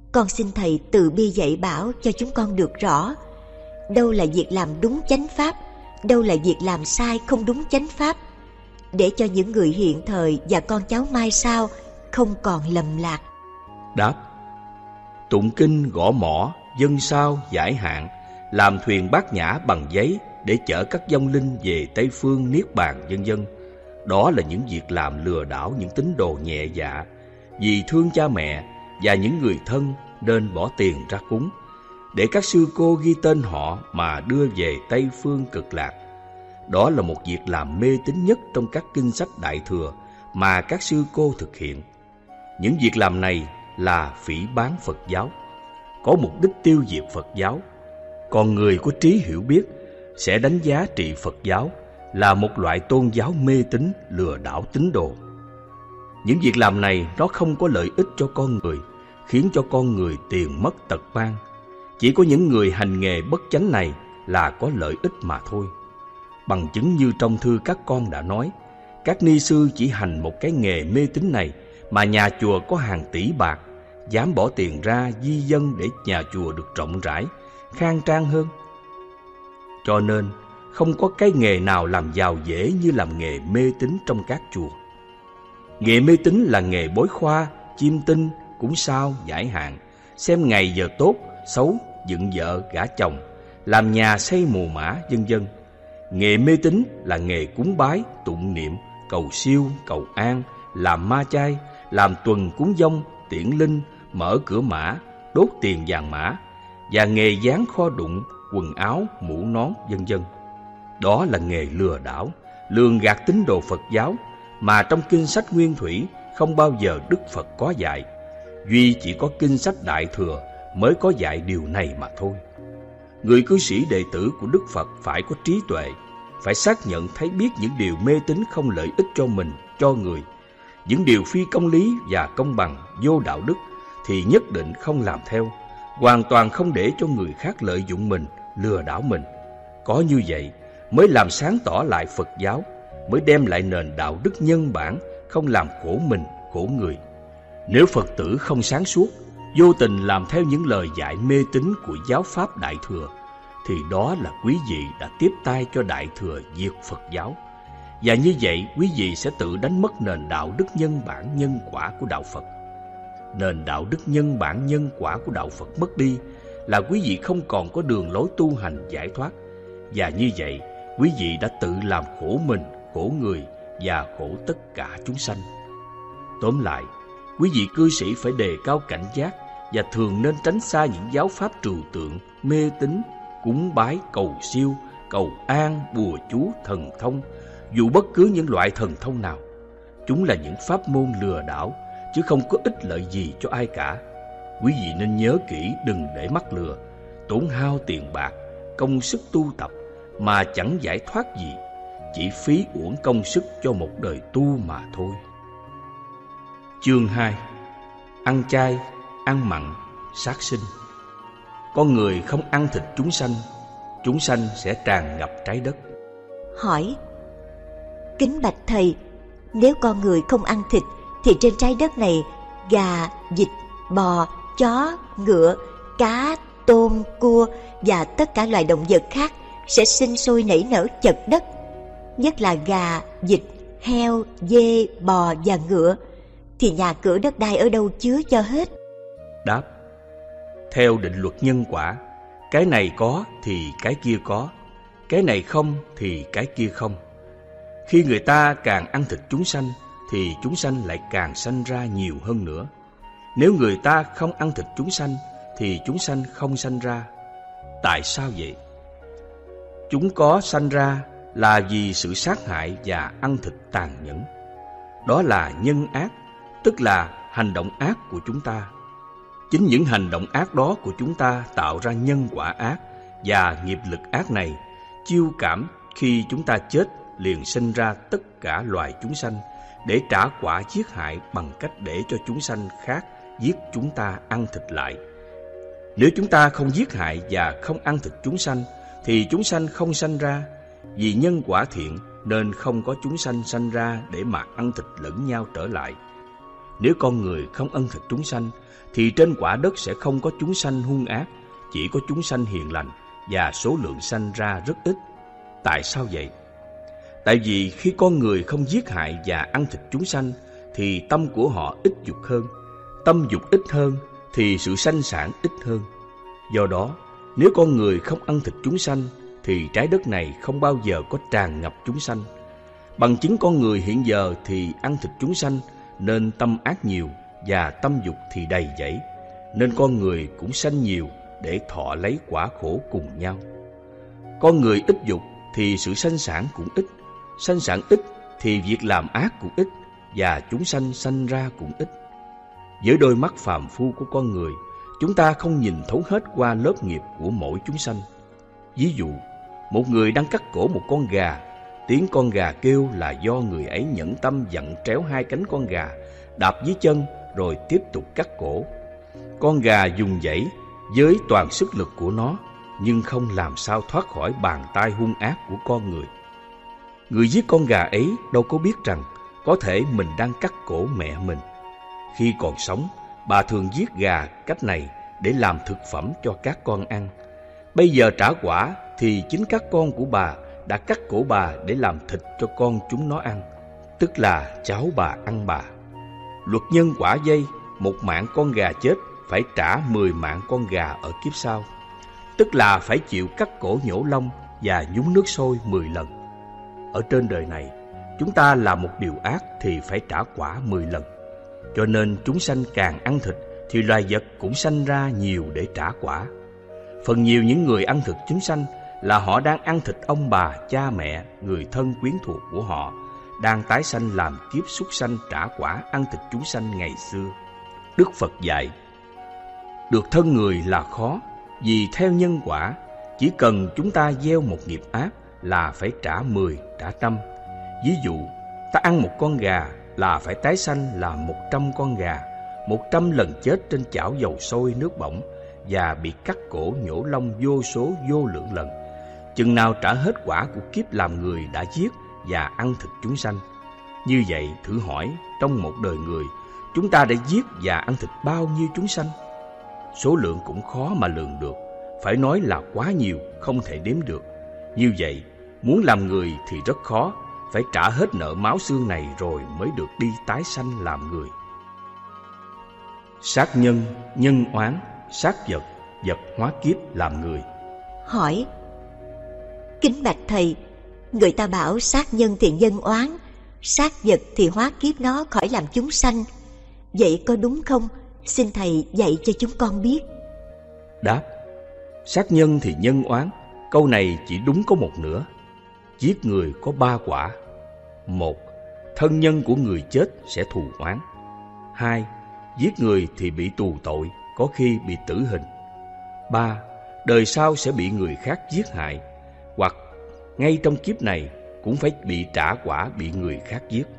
Con xin Thầy từ bi dạy bảo cho chúng con được rõ đâu là việc làm đúng chánh pháp, đâu là việc làm sai không đúng chánh pháp, để cho những người hiện thời và con cháu mai sau không còn lầm lạc. Đáp: tụng kinh gõ mõ, dân sao giải hạn, làm thuyền bát nhã bằng giấy để chở các vong linh về Tây Phương Niết Bàn, vân vân. Đó là những việc làm lừa đảo những tín đồ nhẹ dạ, vì thương cha mẹ và những người thân nên bỏ tiền ra cúng, để các sư cô ghi tên họ mà đưa về Tây Phương Cực Lạc. Đó là một việc làm mê tín nhất trong các kinh sách Đại Thừa mà các sư cô thực hiện. Những việc làm này là phỉ báng Phật giáo, có mục đích tiêu diệt Phật giáo. Còn người có trí hiểu biết sẽ đánh giá trị Phật giáo là một loại tôn giáo mê tín lừa đảo tín đồ. Những việc làm này nó không có lợi ích cho con người, khiến cho con người tiền mất tật mang. Chỉ có những người hành nghề bất chánh này là có lợi ích mà thôi. Bằng chứng như trong thư các con đã nói, các ni sư chỉ hành một cái nghề mê tín này mà nhà chùa có hàng tỷ bạc, dám bỏ tiền ra di dân để nhà chùa được rộng rãi, khang trang hơn. Cho nên không có cái nghề nào làm giàu dễ như làm nghề mê tín trong các chùa. Nghề mê tín là nghề bói khoa, chiêm tinh, cúng sao, giải hạn, xem ngày giờ tốt, xấu, dựng vợ, gả chồng, làm nhà xây mồ mã, vân vân. Nghề mê tín là nghề cúng bái, tụng niệm, cầu siêu, cầu an, làm ma chay, làm tuần cúng dông, tiễn linh, mở cửa mã, đốt tiền vàng mã, và nghề dán kho đụng, quần áo, mũ nón, vân vân. Đó là nghề lừa đảo, lường gạt tín đồ Phật giáo mà trong kinh sách Nguyên Thủy không bao giờ Đức Phật có dạy. Duy chỉ có kinh sách Đại Thừa mới có dạy điều này mà thôi. Người cư sĩ đệ tử của Đức Phật phải có trí tuệ, phải xác nhận thấy biết những điều mê tín không lợi ích cho mình, cho người, những điều phi công lý và công bằng, vô đạo đức thì nhất định không làm theo, hoàn toàn không để cho người khác lợi dụng mình, lừa đảo mình. Có như vậy mới làm sáng tỏ lại Phật giáo, mới đem lại nền đạo đức nhân bản, không làm khổ mình, khổ người. Nếu Phật tử không sáng suốt, vô tình làm theo những lời dạy mê tín của giáo pháp Đại Thừa, thì đó là quý vị đã tiếp tay cho Đại Thừa diệt Phật giáo. Và như vậy quý vị sẽ tự đánh mất nền đạo đức nhân bản nhân quả của đạo Phật. Nền đạo đức nhân bản nhân quả của đạo Phật mất đi là quý vị không còn có đường lối tu hành giải thoát. Và như vậy quý vị đã tự làm khổ mình, khổ người và khổ tất cả chúng sanh. Tóm lại, quý vị cư sĩ phải đề cao cảnh giác và thường nên tránh xa những giáo pháp trừu tượng, mê tín, cúng bái, cầu siêu, cầu an, bùa chú, thần thông, dù bất cứ những loại thần thông nào. Chúng là những pháp môn lừa đảo, chứ không có ích lợi gì cho ai cả. Quý vị nên nhớ kỹ đừng để mắc lừa, tốn hao tiền bạc, công sức tu tập mà chẳng giải thoát gì, chỉ phí uổng công sức cho một đời tu mà thôi. Chương 2. Ăn chay, ăn mặn, sát sinh. Con người không ăn thịt chúng sanh sẽ tràn ngập trái đất. Hỏi: kính bạch Thầy, nếu con người không ăn thịt thì trên trái đất này gà, vịt, bò, chó, ngựa, cá, tôm, cua và tất cả loài động vật khác sẽ sinh sôi nảy nở chật đất. Nhất là gà, vịt, heo, dê, bò và ngựa, thì nhà cửa đất đai ở đâu chứa cho hết? Đáp: theo định luật nhân quả, cái này có thì cái kia có, cái này không thì cái kia không. Khi người ta càng ăn thịt chúng sanh thì chúng sanh lại càng sanh ra nhiều hơn nữa. Nếu người ta không ăn thịt chúng sanh thì chúng sanh không sanh ra. Tại sao vậy? Chúng có sanh ra là vì sự sát hại và ăn thịt tàn nhẫn. Đó là nhân ác, tức là hành động ác của chúng ta. Chính những hành động ác đó của chúng ta tạo ra nhân quả ác, và nghiệp lực ác này chiêu cảm khi chúng ta chết liền sinh ra tất cả loài chúng sanh để trả quả giết hại bằng cách để cho chúng sanh khác giết chúng ta ăn thịt lại. Nếu chúng ta không giết hại và không ăn thịt chúng sanh thì chúng sanh không sanh ra. Vì nhân quả thiện nên không có chúng sanh sanh ra để mà ăn thịt lẫn nhau trở lại. nếu con người không ăn thịt chúng sanh, thì trên quả đất sẽ không có chúng sanh hung ác, chỉ có chúng sanh hiền lành, và số lượng sanh ra rất ít. Tại sao vậy? Tại vì khi con người không giết hại và ăn thịt chúng sanh, thì tâm của họ ít dục hơn. Tâm dục ít hơn thì sự sanh sản ít hơn. Do đó, nếu con người không ăn thịt chúng sanh, thì trái đất này không bao giờ có tràn ngập chúng sanh. Bằng chứng con người hiện giờ thì ăn thịt chúng sanh, nên tâm ác nhiều, và tâm dục thì đầy dẫy, nên con người cũng sanh nhiều để thọ lấy quả khổ cùng nhau. Con người ít dục thì sự sanh sản cũng ít, sanh sản ít thì việc làm ác cũng ít, và chúng sanh sanh ra cũng ít. Với đôi mắt phàm phu của con người, chúng ta không nhìn thấu hết qua lớp nghiệp của mỗi chúng sanh. Ví dụ, một người đang cắt cổ một con gà, tiếng con gà kêu là do người ấy nhẫn tâm vặn tréo hai cánh con gà, đạp dưới chân rồi tiếp tục cắt cổ. Con gà dùng dãy với toàn sức lực của nó, nhưng không làm sao thoát khỏi bàn tay hung ác của con người. Người giết con gà ấy đâu có biết rằng có thể mình đang cắt cổ mẹ mình. Khi còn sống, bà thường giết gà cách này để làm thực phẩm cho các con ăn. Bây giờ trả quả thì chính các con của bà đã cắt cổ bà để làm thịt cho con chúng nó ăn, tức là cháu bà ăn bà. Luật nhân quả dây, một mạng con gà chết phải trả 10 mạng con gà ở kiếp sau, tức là phải chịu cắt cổ nhổ lông và nhúng nước sôi 10 lần. Ở trên đời này, chúng ta làm một điều ác thì phải trả quả 10 lần. Cho nên chúng sanh càng ăn thịt thì loài vật cũng sanh ra nhiều để trả quả. Phần nhiều những người ăn thịt chúng sanh là họ đang ăn thịt ông bà, cha mẹ, người thân quyến thuộc của họ, đang tái sanh làm kiếp súc sanh trả quả ăn thịt chúng sanh ngày xưa. Đức Phật dạy, được thân người là khó, vì theo nhân quả, chỉ cần chúng ta gieo một nghiệp ác là phải trả 10, trả 100. Ví dụ, ta ăn một con gà là phải tái sanh làm 100 con gà, 100 lần chết trên chảo dầu sôi nước bỏng, và bị cắt cổ nhổ lông vô số vô lượng lần, chừng nào trả hết quả của kiếp làm người đã giết và ăn thịt chúng sanh. Như vậy, thử hỏi, trong một đời người, chúng ta đã giết và ăn thịt bao nhiêu chúng sanh? Số lượng cũng khó mà lường được, phải nói là quá nhiều, không thể đếm được. Như vậy, muốn làm người thì rất khó, phải trả hết nợ máu xương này rồi mới được đi tái sanh làm người. Sát nhân, nhân oán, sát vật, vật hóa kiếp làm người. Hỏi: kính bạch thầy, người ta bảo sát nhân thì nhân oán, sát vật thì hóa kiếp nó khỏi làm chúng sanh. Vậy có đúng không? Xin thầy dạy cho chúng con biết. Đáp: sát nhân thì nhân oán, câu này chỉ đúng có một nửa. Giết người có 3 quả. 1. Thân nhân của người chết sẽ thù oán. 2. Giết người thì bị tù tội, có khi bị tử hình. 3. Đời sau sẽ bị người khác giết hại, hoặc ngay trong kiếp này cũng phải bị trả quả bị người khác giết.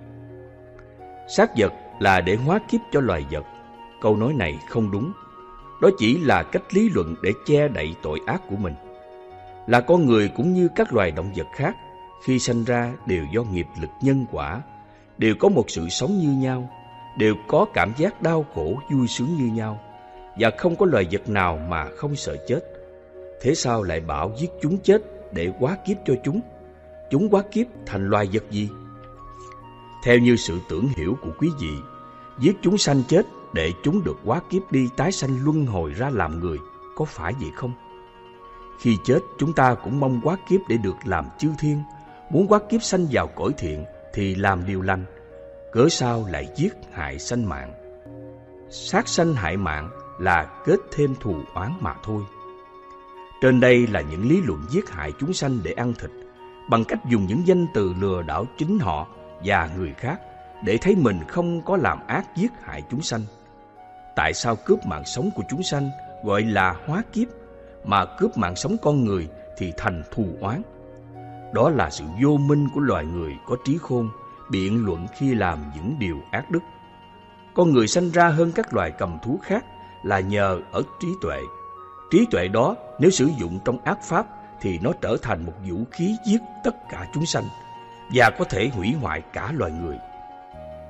Sát vật là để hóa kiếp cho loài vật. Câu nói này không đúng. Đó chỉ là cách lý luận để che đậy tội ác của mình. Là con người cũng như các loài động vật khác, khi sanh ra đều do nghiệp lực nhân quả, đều có một sự sống như nhau, đều có cảm giác đau khổ vui sướng như nhau, và không có loài vật nào mà không sợ chết. Thế sao lại bảo giết chúng chết để hóa kiếp cho chúng? Chúng hóa kiếp thành loài vật gì? Theo như sự tưởng hiểu của quý vị, giết chúng sanh chết để chúng được hóa kiếp đi tái sanh luân hồi ra làm người, có phải vậy không? Khi chết, chúng ta cũng mong hóa kiếp để được làm chư thiên, muốn hóa kiếp sanh vào cõi thiện thì làm điều lành, cớ sao lại giết hại sanh mạng? Sát sanh hại mạng là kết thêm thù oán mà thôi. Trên đây là những lý luận giết hại chúng sanh để ăn thịt, bằng cách dùng những danh từ lừa đảo chính họ và người khác để thấy mình không có làm ác giết hại chúng sanh. Tại sao cướp mạng sống của chúng sanh gọi là hóa kiếp, mà cướp mạng sống con người thì thành thù oán? Đó là sự vô minh của loài người có trí khôn, biện luận khi làm những điều ác đức. Con người sanh ra hơn các loài cầm thú khác là nhờ ở trí tuệ. Trí tuệ đó nếu sử dụng trong ác pháp thì nó trở thành một vũ khí giết tất cả chúng sanh và có thể hủy hoại cả loài người.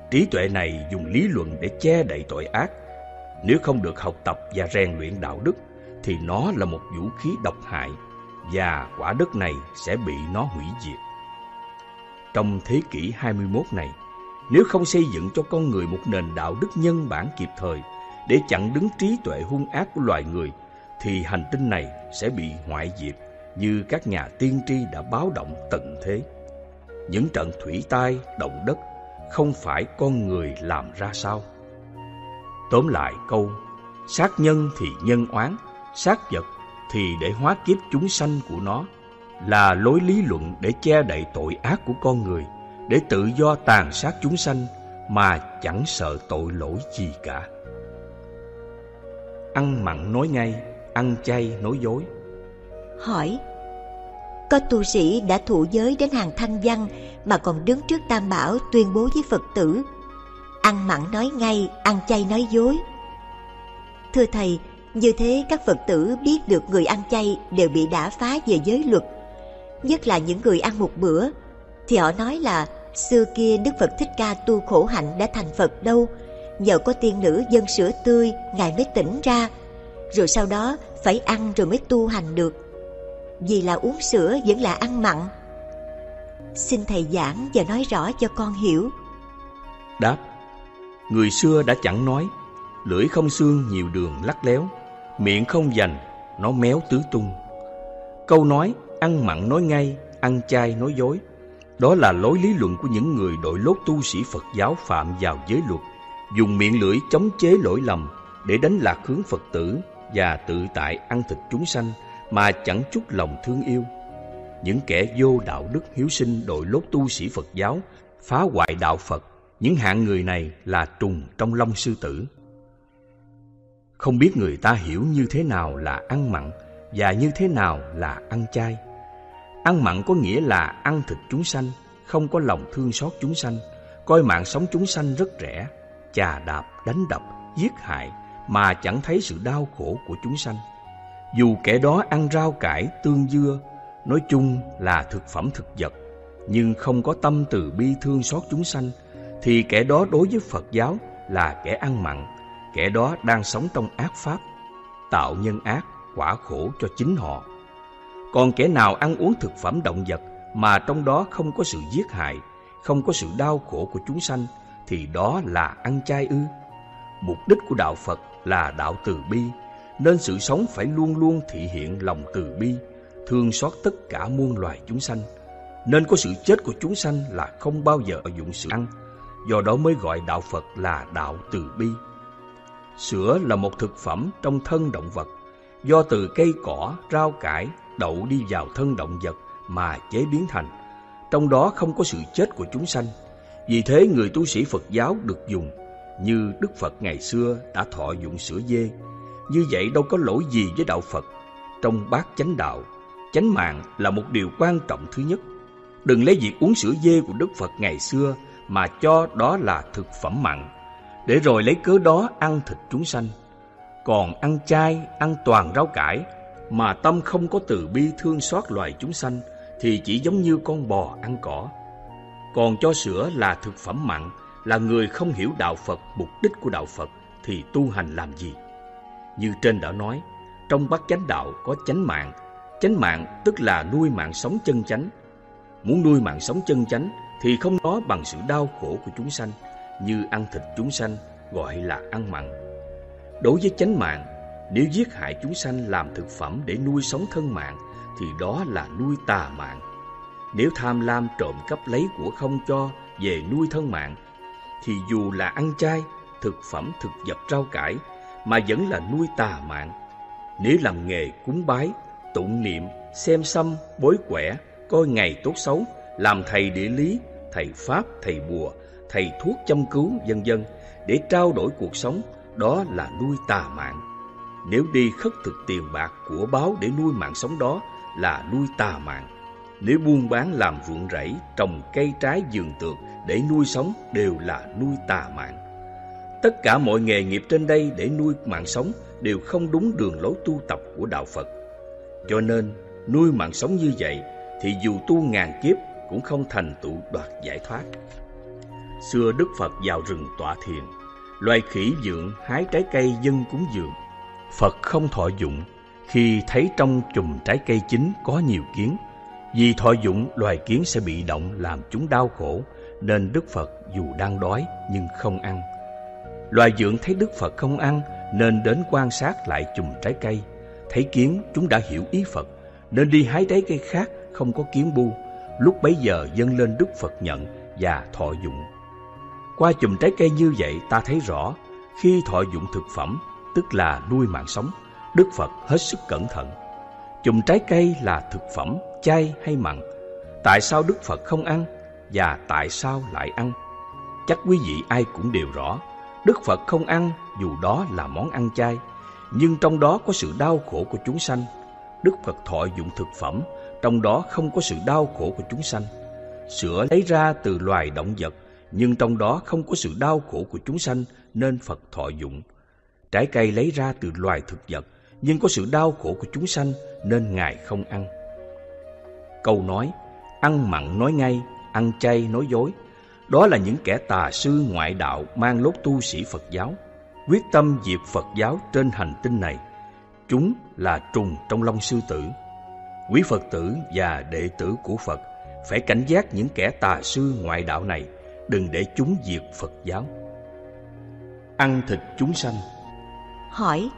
Trí tuệ này dùng lý luận để che đậy tội ác. Nếu không được học tập và rèn luyện đạo đức thì nó là một vũ khí độc hại, và quả đất này sẽ bị nó hủy diệt. Trong thế kỷ 21 này, nếu không xây dựng cho con người một nền đạo đức nhân bản kịp thời để chặn đứng trí tuệ hung ác của loài người, thì hành tinh này sẽ bị hoại diệt như các nhà tiên tri đã báo động tận thế. Những trận thủy tai, động đất không phải con người làm ra sao. Tóm lại câu, sát nhân thì nhân oán, sát vật thì để hóa kiếp chúng sanh của nó, là lối lý luận để che đậy tội ác của con người, để tự do tàn sát chúng sanh mà chẳng sợ tội lỗi gì cả. Ăn mặn nói ngay, ăn chay nói dối. Hỏi: có tu sĩ đã thụ giới đến hàng thanh văn mà còn đứng trước Tam Bảo tuyên bố với Phật tử: ăn mặn nói ngay, ăn chay nói dối. Thưa Thầy, như thế các Phật tử biết được người ăn chay đều bị đả phá về giới luật. Nhất là những người ăn một bữa, thì họ nói là xưa kia Đức Phật Thích Ca tu khổ hạnh đã thành Phật đâu, nhờ có tiên nữ dâng sữa tươi Ngài mới tỉnh ra, rồi sau đó phải ăn rồi mới tu hành được. Vì là uống sữa vẫn là ăn mặn. Xin Thầy giảng và nói rõ cho con hiểu. Đáp: người xưa đã chẳng nói, lưỡi không xương nhiều đường lắc léo, miệng không dành nó méo tứ tung. Câu nói ăn mặn nói ngay, ăn chay nói dối, đó là lối lý luận của những người đội lốt tu sĩ Phật giáo phạm vào giới luật, dùng miệng lưỡi chống chế lỗi lầm để đánh lạc hướng Phật tử và tự tại ăn thịt chúng sanh mà chẳng chút lòng thương yêu. Những kẻ vô đạo đức hiếu sinh đội lốt tu sĩ Phật giáo phá hoại đạo Phật, những hạng người này là trùng trong lông sư tử. Không biết người ta hiểu như thế nào là ăn mặn và như thế nào là ăn chay. Ăn mặn có nghĩa là ăn thịt chúng sanh, không có lòng thương xót chúng sanh, coi mạng sống chúng sanh rất rẻ, chà đạp, đánh đập, giết hại mà chẳng thấy sự đau khổ của chúng sanh. Dù kẻ đó ăn rau cải, tương dưa, nói chung là thực phẩm thực vật, nhưng không có tâm từ bi thương xót chúng sanh, thì kẻ đó đối với Phật giáo là kẻ ăn mặn. Kẻ đó đang sống trong ác pháp, tạo nhân ác, quả khổ cho chính họ. Còn kẻ nào ăn uống thực phẩm động vật mà trong đó không có sự giết hại, không có sự đau khổ của chúng sanh, thì đó là ăn chay ư? Mục đích của đạo Phật là đạo từ bi, nên sự sống phải luôn luôn thể hiện lòng từ bi, thương xót tất cả muôn loài chúng sanh. Nên có sự chết của chúng sanh là không bao giờ dụng sự ăn, do đó mới gọi đạo Phật là đạo từ bi. Sữa là một thực phẩm trong thân động vật, do từ cây cỏ, rau cải, đậu đi vào thân động vật mà chế biến thành. Trong đó không có sự chết của chúng sanh. Vì thế người tu sĩ Phật giáo được dùng, như Đức Phật ngày xưa đã thọ dụng sữa dê. Như vậy đâu có lỗi gì với đạo Phật. Trong bát chánh đạo, chánh mạng là một điều quan trọng thứ nhất. Đừng lấy việc uống sữa dê của Đức Phật ngày xưa mà cho đó là thực phẩm mặn, để rồi lấy cớ đó ăn thịt chúng sanh. Còn ăn chay, ăn toàn rau cải mà tâm không có từ bi thương xót loài chúng sanh thì chỉ giống như con bò ăn cỏ. Còn cho sữa là thực phẩm mặn, là người không hiểu đạo Phật, mục đích của đạo Phật thì tu hành làm gì? Như trên đã nói, trong bát chánh đạo có chánh mạng tức là nuôi mạng sống chân chánh. Muốn nuôi mạng sống chân chánh thì không nói bằng sự đau khổ của chúng sanh, như ăn thịt chúng sanh gọi là ăn mặn. Đối với chánh mạng, nếu giết hại chúng sanh làm thực phẩm để nuôi sống thân mạng thì đó là nuôi tà mạng. Nếu tham lam trộm cắp lấy của không cho về nuôi thân mạng thì dù là ăn chay, thực phẩm thực vật rau cải mà vẫn là nuôi tà mạng. Nếu làm nghề cúng bái, tụng niệm, xem xăm, bói quẻ, coi ngày tốt xấu, làm thầy địa lý, thầy pháp, thầy bùa, thầy thuốc châm cứu vân vân để trao đổi cuộc sống, đó là nuôi tà mạng. Nếu đi khất thực tiền bạc của báo để nuôi mạng sống, đó là nuôi tà mạng. Nếu buôn bán làm ruộng rẫy, trồng cây trái vườn tược để nuôi sống đều là nuôi tà mạng. Tất cả mọi nghề nghiệp trên đây để nuôi mạng sống đều không đúng đường lối tu tập của đạo Phật. Cho nên nuôi mạng sống như vậy thì dù tu ngàn kiếp cũng không thành tựu đoạt giải thoát. Xưa Đức Phật vào rừng tọa thiền, loài khỉ vượn hái trái cây dâng cúng dường. Phật không thọ dụng khi thấy trong chùm trái cây chín có nhiều kiến. Vì thọ dụng, loài kiến sẽ bị động làm chúng đau khổ, nên Đức Phật dù đang đói nhưng không ăn. Loài vượn thấy Đức Phật không ăn nên đến quan sát lại chùm trái cây. Thấy kiến, chúng đã hiểu ý Phật nên đi hái trái cây khác không có kiến bu. Lúc bấy giờ dâng lên Đức Phật nhận và thọ dụng. Qua chùm trái cây như vậy, ta thấy rõ khi thọ dụng thực phẩm, tức là nuôi mạng sống, Đức Phật hết sức cẩn thận. Chùm trái cây là thực phẩm, chay hay mặn? Tại sao Đức Phật không ăn và tại sao lại ăn? Chắc quý vị ai cũng đều rõ, Đức Phật không ăn dù đó là món ăn chay, nhưng trong đó có sự đau khổ của chúng sanh. Đức Phật thọ dụng thực phẩm, trong đó không có sự đau khổ của chúng sanh. Sữa lấy ra từ loài động vật, nhưng trong đó không có sự đau khổ của chúng sanh, nên Phật thọ dụng. Trái cây lấy ra từ loài thực vật, nhưng có sự đau khổ của chúng sanh, nên Ngài không ăn. Câu nói, ăn mặn nói ngay, ăn chay nói dối, đó là những kẻ tà sư ngoại đạo mang lốt tu sĩ Phật giáo, quyết tâm diệt Phật giáo trên hành tinh này. Chúng là trùng trong lông sư tử. Quý Phật tử và đệ tử của Phật phải cảnh giác những kẻ tà sư ngoại đạo này, đừng để chúng diệt Phật giáo. Ăn thịt chúng sanh. Hỏi: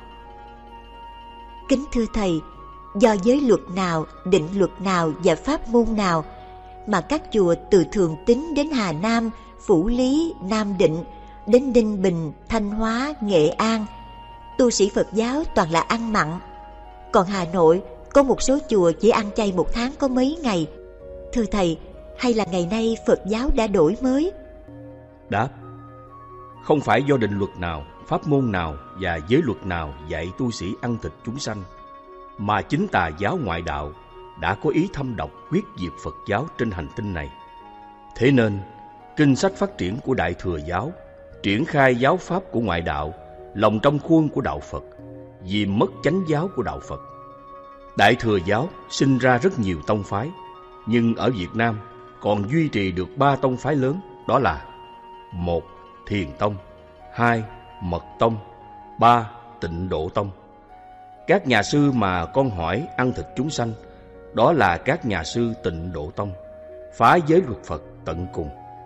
Kính thưa Thầy, do giới luật nào, định luật nào và pháp môn nào mà các chùa từ Thường Tín đến Hà Nam, Phủ Lý, Nam Định đến Ninh Bình, Thanh Hóa, Nghệ An, tu sĩ Phật giáo toàn là ăn mặn? Còn Hà Nội có một số chùa chỉ ăn chay một tháng có mấy ngày. Thưa Thầy, hay là ngày nay Phật giáo đã đổi mới? Đáp: không phải do định luật nào, pháp môn nào và giới luật nào dạy tu sĩ ăn thịt chúng sanh, mà chính tà giáo ngoại đạo đã có ý thâm độc quyết diệt Phật giáo trên hành tinh này. Thế nên, kinh sách phát triển của Đại Thừa Giáo triển khai giáo pháp của ngoại đạo, lòng trong khuôn của đạo Phật, vì mất chánh giáo của đạo Phật. Đại Thừa Giáo sinh ra rất nhiều tông phái, nhưng ở Việt Nam còn duy trì được 3 tông phái lớn, đó là: 1. Thiền Tông, 2. Mật Tông, 3. Tịnh Độ Tông. Các nhà sư mà con hỏi ăn thịt chúng sanh, đó là các nhà sư Tịnh Độ Tông, phá giới luật Phật tận cùng.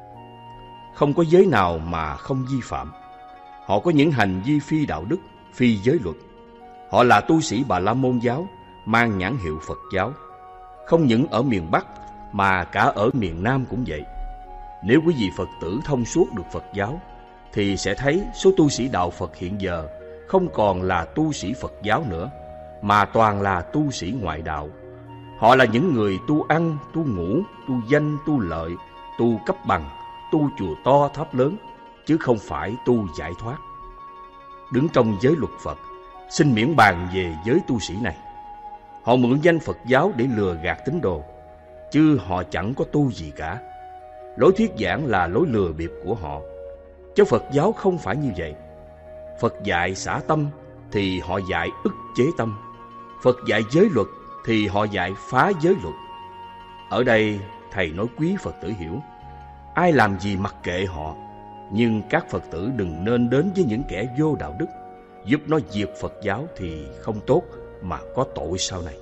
Không có giới nào mà không vi phạm. Họ có những hành vi phi đạo đức, phi giới luật. Họ là tu sĩ Bà La Môn giáo, mang nhãn hiệu Phật giáo. Không những ở miền Bắc mà cả ở miền Nam cũng vậy. Nếu quý vị Phật tử thông suốt được Phật giáo, thì sẽ thấy số tu sĩ đạo Phật hiện giờ không còn là tu sĩ Phật giáo nữa, mà toàn là tu sĩ ngoại đạo. Họ là những người tu ăn, tu ngủ, tu danh, tu lợi, tu cấp bằng, tu chùa to tháp lớn, chứ không phải tu giải thoát. Đứng trong giới luật Phật, xin miễn bàn về giới tu sĩ này. Họ mượn danh Phật giáo để lừa gạt tín đồ, chứ họ chẳng có tu gì cả. Lối thuyết giảng là lối lừa bịp của họ, chứ Phật giáo không phải như vậy. Phật dạy xả tâm thì họ dạy ức chế tâm. Phật dạy giới luật thì họ dạy phá giới luật. Ở đây Thầy nói quý Phật tử hiểu, ai làm gì mặc kệ họ, nhưng các Phật tử đừng nên đến với những kẻ vô đạo đức, giúp nó diệt Phật giáo thì không tốt mà có tội sau này.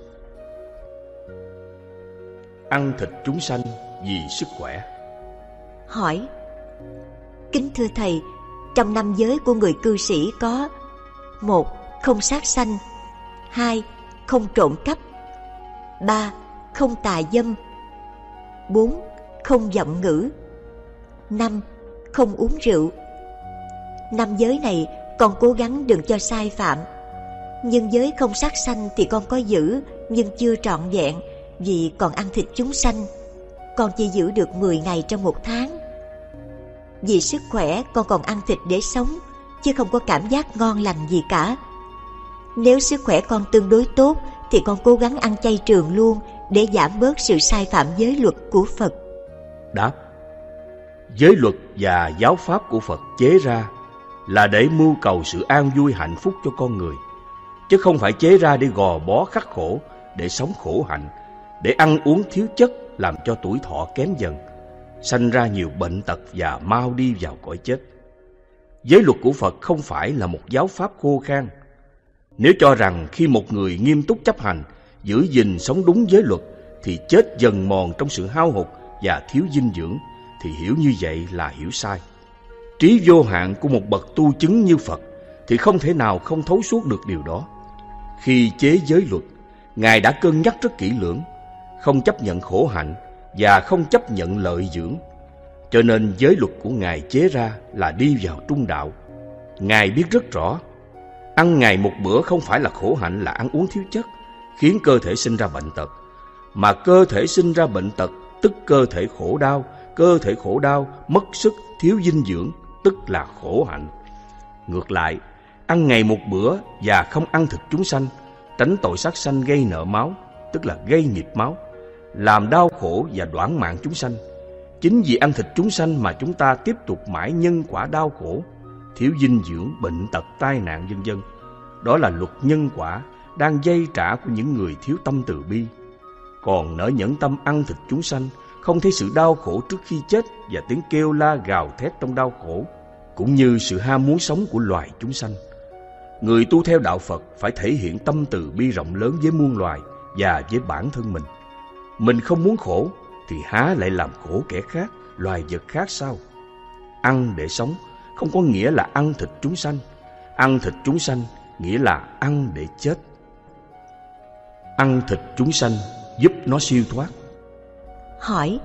Ăn thịt chúng sanh vì sức khỏe. Hỏi: Kính thưa Thầy, trong 5 giới của người cư sĩ có: 1. Không sát sanh, 2. Không trộm cắp, 3. Không tà dâm, 4. Không vọng ngữ, 5. Không uống rượu. 5 giới này con cố gắng đừng cho sai phạm. Nhưng giới không sát sanh thì con có giữ, nhưng chưa trọn vẹn, vì còn ăn thịt chúng sanh. Con chỉ giữ được 10 ngày trong một tháng. Vì sức khỏe con còn ăn thịt để sống, chứ không có cảm giác ngon lành gì cả. Nếu sức khỏe con tương đối tốt thì con cố gắng ăn chay trường luôn, để giảm bớt sự sai phạm giới luật của Phật. Đáp: giới luật và giáo pháp của Phật chế ra là để mưu cầu sự an vui hạnh phúc cho con người, chứ không phải chế ra để gò bó khắc khổ, để sống khổ hạnh, để ăn uống thiếu chất làm cho tuổi thọ kém dần. sanh ra nhiều bệnh tật và mau đi vào cõi chết. Giới luật của Phật không phải là một giáo pháp khô khan. Nếu cho rằng khi một người nghiêm túc chấp hành, giữ gìn sống đúng giới luật thì chết dần mòn trong sự hao hụt và thiếu dinh dưỡng, thì hiểu như vậy là hiểu sai. Trí vô hạn của một bậc tu chứng như Phật thì không thể nào không thấu suốt được điều đó. Khi chế giới luật, Ngài đã cân nhắc rất kỹ lưỡng, không chấp nhận khổ hạnh và không chấp nhận lợi dưỡng. Cho nên giới luật của Ngài chế ra là đi vào trung đạo. Ngài biết rất rõ, ăn ngày một bữa không phải là khổ hạnh, là ăn uống thiếu chất, khiến cơ thể sinh ra bệnh tật. Mà cơ thể sinh ra bệnh tật, tức cơ thể khổ đau. Cơ thể khổ đau, mất sức, thiếu dinh dưỡng, tức là khổ hạnh. Ngược lại, ăn ngày một bữa và không ăn thịt chúng sanh, tránh tội sát sanh gây nợ máu, tức là gây nghiệp máu, làm đau khổ và đoản mạng chúng sanh. Chính vì ăn thịt chúng sanh mà chúng ta tiếp tục mãi nhân quả đau khổ, thiếu dinh dưỡng, bệnh tật, tai nạn vân vân. Đó là luật nhân quả đang dây trả của những người thiếu tâm từ bi. Còn nỡ nhẫn tâm ăn thịt chúng sanh, không thấy sự đau khổ trước khi chết và tiếng kêu la gào thét trong đau khổ, cũng như sự ham muốn sống của loài chúng sanh. Người tu theo đạo Phật phải thể hiện tâm từ bi rộng lớn với muôn loài và với bản thân mình. Mình không muốn khổ thì há lại làm khổ kẻ khác, loài vật khác sao? Ăn để sống không có nghĩa là ăn thịt chúng sanh. Ăn thịt chúng sanh nghĩa là ăn để chết. Ăn thịt chúng sanh giúp nó siêu thoát. Hỏi: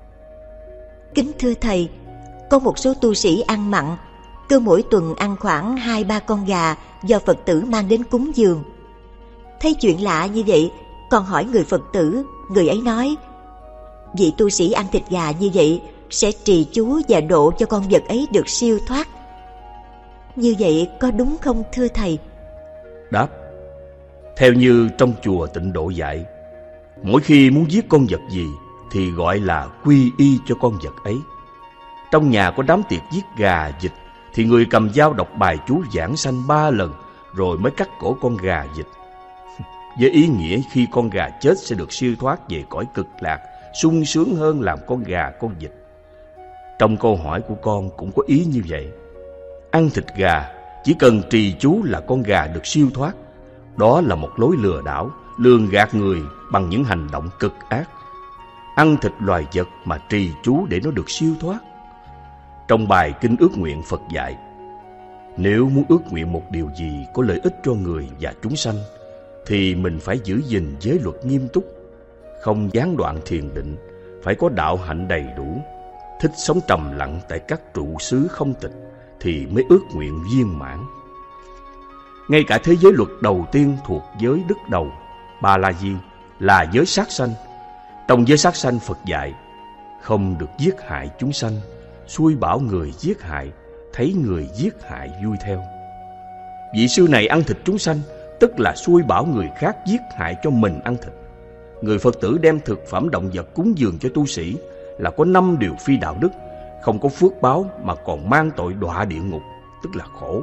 kính thưa Thầy, có một số tu sĩ ăn mặn, cứ mỗi tuần ăn khoảng 2-3 con gà do Phật tử mang đến cúng dường. Thấy chuyện lạ như vậy, còn hỏi người Phật tử, người ấy nói: vị tu sĩ ăn thịt gà như vậy sẽ trì chú và độ cho con vật ấy được siêu thoát. Như vậy có đúng không thưa Thầy? Đáp: theo như trong chùa Tịnh Độ dạy, mỗi khi muốn giết con vật gì thì gọi là quy y cho con vật ấy. Trong nhà có đám tiệc giết gà, vịt thì người cầm dao đọc bài chú giảng sanh 3 lần rồi mới cắt cổ con gà, vịt, với ý nghĩa khi con gà chết sẽ được siêu thoát về cõi cực lạc, sung sướng hơn làm con gà, con vịt. Trong câu hỏi của con cũng có ý như vậy. Ăn thịt gà chỉ cần trì chú là con gà được siêu thoát. Đó là một lối lừa đảo, lường gạt người bằng những hành động cực ác. Ăn thịt loài vật mà trì chú để nó được siêu thoát. Trong bài Kinh Ước Nguyện, Phật dạy: nếu muốn ước nguyện một điều gì có lợi ích cho người và chúng sanh thì mình phải giữ gìn giới luật nghiêm túc, không gián đoạn thiền định, phải có đạo hạnh đầy đủ, thích sống trầm lặng tại các trụ xứ không tịch thì mới ước nguyện viên mãn. Ngay cả thế giới luật đầu tiên thuộc giới đức đầu, Ba La Di, là giới sát sanh. Trong giới sát sanh, Phật dạy không được giết hại chúng sanh, xui bảo người giết hại, thấy người giết hại vui theo. Vị sư này ăn thịt chúng sanh, tức là xui bảo người khác giết hại cho mình ăn thịt. Người Phật tử đem thực phẩm động vật cúng dường cho tu sĩ là có 5 điều phi đạo đức, không có phước báo mà còn mang tội đọa địa ngục, tức là khổ.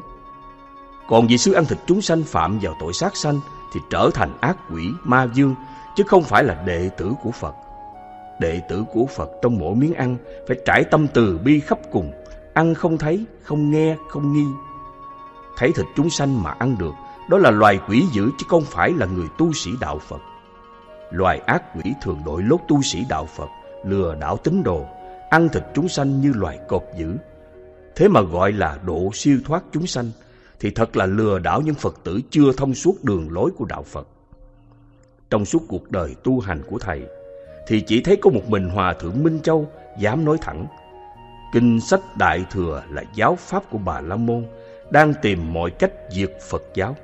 Còn vị sư ăn thịt chúng sanh phạm vào tội sát sanh thì trở thành ác quỷ, ma vương, chứ không phải là đệ tử của Phật. Đệ tử của Phật trong mỗi miếng ăn phải trải tâm từ bi khắp cùng, ăn không thấy, không nghe, không nghi. Thấy thịt chúng sanh mà ăn được, đó là loài quỷ dữ chứ không phải là người tu sĩ đạo Phật. Loài ác quỷ thường đội lốt tu sĩ đạo Phật, lừa đảo tín đồ, ăn thịt chúng sanh như loài cọp dữ. Thế mà gọi là độ siêu thoát chúng sanh thì thật là lừa đảo những Phật tử chưa thông suốt đường lối của đạo Phật. Trong suốt cuộc đời tu hành của Thầy thì chỉ thấy có một mình Hòa Thượng Minh Châu dám nói thẳng: kinh sách Đại Thừa là giáo pháp của Bà La Môn, đang tìm mọi cách diệt Phật giáo.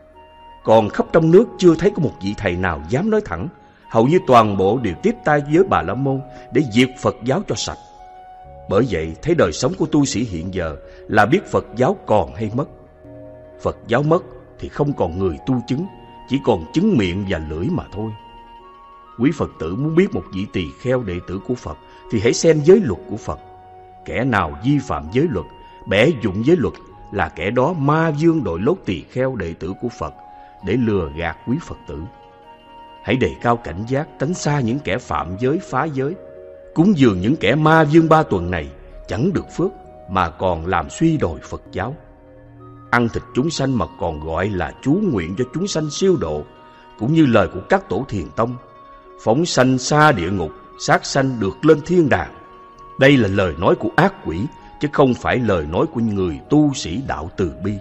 Còn khắp trong nước chưa thấy có một vị thầy nào dám nói thẳng. Hầu như toàn bộ đều tiếp tay với Bà La Môn để diệt Phật giáo cho sạch. Bởi vậy thấy đời sống của tu sĩ hiện giờ là biết Phật giáo còn hay mất. Phật giáo mất thì không còn người tu chứng, chỉ còn chứng miệng và lưỡi mà thôi. Quý Phật tử muốn biết một vị tỳ kheo đệ tử của Phật thì hãy xem giới luật của Phật. Kẻ nào vi phạm giới luật, bẻ dụng giới luật là kẻ đó ma vương đội lốt tỳ kheo đệ tử của Phật để lừa gạt quý Phật tử. Hãy đề cao cảnh giác, tránh xa những kẻ phạm giới, phá giới. cúng dường những kẻ ma dương 3 tuần này chẳng được phước, mà còn làm suy đồi Phật giáo. Ăn thịt chúng sanh mà còn gọi là chú nguyện cho chúng sanh siêu độ, cũng như lời của các tổ thiền tông: phóng sanh xa địa ngục, sát sanh được lên thiên đàng. Đây là lời nói của ác quỷ, chứ không phải lời nói của người tu sĩ đạo từ bi.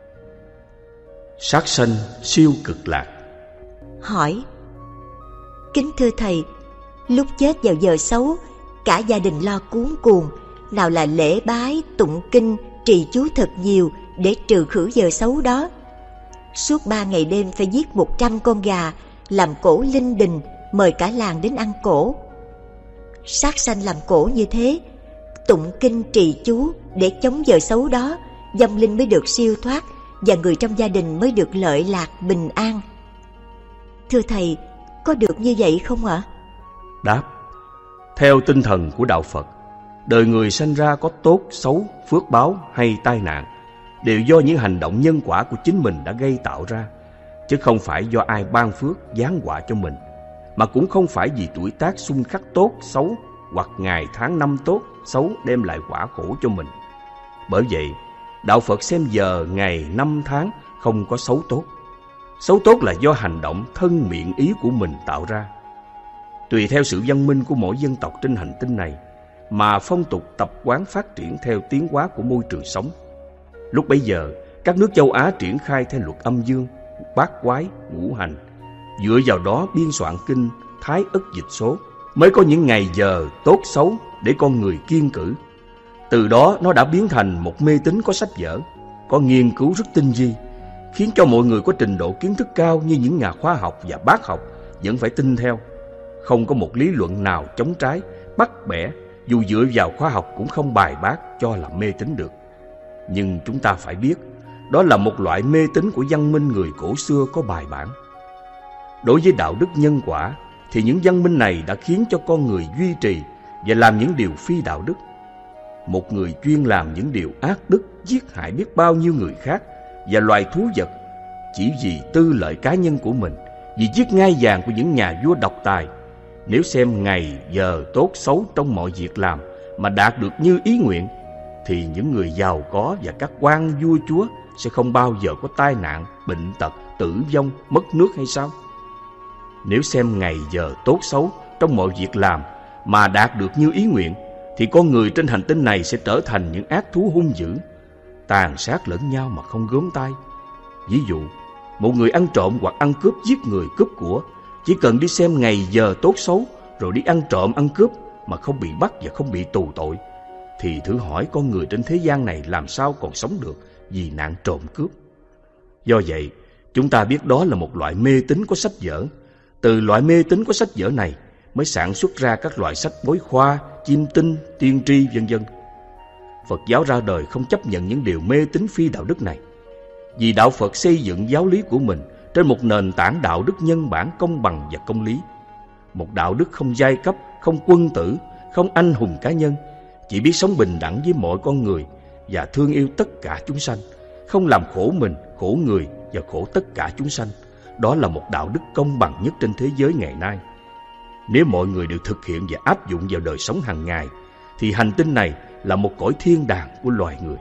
Sát sanh siêu cực lạc. Hỏi: kính thưa thầy, lúc chết vào giờ xấu, cả gia đình lo cuống cuồng, nào là lễ bái, tụng kinh, trì chú thật nhiều để trừ khử giờ xấu đó. Suốt 3 ngày đêm phải giết 100 con gà, làm cổ linh đình, mời cả làng đến ăn cổ. Sát sanh làm cổ như thế, tụng kinh trì chú để chống giờ xấu đó, vong linh mới được siêu thoát và người trong gia đình mới được lợi lạc bình an. Thưa thầy, có được như vậy không ạ? Đáp: theo tinh thần của đạo Phật, đời người sanh ra có tốt, xấu, phước báo hay tai nạn đều do những hành động nhân quả của chính mình đã gây tạo ra, chứ không phải do ai ban phước giáng họa cho mình, mà cũng không phải vì tuổi tác xung khắc tốt, xấu hoặc ngày tháng năm tốt, xấu đem lại quả khổ cho mình. Bởi vậy, đạo Phật xem giờ, ngày, năm, tháng không có xấu tốt. Xấu tốt là do hành động thân miệng ý của mình tạo ra. Tùy theo sự văn minh của mỗi dân tộc trên hành tinh này mà phong tục tập quán phát triển theo tiến hóa của môi trường sống. Lúc bấy giờ, các nước châu Á triển khai theo luật âm dương, bát quái, ngũ hành, dựa vào đó biên soạn kinh Thái Ức Dịch Số, mới có những ngày giờ tốt xấu để con người kiêng cử. Từ đó nó đã biến thành một mê tín có sách vở, có nghiên cứu rất tinh vi, khiến cho mọi người có trình độ kiến thức cao như những nhà khoa học và bác học vẫn phải tin theo. Không có một lý luận nào chống trái, bắt bẻ, dù dựa vào khoa học cũng không bài bác cho là mê tín được. Nhưng chúng ta phải biết, đó là một loại mê tín của văn minh người cổ xưa có bài bản. Đối với đạo đức nhân quả, thì những văn minh này đã khiến cho con người duy trì và làm những điều phi đạo đức. Một người chuyên làm những điều ác đức, giết hại biết bao nhiêu người khác và loài thú vật, chỉ vì tư lợi cá nhân của mình, vì chiếc ngai vàng của những nhà vua độc tài. Nếu xem ngày giờ tốt xấu trong mọi việc làm mà đạt được như ý nguyện, thì những người giàu có và các quan vua chúa sẽ không bao giờ có tai nạn, bệnh tật, tử vong, mất nước hay sao? Nếu xem ngày giờ tốt xấu trong mọi việc làm mà đạt được như ý nguyện, thì con người trên hành tinh này sẽ trở thành những ác thú hung dữ, tàn sát lẫn nhau mà không gớm tay. Ví dụ, một người ăn trộm hoặc ăn cướp, giết người, cướp của, chỉ cần đi xem ngày giờ tốt xấu rồi đi ăn trộm ăn cướp mà không bị bắt và không bị tù tội, thì thử hỏi con người trên thế gian này làm sao còn sống được vì nạn trộm cướp. Do vậy, chúng ta biết đó là một loại mê tín có sách vở. Từ loại mê tín có sách vở này mới sản xuất ra các loại sách bói khoa, chiêm tinh, tiên tri, vân vân. Phật giáo ra đời không chấp nhận những điều mê tín phi đạo đức này, vì đạo Phật xây dựng giáo lý của mình trên một nền tảng đạo đức nhân bản, công bằng và công lý. Một đạo đức không giai cấp, không quân tử, không anh hùng cá nhân, chỉ biết sống bình đẳng với mọi con người và thương yêu tất cả chúng sanh, không làm khổ mình, khổ người và khổ tất cả chúng sanh. Đó là một đạo đức công bằng nhất trên thế giới ngày nay. Nếu mọi người đều thực hiện và áp dụng vào đời sống hàng ngày, thì hành tinh này là một cõi thiên đàng của loài người.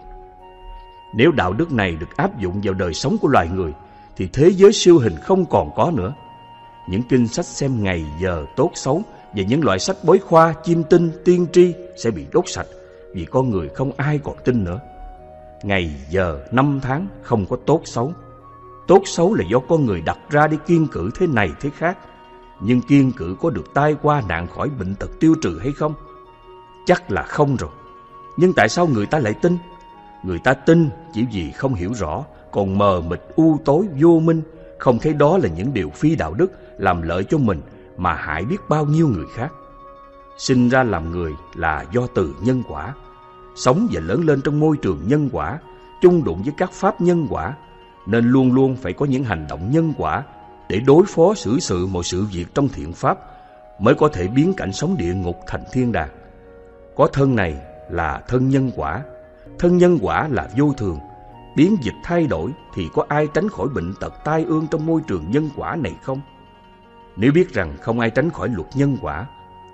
Nếu đạo đức này được áp dụng vào đời sống của loài người, thì thế giới siêu hình không còn có nữa. Những kinh sách xem ngày giờ tốt xấu và những loại sách bói khoa, chiêm tinh, tiên tri sẽ bị đốt sạch, vì con người không ai còn tin nữa. Ngày giờ, năm tháng không có tốt xấu. Tốt xấu là do con người đặt ra để kiêng cử thế này thế khác. Nhưng kiêng cử có được tai qua nạn khỏi, bệnh tật tiêu trừ hay không? Chắc là không rồi. Nhưng tại sao người ta lại tin? Người ta tin chỉ vì không hiểu rõ, còn mờ mịt, u tối, vô minh, không thấy đó là những điều phi đạo đức, làm lợi cho mình mà hại biết bao nhiêu người khác. Sinh ra làm người là do từ nhân quả. Sống và lớn lên trong môi trường nhân quả, chung đụng với các pháp nhân quả, nên luôn luôn phải có những hành động nhân quả để đối phó xử sự mọi sự việc trong thiện pháp, mới có thể biến cảnh sống địa ngục thành thiên đàng. Có thân này là thân nhân quả. Thân nhân quả là vô thường, biến dịch thay đổi, thì có ai tránh khỏi bệnh tật tai ương trong môi trường nhân quả này không? Nếu biết rằng không ai tránh khỏi luật nhân quả,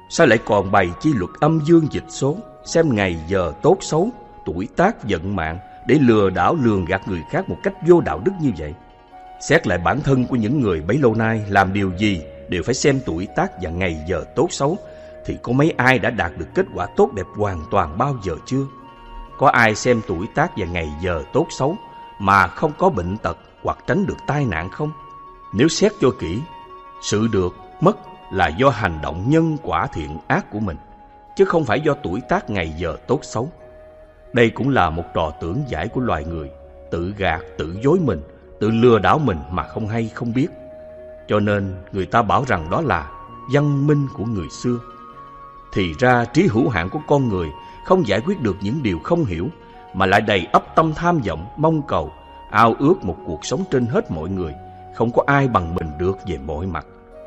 Sao lại còn bày chi luật âm dương dịch số, xem ngày giờ tốt xấu, tuổi tác vận mạng để lừa đảo lường gạt người khác một cách vô đạo đức như vậy? Xét lại bản thân của những người bấy lâu nay làm điều gì đều phải xem tuổi tác và ngày giờ tốt xấu, thì có mấy ai đã đạt được kết quả tốt đẹp hoàn toàn bao giờ chưa? Có ai xem tuổi tác và ngày giờ tốt xấu mà không có bệnh tật hoặc tránh được tai nạn không? Nếu xét cho kỹ, sự được, mất là do hành động nhân quả thiện ác của mình, chứ không phải do tuổi tác ngày giờ tốt xấu. Đây cũng là một trò tưởng giải của loài người, tự gạt, tự dối mình, tự lừa đảo mình mà không hay không biết. Cho nên người ta bảo rằng đó là văn minh của người xưa. Thì ra trí hữu hạn của con người không giải quyết được những điều không hiểu, mà lại đầy ắp tâm tham vọng, mong cầu, ao ước một cuộc sống trên hết mọi người, không có ai bằng mình được về mọi mặt.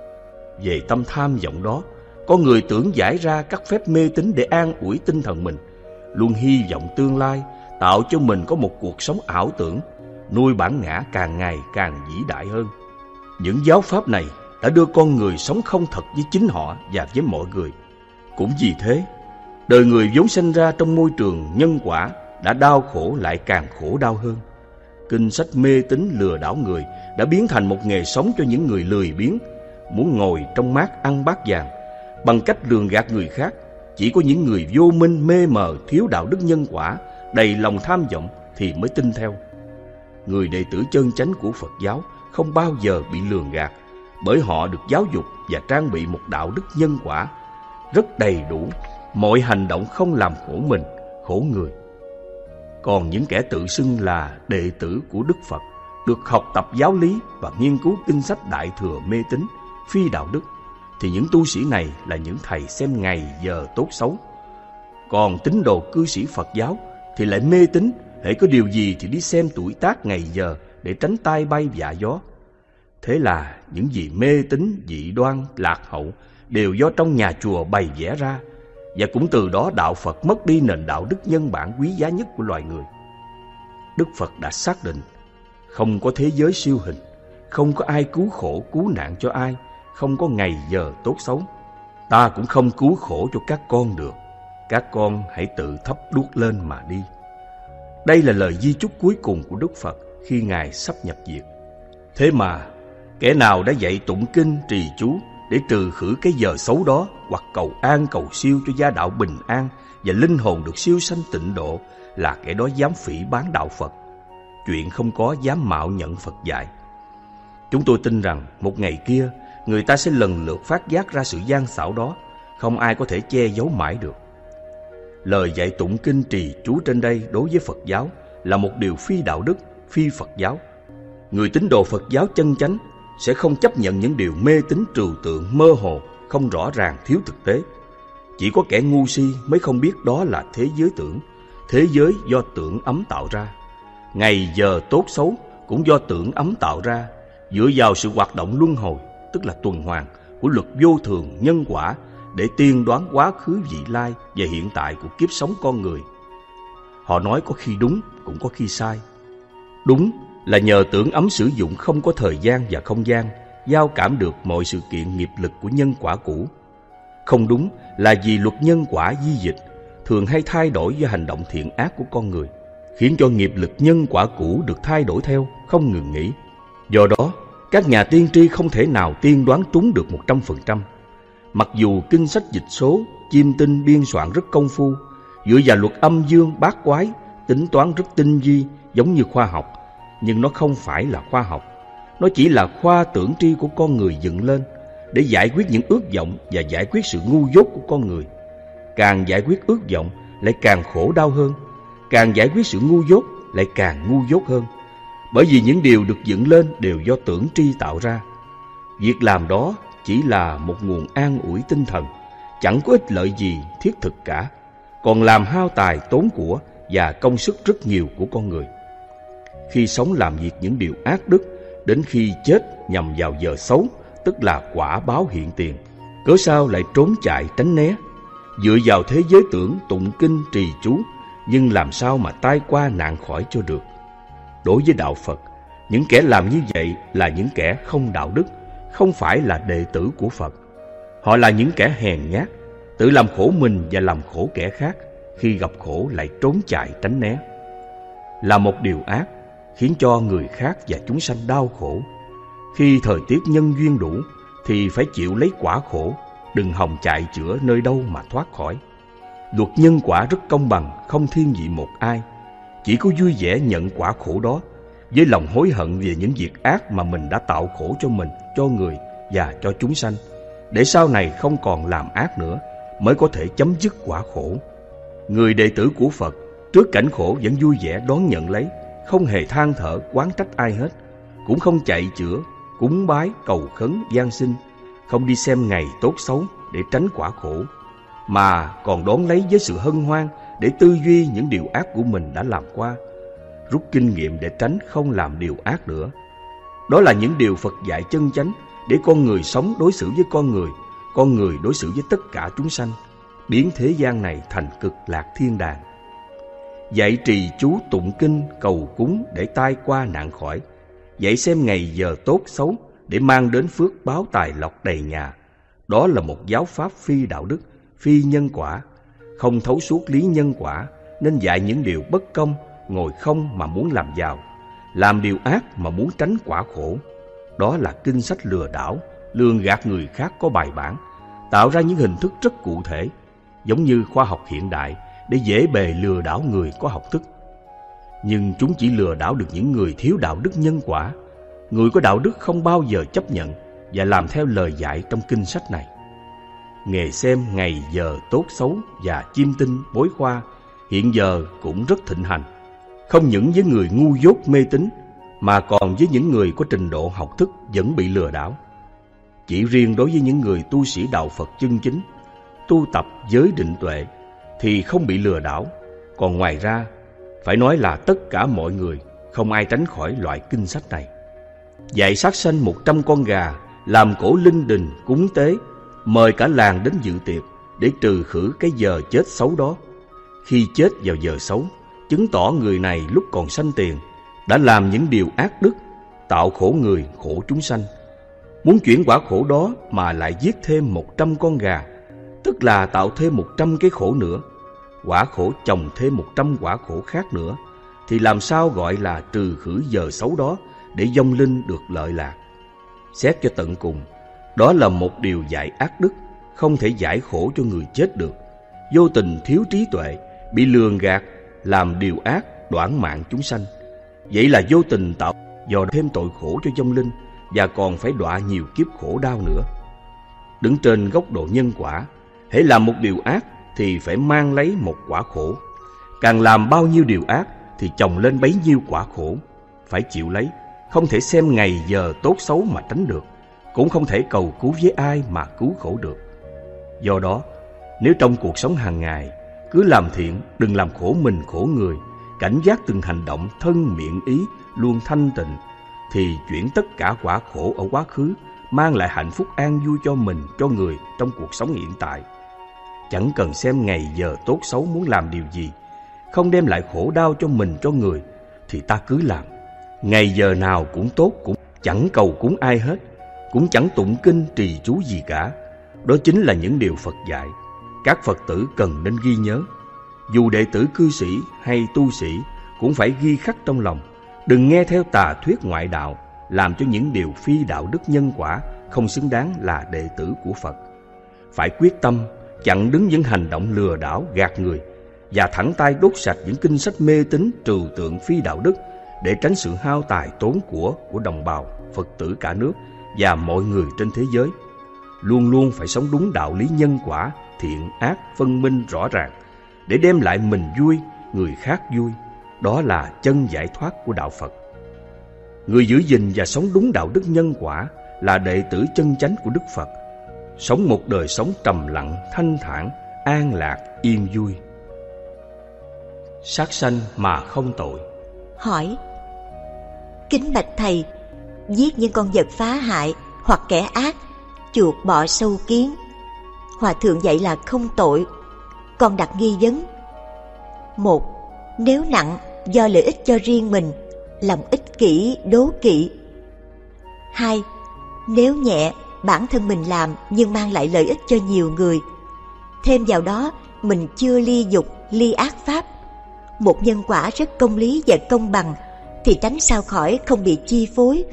Về tâm tham vọng đó, con người tưởng giải ra các phép mê tín để an ủi tinh thần mình, luôn hy vọng tương lai, tạo cho mình có một cuộc sống ảo tưởng, nuôi bản ngã càng ngày càng vĩ đại hơn. Những giáo pháp này đã đưa con người sống không thật với chính họ và với mọi người. Cũng vì thế, đời người vốn sinh ra trong môi trường nhân quả đã đau khổ lại càng khổ đau hơn. Kinh sách mê tín lừa đảo người đã biến thành một nghề sống cho những người lười biếng, muốn ngồi trong mát ăn bát vàng. Bằng cách lường gạt người khác, chỉ có những người vô minh, mê mờ, thiếu đạo đức nhân quả, đầy lòng tham vọng thì mới tin theo. Người đệ tử chân chánh của Phật giáo không bao giờ bị lường gạt, bởi họ được giáo dục và trang bị một đạo đức nhân quả rất đầy đủ, mọi hành động không làm khổ mình, khổ người. Còn những kẻ tự xưng là đệ tử của Đức Phật, được học tập giáo lý và nghiên cứu kinh sách đại thừa mê tín, phi đạo đức, thì những tu sĩ này là những thầy xem ngày giờ tốt xấu. Còn tín đồ cư sĩ Phật giáo thì lại mê tín, hễ có điều gì thì đi xem tuổi tác ngày giờ để tránh tai bay vạ gió. Thế là những gì mê tín, dị đoan, lạc hậu đều do trong nhà chùa bày vẽ ra, và cũng từ đó đạo Phật mất đi nền đạo đức nhân bản quý giá nhất của loài người. Đức Phật đã xác định không có thế giới siêu hình, không có ai cứu khổ cứu nạn cho ai, không có ngày giờ tốt xấu. Ta cũng không cứu khổ cho các con được, các con hãy tự thắp đuốc lên mà đi. Đây là lời di chúc cuối cùng của Đức Phật khi Ngài sắp nhập diệt. Thế mà kẻ nào đã dạy tụng kinh trì chú để trừ khử cái giờ xấu đó, hoặc cầu an cầu siêu cho gia đạo bình an và linh hồn được siêu sanh tịnh độ, là kẻ đó dám phỉ báng đạo Phật. Chuyện không có dám mạo nhận Phật dạy. Chúng tôi tin rằng một ngày kia người ta sẽ lần lượt phát giác ra sự gian xảo đó, không ai có thể che giấu mãi được. Lời dạy tụng kinh trì chú trên đây đối với Phật giáo là một điều phi đạo đức, phi Phật giáo. Người tín đồ Phật giáo chân chánh sẽ không chấp nhận những điều mê tín trừu tượng, mơ hồ, không rõ ràng, thiếu thực tế. Chỉ có kẻ ngu si mới không biết đó là thế giới tưởng, thế giới do tưởng ấm tạo ra. Ngày giờ tốt xấu cũng do tưởng ấm tạo ra, dựa vào sự hoạt động luân hồi, tức là tuần hoàn của luật vô thường nhân quả, để tiên đoán quá khứ vị lai và hiện tại của kiếp sống con người. Họ nói có khi đúng, cũng có khi sai. Đúng là nhờ tưởng ấm sử dụng không có thời gian và không gian, giao cảm được mọi sự kiện nghiệp lực của nhân quả cũ. Không đúng là vì luật nhân quả di dịch, thường hay thay đổi do hành động thiện ác của con người, khiến cho nghiệp lực nhân quả cũ được thay đổi theo, không ngừng nghỉ. Do đó, các nhà tiên tri không thể nào tiên đoán trúng được 100%. Mặc dù kinh sách dịch số, chiêm tinh biên soạn rất công phu, dựa vào luật âm dương bát quái, tính toán rất tinh vi, giống như khoa học, nhưng nó không phải là khoa học. Nó chỉ là khoa tưởng tri của con người dựng lên để giải quyết những ước vọng và giải quyết sự ngu dốt của con người. Càng giải quyết ước vọng lại càng khổ đau hơn, càng giải quyết sự ngu dốt lại càng ngu dốt hơn. Bởi vì những điều được dựng lên đều do tưởng tri tạo ra. Việc làm đó chỉ là một nguồn an ủi tinh thần, chẳng có ích lợi gì thiết thực cả, còn làm hao tài tốn của và công sức rất nhiều của con người. Khi sống làm việc những điều ác đức, đến khi chết nhằm vào giờ xấu, tức là quả báo hiện tiền, cớ sao lại trốn chạy tránh né, dựa vào thế giới tưởng tụng kinh trì chú, nhưng làm sao mà tai qua nạn khỏi cho được. Đối với đạo Phật, những kẻ làm như vậy là những kẻ không đạo đức, không phải là đệ tử của Phật. Họ là những kẻ hèn nhát, tự làm khổ mình và làm khổ kẻ khác, khi gặp khổ lại trốn chạy tránh né, là một điều ác, khiến cho người khác và chúng sanh đau khổ. Khi thời tiết nhân duyên đủ thì phải chịu lấy quả khổ, đừng hòng chạy chữa nơi đâu mà thoát khỏi. Luật nhân quả rất công bằng, không thiên vị một ai, chỉ có vui vẻ nhận quả khổ đó, với lòng hối hận về những việc ác mà mình đã tạo khổ cho mình, cho người và cho chúng sanh, để sau này không còn làm ác nữa, mới có thể chấm dứt quả khổ. Người đệ tử của Phật trước cảnh khổ vẫn vui vẻ đón nhận lấy, không hề than thở oán trách ai hết, cũng không chạy chữa, cúng bái, cầu khấn, van xin, không đi xem ngày tốt xấu để tránh quả khổ, mà còn đón lấy với sự hân hoan để tư duy những điều ác của mình đã làm qua, rút kinh nghiệm để tránh không làm điều ác nữa. Đó là những điều Phật dạy chân chánh để con người sống đối xử với con người đối xử với tất cả chúng sanh, biến thế gian này thành cực lạc thiên đàng. Dạy trì chú tụng kinh cầu cúng để tai qua nạn khỏi, dạy xem ngày giờ tốt xấu để mang đến phước báo tài lộc đầy nhà. Đó là một giáo pháp phi đạo đức, phi nhân quả, không thấu suốt lý nhân quả, nên dạy những điều bất công, ngồi không mà muốn làm giàu, làm điều ác mà muốn tránh quả khổ. Đó là kinh sách lừa đảo, lường gạt người khác có bài bản, tạo ra những hình thức rất cụ thể, giống như khoa học hiện đại, để dễ bề lừa đảo người có học thức. Nhưng chúng chỉ lừa đảo được những người thiếu đạo đức nhân quả. Người có đạo đức không bao giờ chấp nhận và làm theo lời dạy trong kinh sách này. Nghề xem ngày giờ tốt xấu và chiêm tinh bói khoa hiện giờ cũng rất thịnh hành, không những với người ngu dốt mê tín, mà còn với những người có trình độ học thức vẫn bị lừa đảo. Chỉ riêng đối với những người tu sĩ đạo Phật chân chính, tu tập giới định tuệ thì không bị lừa đảo. Còn ngoài ra, phải nói là tất cả mọi người không ai tránh khỏi loại kinh sách này. Dạy sát sanh 100 con gà, làm cỗ linh đình cúng tế, mời cả làng đến dự tiệc để trừ khử cái giờ chết xấu đó. Khi chết vào giờ xấu, chứng tỏ người này lúc còn sanh tiền đã làm những điều ác đức, tạo khổ người, khổ chúng sanh. Muốn chuyển quả khổ đó mà lại giết thêm 100 con gà, tức là tạo thêm 100 cái khổ nữa, quả khổ chồng thêm 100 quả khổ khác nữa, thì làm sao gọi là trừ khử giờ xấu đó để vong linh được lợi lạc. Xét cho tận cùng, đó là một điều dạy ác đức, không thể giải khổ cho người chết được. Vô tình thiếu trí tuệ, bị lường gạt, làm điều ác, đoản mạng chúng sanh. Vậy là vô tình tạo dò thêm tội khổ cho vong linh, và còn phải đọa nhiều kiếp khổ đau nữa. Đứng trên góc độ nhân quả, hễ làm một điều ác thì phải mang lấy một quả khổ. Càng làm bao nhiêu điều ác thì chồng lên bấy nhiêu quả khổ, phải chịu lấy, không thể xem ngày giờ tốt xấu mà tránh được, cũng không thể cầu cứu với ai mà cứu khổ được. Do đó, nếu trong cuộc sống hàng ngày cứ làm thiện, đừng làm khổ mình khổ người, cảnh giác từng hành động thân miệng ý luôn thanh tịnh, thì chuyển tất cả quả khổ ở quá khứ, mang lại hạnh phúc an vui cho mình, cho người trong cuộc sống hiện tại. Chẳng cần xem ngày giờ tốt xấu muốn làm điều gì, không đem lại khổ đau cho mình, cho người, thì ta cứ làm. Ngày giờ nào cũng tốt, cũng chẳng cầu cúng ai hết, cũng chẳng tụng kinh trì chú gì cả. Đó chính là những điều Phật dạy, các Phật tử cần nên ghi nhớ. Dù đệ tử cư sĩ hay tu sĩ cũng phải ghi khắc trong lòng, đừng nghe theo tà thuyết ngoại đạo, làm cho những điều phi đạo đức nhân quả, không xứng đáng là đệ tử của Phật. Phải quyết tâm chặn đứng những hành động lừa đảo gạt người, và thẳng tay đốt sạch những kinh sách mê tín trừu tượng phi đạo đức, để tránh sự hao tài tốn của đồng bào Phật tử cả nước và mọi người trên thế giới. Luôn luôn phải sống đúng đạo lý nhân quả, thiện ác phân minh rõ ràng, để đem lại mình vui, người khác vui. Đó là chân giải thoát của đạo Phật. Người giữ gìn và sống đúng đạo đức nhân quả là đệ tử chân chánh của Đức Phật, sống một đời sống trầm lặng, thanh thản, an lạc, yên vui. Sát sanh mà không tội. Hỏi: kính bạch thầy, giết những con vật phá hại hoặc kẻ ác, chuột bọ sâu kiến, Hòa thượng dạy là không tội. Con đặt nghi vấn: 1. Nếu nặng do lợi ích cho riêng mình, lòng ích kỷ, đố kỵ. 2. Nếu nhẹ, bản thân mình làm nhưng mang lại lợi ích cho nhiều người, Thêm vào đó, mình chưa ly dục, ly ác pháp. Một nhân quả rất công lý và công bằng thì tránh sao khỏi không bị chi phối.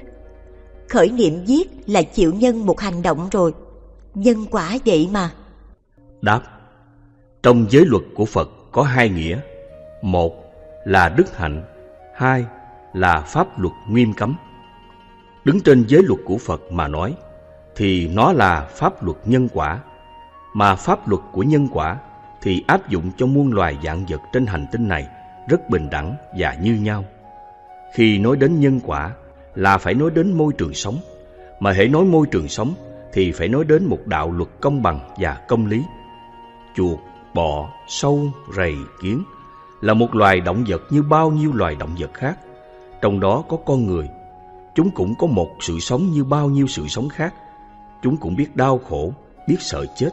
Khởi niệm giết là chịu nhân một hành động rồi. Nhân quả vậy mà. Đáp: trong giới luật của Phật có hai nghĩa. Một là đức hạnh, hai là pháp luật nghiêm cấm. Đứng trên giới luật của Phật mà nói thì nó là pháp luật nhân quả, mà pháp luật của nhân quả thì áp dụng cho muôn loài vạn vật trên hành tinh này rất bình đẳng và như nhau. Khi nói đến nhân quả là phải nói đến môi trường sống, mà hễ nói môi trường sống thì phải nói đến một đạo luật công bằng và công lý. Chuột, bọ, sâu, rầy, kiến là một loài động vật như bao nhiêu loài động vật khác. Trong đó có con người. Chúng cũng có một sự sống như bao nhiêu sự sống khác. Chúng cũng biết đau khổ, biết sợ chết.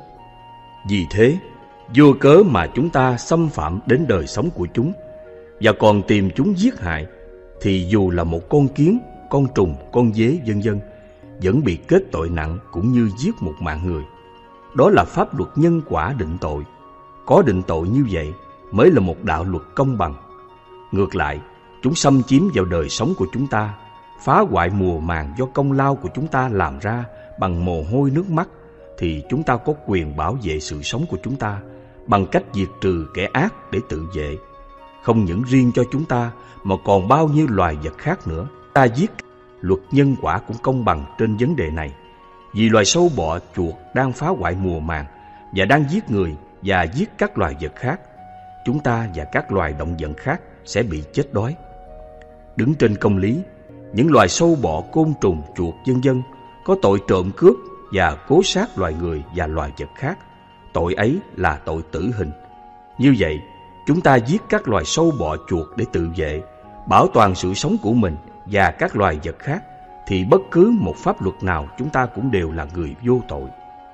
Vì thế, vô cớ mà chúng ta xâm phạm đến đời sống của chúng và còn tìm chúng giết hại, thì dù là một con kiến, con trùng, con dế vân vân vẫn bị kết tội nặng cũng như giết một mạng người. Đó là pháp luật nhân quả định tội. Có định tội như vậy mới là một đạo luật công bằng. Ngược lại, chúng xâm chiếm vào đời sống của chúng ta, phá hoại mùa màng do công lao của chúng ta làm ra bằng mồ hôi nước mắt, thì chúng ta có quyền bảo vệ sự sống của chúng ta bằng cách diệt trừ kẻ ác để tự vệ. Không những riêng cho chúng ta mà còn bao nhiêu loài vật khác nữa. Ta giết, luật nhân quả cũng công bằng trên vấn đề này. Vì loài sâu bọ, chuột đang phá hoại mùa màng và đang giết người và giết các loài vật khác, chúng ta và các loài động vật khác sẽ bị chết đói. Đứng trên công lý, những loài sâu bọ, côn trùng, chuột vân vân có tội trộm cướp và cố sát loài người và loài vật khác, tội ấy là tội tử hình. Như vậy, chúng ta giết các loài sâu bọ, chuột để tự vệ, bảo toàn sự sống của mình và các loài vật khác, thì bất cứ một pháp luật nào chúng ta cũng đều là người vô tội.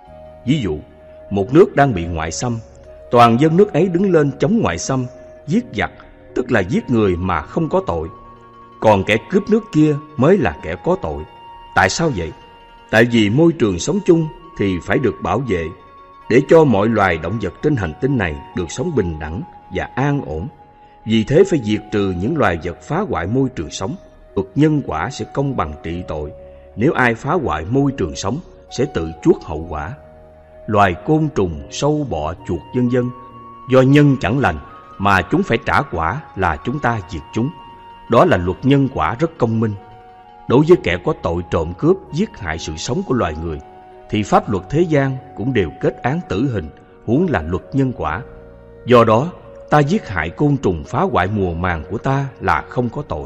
Ví dụ, một nước đang bị ngoại xâm, toàn dân nước ấy đứng lên chống ngoại xâm, giết giặc, tức là giết người mà không có tội. Còn kẻ cướp nước kia mới là kẻ có tội. Tại sao vậy? Tại vì môi trường sống chung thì phải được bảo vệ, để cho mọi loài động vật trên hành tinh này được sống bình đẳng và an ổn. Vì thế phải diệt trừ những loài vật phá hoại môi trường sống. Luật nhân quả sẽ công bằng trị tội. Nếu ai phá hoại môi trường sống sẽ tự chuốc hậu quả. Loài côn trùng, sâu bọ, chuột vân vân do nhân chẳng lành mà chúng phải trả quả là chúng ta diệt chúng. Đó là luật nhân quả rất công minh. Đối với kẻ có tội trộm cướp, giết hại sự sống của loài người thì pháp luật thế gian cũng đều kết án tử hình, huống là luật nhân quả. Do đó, ta giết hại côn trùng phá hoại mùa màng của ta là không có tội.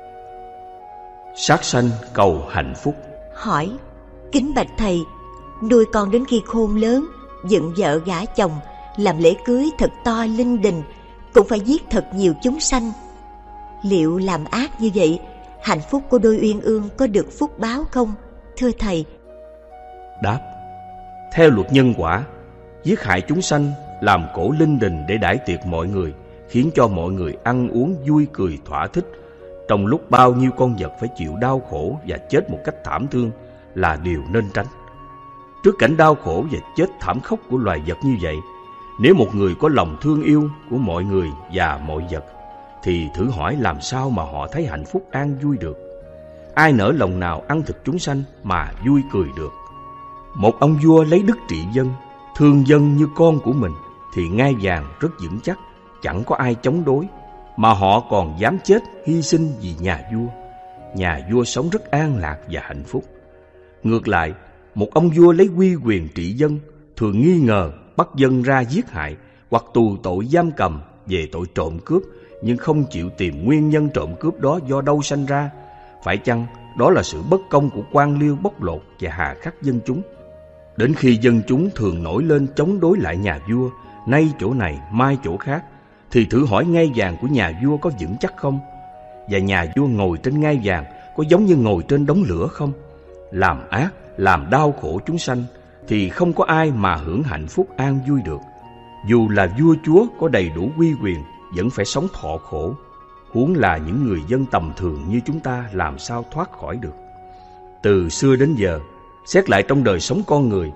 Sát sanh cầu hạnh phúc. Hỏi: kính bạch thầy, nuôi con đến khi khôn lớn, dựng vợ gả chồng, làm lễ cưới thật to linh đình, cũng phải giết thật nhiều chúng sanh. Liệu làm ác như vậy, hạnh phúc của đôi uyên ương có được phúc báo không, thưa thầy? Đáp: theo luật nhân quả, giết hại chúng sanh, làm cổ linh đình để đãi tiệc mọi người, khiến cho mọi người ăn uống vui cười thỏa thích, trong lúc bao nhiêu con vật phải chịu đau khổ và chết một cách thảm thương, là điều nên tránh. Trước cảnh đau khổ và chết thảm khốc của loài vật như vậy, nếu một người có lòng thương yêu của mọi người và mọi vật, thì thử hỏi làm sao mà họ thấy hạnh phúc an vui được? Ai nỡ lòng nào ăn thịt chúng sanh mà vui cười được? Một ông vua lấy đức trị dân, thương dân như con của mình, thì ngai vàng rất vững chắc, chẳng có ai chống đối, mà họ còn dám chết hy sinh vì nhà vua. Nhà vua sống rất an lạc và hạnh phúc. Ngược lại, một ông vua lấy uy quyền trị dân, thường nghi ngờ, bắt dân ra giết hại hoặc tù tội giam cầm về tội trộm cướp, nhưng không chịu tìm nguyên nhân trộm cướp đó do đâu sanh ra. Phải chăng đó là sự bất công của quan liêu bóc lột và hà khắc dân chúng? Đến khi dân chúng thường nổi lên chống đối lại nhà vua, nay chỗ này mai chỗ khác, thì thử hỏi ngai vàng của nhà vua có vững chắc không? Và nhà vua ngồi trên ngai vàng có giống như ngồi trên đống lửa không? Làm ác, làm đau khổ chúng sanh, thì không có ai mà hưởng hạnh phúc an vui được. Dù là vua chúa có đầy đủ uy quyền, vẫn phải sống thọ khổ, huống là những người dân tầm thường như chúng ta làm sao thoát khỏi được. Từ xưa đến giờ, xét lại trong đời sống con người,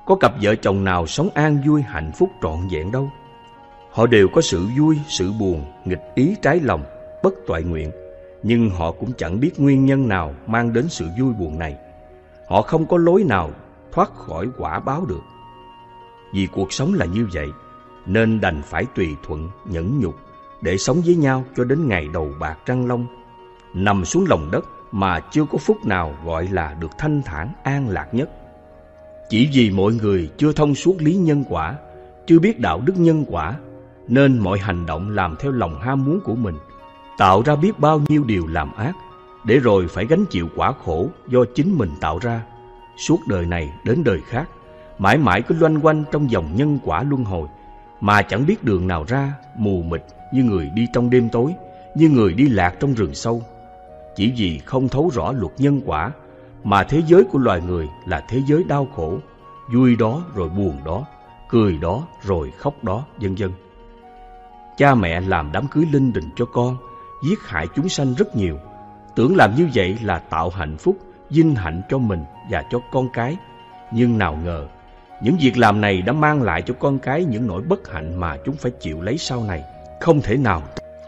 có cặp vợ chồng nào sống an vui hạnh phúc trọn vẹn đâu. Họ đều có sự vui, sự buồn, nghịch ý trái lòng, bất toại nguyện. Nhưng họ cũng chẳng biết nguyên nhân nào mang đến sự vui buồn này. Họ không có lối nào thoát khỏi quả báo được. Vì cuộc sống là như vậy, nên đành phải tùy thuận, nhẫn nhục để sống với nhau cho đến ngày đầu bạc răng long. Nằm xuống lòng đất mà chưa có phút nào gọi là được thanh thản an lạc nhất. Chỉ vì mọi người chưa thông suốt lý nhân quả, chưa biết đạo đức nhân quả, nên mọi hành động làm theo lòng ham muốn của mình, tạo ra biết bao nhiêu điều làm ác, để rồi phải gánh chịu quả khổ do chính mình tạo ra. Suốt đời này đến đời khác, mãi mãi cứ loanh quanh trong vòng nhân quả luân hồi, mà chẳng biết đường nào ra, mù mịt như người đi trong đêm tối, như người đi lạc trong rừng sâu. Chỉ vì không thấu rõ luật nhân quả, mà thế giới của loài người là thế giới đau khổ, vui đó rồi buồn đó, cười đó rồi khóc đó, vân vân. Cha mẹ làm đám cưới linh đình cho con, giết hại chúng sanh rất nhiều, tưởng làm như vậy là tạo hạnh phúc, vinh hạnh cho mình và cho con cái. Nhưng nào ngờ, những việc làm này đã mang lại cho con cái những nỗi bất hạnh mà chúng phải chịu lấy sau này, không thể nào.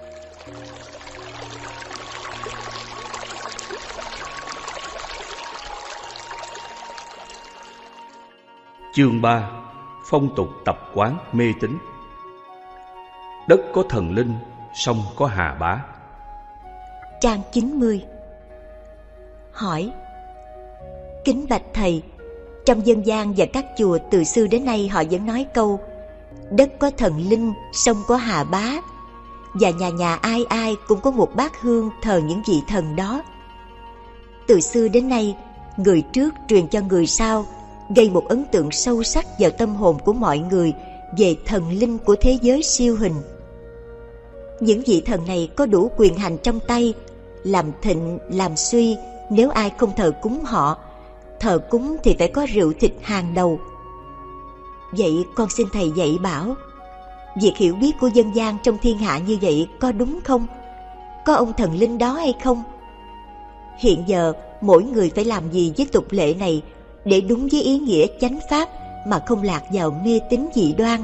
Chương 3. Phong tục tập quán mê tín. Đất có thần linh, sông có hà bá. Trang 90. Hỏi: kính bạch thầy, trong dân gian và các chùa từ xưa đến nay họ vẫn nói câu đất có thần linh, sông có hà bá, và nhà nhà ai ai cũng có một bát hương thờ những vị thần đó. Từ xưa đến nay, người trước truyền cho người sau, gây một ấn tượng sâu sắc vào tâm hồn của mọi người về thần linh của thế giới siêu hình. Những vị thần này có đủ quyền hành trong tay, làm thịnh, làm suy nếu ai không thờ cúng họ. Thờ cúng thì phải có rượu thịt hàng đầu. Vậy con xin thầy dạy bảo, việc hiểu biết của dân gian trong thiên hạ như vậy có đúng không? Có ông thần linh đó hay không? Hiện giờ mỗi người phải làm gì với tục lệ này để đúng với ý nghĩa chánh pháp mà không lạc vào mê tín dị đoan?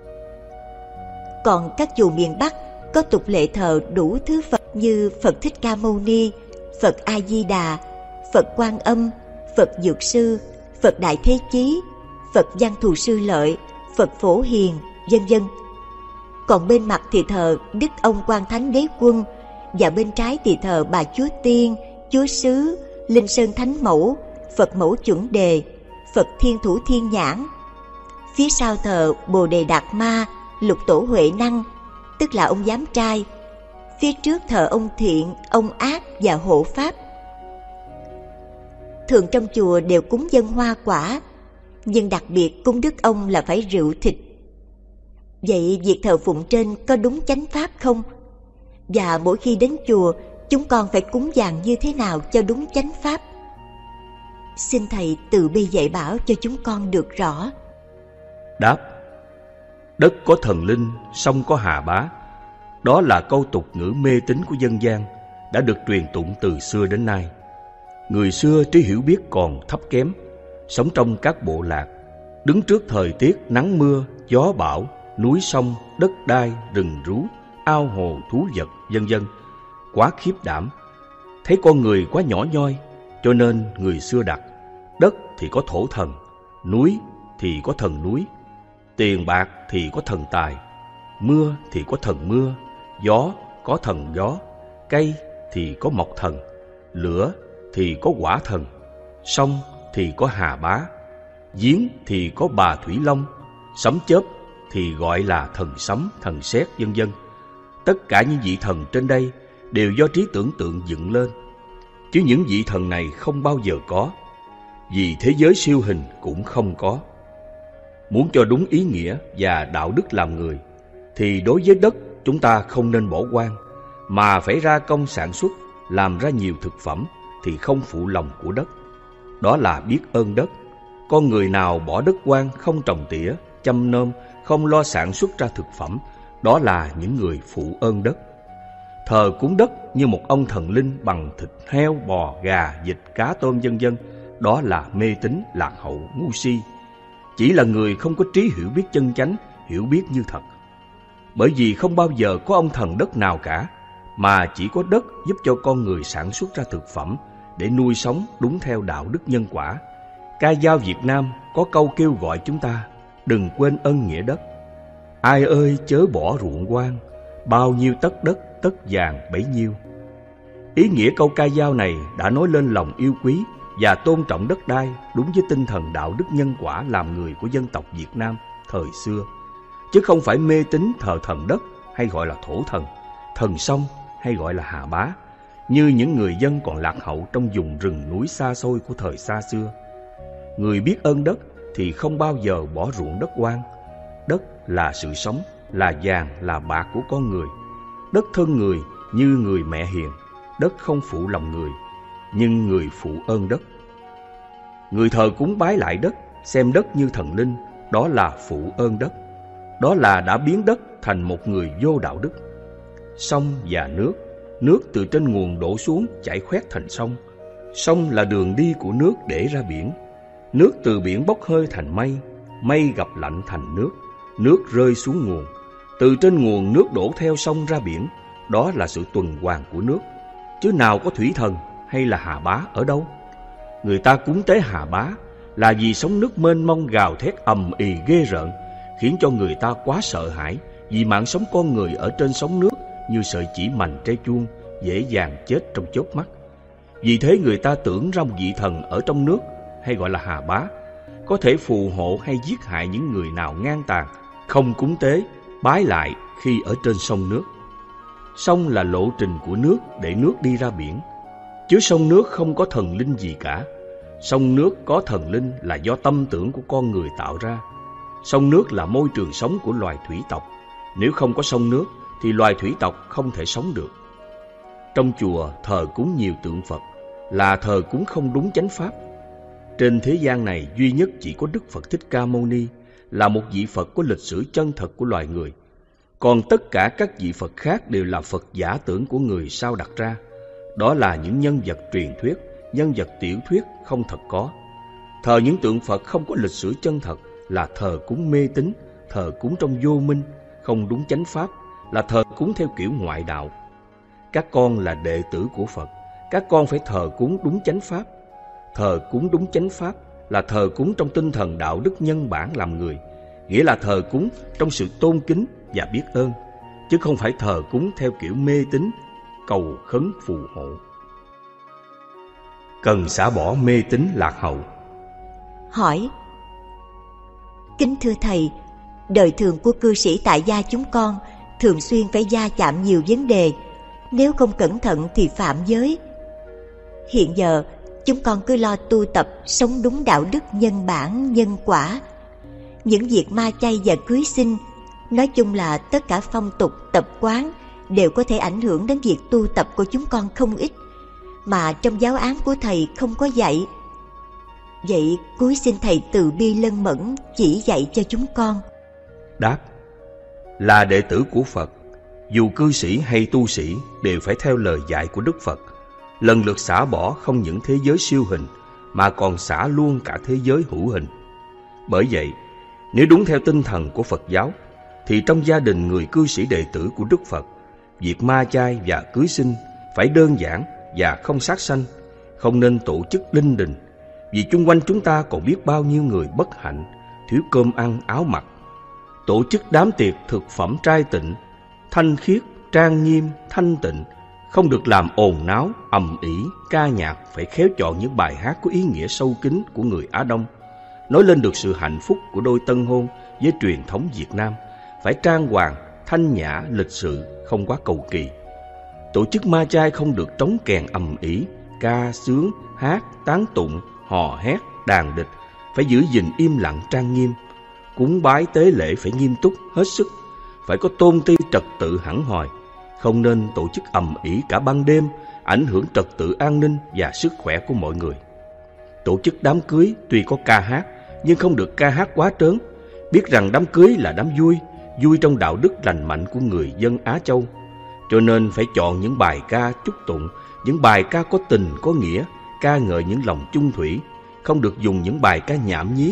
Còn các chùa miền Bắc có tục lệ thờ đủ thứ Phật như Phật Thích Ca Mâu Ni, Phật A Di Đà, Phật Quan Âm, Phật Dược Sư, Phật Đại Thế Chí, Phật Văn Thù Sư Lợi, Phật Phổ Hiền, vân vân. Còn bên mặt thì thờ Đức Ông Quan Thánh Đế Quân, và bên trái thì thờ Bà Chúa Tiên, Chúa Sứ, Linh Sơn Thánh Mẫu, Phật Mẫu Chuẩn Đề, Phật Thiên Thủ Thiên Nhãn. Phía sau thờ Bồ Đề Đạt Ma, Lục Tổ Huệ Năng, tức là ông giám trai. Phía trước thờ ông Thiện, ông Ác và Hộ Pháp. Thường trong chùa đều cúng dâng hoa quả, nhưng đặc biệt cúng Đức Ông là phải rượu thịt. Vậy việc thờ phụng trên có đúng chánh pháp không? Và mỗi khi đến chùa, chúng con phải cúng dường như thế nào cho đúng chánh pháp? Xin thầy từ bi dạy bảo cho chúng con được rõ. Đáp: đất có thần linh, sông có hà bá. Đó là câu tục ngữ mê tín của dân gian, đã được truyền tụng từ xưa đến nay. Người xưa trí hiểu biết còn thấp kém, sống trong các bộ lạc, đứng trước thời tiết nắng mưa, gió bão, núi sông, đất đai, rừng rú, ao hồ, thú vật, vân vân, quá khiếp đảm. Thấy con người quá nhỏ nhoi, cho nên người xưa đặt: đất thì có thổ thần, núi thì có thần núi, tiền bạc thì có thần tài, mưa thì có thần mưa, gió có thần gió, cây thì có mộc thần, lửa thì có hỏa thần, sông thì có hà bá, giếng thì có bà Thủy Long, sấm chớp thì gọi là thần sấm, thần sét, vân vân. Tất cả những vị thần trên đây đều do trí tưởng tượng dựng lên, chứ những vị thần này không bao giờ có, vì thế giới siêu hình cũng không có. Muốn cho đúng ý nghĩa và đạo đức làm người, thì đối với đất chúng ta không nên bỏ hoang, mà phải ra công sản xuất, làm ra nhiều thực phẩm thì không phụ lòng của đất. Đó là biết ơn đất. Con người nào bỏ đất hoang, không trồng tỉa, chăm nom, không lo sản xuất ra thực phẩm, đó là những người phụ ơn đất. Thờ cúng đất như một ông thần linh bằng thịt heo, bò, gà, vịt, cá, tôm, vân vân, đó là mê tín lạc hậu, ngu si. chỉ là người không có trí hiểu biết chân chánh, hiểu biết như thật. Bởi vì không bao giờ có ông thần đất nào cả, mà chỉ có đất giúp cho con người sản xuất ra thực phẩm để nuôi sống đúng theo đạo đức nhân quả. Ca dao Việt Nam có câu kêu gọi chúng ta đừng quên ân nghĩa đất. Ai ơi chớ bỏ ruộng hoang, bao nhiêu tấc đất tất vàng bấy nhiêu. Ý nghĩa câu ca dao này đã nói lên lòng yêu quý và tôn trọng đất đai đúng với tinh thần đạo đức nhân quả làm người của dân tộc Việt Nam thời xưa, chứ không phải mê tín thờ thần đất hay gọi là thổ thần, thần sông hay gọi là Hà Bá, như những người dân còn lạc hậu trong vùng rừng núi xa xôi của thời xa xưa. Người biết ơn đất thì không bao giờ bỏ ruộng đất hoang. Đất là sự sống, là vàng, là bạc của con người. Đất thân người như người mẹ hiền. Đất không phụ lòng người, nhưng người phụ ơn đất. Người thờ cúng bái lại đất, xem đất như thần linh, đó là phụ ơn đất. Đó là đã biến đất thành một người vô đạo đức. Sông và nước, nước từ trên nguồn đổ xuống chảy khoét thành sông. Sông là đường đi của nước để ra biển. Nước từ biển bốc hơi thành mây, mây gặp lạnh thành nước, nước rơi xuống nguồn. Từ trên nguồn nước đổ theo sông ra biển, đó là sự tuần hoàn của nước. Chứ nào có thủy thần hay là Hà Bá ở đâu. Người ta cúng tế Hà Bá là vì sóng nước mênh mông gào thét ầm ì ghê rợn, khiến cho người ta quá sợ hãi, vì mạng sống con người ở trên sóng nước như sợi chỉ mành tre chuông, dễ dàng chết trong chớp mắt. Vì thế người ta tưởng ra một vị thần ở trong nước, hay gọi là Hà Bá, có thể phù hộ hay giết hại những người nào ngang tàn, không cúng tế, bái lại khi ở trên sông nước. Sông là lộ trình của nước để nước đi ra biển, chứ sông nước không có thần linh gì cả. Sông nước có thần linh là do tâm tưởng của con người tạo ra. Sông nước là môi trường sống của loài thủy tộc. Nếu không có sông nước thì loài thủy tộc không thể sống được. Trong chùa thờ cúng nhiều tượng Phật là thờ cúng không đúng chánh pháp. Trên thế gian này duy nhất chỉ có Đức Phật Thích Ca Mâu Ni là một vị Phật có lịch sử chân thật của loài người. Còn tất cả các vị Phật khác đều là Phật giả tưởng của người sao đặt ra. Đó là những nhân vật truyền thuyết, nhân vật tiểu thuyết không thật có. Thờ những tượng Phật không có lịch sử chân thật là thờ cúng mê tín, thờ cúng trong vô minh, không đúng chánh pháp, là thờ cúng theo kiểu ngoại đạo. Các con là đệ tử của Phật, các con phải thờ cúng đúng chánh pháp. Thờ cúng đúng chánh pháp là thờ cúng trong tinh thần đạo đức nhân bản làm người, nghĩa là thờ cúng trong sự tôn kính và biết ơn, chứ không phải thờ cúng theo kiểu mê tín, cầu khấn phù hộ. Cần xả bỏ mê tín lạc hậu. Hỏi: kính thưa thầy, đời thường của cư sĩ tại gia chúng con thường xuyên phải va chạm nhiều vấn đề, nếu không cẩn thận thì phạm giới. Hiện giờ chúng con cứ lo tu tập sống đúng đạo đức nhân bản nhân quả. Những việc ma chay và cưới xin, nói chung là tất cả phong tục tập quán đều có thể ảnh hưởng đến việc tu tập của chúng con không ít, mà trong giáo án của thầy không có dạy. Vậy cúi xin thầy từ bi lân mẫn chỉ dạy cho chúng con. Đáp: là đệ tử của Phật, dù cư sĩ hay tu sĩ đều phải theo lời dạy của Đức Phật, lần lượt xả bỏ không những thế giới siêu hình mà còn xả luôn cả thế giới hữu hình. Bởi vậy, nếu đúng theo tinh thần của Phật giáo thì trong gia đình người cư sĩ đệ tử của Đức Phật, việc ma chay và cưới xin phải đơn giản và không sát sanh, không nên tổ chức linh đình, vì chung quanh chúng ta còn biết bao nhiêu người bất hạnh, thiếu cơm ăn áo mặc. Tổ chức đám tiệc thực phẩm trai tịnh, thanh khiết, trang nghiêm, thanh tịnh, không được làm ồn náo, ầm ĩ, ca nhạc, phải khéo chọn những bài hát có ý nghĩa sâu kín của người Á Đông, nói lên được sự hạnh phúc của đôi tân hôn với truyền thống Việt Nam, phải trang hoàng, thanh nhã, lịch sự, không quá cầu kỳ. Tổ chức ma chay không được trống kèn ầm ĩ, ca sướng, hát, tán tụng, hò hét, đàn địch, phải giữ gìn im lặng trang nghiêm. Cúng bái tế lễ phải nghiêm túc, hết sức, phải có tôn ti trật tự hẳn hoi, không nên tổ chức ầm ĩ cả ban đêm, ảnh hưởng trật tự an ninh và sức khỏe của mọi người. Tổ chức đám cưới tuy có ca hát, nhưng không được ca hát quá trớn, biết rằng đám cưới là đám vui, vui trong đạo đức lành mạnh của người dân Á Châu. Cho nên phải chọn những bài ca chúc tụng, những bài ca có tình có nghĩa, ca ngợi những lòng chung thủy, không được dùng những bài ca nhảm nhí,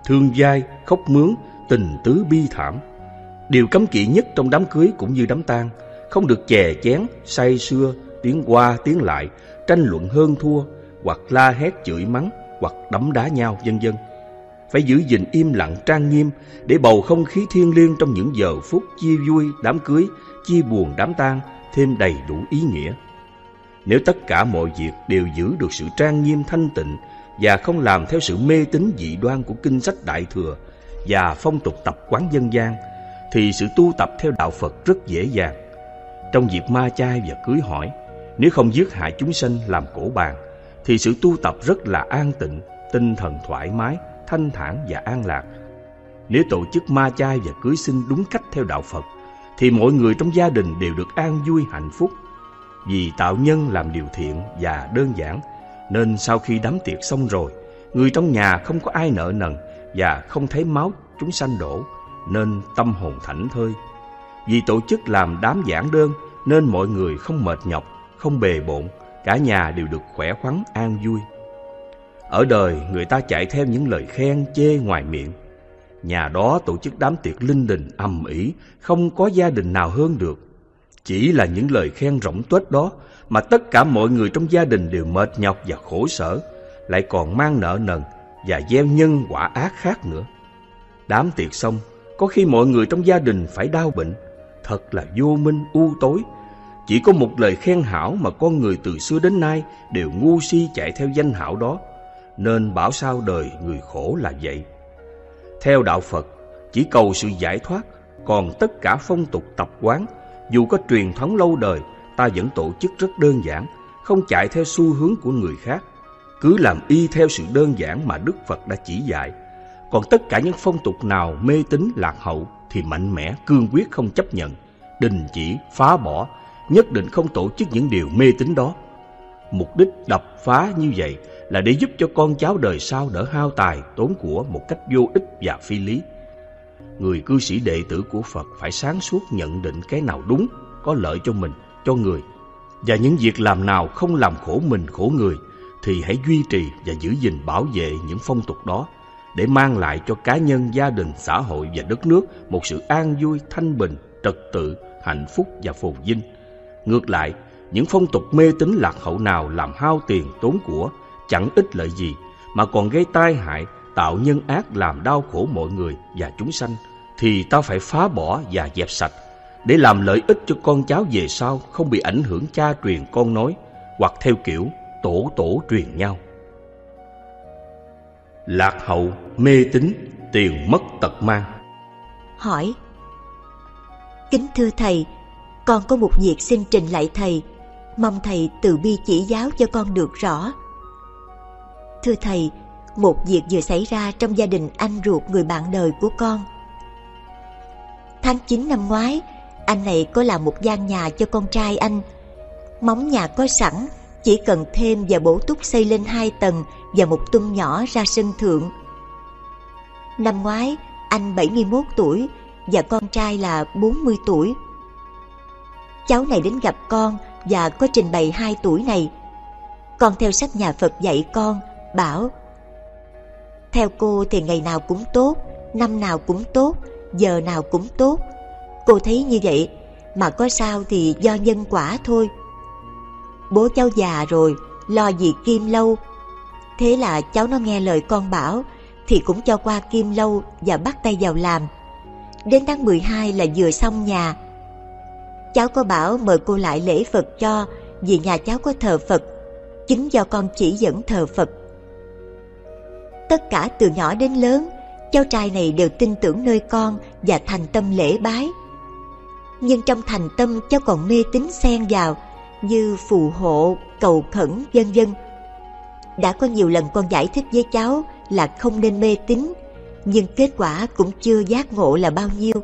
thương vai, khóc mướn, tình tứ bi thảm. Điều cấm kỵ nhất trong đám cưới cũng như đám tang, không được chè chén, say sưa, tiếng qua tiếng lại, tranh luận hơn thua, hoặc la hét chửi mắng, hoặc đấm đá nhau, vân vân. Phải giữ gìn im lặng trang nghiêm để bầu không khí thiêng liêng trong những giờ phút chia vui đám cưới, chia buồn đám tang thêm đầy đủ ý nghĩa. Nếu tất cả mọi việc đều giữ được sự trang nghiêm thanh tịnh và không làm theo sự mê tín dị đoan của kinh sách Đại Thừa và phong tục tập quán dân gian, thì sự tu tập theo đạo Phật rất dễ dàng. Trong dịp ma chay và cưới hỏi, nếu không giết hại chúng sanh làm cổ bàn, thì sự tu tập rất là an tịnh, tinh thần thoải mái, thanh thản và an lạc. Nếu tổ chức ma chay và cưới xin đúng cách theo đạo Phật, thì mọi người trong gia đình đều được an vui hạnh phúc. Vì tạo nhân làm điều thiện và đơn giản, nên sau khi đám tiệc xong rồi, người trong nhà không có ai nợ nần và không thấy máu chúng sanh đổ, nên tâm hồn thảnh thơi. Vì tổ chức làm đám giản đơn, nên mọi người không mệt nhọc, không bề bộn, cả nhà đều được khỏe khoắn an vui. Ở đời người ta chạy theo những lời khen chê ngoài miệng. Nhà đó tổ chức đám tiệc linh đình ầm ĩ, không có gia đình nào hơn được. Chỉ là những lời khen rỗng tuếch đó mà tất cả mọi người trong gia đình đều mệt nhọc và khổ sở, lại còn mang nợ nần và gieo nhân quả ác khác nữa. Đám tiệc xong, có khi mọi người trong gia đình phải đau bệnh, thật là vô minh u tối. Chỉ có một lời khen hảo mà con người từ xưa đến nay đều ngu si chạy theo danh hảo đó, nên bảo sao đời người khổ là vậy. Theo đạo Phật, chỉ cầu sự giải thoát, còn tất cả phong tục tập quán, dù có truyền thống lâu đời, ta vẫn tổ chức rất đơn giản, không chạy theo xu hướng của người khác, cứ làm y theo sự đơn giản mà Đức Phật đã chỉ dạy. Còn tất cả những phong tục nào mê tín lạc hậu thì mạnh mẽ cương quyết không chấp nhận, đình chỉ, phá bỏ, nhất định không tổ chức những điều mê tín đó. Mục đích đập phá như vậy là để giúp cho con cháu đời sau đỡ hao tài tốn của một cách vô ích và phi lý. Người cư sĩ đệ tử của Phật phải sáng suốt nhận định cái nào đúng, có lợi cho mình, cho người, và những việc làm nào không làm khổ mình khổ người thì hãy duy trì và giữ gìn bảo vệ những phong tục đó, để mang lại cho cá nhân, gia đình, xã hội và đất nước một sự an vui, thanh bình, trật tự, hạnh phúc và phồn vinh. Ngược lại, những phong tục mê tín lạc hậu nào làm hao tiền tốn của, chẳng ích lợi gì, mà còn gây tai hại, tạo nhân ác làm đau khổ mọi người và chúng sanh, thì ta phải phá bỏ và dẹp sạch, để làm lợi ích cho con cháu về sau không bị ảnh hưởng cha truyền con nối, hoặc theo kiểu tổ tổ truyền nhau. Lạc hậu, mê tín, tiền mất tật mang. Hỏi: Kính thưa thầy, con có một việc xin trình lại thầy, mong thầy từ bi chỉ giáo cho con được rõ. Thưa thầy, một việc vừa xảy ra trong gia đình anh ruột người bạn đời của con. Tháng 9 năm ngoái, anh này có làm một gian nhà cho con trai anh. Móng nhà có sẵn, chỉ cần thêm và bổ túc xây lên 2 tầng và một tung nhỏ ra sân thượng. Năm ngoái, anh 71 tuổi và con trai là 40 tuổi. Cháu này đến gặp con và có trình bày 2 tuổi này. Con theo sách nhà Phật dạy con, bảo: theo cô thì ngày nào cũng tốt, năm nào cũng tốt, giờ nào cũng tốt. Cô thấy như vậy, mà có sao thì do nhân quả thôi. Bố cháu già rồi, lo gì Kim Lâu. Thế là cháu nó nghe lời con bảo, thì cũng cho qua Kim Lâu và bắt tay vào làm. Đến tháng 12 là vừa xong nhà. Cháu có bảo mời cô lại lễ Phật cho, vì nhà cháu có thờ Phật, chính do con chỉ dẫn thờ Phật. Tất cả từ nhỏ đến lớn, cháu trai này đều tin tưởng nơi con và thành tâm lễ bái. Nhưng trong thành tâm cháu còn mê tín xen vào, như phù hộ, cầu khẩn, vân vân. Đã có nhiều lần con giải thích với cháu là không nên mê tín, nhưng kết quả cũng chưa giác ngộ là bao nhiêu.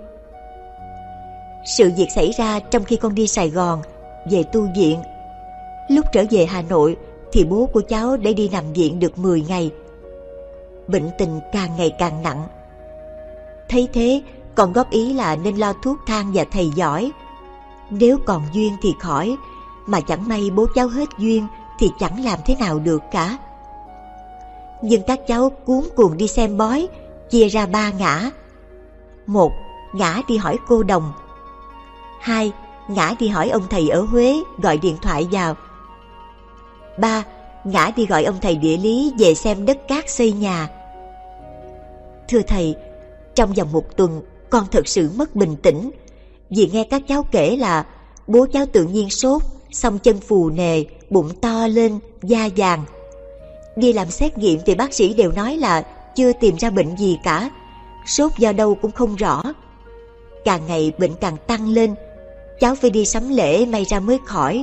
Sự việc xảy ra trong khi con đi Sài Gòn về tu viện. Lúc trở về Hà Nội thì bố của cháu đã đi nằm viện được 10 ngày. Bệnh tình càng ngày càng nặng. Thấy thế, con góp ý là nên lo thuốc thang và thầy giỏi. Nếu còn duyên thì khỏi, mà chẳng may bố cháu hết duyên thì chẳng làm thế nào được cả. Nhưng các cháu cuống cuồng đi xem bói, chia ra 3 ngã. 1. Ngã đi hỏi cô đồng. 2. Ngã đi hỏi ông thầy ở Huế gọi điện thoại vào. 3. Ngã đi gọi ông thầy địa lý về xem đất cát xây nhà. Thưa thầy, trong vòng 1 tuần con thật sự mất bình tĩnh, vì nghe các cháu kể là bố cháu tự nhiên sốt, xong chân phù nề, bụng to lên, da vàng. Đi làm xét nghiệm thì bác sĩ đều nói là chưa tìm ra bệnh gì cả, sốt do đâu cũng không rõ. Càng ngày bệnh càng tăng lên, cháu phải đi sắm lễ may ra mới khỏi.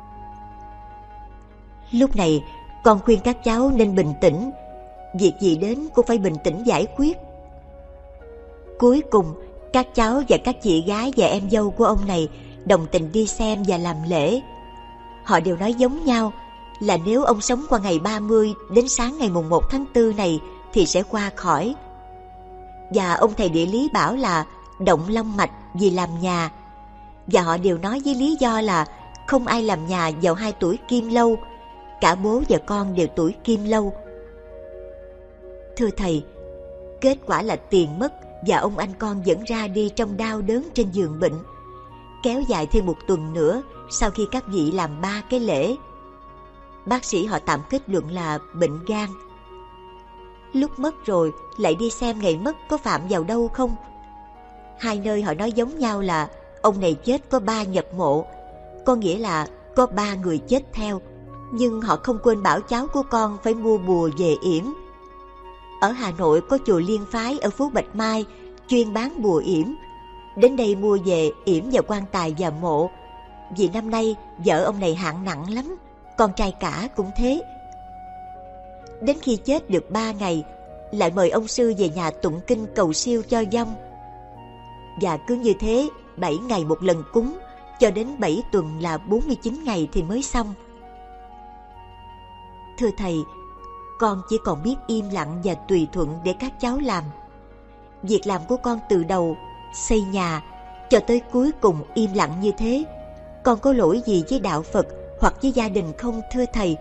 Lúc này con khuyên các cháu nên bình tĩnh, việc gì đến cũng phải bình tĩnh giải quyết. Cuối cùng các cháu và các chị gái và em dâu của ông này đồng tình đi xem và làm lễ. Họ đều nói giống nhau là nếu ông sống qua ngày 30 đến sáng ngày mùng 1 tháng 4 này thì sẽ qua khỏi. Và ông thầy địa lý bảo là động long mạch vì làm nhà. Và họ đều nói với lý do là không ai làm nhà vào 2 tuổi Kim Lâu. Cả bố và con đều tuổi Kim Lâu. Thưa thầy, kết quả là tiền mất và ông anh con vẫn ra đi trong đau đớn trên giường bệnh, kéo dài thêm 1 tuần nữa sau khi các vị làm 3 cái lễ. Bác sĩ họ tạm kết luận là bệnh gan. Lúc mất rồi lại đi xem ngày mất có phạm vào đâu không. 2 nơi họ nói giống nhau là ông này chết có 3 nhật mộ, có nghĩa là có 3 người chết theo. Nhưng họ không quên bảo cháu của con phải mua bùa về yểm. Ở Hà Nội có chùa Liên Phái ở phố Bạch Mai chuyên bán bùa yểm. Đến đây mua về yểm vào quan tài và mộ. Vì năm nay vợ ông này hạng nặng lắm, con trai cả cũng thế. Đến khi chết được 3 ngày, lại mời ông sư về nhà tụng kinh cầu siêu cho vong. Và cứ như thế 7 ngày một lần cúng, cho đến 7 tuần là 49 ngày thì mới xong. Thưa thầy, con chỉ còn biết im lặng và tùy thuận để các cháu làm. Việc làm của con từ đầu xây nhà cho tới cuối cùng im lặng như thế, con có lỗi gì với đạo Phật hoặc với gia đình không thưa thầy?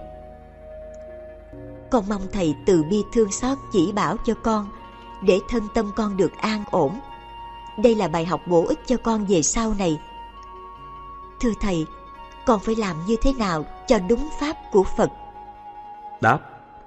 Con mong thầy từ bi thương xót chỉ bảo cho con, để thân tâm con được an ổn. Đây là bài học bổ ích cho con về sau này. Thưa thầy, con phải làm như thế nào cho đúng pháp của Phật? Đáp: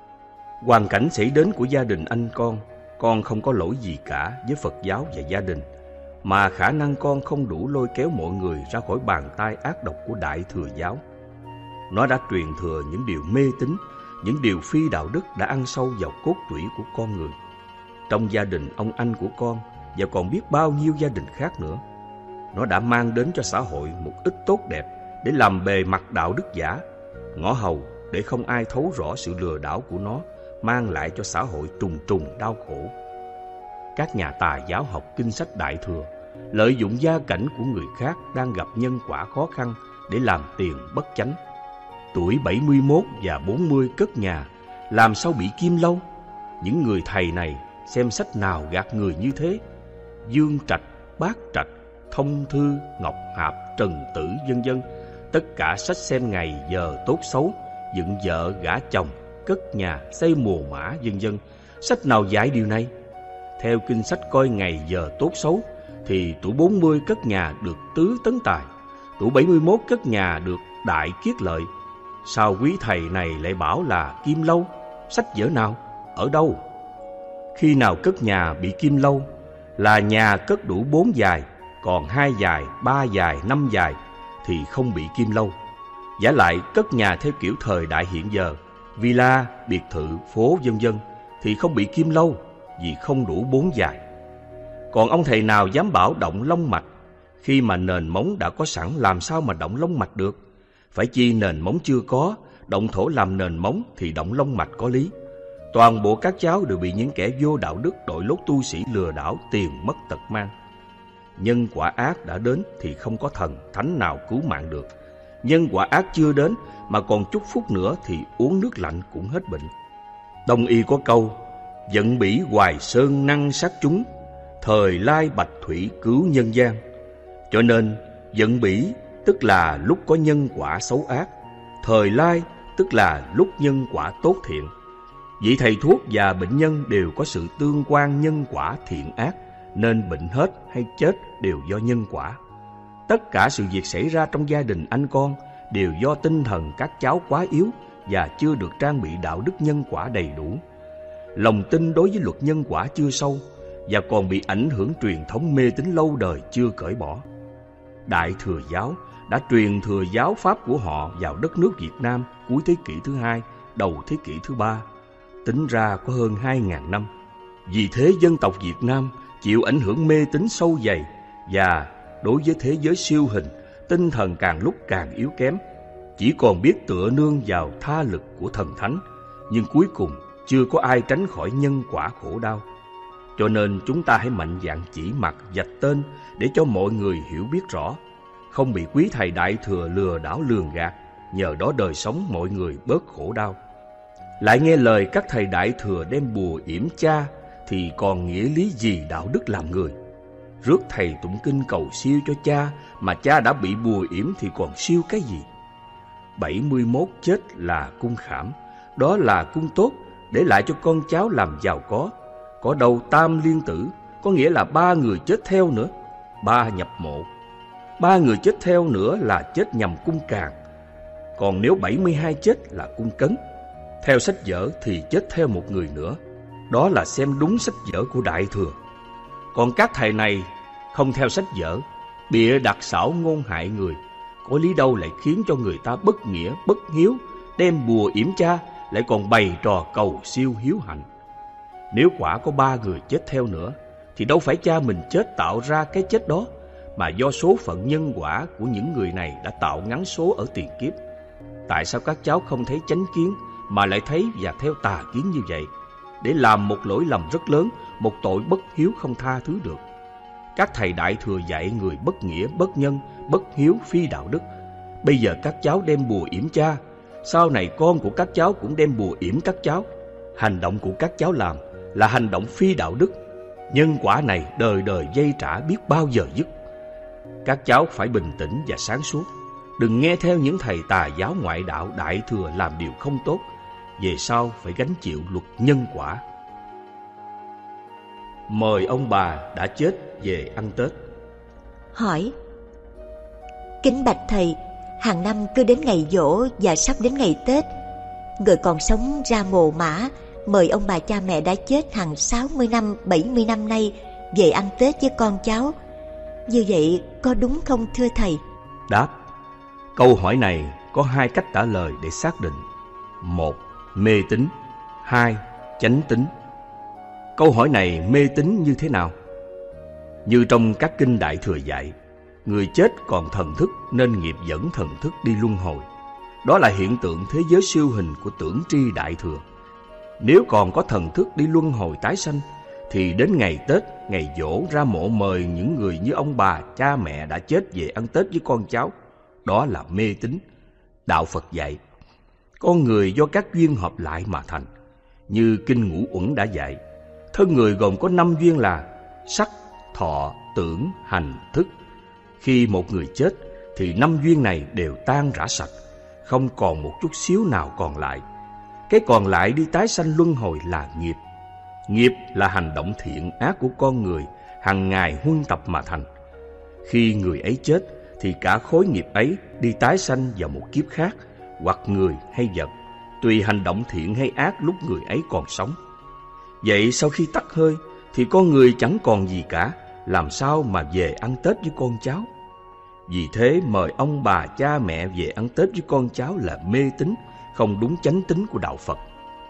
hoàn cảnh xảy đến của gia đình anh con không có lỗi gì cả với Phật giáo và gia đình, mà khả năng con không đủ lôi kéo mọi người ra khỏi bàn tay ác độc của Đại Thừa giáo. Nó đã truyền thừa những điều mê tín, những điều phi đạo đức đã ăn sâu vào cốt tủy của con người. Trong gia đình ông anh của con và còn biết bao nhiêu gia đình khác nữa, nó đã mang đến cho xã hội một ít tốt đẹp để làm bề mặt đạo đức giả, ngõ hầu để không ai thấu rõ sự lừa đảo của nó mang lại cho xã hội trùng trùng đau khổ. Các nhà tà giáo học kinh sách Đại Thừa lợi dụng gia cảnh của người khác đang gặp nhân quả khó khăn để làm tiền bất chánh. Tuổi 71 và 40 cất nhà, làm sao bị kim lâu? Những người thầy này xem sách nào gạt người như thế? Dương Trạch, Bát Trạch, Thông Thư, Ngọc Hạp, Trần Tử, vân vân, tất cả sách xem ngày giờ tốt xấu, dựng vợ gả chồng, cất nhà, xây mồ mã, vân vân. Sách nào dạy điều này? Theo kinh sách coi ngày giờ tốt xấu thì tuổi 40 cất nhà được tứ tấn tài, tuổi 71 cất nhà được đại kiết lợi. Sao quý thầy này lại bảo là kim lâu? Sách vở nào? Ở đâu? Khi nào cất nhà bị kim lâu là nhà cất đủ 4 dài, còn 2 dài, 3 dài, 5 dài thì không bị kim lâu. Giả lại cất nhà theo kiểu thời đại hiện giờ, villa, biệt thự, phố vân vân thì không bị kim lâu vì không đủ 4 dài. Còn ông thầy nào dám bảo động long mạch? Khi mà nền móng đã có sẵn làm sao mà động long mạch được? Phải chi nền móng chưa có, động thổ làm nền móng thì động long mạch có lý. Toàn bộ các cháu đều bị những kẻ vô đạo đức đội lốt tu sĩ lừa đảo tiền mất tật mang. Nhân quả ác đã đến thì không có thần thánh nào cứu mạng được. Nhân quả ác chưa đến mà còn chút phút nữa thì uống nước lạnh cũng hết bệnh. Đông y có câu: giận bỉ hoài sơn năng sát chúng, thời lai bạch thủy cứu nhân gian. Cho nên giận bỉ tức là lúc có nhân quả xấu ác, thời lai tức là lúc nhân quả tốt thiện. Vị thầy thuốc và bệnh nhân đều có sự tương quan nhân quả thiện ác, nên bệnh hết hay chết đều do nhân quả. Tất cả sự việc xảy ra trong gia đình anh con đều do tinh thần các cháu quá yếu và chưa được trang bị đạo đức nhân quả đầy đủ. Lòng tin đối với luật nhân quả chưa sâu và còn bị ảnh hưởng truyền thống mê tín lâu đời chưa cởi bỏ. Đại Thừa giáo đã truyền thừa giáo pháp của họ vào đất nước Việt Nam cuối thế kỷ thứ 2, đầu thế kỷ thứ 3, tính ra có hơn 2.000 năm. Vì thế dân tộc Việt Nam chịu ảnh hưởng mê tín sâu dày, và đối với thế giới siêu hình, tinh thần càng lúc càng yếu kém, chỉ còn biết tựa nương vào tha lực của thần thánh, nhưng cuối cùng chưa có ai tránh khỏi nhân quả khổ đau. Cho nên chúng ta hãy mạnh dạn chỉ mặt vạch tên để cho mọi người hiểu biết rõ, không bị quý thầy Đại Thừa lừa đảo lường gạt, nhờ đó đời sống mọi người bớt khổ đau. Lại nghe lời các thầy Đại Thừa đem bùa yểm cha thì còn nghĩa lý gì đạo đức làm người? Rước thầy tụng kinh cầu siêu cho cha mà cha đã bị bùa yểm thì còn siêu cái gì? 71 chết là cung khảm, đó là cung tốt để lại cho con cháu làm giàu có. Có đâu tam liên tử, có nghĩa là 3 người chết theo nữa, 3 nhập mộ. 3 người chết theo nữa là chết nhằm cung càn. Còn nếu 72 chết là cung cấn. Theo sách vở thì chết theo một người nữa, đó là xem đúng sách vở của Đại Thừa. Còn các thầy này không theo sách vở, bịa đặt xảo ngôn hại người, có lý đâu lại khiến cho người ta bất nghĩa, bất hiếu, đem bùa yểm cha, lại còn bày trò cầu siêu hiếu hạnh. Nếu quả có 3 người chết theo nữa, thì đâu phải cha mình chết tạo ra cái chết đó, mà do số phận nhân quả của những người này đã tạo ngắn số ở tiền kiếp. Tại sao các cháu không thấy chánh kiến, mà lại thấy và theo tà kiến như vậy, để làm một lỗi lầm rất lớn, một tội bất hiếu không tha thứ được? Các thầy Đại Thừa dạy người bất nghĩa, bất nhân, bất hiếu, phi đạo đức. Bây giờ các cháu đem bùa yểm cha, sau này con của các cháu cũng đem bùa yểm các cháu. Hành động của các cháu làm là hành động phi đạo đức. Nhân quả này đời đời dây trả biết bao giờ dứt. Các cháu phải bình tĩnh và sáng suốt, đừng nghe theo những thầy tà giáo ngoại đạo Đại Thừa làm điều không tốt, về sau phải gánh chịu luật nhân quả. Mời ông bà đã chết về ăn Tết. Hỏi: kính bạch thầy, hàng năm cứ đến ngày giỗ và sắp đến ngày Tết, người còn sống ra mồ mả mời ông bà cha mẹ đã chết hàng 60 năm, 70 năm nay về ăn Tết với con cháu. Như vậy có đúng không thưa thầy? Đáp: câu hỏi này có 2 cách trả lời để xác định. 1. Mê tín. 2. Chánh tín. Câu hỏi này mê tín như thế nào? Như trong các kinh Đại Thừa dạy, người chết còn thần thức nên nghiệp dẫn thần thức đi luân hồi. Đó là hiện tượng thế giới siêu hình của tưởng tri Đại Thừa. Nếu còn có thần thức đi luân hồi tái sanh, thì đến ngày Tết, ngày giỗ ra mộ mời những người như ông bà, cha mẹ đã chết về ăn Tết với con cháu. Đó là mê tín. Đạo Phật dạy, con người do các duyên hợp lại mà thành. Như kinh Ngũ Uẩn đã dạy, thân người gồm có 5 duyên là sắc, thọ, tưởng, hành, thức. Khi một người chết thì 5 duyên này đều tan rã sạch, không còn một chút xíu nào còn lại. Cái còn lại đi tái sanh luân hồi là nghiệp. Nghiệp là hành động thiện ác của con người hàng ngày huân tập mà thành. Khi người ấy chết thì cả khối nghiệp ấy đi tái sanh vào một kiếp khác, hoặc người hay vật, tùy hành động thiện hay ác lúc người ấy còn sống. Vậy sau khi tắt hơi thì con người chẳng còn gì cả, làm sao mà về ăn Tết với con cháu? Vì thế mời ông bà cha mẹ về ăn Tết với con cháu là mê tín, không đúng chánh tín của đạo Phật.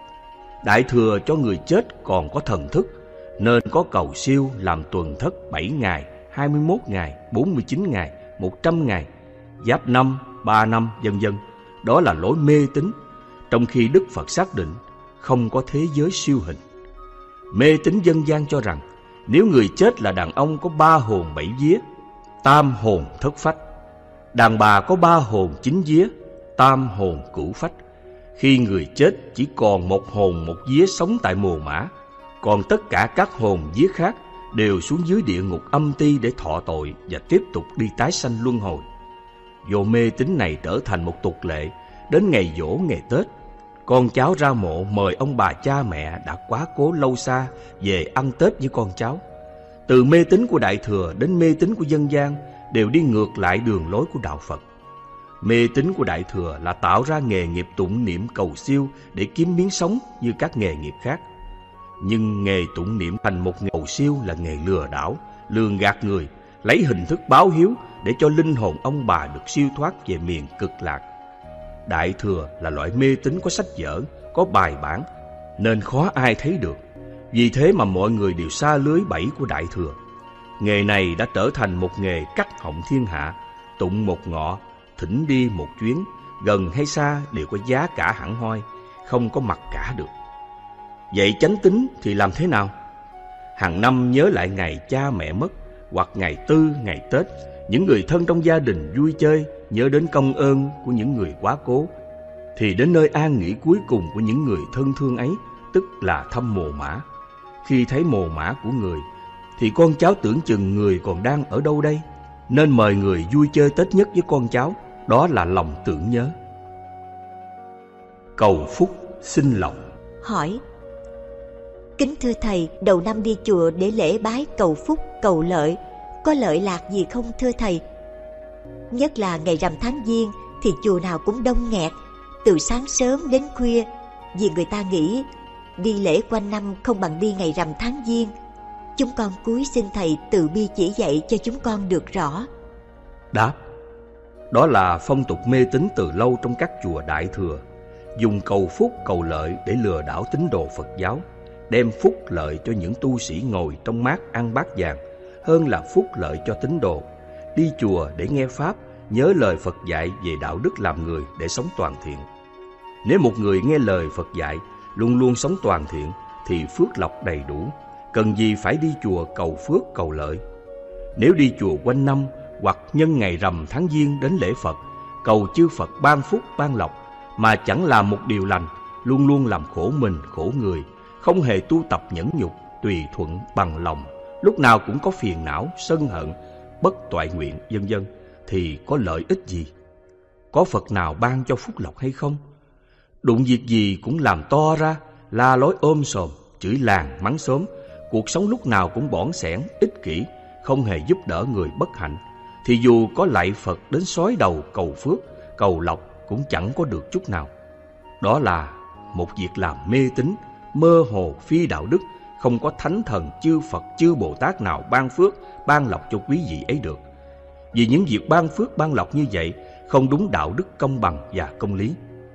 Đại Thừa cho người chết còn có thần thức, nên có cầu siêu làm tuần thất 7 ngày, 21 ngày, 49 ngày, 100 ngày, giáp năm, 3 năm, vân vân. Đó là lối mê tín, trong khi Đức Phật xác định không có thế giới siêu hình. Mê tín dân gian cho rằng nếu người chết là đàn ông có 3 hồn 7 vía, tam hồn thất phách. Đàn bà có 3 hồn 9 vía, tam hồn cửu phách. Khi người chết chỉ còn 1 hồn 1 vía sống tại mồ mả, còn tất cả các hồn vía khác đều xuống dưới địa ngục âm ti để thọ tội và tiếp tục đi tái sanh luân hồi. Do mê tín này trở thành một tục lệ, đến ngày giỗ ngày Tết, con cháu ra mộ mời ông bà cha mẹ đã quá cố lâu xa về ăn Tết với con cháu. Từ mê tín của Đại Thừa đến mê tín của dân gian đều đi ngược lại đường lối của Đạo Phật. Mê tín của Đại Thừa là tạo ra nghề nghiệp tụng niệm cầu siêu để kiếm miếng sống như các nghề nghiệp khác. Nhưng nghề tụng niệm thành một nghề cầu siêu là nghề lừa đảo, lường gạt người, lấy hình thức báo hiếu để cho linh hồn ông bà được siêu thoát về miền cực lạc. Đại Thừa là loại mê tín có sách vở, có bài bản, nên khó ai thấy được. Vì thế mà mọi người đều xa lưới bẫy của Đại Thừa. Nghề này đã trở thành một nghề cắt họng thiên hạ, tụng một ngọ, thỉnh đi một chuyến, gần hay xa đều có giá cả hẳn hoi, không có mặc cả được. Vậy chánh tín thì làm thế nào? Hàng năm nhớ lại ngày cha mẹ mất, hoặc ngày Tư, ngày Tết, những người thân trong gia đình vui chơi, nhớ đến công ơn của những người quá cố, thì đến nơi an nghỉ cuối cùng của những người thân thương ấy, tức là thăm mồ mả. Khi thấy mồ mả của người, thì con cháu tưởng chừng người còn đang ở đâu đây, nên mời người vui chơi Tết nhất với con cháu, đó là lòng tưởng nhớ. Cầu phúc xin lộc. Hỏi: kính thưa thầy, đầu năm đi chùa để lễ bái cầu phúc, cầu lợi, có lợi lạc gì không thưa thầy? Nhất là ngày rằm tháng Giêng thì chùa nào cũng đông nghẹt, từ sáng sớm đến khuya, vì người ta nghĩ đi lễ quanh năm không bằng đi ngày rằm tháng Giêng. Chúng con cúi xin thầy từ bi chỉ dạy cho chúng con được rõ. Đáp: đó là phong tục mê tín từ lâu trong các chùa Đại Thừa, dùng cầu phúc cầu lợi để lừa đảo tín đồ Phật giáo, đem phúc lợi cho những tu sĩ ngồi trong mát ăn bát vàng hơn là phúc lợi cho tín đồ. Đi chùa để nghe pháp, nhớ lời Phật dạy về đạo đức làm người để sống toàn thiện. Nếu một người nghe lời Phật dạy, luôn luôn sống toàn thiện, thì phước lộc đầy đủ, cần gì phải đi chùa cầu phước cầu lợi. Nếu đi chùa quanh năm hoặc nhân ngày rằm tháng Giêng đến lễ Phật, cầu chư Phật ban phúc ban lộc, mà chẳng làm một điều lành, luôn luôn làm khổ mình khổ người, không hề tu tập nhẫn nhục, tùy thuận bằng lòng, lúc nào cũng có phiền não, sân hận, bất toại nguyện, vân vân, thì có lợi ích gì? Có Phật nào ban cho phúc lộc hay không? Đụng việc gì cũng làm to ra, la lối ôm sòm, chửi làng mắng xóm, cuộc sống lúc nào cũng bỏn sẻn, ích kỷ, không hề giúp đỡ người bất hạnh, thì dù có lạy Phật đến xói đầu cầu phước, cầu lộc cũng chẳng có được chút nào. Đó là một việc làm mê tín, mơ hồ, phi đạo đức, không có thánh thần, chư Phật, chư Bồ Tát nào ban phước, ban lộc cho quý vị ấy được. Vì những việc ban phước, ban lộc như vậy không đúng đạo đức công bằng và công lý.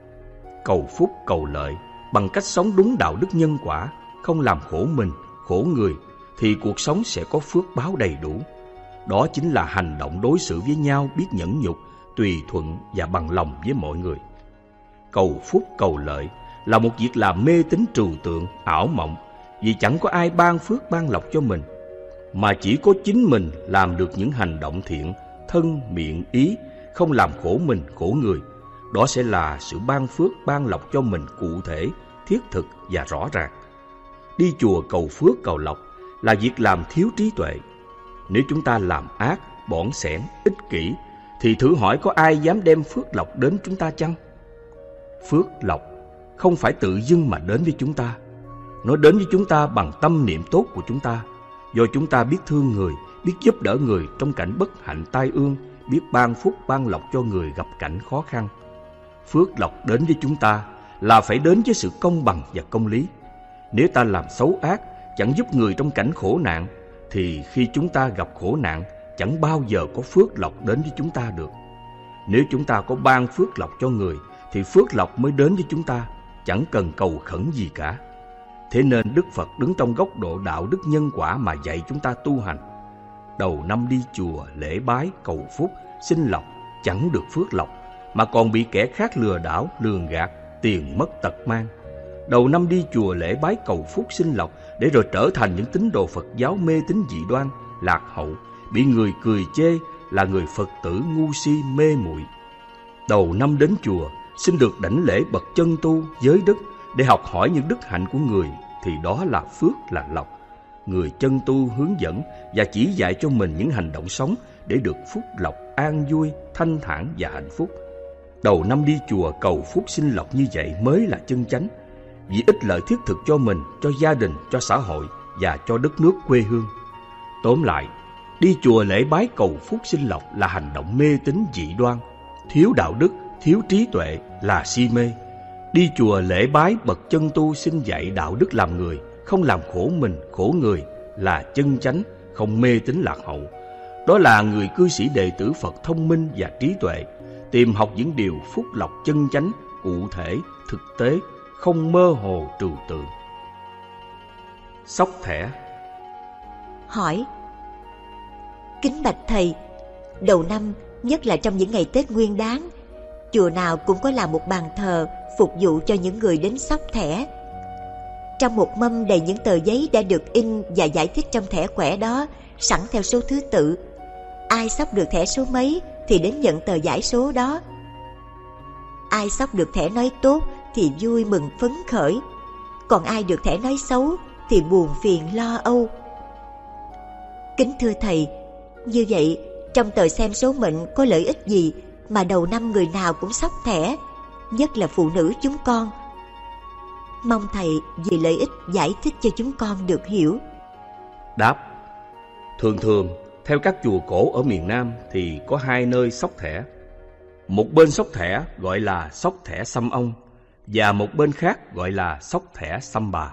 Cầu phúc, cầu lợi bằng cách sống đúng đạo đức nhân quả, không làm khổ mình, khổ người, thì cuộc sống sẽ có phước báo đầy đủ. Đó chính là hành động đối xử với nhau biết nhẫn nhục, tùy thuận và bằng lòng với mọi người. Cầu phúc, cầu lợi là một việc làm mê tín trừu tượng, ảo mộng, vì chẳng có ai ban phước ban lộc cho mình, mà chỉ có chính mình làm được những hành động thiện, thân, miệng, ý, không làm khổ mình, khổ người. Đó sẽ là sự ban phước, ban lộc cho mình cụ thể, thiết thực và rõ ràng. Đi chùa cầu phước, cầu lộc là việc làm thiếu trí tuệ. Nếu chúng ta làm ác, bỏn sẻn, ích kỷ, thì thử hỏi có ai dám đem phước lộc đến chúng ta chăng? Phước lộc không phải tự dưng mà đến với chúng ta. Nó đến với chúng ta bằng tâm niệm tốt của chúng ta, do chúng ta biết thương người, biết giúp đỡ người trong cảnh bất hạnh tai ương, biết ban phúc ban lộc cho người gặp cảnh khó khăn. Phước lộc đến với chúng ta là phải đến với sự công bằng và công lý. Nếu ta làm xấu ác, chẳng giúp người trong cảnh khổ nạn, thì khi chúng ta gặp khổ nạn, chẳng bao giờ có phước lộc đến với chúng ta được. Nếu chúng ta có ban phước lộc cho người, thì phước lộc mới đến với chúng ta, chẳng cần cầu khẩn gì cả. Thế nên Đức Phật đứng trong góc độ đạo đức nhân quả mà dạy chúng ta tu hành. Đầu năm đi chùa, lễ bái, cầu phúc, xin lộc, chẳng được phước lộc, mà còn bị kẻ khác lừa đảo, lường gạt, tiền mất tật mang. Đầu năm đi chùa lễ bái cầu phúc xin lộc để rồi trở thành những tín đồ Phật giáo mê tín dị đoan, lạc hậu, bị người cười chê là người Phật tử ngu si mê muội. Đầu năm đến chùa xin được đảnh lễ bậc chân tu, giới đức để học hỏi những đức hạnh của người, thì đó là phước, là lộc. Người chân tu hướng dẫn và chỉ dạy cho mình những hành động sống để được phúc lộc, an vui, thanh thản và hạnh phúc. đầu năm đi chùa cầu phúc sinh lộc như vậy mới là chân chánh, vì ích lợi thiết thực cho mình, cho gia đình, cho xã hội và cho đất nước quê hương. Tóm lại, đi chùa lễ bái cầu phúc sinh lộc là hành động mê tín dị đoan, thiếu đạo đức, thiếu trí tuệ, là si mê. Đi chùa lễ bái bậc chân tu xin dạy đạo đức làm người, không làm khổ mình, khổ người, là chân chánh, không mê tín lạc hậu. Đó là người cư sĩ đệ tử Phật thông minh và trí tuệ, tìm học những điều phúc lộc chân chánh, cụ thể, thực tế, không mơ hồ trừu tượng. Xốc thẻ. Hỏi: kính bạch thầy, đầu năm, nhất là trong những ngày Tết Nguyên Đán, chùa nào cũng có làm một bàn thờ phục vụ cho những người đến xốc thẻ. Trong một mâm đầy những tờ giấy đã được in và giải thích trong thẻ quẻ đó, sẵn theo số thứ tự. Ai xốc được thẻ số mấy thì đến nhận tờ giải số đó. Ai xốc được thẻ nói tốt thì vui mừng phấn khởi, còn ai được thẻ nói xấu thì buồn phiền lo âu. Kính thưa thầy, như vậy trong tờ xem số mệnh có lợi ích gì mà đầu năm người nào cũng xốc thẻ, nhất là phụ nữ chúng con? Mong thầy vì lợi ích giải thích cho chúng con được hiểu. Đáp: thường thường theo các chùa cổ ở miền Nam thì có hai nơi xốc thẻ. Một bên xốc thẻ gọi là xốc thẻ xăm ông, và một bên khác gọi là xốc thẻ xăm bà.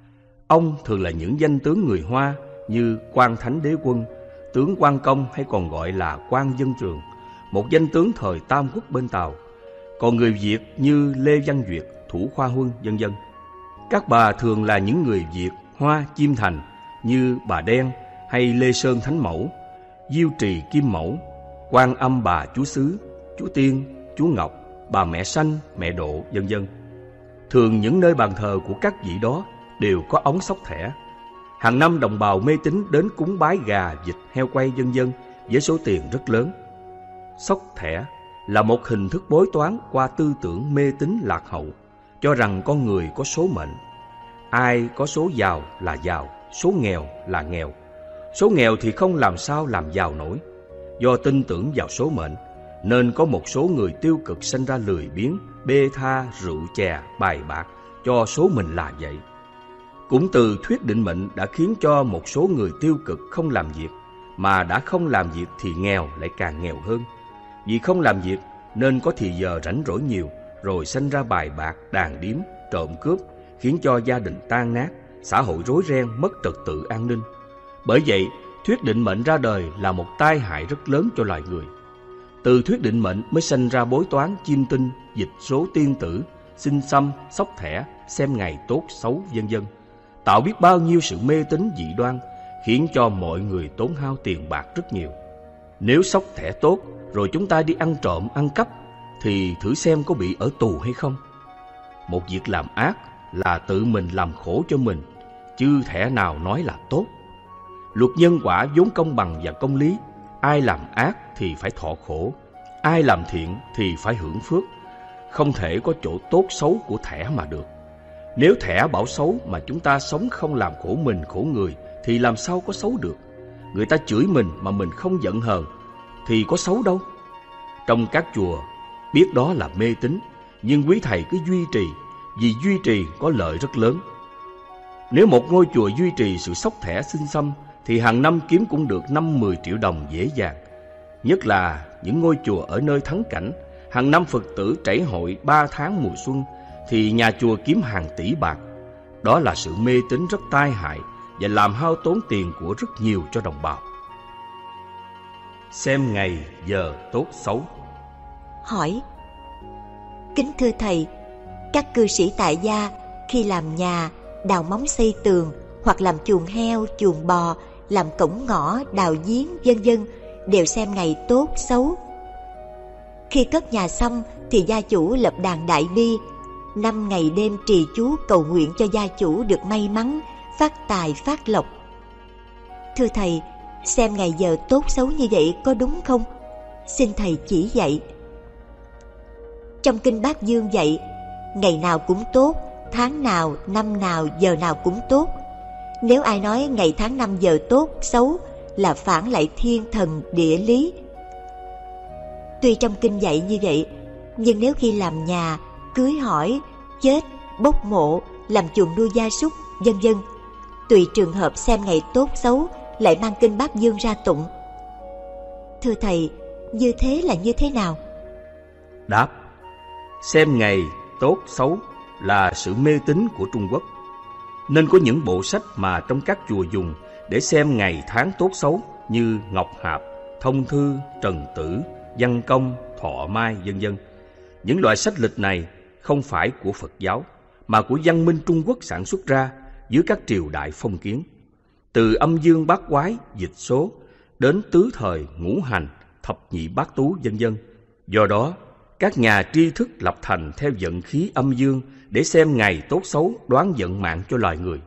Ông thường là những danh tướng người Hoa như Quan Thánh Đế Quân, tướng Quan Công hay còn gọi là Quan Dân Trường, một danh tướng thời Tam Quốc bên Tàu. Còn người Việt như Lê Văn Duyệt, Thủ Khoa Huân, vân vân. Các bà thường là những người Việt Hoa Chiêm Thành như bà Đen hay Lê Sơn Thánh Mẫu, Diêu Trì Kim Mẫu, Quan Âm Bà Chúa Xứ, Chúa Tiên, Chúa Ngọc, bà Mẹ Sanh, Mẹ Độ, vân vân. Thường những nơi bàn thờ của các vị đó đều có ống xốc thẻ. Hàng năm đồng bào mê tín đến cúng bái gà, vịt, heo quay vân vân với số tiền rất lớn. Xốc thẻ là một hình thức bói toán qua tư tưởng mê tín lạc hậu, cho rằng con người có số mệnh. Ai có số giàu là giàu, số nghèo là nghèo. Số nghèo thì không làm sao làm giàu nổi. Do tin tưởng vào số mệnh nên có một số người tiêu cực sinh ra lười biếng, bê tha, rượu chè, bài bạc, cho số mình là vậy. Cũng từ thuyết định mệnh đã khiến cho một số người tiêu cực không làm việc, mà đã không làm việc thì nghèo lại càng nghèo hơn. Vì không làm việc nên có thì giờ rảnh rỗi nhiều, rồi sinh ra bài bạc, đàn điếm, trộm cướp, khiến cho gia đình tan nát, xã hội rối ren, mất trật tự an ninh. Bởi vậy, thuyết định mệnh ra đời là một tai hại rất lớn cho loài người. Từ thuyết định mệnh mới sinh ra bói toán, chiêm tinh, dịch số tiên tử, xin xăm, xốc thẻ, xem ngày tốt xấu, vân vân, tạo biết bao nhiêu sự mê tín dị đoan, khiến cho mọi người tốn hao tiền bạc rất nhiều. Nếu xốc thẻ tốt rồi chúng ta đi ăn trộm, ăn cắp thì thử xem có bị ở tù hay không. Một việc làm ác là tự mình làm khổ cho mình, chứ thẻ nào nói là tốt. Luật nhân quả vốn công bằng và công lý, ai làm ác thì phải thọ khổ, ai làm thiện thì phải hưởng phước. Không thể có chỗ tốt xấu của thẻ mà được. Nếu thẻ bảo xấu mà chúng ta sống không làm khổ mình khổ người thì làm sao có xấu được. Người ta chửi mình mà mình không giận hờn thì có xấu đâu. Trong các chùa biết đó là mê tín, nhưng quý thầy cứ duy trì, vì duy trì có lợi rất lớn. Nếu một ngôi chùa duy trì sự xốc thẻ xin xăm thì hàng năm kiếm cũng được 5-10 triệu đồng dễ dàng. Nhất là những ngôi chùa ở nơi thắng cảnh, hàng năm Phật tử trảy hội 3 tháng mùa xuân thì nhà chùa kiếm hàng tỷ bạc. Đó là sự mê tín rất tai hại và làm hao tốn tiền của rất nhiều cho đồng bào. Xem ngày giờ tốt xấu. Hỏi: kính thưa thầy, các cư sĩ tại gia khi làm nhà, đào móng xây tường, hoặc làm chuồng heo, chuồng bò, làm cổng ngõ, đào giếng, vân vân, đều xem ngày tốt xấu. Khi cất nhà xong thì gia chủ lập đàn đại bi, 5 ngày đêm trì chú cầu nguyện cho gia chủ được may mắn, phát tài phát lộc. Thưa thầy, xem ngày giờ tốt xấu như vậy có đúng không? Xin thầy chỉ dạy. Trong kinh Bát Dương dạy, ngày nào cũng tốt, tháng nào, năm nào, giờ nào cũng tốt. Nếu ai nói ngày tháng năm giờ tốt, xấu là phản lại thiên thần địa lý. Tuy trong kinh dạy như vậy, Nhưng nếu khi làm nhà, cưới hỏi, chết, bốc mộ, làm chuồng nuôi gia súc, vân vân, tùy trường hợp xem ngày tốt xấu lại mang kinh Bát Dương ra tụng. Thưa thầy, như thế là như thế nào? Đáp: xem ngày tốt xấu là sự mê tín của Trung Quốc, nên có những bộ sách mà trong các chùa dùng để xem ngày tháng tốt xấu như Ngọc Hạp, Thông Thư, Trần Tử, Văn Công, Thọ Mai, vân vân. Những loại sách lịch này không phải của Phật giáo, mà của văn minh Trung Quốc sản xuất ra dưới các triều đại phong kiến. Từ âm dương bát quái, dịch số đến tứ thời, ngũ hành, thập nhị bát tú, vân vân. Do đó, các nhà tri thức lập thành theo vận khí âm dương để xem ngày tốt xấu, đoán vận mạng cho loài người.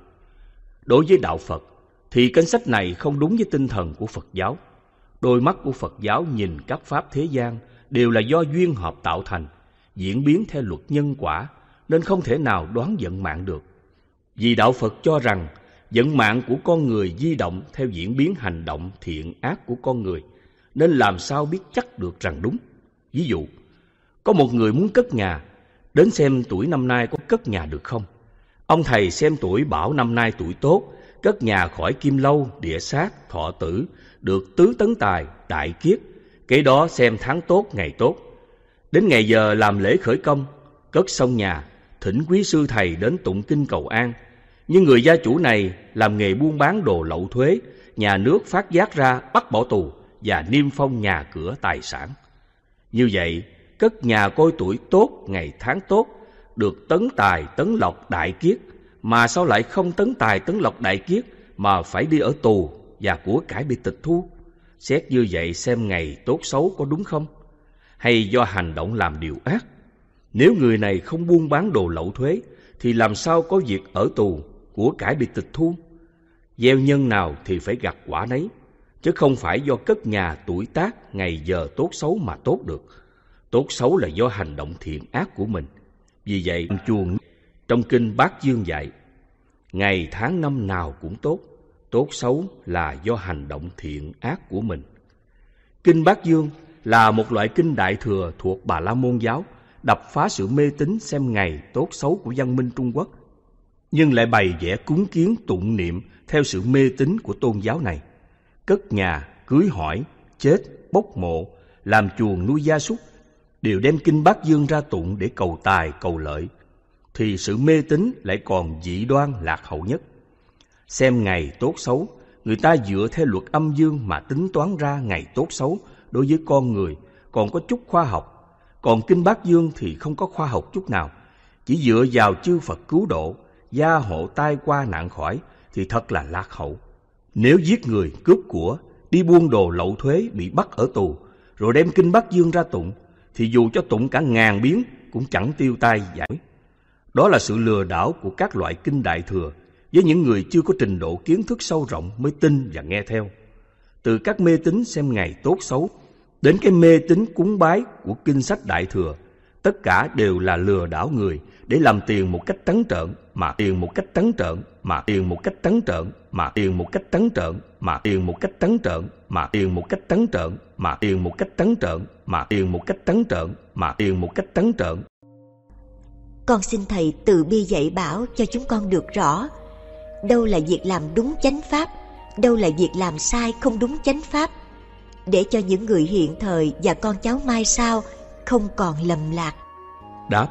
Đối với đạo Phật thì kênh sách này không đúng với tinh thần của Phật giáo. Đôi mắt của Phật giáo nhìn các pháp thế gian đều là do duyên hợp tạo thành, diễn biến theo luật nhân quả, nên không thể nào đoán vận mạng được. Vì đạo Phật cho rằng vận mạng của con người di động theo diễn biến hành động thiện ác của con người, nên làm sao biết chắc được rằng đúng. Ví dụ, có một người muốn cất nhà, đến xem tuổi năm nay có cất nhà được không. Ông thầy xem tuổi bảo năm nay tuổi tốt, cất nhà khỏi kim lâu, địa sát, thọ tử, được tứ tấn tài, đại kiết. Kế đó xem tháng tốt, ngày tốt. Đến ngày giờ làm lễ khởi công, cất xong nhà, thỉnh quý sư thầy đến tụng kinh cầu an. Nhưng người gia chủ này làm nghề buôn bán đồ lậu thuế, nhà nước phát giác ra bắt bỏ tù và niêm phong nhà cửa tài sản. Như vậy, cất nhà coi tuổi tốt, ngày tháng tốt, được tấn tài, tấn lộc, đại kiết, mà sao lại không tấn tài, tấn lộc, đại kiết mà phải đi ở tù và của cải bị tịch thu? Xét như vậy xem ngày tốt xấu có đúng không? Hay do hành động làm điều ác? Nếu người này không buôn bán đồ lậu thuế thì làm sao có việc ở tù, của cải bị tịch thu? Gieo nhân nào thì phải gặt quả nấy, chứ không phải do cất nhà tuổi tác, ngày giờ tốt xấu mà tốt được. Tốt xấu là do hành động thiện ác của mình. Vì vậy, chuồng trong kinh Bát Dương dạy, ngày tháng năm nào cũng tốt, tốt xấu là do hành động thiện ác của mình. Kinh Bát Dương là một loại kinh đại thừa thuộc Bà La Môn giáo, đập phá sự mê tín xem ngày tốt xấu của văn minh Trung Quốc, nhưng lại bày vẽ cúng kiến tụng niệm theo sự mê tín của tôn giáo này. Cất nhà, cưới hỏi, chết, bốc mộ, làm chuồng nuôi gia súc đều đem kinh Bát Dương ra tụng để cầu tài, cầu lợi, thì sự mê tín lại còn dị đoan lạc hậu nhất. Xem ngày tốt xấu, người ta dựa theo luật âm dương mà tính toán ra ngày tốt xấu đối với con người còn có chút khoa học. Còn kinh Bát Dương thì không có khoa học chút nào, chỉ dựa vào chư Phật cứu độ, gia hộ tai qua nạn khỏi, thì thật là lạc hậu. Nếu giết người, cướp của, đi buôn đồ lậu thuế bị bắt ở tù, rồi đem kinh Bát Dương ra tụng, thì dù cho tụng cả ngàn biến cũng chẳng tiêu tai giải. Đó là sự lừa đảo của các loại kinh đại thừa với những người chưa có trình độ kiến thức sâu rộng mới tin và nghe theo. Từ các mê tín xem ngày tốt xấu đến cái mê tín cúng bái của kinh sách đại thừa, tất cả đều là lừa đảo người để làm tiền một cách trắng trợn, mà tiền một cách trắng trợn, mà tiền một cách trắng trợn, mà tiền một cách trắng trợn, mà tiền một cách trắng trợn, mà tiền một cách trắng trợn, mà tiền một cách trắng trợn, mà tiền một cách trắng trợn, mà tiền một cách trắng trợn. Con xin thầy từ bi dạy bảo cho chúng con được rõ, đâu là việc làm đúng chánh pháp, đâu là việc làm sai không đúng chánh pháp, để cho những người hiện thời và con cháu mai sau không còn lầm lạc. Đáp: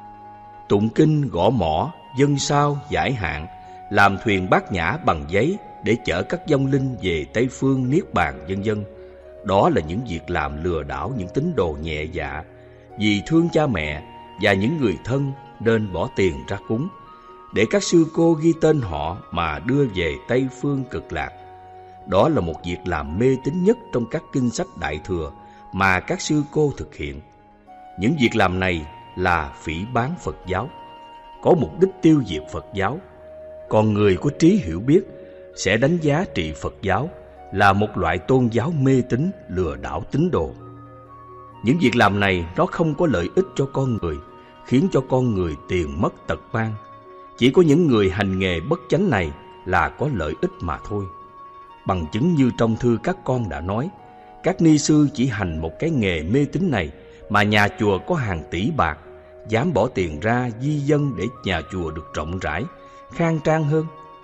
tụng kinh gõ mõ, dân sao giải hạn, làm thuyền bát nhã bằng giấy để chở các vong linh về Tây Phương Niết Bàn, vân vân. Đó là những việc làm lừa đảo những tín đồ nhẹ dạ, vì thương cha mẹ và những người thân nên bỏ tiền ra cúng, để các sư cô ghi tên họ mà đưa về Tây Phương Cực Lạc. Đó là một việc làm mê tín nhất trong các kinh sách đại thừa mà các sư cô thực hiện. Những việc làm này là phỉ báng Phật giáo, có mục đích tiêu diệt Phật giáo. Còn người có trí hiểu biết sẽ đánh giá trị Phật giáo là một loại tôn giáo mê tín lừa đảo tín đồ. Những việc làm này nó không có lợi ích cho con người, khiến cho con người tiền mất tật mang. Chỉ có những người hành nghề bất chánh này là có lợi ích mà thôi. Bằng chứng như trong thư các con đã nói, các ni sư chỉ hành một cái nghề mê tín này mà nhà chùa có hàng tỷ bạc, dám bỏ tiền ra di dân để nhà chùa được rộng rãi, khang trang hơn.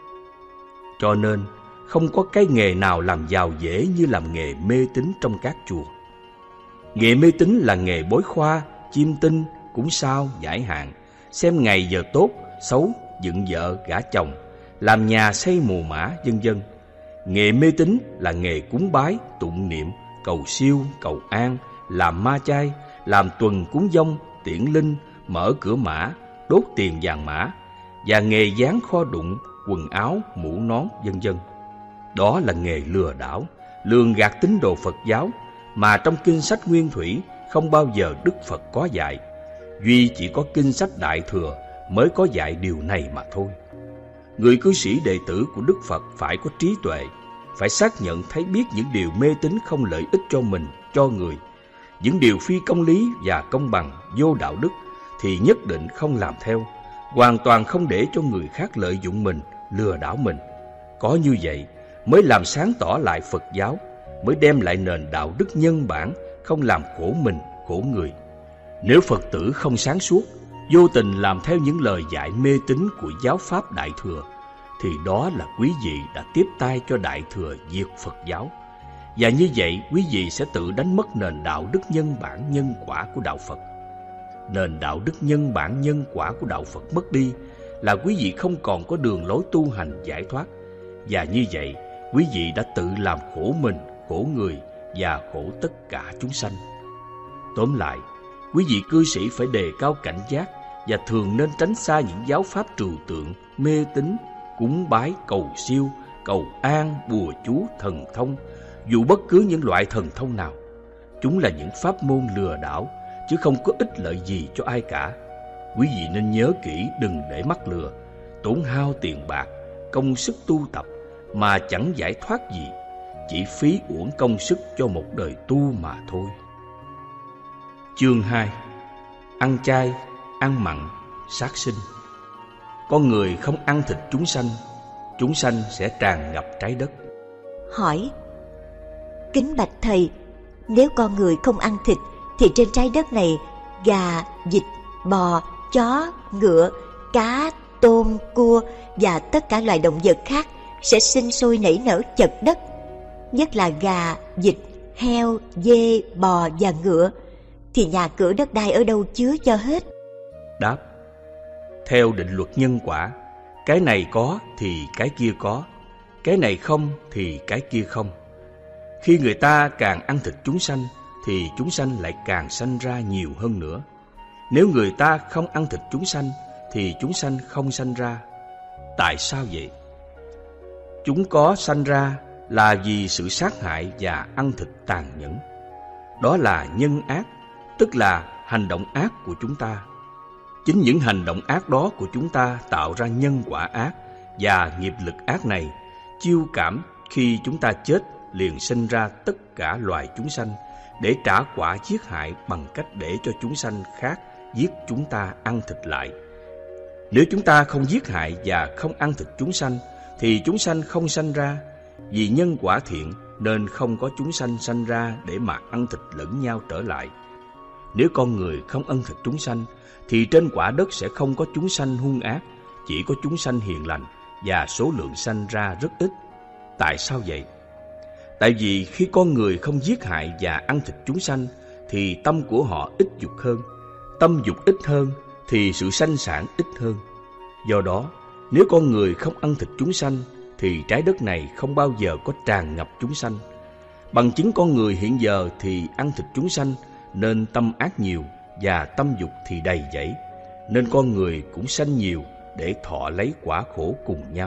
Cho nên không có cái nghề nào làm giàu dễ như làm nghề mê tín trong các chùa. Nghề mê tín là nghề bói khoa, chiêm tinh, cúng sao, giải hạn, xem ngày giờ tốt, xấu, dựng vợ, gả chồng, làm nhà xây mồ mả, vân vân. Nghề mê tín là nghề cúng bái, tụng niệm, cầu siêu, cầu an, làm ma chay, làm tuần cúng dông, tiễn linh, mở cửa mã, đốt tiền vàng mã, và nghề dán kho đụng, quần áo, mũ nón, vân vân. Đó là nghề lừa đảo, lường gạt tín đồ Phật giáo mà trong kinh sách Nguyên Thủy không bao giờ Đức Phật có dạy. Duy chỉ có kinh sách Đại Thừa mới có dạy điều này mà thôi. Người cư sĩ đệ tử của Đức Phật phải có trí tuệ, phải xác nhận thấy biết những điều mê tín không lợi ích cho mình, cho người, những điều phi công lý và công bằng, vô đạo đức thì nhất định không làm theo, hoàn toàn không để cho người khác lợi dụng mình, lừa đảo mình. Có như vậy mới làm sáng tỏ lại Phật giáo, mới đem lại nền đạo đức nhân bản, không làm khổ mình, khổ người. Nếu Phật tử không sáng suốt, vô tình làm theo những lời dạy mê tín của giáo pháp Đại Thừa, thì đó là quý vị đã tiếp tay cho Đại Thừa diệt Phật giáo. Và như vậy quý vị sẽ tự đánh mất nền đạo đức nhân bản nhân quả của đạo Phật. Nền đạo đức nhân bản nhân quả của đạo Phật mất đi là quý vị không còn có đường lối tu hành giải thoát. Và như vậy quý vị đã tự làm khổ mình, khổ người và khổ tất cả chúng sanh. Tóm lại, quý vị cư sĩ phải đề cao cảnh giác và thường nên tránh xa những giáo pháp trừu tượng, mê tín, cúng bái, cầu siêu, cầu an, bùa chú, thần thông, dù bất cứ những loại thần thông nào. Chúng là những pháp môn lừa đảo, chứ không có ích lợi gì cho ai cả. Quý vị nên nhớ kỹ đừng để mắc lừa, tốn hao tiền bạc, công sức tu tập mà chẳng giải thoát gì, chỉ phí uổng công sức cho một đời tu mà thôi. Chương 2. Ăn chay, ăn mặn, sát sinh. Con người không ăn thịt chúng sanh sẽ tràn ngập trái đất. Hỏi: kính bạch thầy, nếu con người không ăn thịt thì trên trái đất này gà, vịt, bò, chó, ngựa, cá, tôm, cua và tất cả loài động vật khác sẽ sinh sôi nảy nở chật đất. Nhất là gà, vịt, heo, dê, bò và ngựa, thì nhà cửa đất đai ở đâu chứa cho hết? Đáp: theo định luật nhân quả, cái này có thì cái kia có, cái này không thì cái kia không. Khi người ta càng ăn thịt chúng sanh thì chúng sanh lại càng sanh ra nhiều hơn nữa. Nếu người ta không ăn thịt chúng sanh thì chúng sanh không sanh ra. Tại sao vậy? Chúng có sanh ra là vì sự sát hại và ăn thịt tàn nhẫn. Đó là nhân ác, tức là hành động ác của chúng ta. Chính những hành động ác đó của chúng ta tạo ra nhân quả ác, và nghiệp lực ác này chiêu cảm khi chúng ta chết liền sinh ra tất cả loài chúng sanh để trả quả giết hại bằng cách để cho chúng sanh khác giết chúng ta ăn thịt lại. Nếu chúng ta không giết hại và không ăn thịt chúng sanh thì chúng sanh không sanh ra. Vì nhân quả thiện nên không có chúng sanh sanh ra để mà ăn thịt lẫn nhau trở lại. Nếu con người không ăn thịt chúng sanh thì trên quả đất sẽ không có chúng sanh hung ác, chỉ có chúng sanh hiền lành và số lượng sanh ra rất ít. Tại sao vậy? Tại vì khi con người không giết hại và ăn thịt chúng sanh thì tâm của họ ít dục hơn. Tâm dục ít hơn thì sự sanh sản ít hơn. Do đó, nếu con người không ăn thịt chúng sanh thì trái đất này không bao giờ có tràn ngập chúng sanh. Bằng chứng con người hiện giờ thì ăn thịt chúng sanh nên tâm ác nhiều và tâm dục thì đầy dẫy, nên con người cũng sanh nhiều để thọ lấy quả khổ cùng nhau.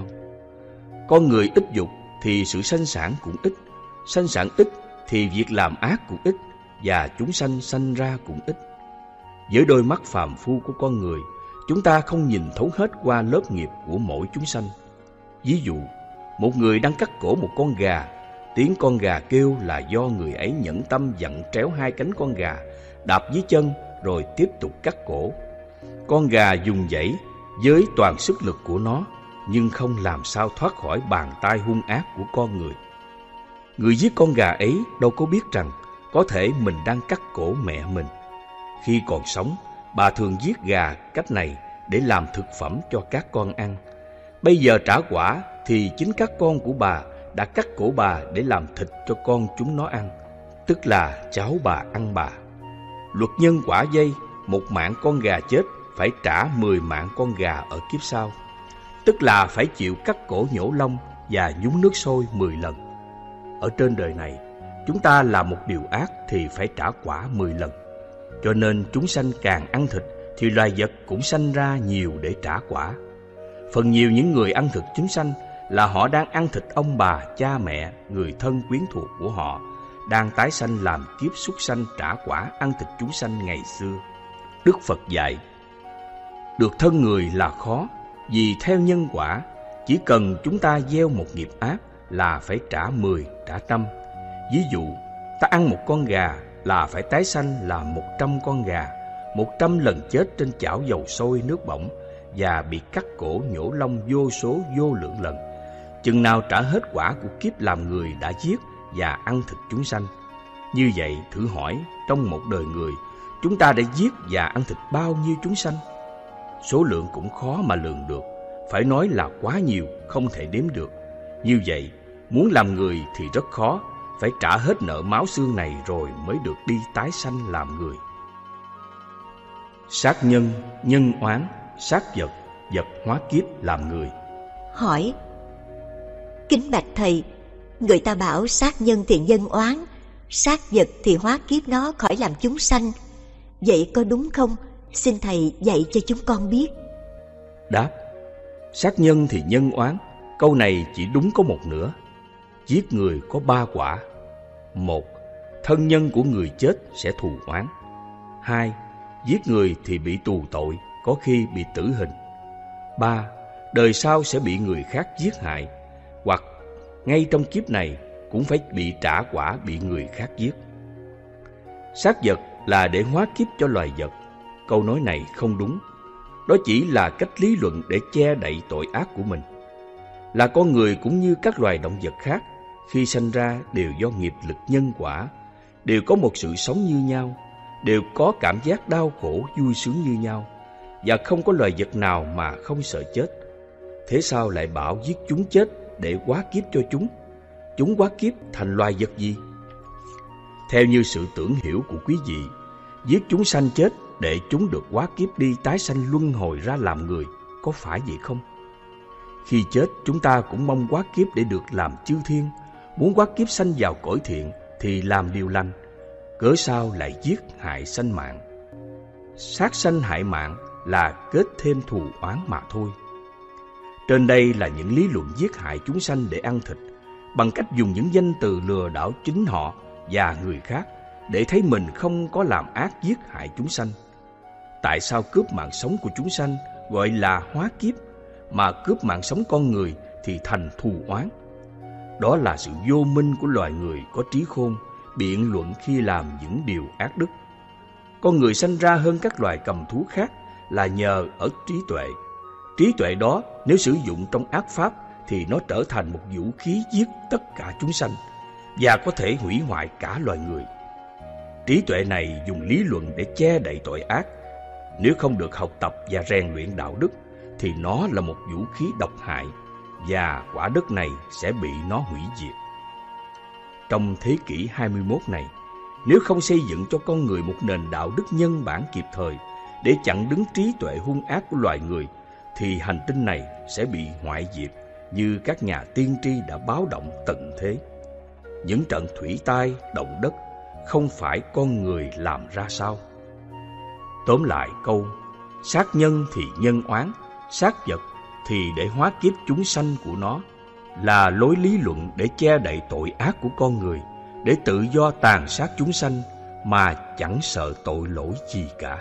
Con người ít dục thì sự sanh sản cũng ít, sanh sản ít thì việc làm ác cũng ít, và chúng sanh sanh ra cũng ít. Với đôi mắt phàm phu của con người, chúng ta không nhìn thấu hết qua lớp nghiệp của mỗi chúng sanh. Ví dụ, một người đang cắt cổ một con gà, tiếng con gà kêu là do người ấy nhẫn tâm vặn tréo hai cánh con gà, đạp dưới chân rồi tiếp tục cắt cổ. Con gà dùng dãy với toàn sức lực của nó, nhưng không làm sao thoát khỏi bàn tay hung ác của con người. Người giết con gà ấy đâu có biết rằng có thể mình đang cắt cổ mẹ mình. Khi còn sống, bà thường giết gà cách này để làm thực phẩm cho các con ăn. Bây giờ trả quả thì chính các con của bà đã cắt cổ bà để làm thịt cho con chúng nó ăn, tức là cháu bà ăn bà. Luật nhân quả dây, một mạng con gà chết phải trả 10 mạng con gà ở kiếp sau, tức là phải chịu cắt cổ nhổ lông và nhúng nước sôi 10 lần. Ở trên đời này, chúng ta làm một điều ác thì phải trả quả 10 lần. Cho nên chúng sanh càng ăn thịt thì loài vật cũng sanh ra nhiều để trả quả. Phần nhiều những người ăn thịt chúng sanh là họ đang ăn thịt ông bà, cha mẹ, người thân quyến thuộc của họ, đang tái sanh làm kiếp súc sanh trả quả ăn thịt chúng sanh ngày xưa. Đức Phật dạy, được thân người là khó, vì theo nhân quả, chỉ cần chúng ta gieo một nghiệp ác là phải trả 10, trả 100. Ví dụ, ta ăn một con gà là phải tái sanh là 100 con gà, 100 lần chết trên chảo dầu sôi nước bỏng và bị cắt cổ nhổ lông vô số vô lượng lần, chừng nào trả hết quả của kiếp làm người đã giết và ăn thịt chúng sanh. Như vậy, thử hỏi, trong một đời người, chúng ta đã giết và ăn thịt bao nhiêu chúng sanh? Số lượng cũng khó mà lường được, phải nói là quá nhiều, không thể đếm được. Như vậy, muốn làm người thì rất khó, phải trả hết nợ máu xương này rồi mới được đi tái sanh làm người. Sát nhân, nhân oán, sát vật, vật hóa kiếp làm người. Hỏi: kính bạch thầy, người ta bảo sát nhân thì nhân oán, sát vật thì hóa kiếp nó khỏi làm chúng sanh. Vậy có đúng không? Xin thầy dạy cho chúng con biết. Đáp: sát nhân thì nhân oán, câu này chỉ đúng có một nửa. Giết người có 3 quả. 1. Thân nhân của người chết sẽ thù oán. 2. Giết người thì bị tù tội, có khi bị tử hình. 3. Đời sau sẽ bị người khác giết hại, hoặc ngay trong kiếp này cũng phải bị trả quả bị người khác giết. Sát vật là để hóa kiếp cho loài vật. Câu nói này không đúng. Đó chỉ là cách lý luận để che đậy tội ác của mình. Là con người cũng như các loài động vật khác, khi sanh ra đều do nghiệp lực nhân quả, đều có một sự sống như nhau, đều có cảm giác đau khổ vui sướng như nhau, và không có loài vật nào mà không sợ chết. Thế sao lại bảo giết chúng chết để hóa kiếp cho chúng? Chúng hóa kiếp thành loài vật gì? Theo như sự tưởng hiểu của quý vị, giết chúng sanh chết để chúng được hóa kiếp đi tái sanh luân hồi ra làm người, có phải vậy không? Khi chết, chúng ta cũng mong hóa kiếp để được làm chư thiên, muốn hóa kiếp sanh vào cõi thiện thì làm điều lành, cớ sao lại giết hại sanh mạng? Sát sanh hại mạng là kết thêm thù oán mà thôi. Trên đây là những lý luận giết hại chúng sanh để ăn thịt, bằng cách dùng những danh từ lừa đảo chính họ và người khác để thấy mình không có làm ác giết hại chúng sanh. Tại sao cướp mạng sống của chúng sanh gọi là hóa kiếp, mà cướp mạng sống con người thì thành thù oán? Đó là sự vô minh của loài người có trí khôn biện luận khi làm những điều ác đức. Con người sanh ra hơn các loài cầm thú khác là nhờ ở trí tuệ. Trí tuệ đó nếu sử dụng trong ác pháp thì nó trở thành một vũ khí giết tất cả chúng sanh và có thể hủy hoại cả loài người. Trí tuệ này dùng lý luận để che đậy tội ác. Nếu không được học tập và rèn luyện đạo đức thì nó là một vũ khí độc hại, và quả đất này sẽ bị nó hủy diệt. Trong thế kỷ 21 này, nếu không xây dựng cho con người một nền đạo đức nhân bản kịp thời để chặn đứng trí tuệ hung ác của loài người, thì hành tinh này sẽ bị hoại diệt như các nhà tiên tri đã báo động tận thế. Những trận thủy tai, động đất không phải con người làm ra sao? Tóm lại câu, sát nhân thì nhân oán, sát vật thì để hóa kiếp chúng sanh của nó, là lối lý luận để che đậy tội ác của con người, để tự do tàn sát chúng sanh mà chẳng sợ tội lỗi gì cả.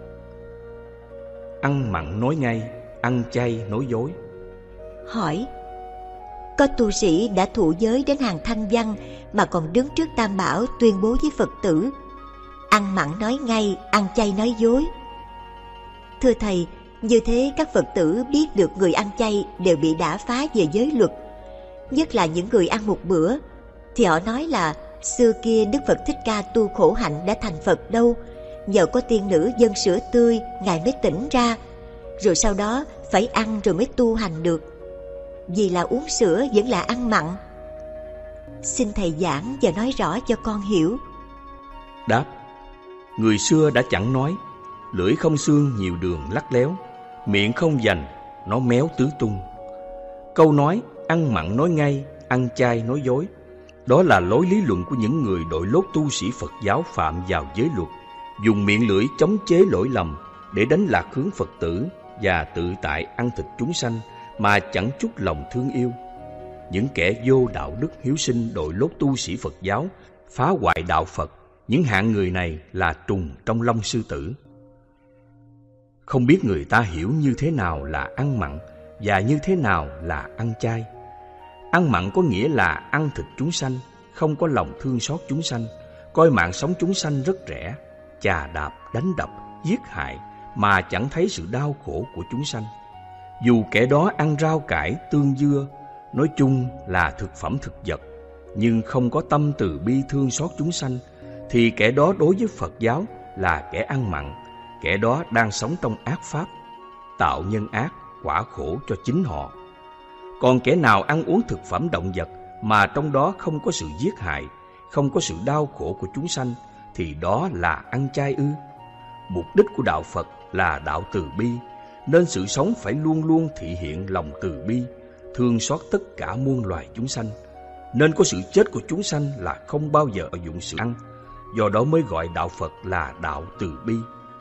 Ăn mặn nói ngay, ăn chay nói dối. Hỏi: có tu sĩ đã thụ giới đến hàng thanh văn mà còn đứng trước Tam Bảo tuyên bố với Phật tử: ăn mặn nói ngay, ăn chay nói dối. Thưa thầy, như thế các Phật tử biết được người ăn chay đều bị đả phá về giới luật, nhất là những người ăn một bữa, thì họ nói là xưa kia Đức Phật Thích Ca tu khổ hạnh đã thành Phật đâu, nhờ có tiên nữ dâng sữa tươi, Ngài mới tỉnh ra. Rồi sau đó phải ăn rồi mới tu hành được. Vì là uống sữa vẫn là ăn mặn. Xin Thầy giảng và nói rõ cho con hiểu. Đáp: người xưa đã chẳng nói, lưỡi không xương nhiều đường lắt léo, miệng không dành, nó méo tứ tung. Câu nói ăn mặn nói ngay, ăn chay nói dối, đó là lối lý luận của những người đội lốt tu sĩ Phật giáo phạm vào giới luật, dùng miệng lưỡi chống chế lỗi lầm để đánh lạc hướng Phật tử và tự tại ăn thịt chúng sanh mà chẳng chút lòng thương yêu. Những kẻ vô đạo đức hiếu sinh đội lốt tu sĩ Phật giáo phá hoại đạo Phật, những hạng người này là trùng trong lông sư tử. Không biết người ta hiểu như thế nào là ăn mặn và như thế nào là ăn chay. Ăn mặn có nghĩa là ăn thịt chúng sanh, không có lòng thương xót chúng sanh, coi mạng sống chúng sanh rất rẻ, chà đạp, đánh đập, giết hại mà chẳng thấy sự đau khổ của chúng sanh. Dù kẻ đó ăn rau cải, tương dưa, nói chung là thực phẩm thực vật, nhưng không có tâm từ bi thương xót chúng sanh, thì kẻ đó đối với Phật giáo là kẻ ăn mặn. Kẻ đó đang sống trong ác pháp, tạo nhân ác, quả khổ cho chính họ. Còn kẻ nào ăn uống thực phẩm động vật mà trong đó không có sự giết hại, không có sự đau khổ của chúng sanh, thì đó là ăn chay ư? Mục đích của đạo Phật là đạo từ bi, nên sự sống phải luôn luôn thể hiện lòng từ bi, thương xót tất cả muôn loài chúng sanh. Nên có sự chết của chúng sanh là không bao giờ dụng sự ăn, do đó mới gọi đạo Phật là đạo từ bi.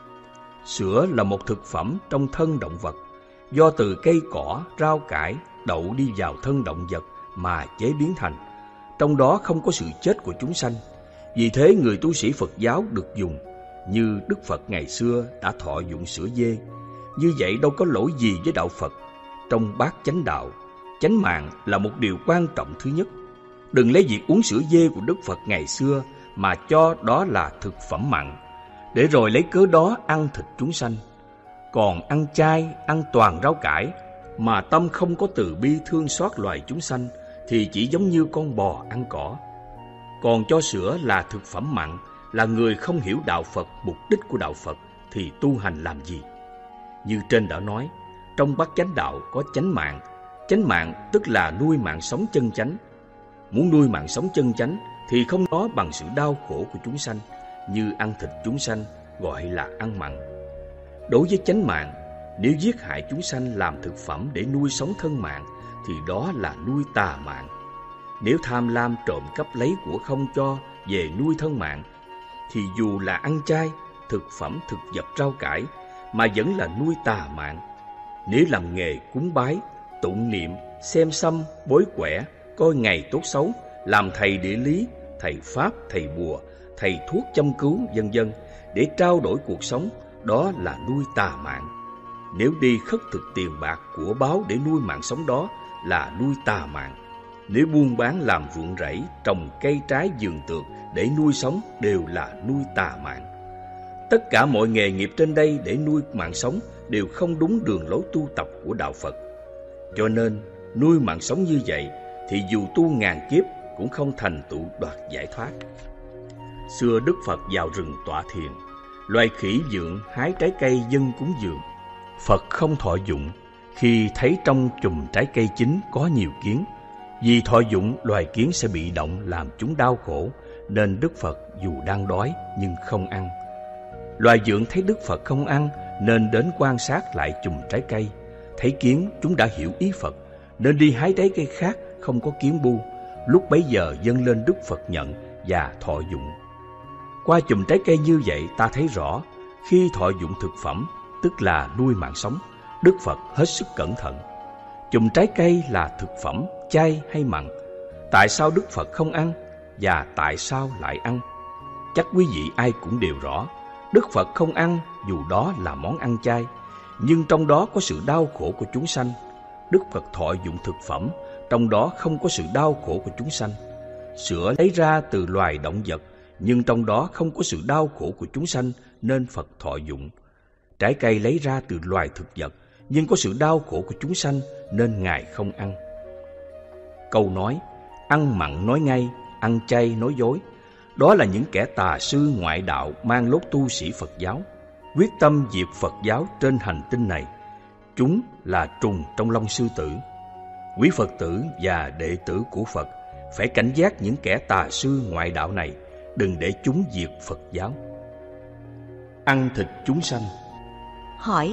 Sữa là một thực phẩm trong thân động vật, do từ cây cỏ, rau cải, đậu đi vào thân động vật mà chế biến thành. Trong đó không có sự chết của chúng sanh. Vì thế người tu sĩ Phật giáo được dùng, như Đức Phật ngày xưa đã thọ dụng sữa dê. Như vậy đâu có lỗi gì với đạo Phật. Trong bát chánh đạo, chánh mạng là một điều quan trọng thứ nhất. Đừng lấy việc uống sữa dê của Đức Phật ngày xưa mà cho đó là thực phẩm mặn, để rồi lấy cớ đó ăn thịt chúng sanh. Còn ăn chay, ăn toàn rau cải mà tâm không có từ bi thương xót loài chúng sanh thì chỉ giống như con bò ăn cỏ. Còn cho sữa là thực phẩm mặn, là người không hiểu đạo Phật, mục đích của đạo Phật thì tu hành làm gì? Như trên đã nói, trong bát chánh đạo có chánh mạng tức là nuôi mạng sống chân chánh. Muốn nuôi mạng sống chân chánh thì không nó bằng sự đau khổ của chúng sanh, như ăn thịt chúng sanh gọi là ăn mặn. Đối với chánh mạng, nếu giết hại chúng sanh làm thực phẩm để nuôi sống thân mạng thì đó là nuôi tà mạng. Nếu tham lam trộm cắp lấy của không cho về nuôi thân mạng thì dù là ăn chay, thực phẩm thực vật rau cải mà vẫn là nuôi tà mạng. Nếu làm nghề cúng bái, tụng niệm, xem xăm, bói quẻ, coi ngày tốt xấu, làm thầy địa lý, thầy pháp, thầy bùa, thầy thuốc châm cứu vân vân để trao đổi cuộc sống, đó là nuôi tà mạng. Nếu đi khất thực tiền bạc của báo để nuôi mạng sống, đó là nuôi tà mạng. Nếu buôn bán làm ruộng rẫy, trồng cây trái vườn tược để nuôi sống đều là nuôi tà mạng. Tất cả mọi nghề nghiệp trên đây để nuôi mạng sống đều không đúng đường lối tu tập của đạo Phật. Cho nên nuôi mạng sống như vậy thì dù tu ngàn kiếp cũng không thành tựu đoạt giải thoát. Xưa Đức Phật vào rừng tọa thiền, loài khỉ vượn hái trái cây dâng cúng dường. Phật không thọ dụng khi thấy trong chùm trái cây chín có nhiều kiến. Vì thọ dụng, loài kiến sẽ bị động làm chúng đau khổ, nên Đức Phật dù đang đói nhưng không ăn. Loài vượn thấy Đức Phật không ăn nên đến quan sát lại chùm trái cây. Thấy kiến, chúng đã hiểu ý Phật nên đi hái trái cây khác không có kiến bu. Lúc bấy giờ dâng lên Đức Phật nhận và thọ dụng. Qua chùm trái cây như vậy ta thấy rõ, khi thọ dụng thực phẩm tức là nuôi mạng sống, Đức Phật hết sức cẩn thận. Chùm trái cây là thực phẩm chay hay mặn? Tại sao Đức Phật không ăn và tại sao lại ăn? Chắc quý vị ai cũng đều rõ, Đức Phật không ăn dù đó là món ăn chay, nhưng trong đó có sự đau khổ của chúng sanh. Đức Phật thọ dụng thực phẩm, trong đó không có sự đau khổ của chúng sanh. Sữa lấy ra từ loài động vật, nhưng trong đó không có sự đau khổ của chúng sanh nên Phật thọ dụng. Trái cây lấy ra từ loài thực vật, nhưng có sự đau khổ của chúng sanh nên Ngài không ăn. Câu nói ăn mặn nói ngay, ăn chay nói dối, đó là những kẻ tà sư ngoại đạo mang lốt tu sĩ Phật giáo, quyết tâm diệt Phật giáo trên hành tinh này. Chúng là trùng trong lông sư tử. Quý Phật tử và đệ tử của Phật phải cảnh giác những kẻ tà sư ngoại đạo này, đừng để chúng diệt Phật giáo. Ăn thịt chúng sanh. Hỏi: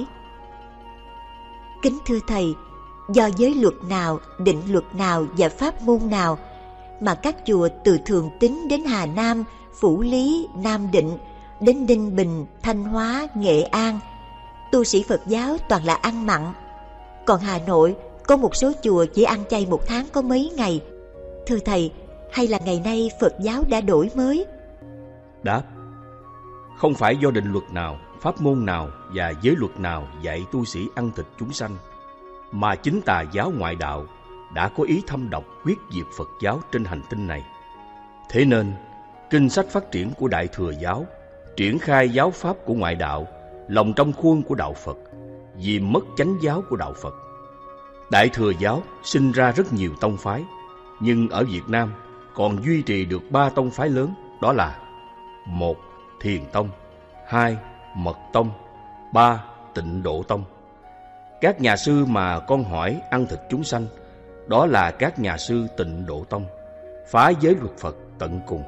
kính thưa Thầy, do giới luật nào, định luật nào và pháp môn nào mà các chùa từ Thường Tín đến Hà Nam, Phủ Lý, Nam Định đến Ninh Bình, Thanh Hóa, Nghệ An, tu sĩ Phật giáo toàn là ăn mặn, còn Hà Nội có một số chùa chỉ ăn chay một tháng có mấy ngày? Thưa Thầy, hay là ngày nay Phật giáo đã đổi mới? Đáp: không phải do định luật nào, pháp môn nào và giới luật nào dạy tu sĩ ăn thịt chúng sanh, mà chính tà giáo ngoại đạo đã có ý thâm độc quyết diệt Phật giáo trên hành tinh này. Thế nên, kinh sách phát triển của Đại Thừa giáo triển khai giáo pháp của ngoại đạo lòng trong khuôn của đạo Phật, vì mất chánh giáo của đạo Phật. Đại Thừa giáo sinh ra rất nhiều tông phái, nhưng ở Việt Nam còn duy trì được 3 tông phái lớn, đó là: 1. Thiền tông, 2. Mật tông, 3. Tịnh độ tông. Các nhà sư mà con hỏi ăn thịt chúng sanh, đó là các nhà sư Tịnh độ tông, phá giới luật Phật tận cùng.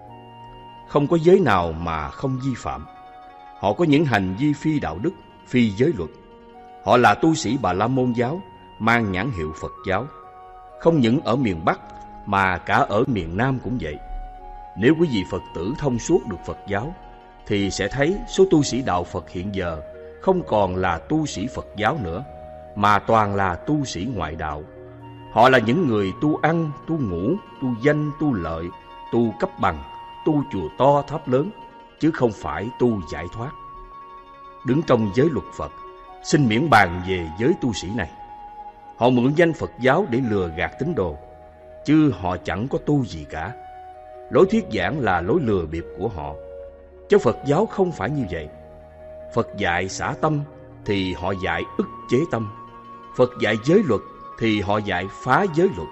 Không có giới nào mà không vi phạm. Họ có những hành vi phi đạo đức, phi giới luật. Họ là tu sĩ Bà La Môn giáo, mang nhãn hiệu Phật giáo. Không những ở miền Bắc mà cả ở miền Nam cũng vậy. Nếu quý vị Phật tử thông suốt được Phật giáo, thì sẽ thấy số tu sĩ đạo Phật hiện giờ không còn là tu sĩ Phật giáo nữa, mà toàn là tu sĩ ngoại đạo. Họ là những người tu ăn, tu ngủ, tu danh, tu lợi, tu cấp bằng, tu chùa to tháp lớn, chứ không phải tu giải thoát. Đứng trong giới luật Phật, xin miễn bàn về giới tu sĩ này. Họ mượn danh Phật giáo để lừa gạt tín đồ, chứ họ chẳng có tu gì cả. Lối thuyết giảng là lối lừa bịp của họ, chứ Phật giáo không phải như vậy. Phật dạy xả tâm thì họ dạy ức chế tâm. Phật dạy giới luật thì họ dạy phá giới luật.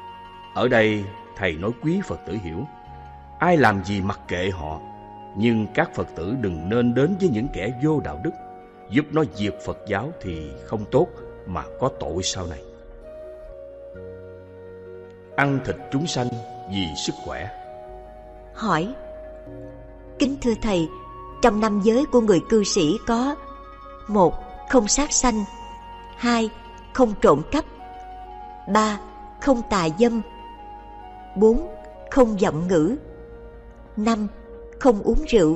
Ở đây Thầy nói quý Phật tử hiểu, ai làm gì mặc kệ họ, nhưng các Phật tử đừng nên đến với những kẻ vô đạo đức, giúp nó diệt Phật giáo thì không tốt mà có tội sau này. Ăn thịt chúng sanh vì sức khỏe. Hỏi: kính thưa Thầy, trong 5 giới của người cư sĩ có: 1. Không sát sanh, 2. Không trộm cắp, 3. Không tà dâm, 4. Không vọng ngữ, 5. Không uống rượu.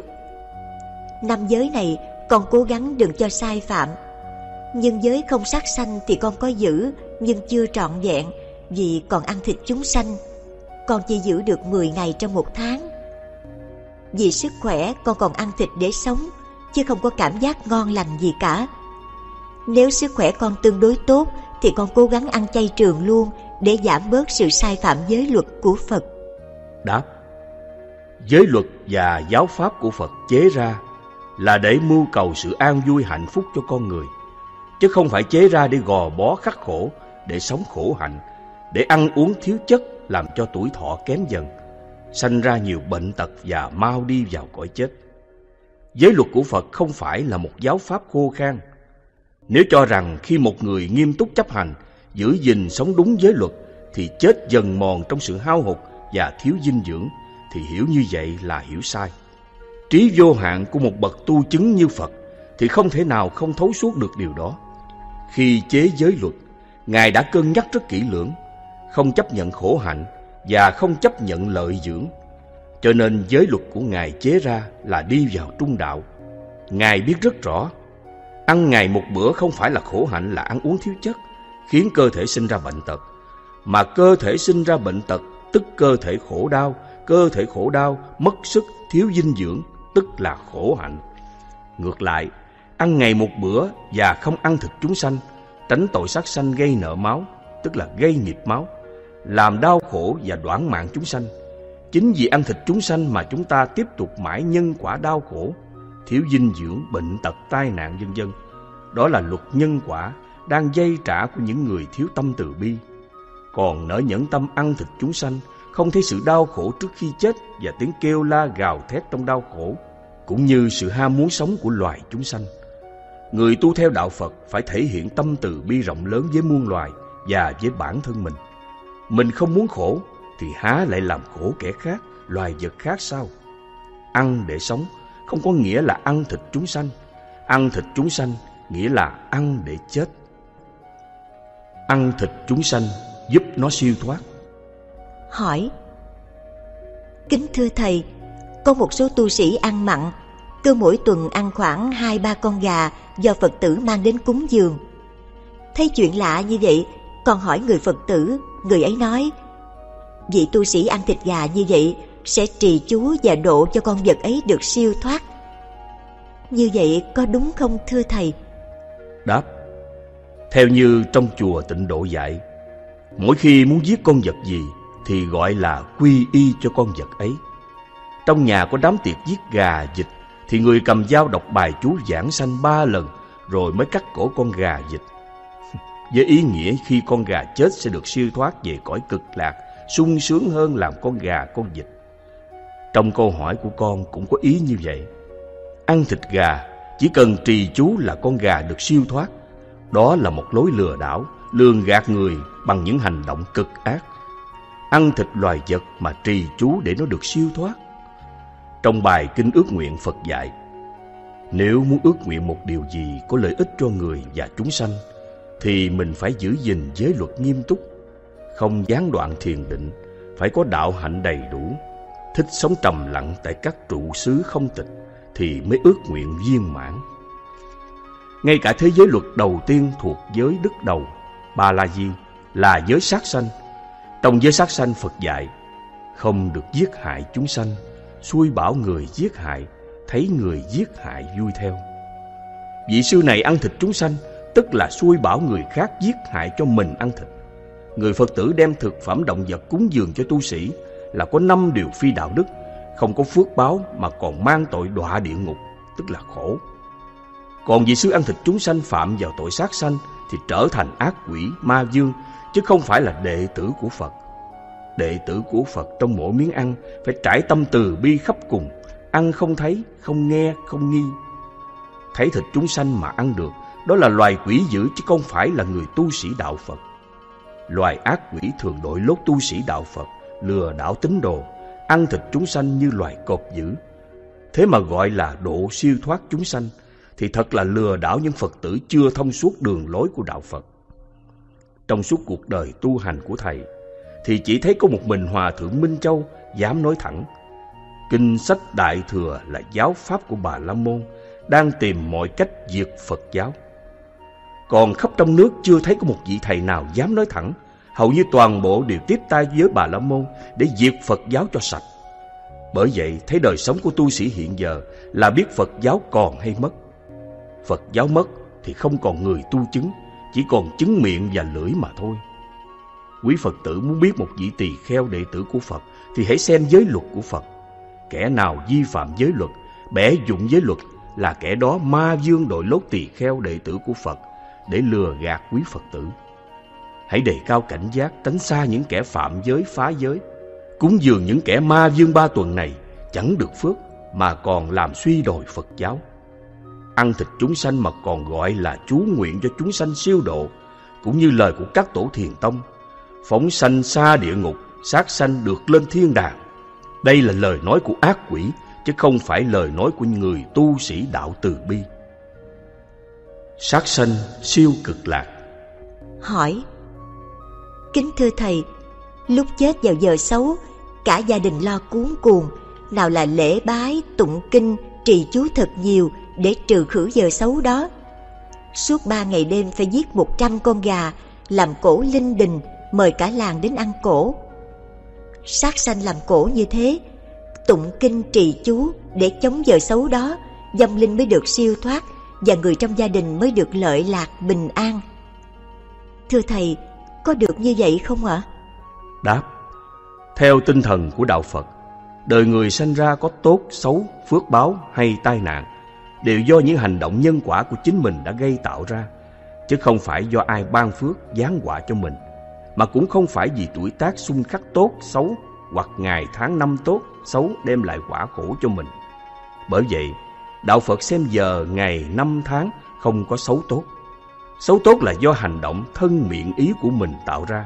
5 giới này con cố gắng đừng cho sai phạm. Nhưng giới không sát sanh thì con có giữ, nhưng chưa trọn vẹn, vì còn ăn thịt chúng sanh. Con chỉ giữ được 10 ngày trong một tháng. Vì sức khỏe con còn ăn thịt để sống, chứ không có cảm giác ngon lành gì cả. Nếu sức khỏe con tương đối tốt thì con cố gắng ăn chay trường luôn, để giảm bớt sự sai phạm giới luật của Phật. Đáp: giới luật và giáo pháp của Phật chế ra là để mưu cầu sự an vui hạnh phúc cho con người, chứ không phải chế ra để gò bó khắc khổ, để sống khổ hạnh, để ăn uống thiếu chất làm cho tuổi thọ kém dần, sanh ra nhiều bệnh tật và mau đi vào cõi chết. Giới luật của Phật không phải là một giáo pháp khô khan. Nếu cho rằng khi một người nghiêm túc chấp hành, giữ gìn sống đúng giới luật thì chết dần mòn trong sự hao hụt và thiếu dinh dưỡng, thì hiểu như vậy là hiểu sai. Trí vô hạn của một bậc tu chứng như Phật thì không thể nào không thấu suốt được điều đó. Khi chế giới luật, Ngài đã cân nhắc rất kỹ lưỡng, không chấp nhận khổ hạnh và không chấp nhận lợi dưỡng. Cho nên giới luật của Ngài chế ra là đi vào trung đạo. Ngài biết rất rõ, ăn ngày một bữa không phải là khổ hạnh, là ăn uống thiếu chất, khiến cơ thể sinh ra bệnh tật. Mà cơ thể sinh ra bệnh tật, tức cơ thể khổ đau. Cơ thể khổ đau, mất sức, thiếu dinh dưỡng, tức là khổ hạnh. Ngược lại, ăn ngày một bữa và không ăn thịt chúng sanh, tránh tội sát sanh gây nợ máu, tức là gây nghiệp máu, làm đau khổ và đoản mạng chúng sanh. Chính vì ăn thịt chúng sanh mà chúng ta tiếp tục mãi nhân quả đau khổ, thiếu dinh dưỡng, bệnh tật, tai nạn vân vân. Đó là luật nhân quả đang dây trả của những người thiếu tâm từ bi. Còn nỡ nhẫn tâm ăn thịt chúng sanh, không thấy sự đau khổ trước khi chết và tiếng kêu la gào thét trong đau khổ, cũng như sự ham muốn sống của loài chúng sanh. Người tu theo đạo Phật phải thể hiện tâm từ bi rộng lớn với muôn loài và với bản thân mình. Mình không muốn khổ thì há lại làm khổ kẻ khác, loài vật khác sao? Ăn để sống không có nghĩa là ăn thịt chúng sanh. Ăn thịt chúng sanh nghĩa là ăn để chết. Ăn thịt chúng sanh giúp nó siêu thoát. Hỏi: kính thưa thầy, có một số tu sĩ ăn mặn, cứ mỗi tuần ăn khoảng 2-3 con gà do Phật tử mang đến cúng dường. Thấy chuyện lạ như vậy, còn hỏi người Phật tử, người ấy nói: vị tu sĩ ăn thịt gà như vậy sẽ trì chú và độ cho con vật ấy được siêu thoát. Như vậy có đúng không thưa thầy? Đáp: theo như trong chùa Tịnh Độ dạy, mỗi khi muốn giết con vật gì thì gọi là quy y cho con vật ấy. Trong nhà có đám tiệc giết gà, vịt thì người cầm dao đọc bài chú giảng sanh 3 lần rồi mới cắt cổ con gà, vịt, với ý nghĩa khi con gà chết sẽ được siêu thoát về cõi cực lạc, sung sướng hơn làm con gà, con vịt. Trong câu hỏi của con cũng có ý như vậy. Ăn thịt gà chỉ cần trì chú là con gà được siêu thoát. Đó là một lối lừa đảo, lường gạt người bằng những hành động cực ác. Ăn thịt loài vật mà trì chú để nó được siêu thoát. Trong bài Kinh Ước Nguyện, Phật dạy: nếu muốn ước nguyện một điều gì có lợi ích cho người và chúng sanh thì mình phải giữ gìn giới luật nghiêm túc, không gián đoạn thiền định, phải có đạo hạnh đầy đủ, thích sống trầm lặng tại các trụ xứ không tịch thì mới ước nguyện viên mãn. Ngay cả thế giới luật đầu tiên thuộc giới đức đầu, Ba La Di, là giới sát sanh. Trong giới sát sanh, Phật dạy không được giết hại chúng sanh, xui bảo người giết hại, thấy người giết hại vui theo. Vị sư này ăn thịt chúng sanh, tức là xui bảo người khác giết hại cho mình ăn thịt. Người Phật tử đem thực phẩm động vật cúng dường cho tu sĩ là có 5 điều phi đạo đức, không có phước báo mà còn mang tội đọa địa ngục, tức là khổ. Còn vị sư ăn thịt chúng sanh phạm vào tội sát sanh thì trở thành ác quỷ, ma vương, chứ không phải là đệ tử của Phật. Đệ tử của Phật trong mỗi miếng ăn phải trải tâm từ bi khắp cùng, ăn không thấy, không nghe, không nghi. Thấy thịt chúng sanh mà ăn được, đó là loài quỷ dữ chứ không phải là người tu sĩ đạo Phật. Loài ác quỷ thường đội lốt tu sĩ đạo Phật, lừa đảo tín đồ, ăn thịt chúng sanh như loài cọp dữ. Thế mà gọi là độ siêu thoát chúng sanh thì thật là lừa đảo những Phật tử chưa thông suốt đường lối của đạo Phật. Trong suốt cuộc đời tu hành của thầy thì chỉ thấy có một mình Hòa Thượng Minh Châu dám nói thẳng: kinh sách Đại Thừa là giáo pháp của Bà La Môn, đang tìm mọi cách diệt Phật giáo. Còn khắp trong nước chưa thấy có một vị thầy nào dám nói thẳng. Hầu như toàn bộ đều tiếp tay với Bà La Môn để diệt Phật giáo cho sạch. Bởi vậy thấy đời sống của tu sĩ hiện giờ là biết Phật giáo còn hay mất. Phật giáo mất thì không còn người tu chứng, chỉ còn chứng miệng và lưỡi mà thôi. Quý Phật tử muốn biết một vị tỳ kheo đệ tử của Phật thì hãy xem giới luật của Phật. Kẻ nào vi phạm giới luật, bẻ dụng giới luật là kẻ đó ma vương đội lốt tỳ kheo đệ tử của Phật để lừa gạt quý Phật tử. Hãy đề cao cảnh giác, tránh xa những kẻ phạm giới, phá giới. Cúng dường những kẻ ma vương 3 tuần này chẳng được phước mà còn làm suy đồi Phật giáo. Ăn thịt chúng sanh mà còn gọi là chú nguyện cho chúng sanh siêu độ, cũng như lời của các tổ thiền tông: phóng sanh xa địa ngục, sát sanh được lên thiên đàng. Đây là lời nói của ác quỷ, chứ không phải lời nói của người tu sĩ đạo từ bi. Sát sanh siêu cực lạc. Hỏi: kính thưa thầy, lúc chết vào giờ xấu, cả gia đình lo cuống cuồng, nào là lễ bái, tụng kinh, trì chú thật nhiều để trừ khử giờ xấu đó. Suốt 3 ngày đêm phải giết 100 con gà, làm cổ linh đình, mời cả làng đến ăn cổ. Sát sanh làm cổ như thế, tụng kinh trì chú để chống giờ xấu đó, vong linh mới được siêu thoát và người trong gia đình mới được lợi lạc bình an. Thưa thầy, có được như vậy không ạ? Đáp: theo tinh thần của đạo Phật, đời người sanh ra có tốt, xấu, phước báo hay tai nạn đều do những hành động nhân quả của chính mình đã gây tạo ra, chứ không phải do ai ban phước giáng họa cho mình, mà cũng không phải vì tuổi tác xung khắc tốt, xấu hoặc ngày tháng năm tốt, xấu đem lại quả khổ cho mình. Bởi vậy, Đạo Phật xem giờ, ngày, năm, tháng không có xấu tốt. Xấu tốt là do hành động thân miệng ý của mình tạo ra.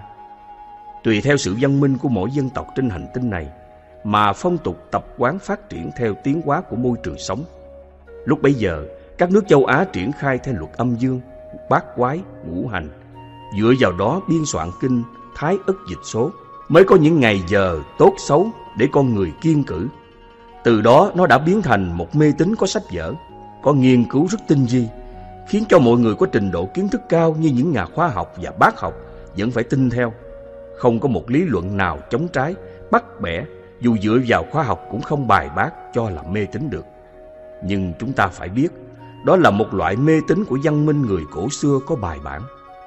Tùy theo sự văn minh của mỗi dân tộc trên hành tinh này mà phong tục tập quán phát triển theo tiến hóa của môi trường sống. Lúc bấy giờ, các nước châu Á triển khai theo luật âm dương, bát quái, ngũ hành, dựa vào đó biên soạn kinh Thái Ức Dịch Số, mới có những ngày giờ tốt xấu để con người kiêng cử. Từ đó nó đã biến thành một mê tín có sách vở, có nghiên cứu rất tinh vi, khiến cho mọi người có trình độ kiến thức cao như những nhà khoa học và bác học vẫn phải tin theo. Không có một lý luận nào chống trái, bắt bẻ, dù dựa vào khoa học cũng không bài bác cho là mê tín được. Nhưng chúng ta phải biết, đó là một loại mê tín của văn minh người cổ xưa có bài bản.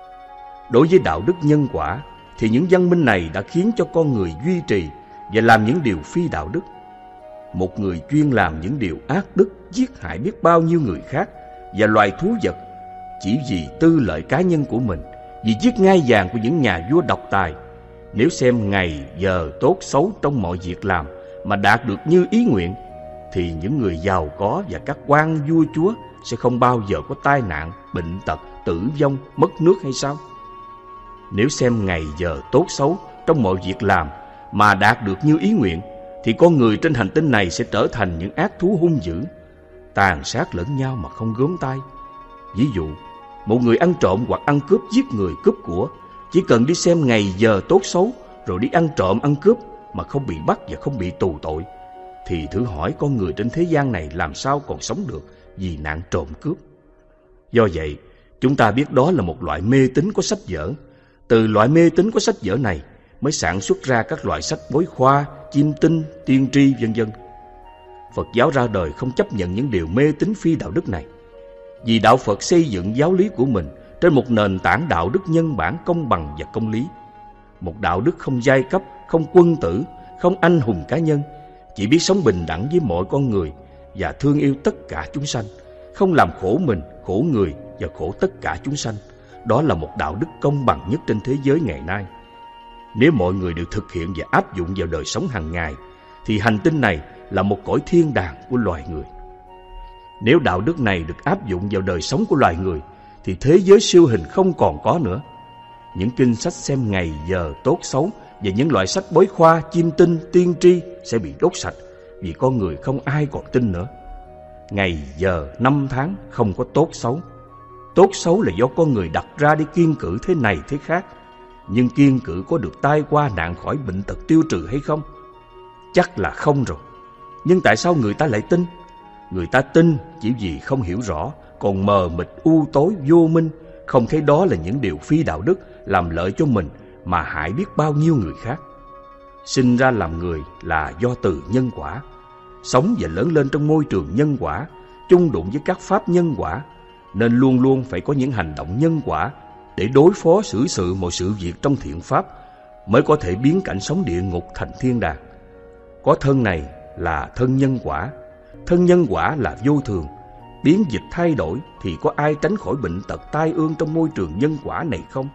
Đối với đạo đức nhân quả, thì những văn minh này đã khiến cho con người duy trì và làm những điều phi đạo đức. Một người chuyên làm những điều ác đức, giết hại biết bao nhiêu người khác và loài thú vật, chỉ vì tư lợi cá nhân của mình, vì chiếc ngai vàng của những nhà vua độc tài. Nếu xem ngày giờ tốt xấu trong mọi việc làm mà đạt được như ý nguyện, thì những người giàu có và các quan vua chúa sẽ không bao giờ có tai nạn, bệnh tật, tử vong, mất nước hay sao? Nếu xem ngày giờ tốt xấu trong mọi việc làm mà đạt được như ý nguyện, thì con người trên hành tinh này sẽ trở thành những ác thú hung dữ, tàn sát lẫn nhau mà không gớm tay. Ví dụ, một người ăn trộm hoặc ăn cướp, giết người, cướp của, chỉ cần đi xem ngày giờ tốt xấu rồi đi ăn trộm ăn cướp mà không bị bắt và không bị tù tội, thì thử hỏi con người trên thế gian này làm sao còn sống được vì nạn trộm cướp. Do vậy, chúng ta biết đó là một loại mê tín có sách vở. Từ loại mê tín có sách vở này mới sản xuất ra các loại sách bói khoa, chiêm tinh, tiên tri, vân vân. Phật giáo ra đời không chấp nhận những điều mê tín phi đạo đức này, vì đạo Phật xây dựng giáo lý của mình trên một nền tảng đạo đức nhân bản, công bằng và công lý. Một đạo đức không giai cấp, không quân tử, không anh hùng cá nhân, chỉ biết sống bình đẳng với mọi con người và thương yêu tất cả chúng sanh, không làm khổ mình, khổ người và khổ tất cả chúng sanh. Đó là một đạo đức công bằng nhất trên thế giới ngày nay. Nếu mọi người đều thực hiện và áp dụng vào đời sống hàng ngày, thì hành tinh này là một cõi thiên đàng của loài người. Nếu đạo đức này được áp dụng vào đời sống của loài người, thì thế giới siêu hình không còn có nữa. Những kinh sách xem ngày giờ tốt xấu và những loại sách bói khoa, chiêm tinh, tiên tri sẽ bị đốt sạch, vì con người không ai còn tin nữa. Ngày giờ năm tháng không có tốt xấu. Tốt xấu là do con người đặt ra để kiêng cữ thế này thế khác. Nhưng kiêng cữ có được tai qua nạn khỏi, bệnh tật tiêu trừ hay không? Chắc là không rồi. Nhưng tại sao người ta lại tin? Người ta tin chỉ vì không hiểu rõ, còn mờ mịt, u tối, vô minh, không thấy đó là những điều phi đạo đức, làm lợi cho mình mà hại biết bao nhiêu người khác. Sinh ra làm người là do từ nhân quả. Sống và lớn lên trong môi trường nhân quả, chung đụng với các pháp nhân quả, nên luôn luôn phải có những hành động nhân quả để đối phó xử sự mọi sự việc trong thiện pháp, mới có thể biến cảnh sống địa ngục thành thiên đàng. Có thân này là thân nhân quả. Thân nhân quả là vô thường, biến dịch thay đổi, thì có ai tránh khỏi bệnh tật tai ương trong môi trường nhân quả này không?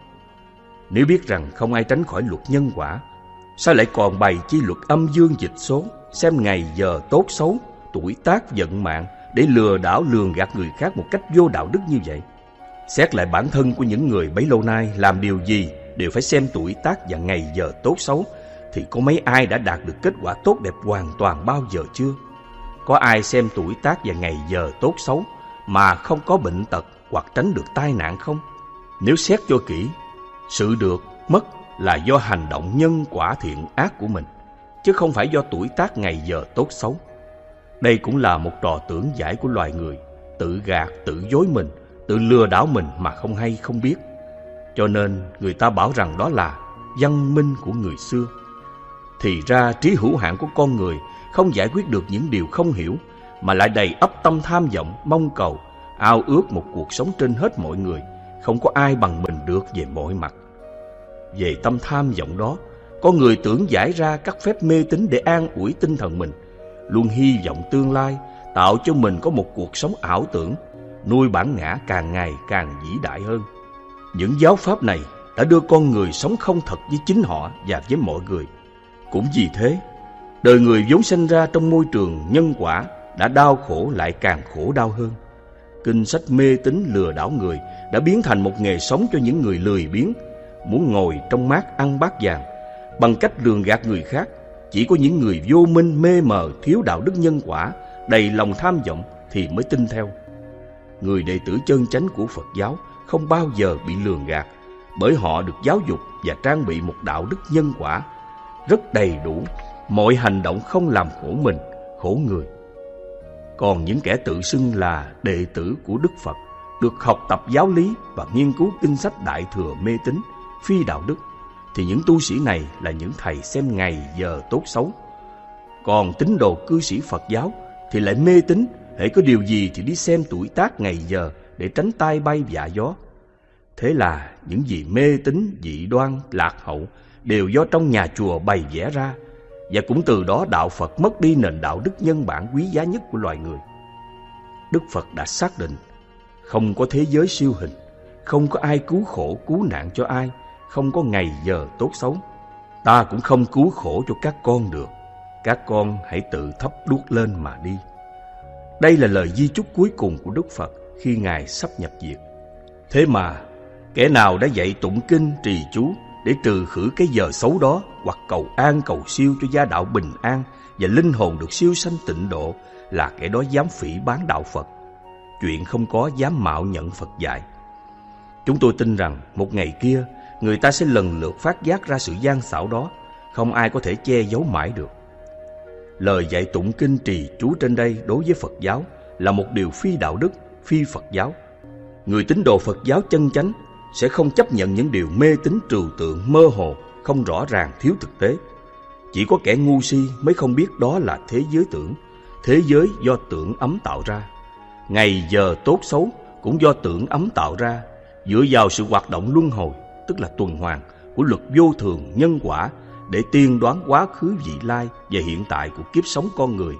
Nếu biết rằng không ai tránh khỏi luật nhân quả, sao lại còn bày chi luật âm dương dịch số, xem ngày giờ tốt xấu, tuổi tác vận mạng để lừa đảo lường gạt người khác một cách vô đạo đức như vậy? Xét lại bản thân của những người bấy lâu nay, làm điều gì đều phải xem tuổi tác và ngày giờ tốt xấu, thì có mấy ai đã đạt được kết quả tốt đẹp hoàn toàn bao giờ chưa? Có ai xem tuổi tác và ngày giờ tốt xấu mà không có bệnh tật hoặc tránh được tai nạn không? Nếu xét cho kỹ, sự được mất là do hành động nhân quả thiện ác của mình, chứ không phải do tuổi tác ngày giờ tốt xấu. Đây cũng là một trò tưởng giải của loài người, tự gạt, tự dối mình, tự lừa đảo mình mà không hay không biết. Cho nên người ta bảo rằng đó là văn minh của người xưa. Thì ra trí hữu hạn của con người không giải quyết được những điều không hiểu, mà lại đầy ắp tâm tham vọng, mong cầu, ao ước một cuộc sống trên hết mọi người, không có ai bằng mình được về mọi mặt. Về tâm tham vọng đó, con người tưởng giải ra các phép mê tín để an ủi tinh thần mình, luôn hy vọng tương lai, tạo cho mình có một cuộc sống ảo tưởng, nuôi bản ngã càng ngày càng vĩ đại hơn. Những giáo pháp này đã đưa con người sống không thật với chính họ và với mọi người, Cũng vì thế, đời người vốn sinh ra trong môi trường nhân quả đã đau khổ lại càng khổ đau hơn. Kinh sách mê tín lừa đảo người đã biến thành một nghề sống cho những người lười biếng, muốn ngồi trong mát ăn bát vàng. Bằng cách lường gạt người khác, chỉ có những người vô minh, mê mờ, thiếu đạo đức nhân quả, đầy lòng tham vọng thì mới tin theo. Người đệ tử chân chánh của Phật giáo không bao giờ bị lường gạt, bởi họ được giáo dục và trang bị một đạo đức nhân quả rất đầy đủ, mọi hành động không làm khổ mình, khổ người. Còn những kẻ tự xưng là đệ tử của Đức Phật, được học tập giáo lý và nghiên cứu kinh sách Đại Thừa mê tín, phi đạo đức, thì những tu sĩ này là những thầy xem ngày giờ tốt xấu. Còn tín đồ cư sĩ Phật giáo thì lại mê tín, hễ có điều gì thì đi xem tuổi tác ngày giờ để tránh tai bay vạ gió. Thế là những gì mê tín, dị đoan, lạc hậu đều do trong nhà chùa bày vẽ ra, và cũng từ đó đạo Phật mất đi nền đạo đức nhân bản quý giá nhất của loài người. Đức Phật đã xác định không có thế giới siêu hình, không có ai cứu khổ cứu nạn cho ai, không có ngày giờ tốt xấu. Ta cũng không cứu khổ cho các con được. Các con hãy tự thắp đuốc lên mà đi. Đây là lời di chúc cuối cùng của Đức Phật khi Ngài sắp nhập diệt. Thế mà kẻ nào đã dạy tụng kinh trì chú để trừ khử cái giờ xấu đó, hoặc cầu an cầu siêu cho gia đạo bình an và linh hồn được siêu sanh tịnh độ, là kẻ đó dám phỉ báng đạo Phật. Chuyện không có dám mạo nhận Phật dạy. Chúng tôi tin rằng một ngày kia người ta sẽ lần lượt phát giác ra sự gian xảo đó, không ai có thể che giấu mãi được. Lời dạy tụng kinh trì chú trên đây đối với Phật giáo là một điều phi đạo đức, phi Phật giáo. Người tín đồ Phật giáo chân chánh sẽ không chấp nhận những điều mê tín trừu tượng, mơ hồ, không rõ ràng, thiếu thực tế. Chỉ có kẻ ngu si mới không biết đó là thế giới tưởng, thế giới do tưởng ấm tạo ra. Ngày giờ tốt xấu cũng do tưởng ấm tạo ra, dựa vào sự hoạt động luân hồi, tức là tuần hoàn của luật vô thường nhân quả, để tiên đoán quá khứ vị lai và hiện tại của kiếp sống con người.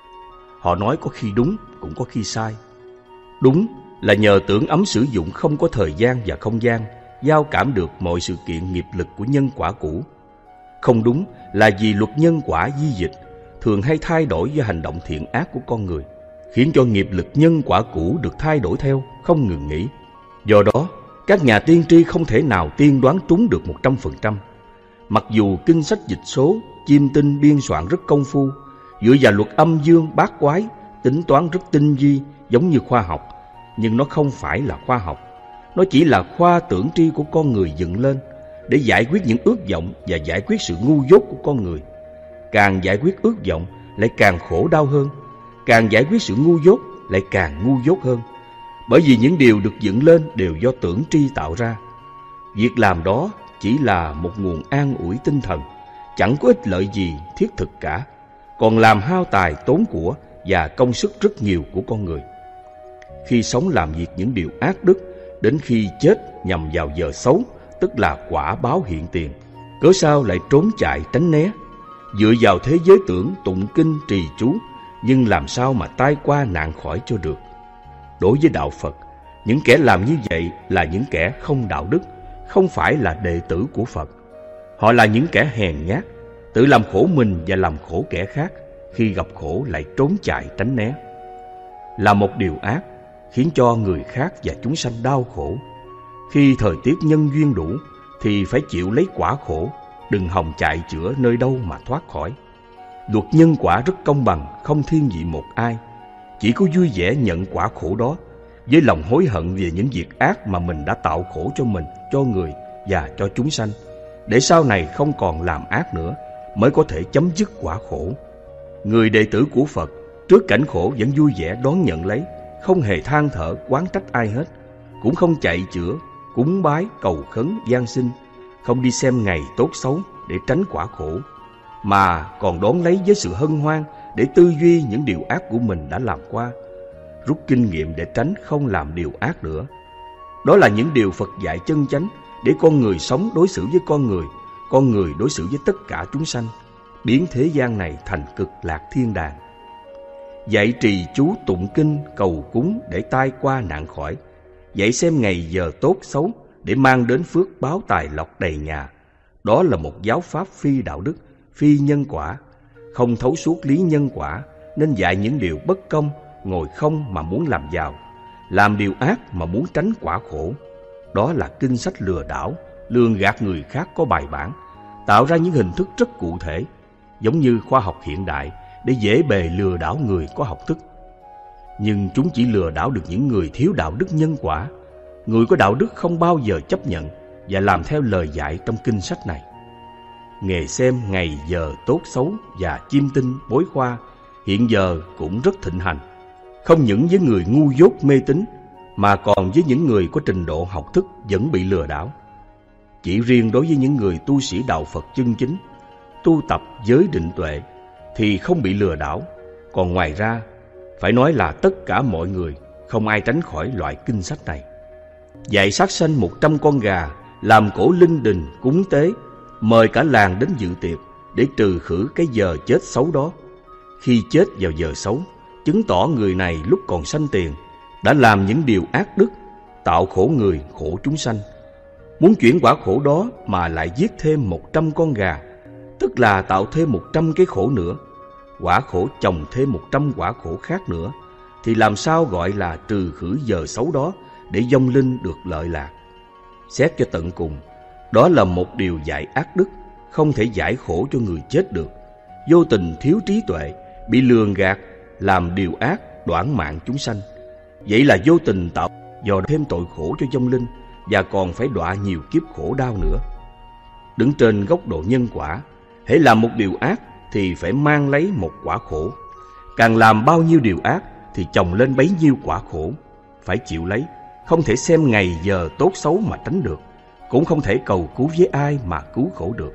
Họ nói có khi đúng, cũng có khi sai. Đúng là nhờ tưởng ấm sử dụng không có thời gian và không gian, giao cảm được mọi sự kiện nghiệp lực của nhân quả cũ. Không đúng là vì luật nhân quả di dịch, thường hay thay đổi do hành động thiện ác của con người, khiến cho nghiệp lực nhân quả cũ được thay đổi theo, không ngừng nghỉ. Do đó, các nhà tiên tri không thể nào tiên đoán trúng được 100%. Mặc dù kinh sách dịch số, chiêm tinh biên soạn rất công phu, dựa vào luật âm dương bát quái, tính toán rất tinh vi, giống như khoa học, nhưng nó không phải là khoa học. Nó chỉ là khoa tưởng tri của con người dựng lên để giải quyết những ước vọng và giải quyết sự ngu dốt của con người. Càng giải quyết ước vọng lại càng khổ đau hơn, càng giải quyết sự ngu dốt lại càng ngu dốt hơn. Bởi vì những điều được dựng lên đều do tưởng tri tạo ra. Việc làm đó chỉ là một nguồn an ủi tinh thần, chẳng có ích lợi gì thiết thực cả, còn làm hao tài tốn của và công sức rất nhiều của con người. Khi sống làm việc những điều ác đức, đến khi chết nhằm vào giờ xấu, tức là quả báo hiện tiền, cớ sao lại trốn chạy tránh né, dựa vào thế giới tưởng tụng kinh trì chú, nhưng làm sao mà tai qua nạn khỏi cho được. Đối với đạo Phật, những kẻ làm như vậy là những kẻ không đạo đức, không phải là đệ tử của Phật. Họ là những kẻ hèn nhát, tự làm khổ mình và làm khổ kẻ khác, khi gặp khổ lại trốn chạy tránh né. Là một điều ác, khiến cho người khác và chúng sanh đau khổ. Khi thời tiết nhân duyên đủ thì phải chịu lấy quả khổ, đừng hòng chạy chữa nơi đâu mà thoát khỏi. Luật nhân quả rất công bằng, không thiên vị một ai, chỉ có vui vẻ nhận quả khổ đó, với lòng hối hận về những việc ác mà mình đã tạo khổ cho mình, cho người và cho chúng sanh, để sau này không còn làm ác nữa, mới có thể chấm dứt quả khổ. Người đệ tử của Phật trước cảnh khổ vẫn vui vẻ đón nhận lấy, không hề than thở oán trách ai hết, cũng không chạy chữa, cúng bái, cầu khấn, van xin, không đi xem ngày tốt xấu để tránh quả khổ, mà còn đón lấy với sự hân hoan để tư duy những điều ác của mình đã làm qua, rút kinh nghiệm để tránh không làm điều ác nữa. Đó là những điều Phật dạy chân chánh để con người sống đối xử với con người đối xử với tất cả chúng sanh, biến thế gian này thành cực lạc thiên đàng. Dạy trì chú tụng kinh cầu cúng để tai qua nạn khỏi, dạy xem ngày giờ tốt xấu để mang đến phước báo tài lộc đầy nhà. Đó là một giáo pháp phi đạo đức, phi nhân quả, không thấu suốt lý nhân quả nên dạy những điều bất công, ngồi không mà muốn làm giàu, làm điều ác mà muốn tránh quả khổ. Đó là kinh sách lừa đảo, lường gạt người khác có bài bản, tạo ra những hình thức rất cụ thể, giống như khoa học hiện đại để dễ bề lừa đảo người có học thức. Nhưng chúng chỉ lừa đảo được những người thiếu đạo đức nhân quả. Người có đạo đức không bao giờ chấp nhận và làm theo lời dạy trong kinh sách này. Nghề xem ngày giờ tốt xấu và chiêm tinh bói khoa hiện giờ cũng rất thịnh hành, không những với người ngu dốt mê tín mà còn với những người có trình độ học thức vẫn bị lừa đảo. Chỉ riêng đối với những người tu sĩ đạo Phật chân chính, tu tập giới định tuệ thì không bị lừa đảo. Còn ngoài ra, phải nói là tất cả mọi người không ai tránh khỏi loại kinh sách này. Dạy sát sanh 100 con gà, làm cổ linh đình cúng tế, mời cả làng đến dự tiệc để trừ khử cái giờ chết xấu đó. Khi chết vào giờ xấu, chứng tỏ người này lúc còn sanh tiền đã làm những điều ác đức, tạo khổ người, khổ chúng sanh. Muốn chuyển quả khổ đó mà lại giết thêm 100 con gà, tức là tạo thêm 100 cái khổ nữa. Quả khổ chồng thêm 100 quả khổ khác nữa, thì làm sao gọi là trừ khử giờ xấu đó để vong linh được lợi lạc. Xét cho tận cùng, đó là một điều dạy ác đức, không thể giải khổ cho người chết được. Vô tình thiếu trí tuệ, bị lường gạt, làm điều ác, đoản mạng chúng sanh. Vậy là vô tình tạo dò thêm tội khổ cho vong linh, và còn phải đọa nhiều kiếp khổ đau nữa. Đứng trên góc độ nhân quả, hễ làm một điều ác thì phải mang lấy một quả khổ. Càng làm bao nhiêu điều ác thì chồng lên bấy nhiêu quả khổ, phải chịu lấy. Không thể xem ngày giờ tốt xấu mà tránh được, cũng không thể cầu cứu với ai mà cứu khổ được.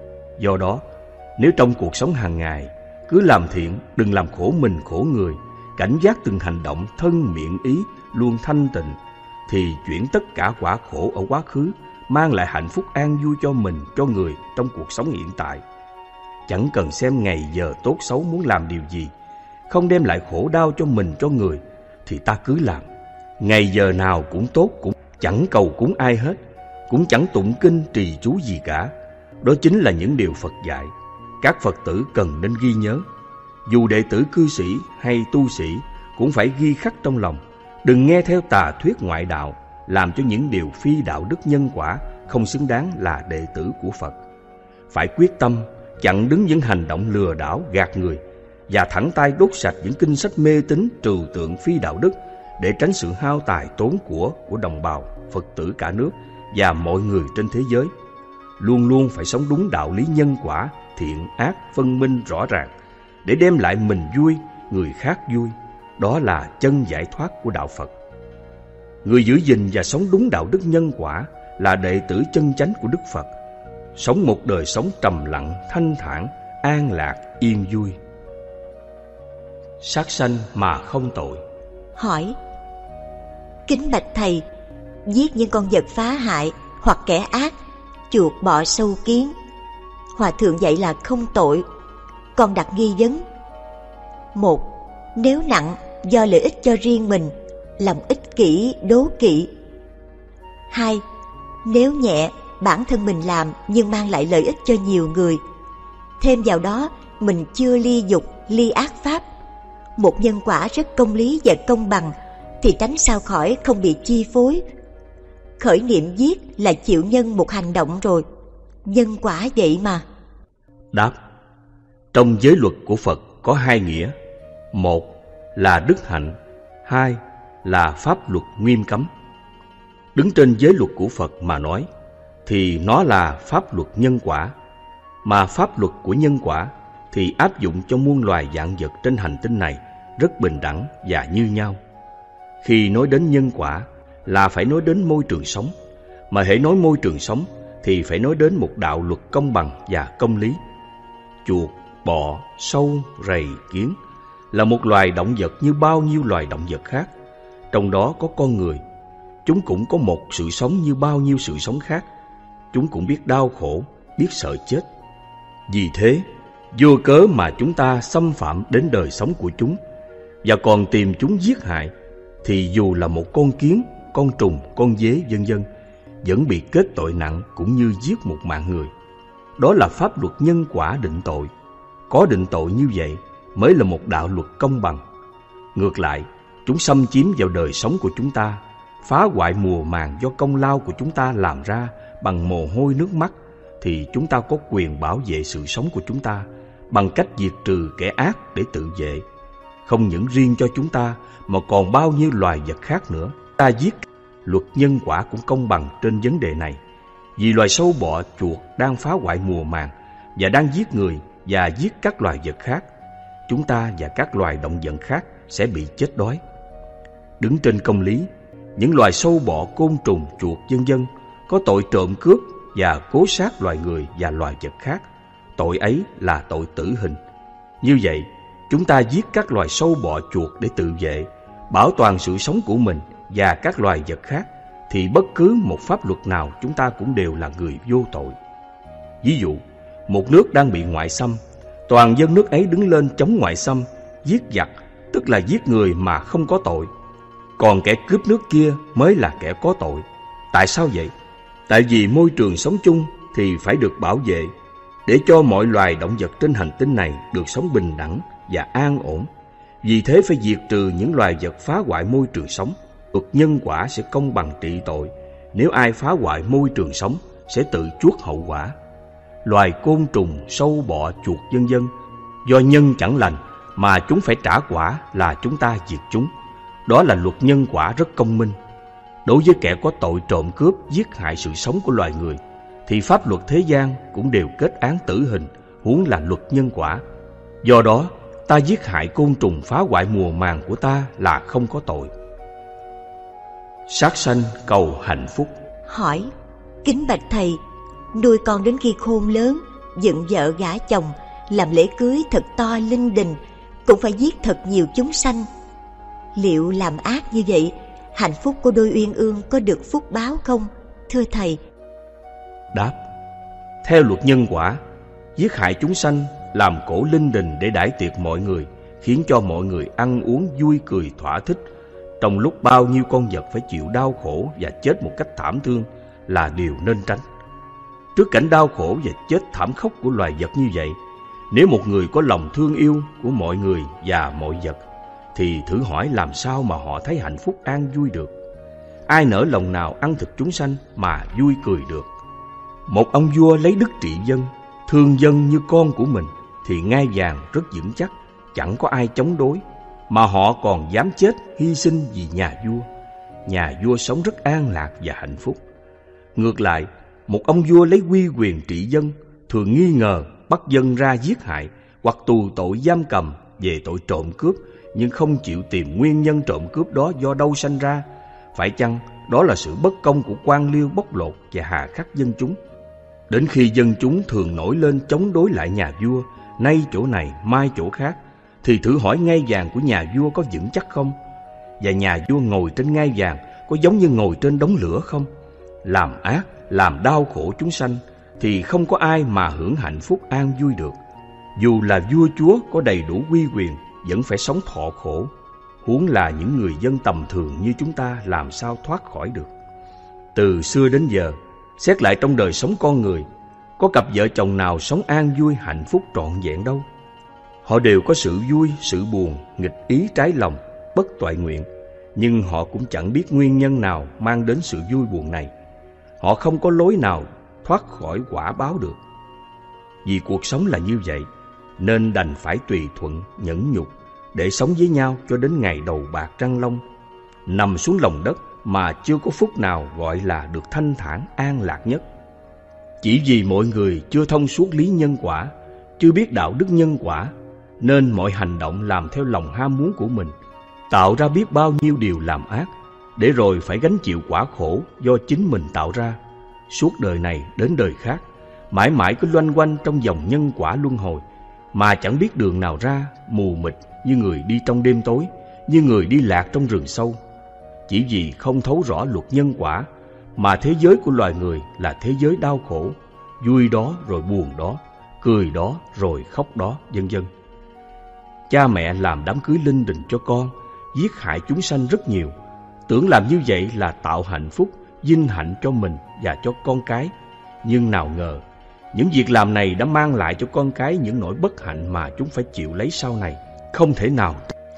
Do đó, nếu trong cuộc sống hàng ngày cứ làm thiện, đừng làm khổ mình khổ người, cảnh giác từng hành động thân miệng ý luôn thanh tịnh, thì chuyển tất cả quả khổ ở quá khứ, mang lại hạnh phúc an vui cho mình, cho người trong cuộc sống hiện tại. Chẳng cần xem ngày giờ tốt xấu muốn làm điều gì, không đem lại khổ đau cho mình cho người, thì ta cứ làm. Ngày giờ nào cũng tốt, cũng chẳng cầu cúng ai hết, cũng chẳng tụng kinh trì chú gì cả. Đó chính là những điều Phật dạy, các Phật tử cần nên ghi nhớ. Dù đệ tử cư sĩ hay tu sĩ cũng phải ghi khắc trong lòng. Đừng nghe theo tà thuyết ngoại đạo, làm cho những điều phi đạo đức nhân quả, không xứng đáng là đệ tử của Phật. Phải quyết tâm chặn đứng những hành động lừa đảo gạt người, và thẳng tay đốt sạch những kinh sách mê tín trừu tượng phi đạo đức, để tránh sự hao tài tốn của đồng bào Phật tử cả nước và mọi người trên thế giới. Luôn luôn phải sống đúng đạo lý nhân quả, thiện ác phân minh rõ ràng, để đem lại mình vui, người khác vui. Đó là chân giải thoát của đạo Phật. Người giữ gìn và sống đúng đạo đức nhân quả là đệ tử chân chánh của Đức Phật, sống một đời sống trầm lặng, thanh thản, an lạc, yên vui. Sát sanh mà không tội. Hỏi: kính bạch thầy, giết những con vật phá hại hoặc kẻ ác, chuột bọ sâu kiến, Hòa thượng dạy là không tội. Con đặt nghi vấn: một, nếu nặng do lợi ích cho riêng mình, lòng ích kỷ, đố kỵ. 2. Nếu nhẹ, bản thân mình làm nhưng mang lại lợi ích cho nhiều người. Thêm vào đó, mình chưa ly dục, ly ác pháp. Một nhân quả rất công lý và công bằng, thì tránh sao khỏi không bị chi phối. Khởi niệm giết là chịu nhân một hành động rồi. Nhân quả vậy mà. Đáp: trong giới luật của Phật có hai nghĩa. Một là đức hạnh, hai là pháp luật nghiêm cấm. Đứng trên giới luật của Phật mà nói thì nó là pháp luật nhân quả, mà pháp luật của nhân quả thì áp dụng cho muôn loài vạn vật trên hành tinh này rất bình đẳng và như nhau. Khi nói đến nhân quả là phải nói đến môi trường sống, mà hễ nói môi trường sống thì phải nói đến một đạo luật công bằng và công lý. Chuột, bọ, sâu, rầy, kiến là một loài động vật như bao nhiêu loài động vật khác. Trong đó có con người. Chúng cũng có một sự sống như bao nhiêu sự sống khác. Chúng cũng biết đau khổ, biết sợ chết. Vì thế, vô cớ mà chúng ta xâm phạm đến đời sống của chúng và còn tìm chúng giết hại, thì dù là một con kiến, con trùng, con dế vân vân, vẫn bị kết tội nặng cũng như giết một mạng người. đó là pháp luật nhân quả định tội. Có định tội như vậy mới là một đạo luật công bằng. Ngược lại, chúng xâm chiếm vào đời sống của chúng ta, phá hoại mùa màng do công lao của chúng ta làm ra bằng mồ hôi nước mắt, thì chúng ta có quyền bảo vệ sự sống của chúng ta bằng cách diệt trừ kẻ ác để tự vệ. Không những riêng cho chúng ta mà còn bao nhiêu loài vật khác nữa. Ta giết, luật nhân quả cũng công bằng trên vấn đề này. Vì loài sâu bọ chuột đang phá hoại mùa màng và đang giết người và giết các loài vật khác, chúng ta và các loài động vật khác sẽ bị chết đói. Đứng trên công lý, những loài sâu bọ, côn trùng, chuột vân vân có tội trộm cướp và cố sát loài người và loài vật khác, tội ấy là tội tử hình. Như vậy, chúng ta giết các loài sâu bọ chuột để tự vệ, bảo toàn sự sống của mình và các loài vật khác, thì bất cứ một pháp luật nào chúng ta cũng đều là người vô tội. Ví dụ, một nước đang bị ngoại xâm, toàn dân nước ấy đứng lên chống ngoại xâm, giết giặc, tức là giết người mà không có tội. Còn kẻ cướp nước kia mới là kẻ có tội. Tại sao vậy? Tại vì môi trường sống chung thì phải được bảo vệ, để cho mọi loài động vật trên hành tinh này được sống bình đẳng và an ổn. Vì thế phải diệt trừ những loài vật phá hoại môi trường sống. Luật nhân quả sẽ công bằng trị tội. Nếu ai phá hoại môi trường sống sẽ tự chuốc hậu quả. Loài côn trùng, sâu bọ, chuột vân vân, do nhân chẳng lành mà chúng phải trả quả là chúng ta diệt chúng. Đó là luật nhân quả rất công minh. Đối với kẻ có tội trộm cướp, giết hại sự sống của loài người, thì pháp luật thế gian cũng đều kết án tử hình, huống là luật nhân quả. Do đó, ta giết hại côn trùng phá hoại mùa màng của ta là không có tội. Sát sanh cầu hạnh phúc. Hỏi: kính bạch thầy, nuôi con đến khi khôn lớn, dựng vợ gả chồng, làm lễ cưới thật to linh đình, cũng phải giết thật nhiều chúng sanh. Liệu làm ác như vậy, hạnh phúc của đôi uyên ương có được phúc báo không, thưa thầy? Đáp: theo luật nhân quả, giết hại chúng sanh, làm cổ linh đình để đãi tiệc mọi người, khiến cho mọi người ăn uống vui cười thỏa thích, trong lúc bao nhiêu con vật phải chịu đau khổ và chết một cách thảm thương, là điều nên tránh. Trước cảnh đau khổ và chết thảm khốc của loài vật như vậy, nếu một người có lòng thương yêu của mọi người và mọi vật, thì thử hỏi làm sao mà họ thấy hạnh phúc an vui được. Ai nỡ lòng nào ăn thịt chúng sanh mà vui cười được? Một ông vua lấy đức trị dân, thương dân như con của mình, thì ngai vàng rất vững chắc, chẳng có ai chống đối, mà họ còn dám chết hy sinh vì nhà vua. Nhà vua sống rất an lạc và hạnh phúc. Ngược lại, một ông vua lấy uy quyền trị dân, thường nghi ngờ, bắt dân ra giết hại hoặc tù tội giam cầm về tội trộm cướp, nhưng không chịu tìm nguyên nhân trộm cướp đó do đâu sanh ra. Phải chăng đó là sự bất công của quan liêu bóc lột và hà khắc dân chúng? Đến khi dân chúng thường nổi lên chống đối lại nhà vua, nay chỗ này mai chỗ khác, thì thử hỏi ngai vàng của nhà vua có vững chắc không? Và nhà vua ngồi trên ngai vàng có giống như ngồi trên đống lửa không? Làm ác, làm đau khổ chúng sanh, thì không có ai mà hưởng hạnh phúc an vui được. Dù là vua chúa có đầy đủ uy quyền, vẫn phải sống thọ khổ, huống là những người dân tầm thường như chúng ta làm sao thoát khỏi được. Từ xưa đến giờ, xét lại trong đời sống con người, có cặp vợ chồng nào sống an vui hạnh phúc trọn vẹn đâu. Họ đều có sự vui, sự buồn, nghịch ý trái lòng, bất toại nguyện, nhưng họ cũng chẳng biết nguyên nhân nào mang đến sự vui buồn này. Họ không có lối nào thoát khỏi quả báo được. Vì cuộc sống là như vậy, nên đành phải tùy thuận, nhẫn nhục để sống với nhau cho đến ngày đầu bạc răng long, nằm xuống lòng đất mà chưa có phút nào gọi là được thanh thản an lạc nhất. Chỉ vì mọi người chưa thông suốt lý nhân quả, chưa biết đạo đức nhân quả, nên mọi hành động làm theo lòng ham muốn của mình, tạo ra biết bao nhiêu điều làm ác, để rồi phải gánh chịu quả khổ do chính mình tạo ra. Suốt đời này đến đời khác, mãi mãi cứ loanh quanh trong vòng nhân quả luân hồi, mà chẳng biết đường nào ra, mù mịt như người đi trong đêm tối, như người đi lạc trong rừng sâu. Chỉ vì không thấu rõ luật nhân quả, mà thế giới của loài người là thế giới đau khổ, vui đó rồi buồn đó, cười đó rồi khóc đó, vân vân. Cha mẹ làm đám cưới linh đình cho con, giết hại chúng sanh rất nhiều, tưởng làm như vậy là tạo hạnh phúc, vinh hạnh cho mình và cho con cái. Nhưng nào ngờ, Những việc làm này đã mang lại cho con cái những nỗi bất hạnh mà chúng phải chịu lấy sau này. Không thể nào.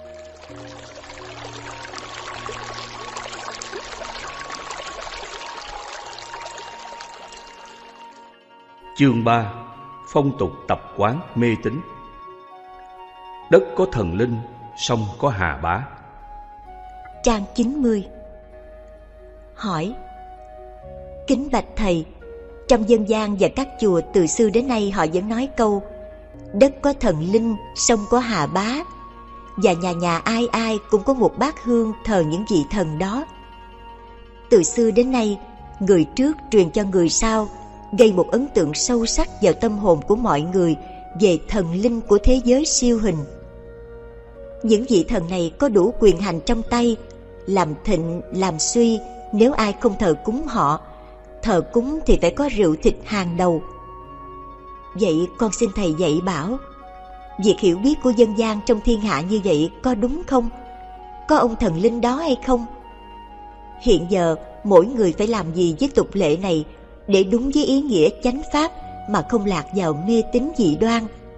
Chương 3. Phong tục tập quán mê tín. Đất có thần linh, sông có hà bá. Trang 90. Hỏi: kính bạch thầy, trong dân gian và các chùa từ xưa đến nay họ vẫn nói câu đất có thần linh, sông có hà bá, và nhà nhà ai ai cũng có một bát hương thờ những vị thần đó. Từ xưa đến nay, người trước truyền cho người sau, gây một ấn tượng sâu sắc vào tâm hồn của mọi người về thần linh của thế giới siêu hình. Những vị thần này có đủ quyền hành trong tay, làm thịnh, làm suy nếu ai không thờ cúng họ. Thờ cúng thì phải có rượu thịt hàng đầu. Vậy con xin thầy dạy bảo, việc hiểu biết của dân gian trong thiên hạ như vậy có đúng không? Có ông thần linh đó hay không? Hiện giờ mỗi người phải làm gì với tục lệ này để đúng với ý nghĩa chánh pháp mà không lạc vào mê tín dị đoan?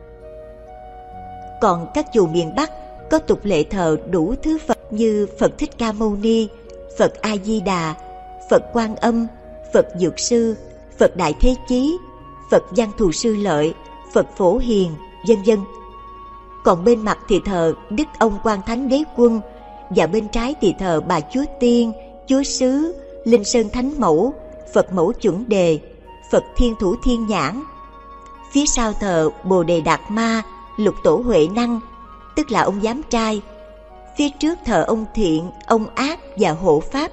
Còn các chùa miền Bắc có tục lệ thờ đủ thứ Phật như Phật Thích Ca Mâu Ni, Phật A Di Đà, Phật Quan Âm, Phật Dược Sư, Phật Đại Thế Chí, Phật Văn Thù Sư Lợi, Phật Phổ Hiền, vân vân. Còn bên mặt thì thờ Đức Ông Quan Thánh Đế Quân, và bên trái thì thờ Bà Chúa Tiên, Chúa Sứ, Linh Sơn Thánh Mẫu, Phật Mẫu Chuẩn Đề, Phật Thiên Thủ Thiên Nhãn. Phía sau thờ Bồ Đề Đạt Ma, Lục Tổ Huệ Năng, tức là ông Giám Trai. Phía trước thờ ông Thiện, ông Ác và Hộ Pháp.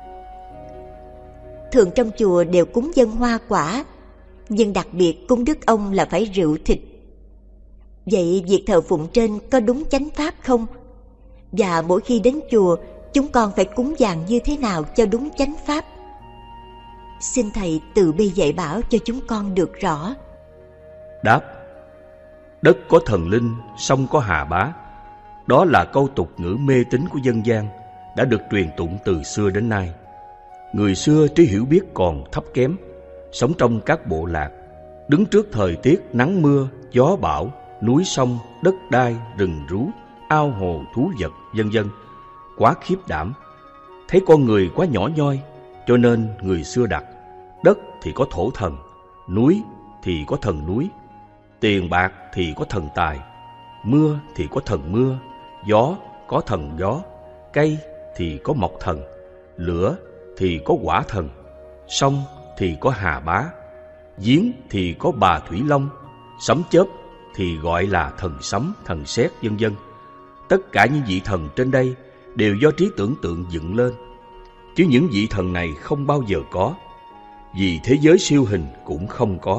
Thường trong chùa đều cúng dâng hoa quả, nhưng đặc biệt cúng Đức Ông là phải rượu thịt. Vậy việc thờ phụng trên có đúng chánh pháp không? Và mỗi khi đến chùa, chúng con phải cúng dường như thế nào cho đúng chánh pháp? Xin thầy từ bi dạy bảo cho chúng con được rõ. Đáp: đất có thần linh, sông có hà bá. Đó là câu tục ngữ mê tín của dân gian, đã được truyền tụng từ xưa đến nay. Người xưa trí hiểu biết còn thấp kém, sống trong các bộ lạc, đứng trước thời tiết nắng mưa, gió bão, núi sông, đất đai, rừng rú, ao hồ, thú vật, vân vân, quá khiếp đảm. Thấy con người quá nhỏ nhoi, cho nên người xưa đặt đất thì có thổ thần, núi thì có thần núi, tiền bạc thì có thần tài, mưa thì có thần mưa, gió có thần gió, cây thì có mộc thần, lửa thì có hỏa thần, sông thì có hà bá, giếng thì có bà Thủy Long, sấm chớp thì gọi là thần sấm, thần sét, vân vân. Tất cả những vị thần trên đây đều do trí tưởng tượng dựng lên, chứ những vị thần này không bao giờ có, vì thế giới siêu hình cũng không có.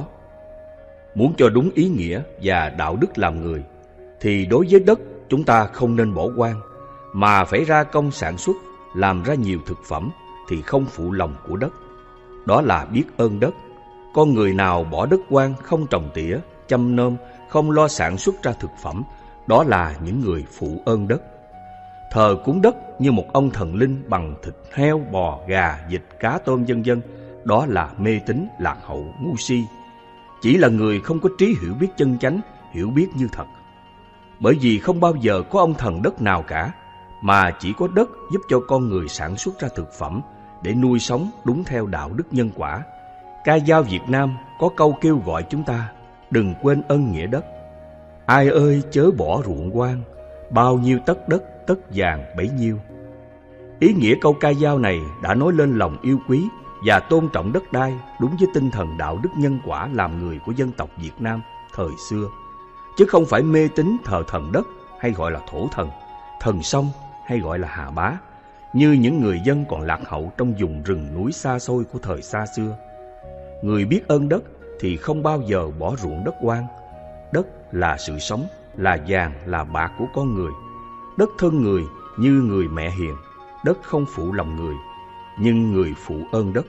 Muốn cho đúng ý nghĩa và đạo đức làm người, thì đối với đất chúng ta không nên bỏ hoang, mà phải ra công sản xuất, làm ra nhiều thực phẩm thì không phụ lòng của đất. Đó là biết ơn đất. Con người nào bỏ đất hoang, không trồng tỉa, chăm nom, không lo sản xuất ra thực phẩm, đó là những người phụ ơn đất. Thờ cúng đất như một ông thần linh bằng thịt heo, bò, gà, vịt, cá, tôm, vân vân, đó là mê tín, lạc hậu, ngu si. Chỉ là người không có trí hiểu biết chân chánh, hiểu biết như thật. Bởi vì không bao giờ có ông thần đất nào cả, mà chỉ có đất giúp cho con người sản xuất ra thực phẩm để nuôi sống đúng theo đạo đức nhân quả. Ca dao Việt Nam có câu kêu gọi chúng ta đừng quên ơn nghĩa đất. Ai ơi chớ bỏ ruộng hoang, bao nhiêu tấc đất tất vàng bấy nhiêu. Ý nghĩa câu ca dao này đã nói lên lòng yêu quý và tôn trọng đất đai đúng với tinh thần đạo đức nhân quả làm người của dân tộc Việt Nam thời xưa, chứ không phải mê tín thờ thần đất hay gọi là thổ thần, thần sông hay gọi là hà bá, như những người dân còn lạc hậu trong vùng rừng núi xa xôi của thời xa xưa. Người biết ơn đất thì không bao giờ bỏ ruộng đất hoang. Đất là sự sống, là vàng, là bạc của con người. Đất thân người như người mẹ hiền. Đất không phụ lòng người, nhưng người phụ ơn đất.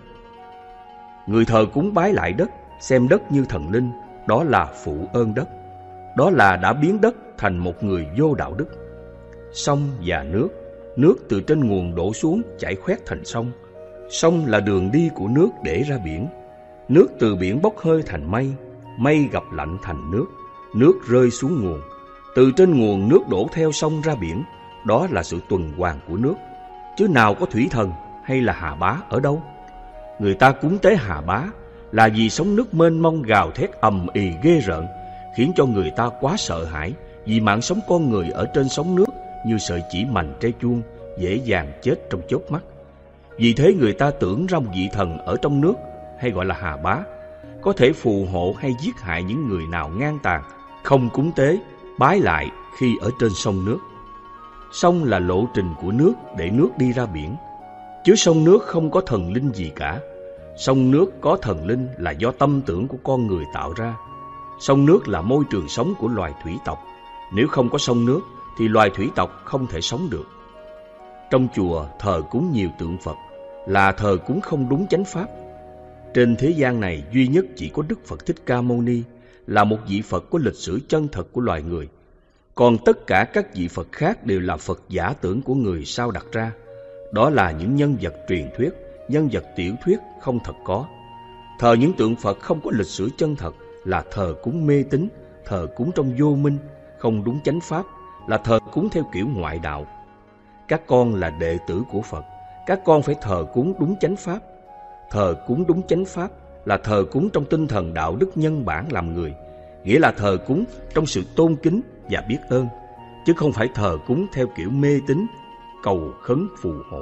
Người thờ cúng bái lại đất, xem đất như thần linh, đó là phụ ơn đất. Đó là đã biến đất thành một người vô đạo đức. Sông và nước từ trên nguồn đổ xuống chảy khoét thành sông. Sông là đường đi của nước để ra biển. Nước từ biển bốc hơi thành mây. mây gặp lạnh thành nước, nước rơi xuống nguồn, từ trên nguồn nước đổ theo sông ra biển. Đó là sự tuần hoàn của nước, chứ nào có thủy thần hay là Hà Bá ở đâu. Người ta cúng tế Hà Bá là vì sóng nước mênh mông gào thét ầm ĩ ghê rợn, khiến cho người ta quá sợ hãi, vì mạng sống con người ở trên sóng nước như sợi chỉ mành tre chuông, dễ dàng chết trong chớp mắt. Vì thế người ta tưởng ra một vị thần ở trong nước, hay gọi là Hà Bá, có thể phù hộ hay giết hại những người nào ngang tàn, không cúng tế, bái lại khi ở trên sông nước. Sông là lộ trình của nước để nước đi ra biển, chứ sông nước không có thần linh gì cả. Sông nước có thần linh là do tâm tưởng của con người tạo ra. Sông nước là môi trường sống của loài thủy tộc. Nếu không có sông nước thì loài thủy tộc không thể sống được. Trong chùa thờ cúng nhiều tượng Phật là thờ cúng không đúng chánh pháp. Trên thế gian này duy nhất chỉ có Đức Phật Thích Ca Mâu Ni là một vị Phật có lịch sử chân thật của loài người. Còn tất cả các vị Phật khác đều là Phật giả tưởng của người sao đặt ra. Đó là những nhân vật truyền thuyết, nhân vật tiểu thuyết không thật có. Thờ những tượng Phật không có lịch sử chân thật là thờ cúng mê tín, thờ cúng trong vô minh, không đúng chánh pháp, là thờ cúng theo kiểu ngoại đạo. Các con là đệ tử của Phật, các con phải thờ cúng đúng chánh pháp. Thờ cúng đúng chánh pháp là thờ cúng trong tinh thần đạo đức nhân bản làm người, nghĩa là thờ cúng trong sự tôn kính và biết ơn, chứ không phải thờ cúng theo kiểu mê tín, cầu khấn phù hộ.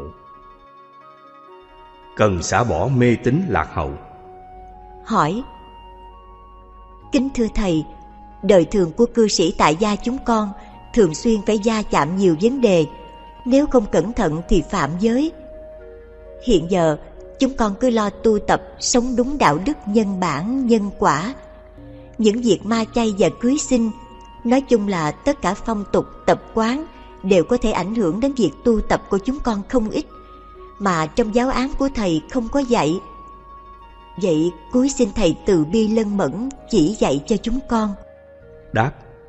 Cần xả bỏ mê tín lạc hậu. Hỏi: kính thưa thầy, đời thường của cư sĩ tại gia chúng con thường xuyên phải va chạm nhiều vấn đề, nếu không cẩn thận thì phạm giới. Hiện giờ chúng con cứ lo tu tập sống đúng đạo đức nhân bản nhân quả. Những việc ma chay và cưới xin, nói chung là tất cả phong tục tập quán đều có thể ảnh hưởng đến việc tu tập của chúng con không ít, mà trong giáo án của thầy không có dạy. Vậy cúi xin thầy từ bi lân mẫn chỉ dạy cho chúng con. Đáp: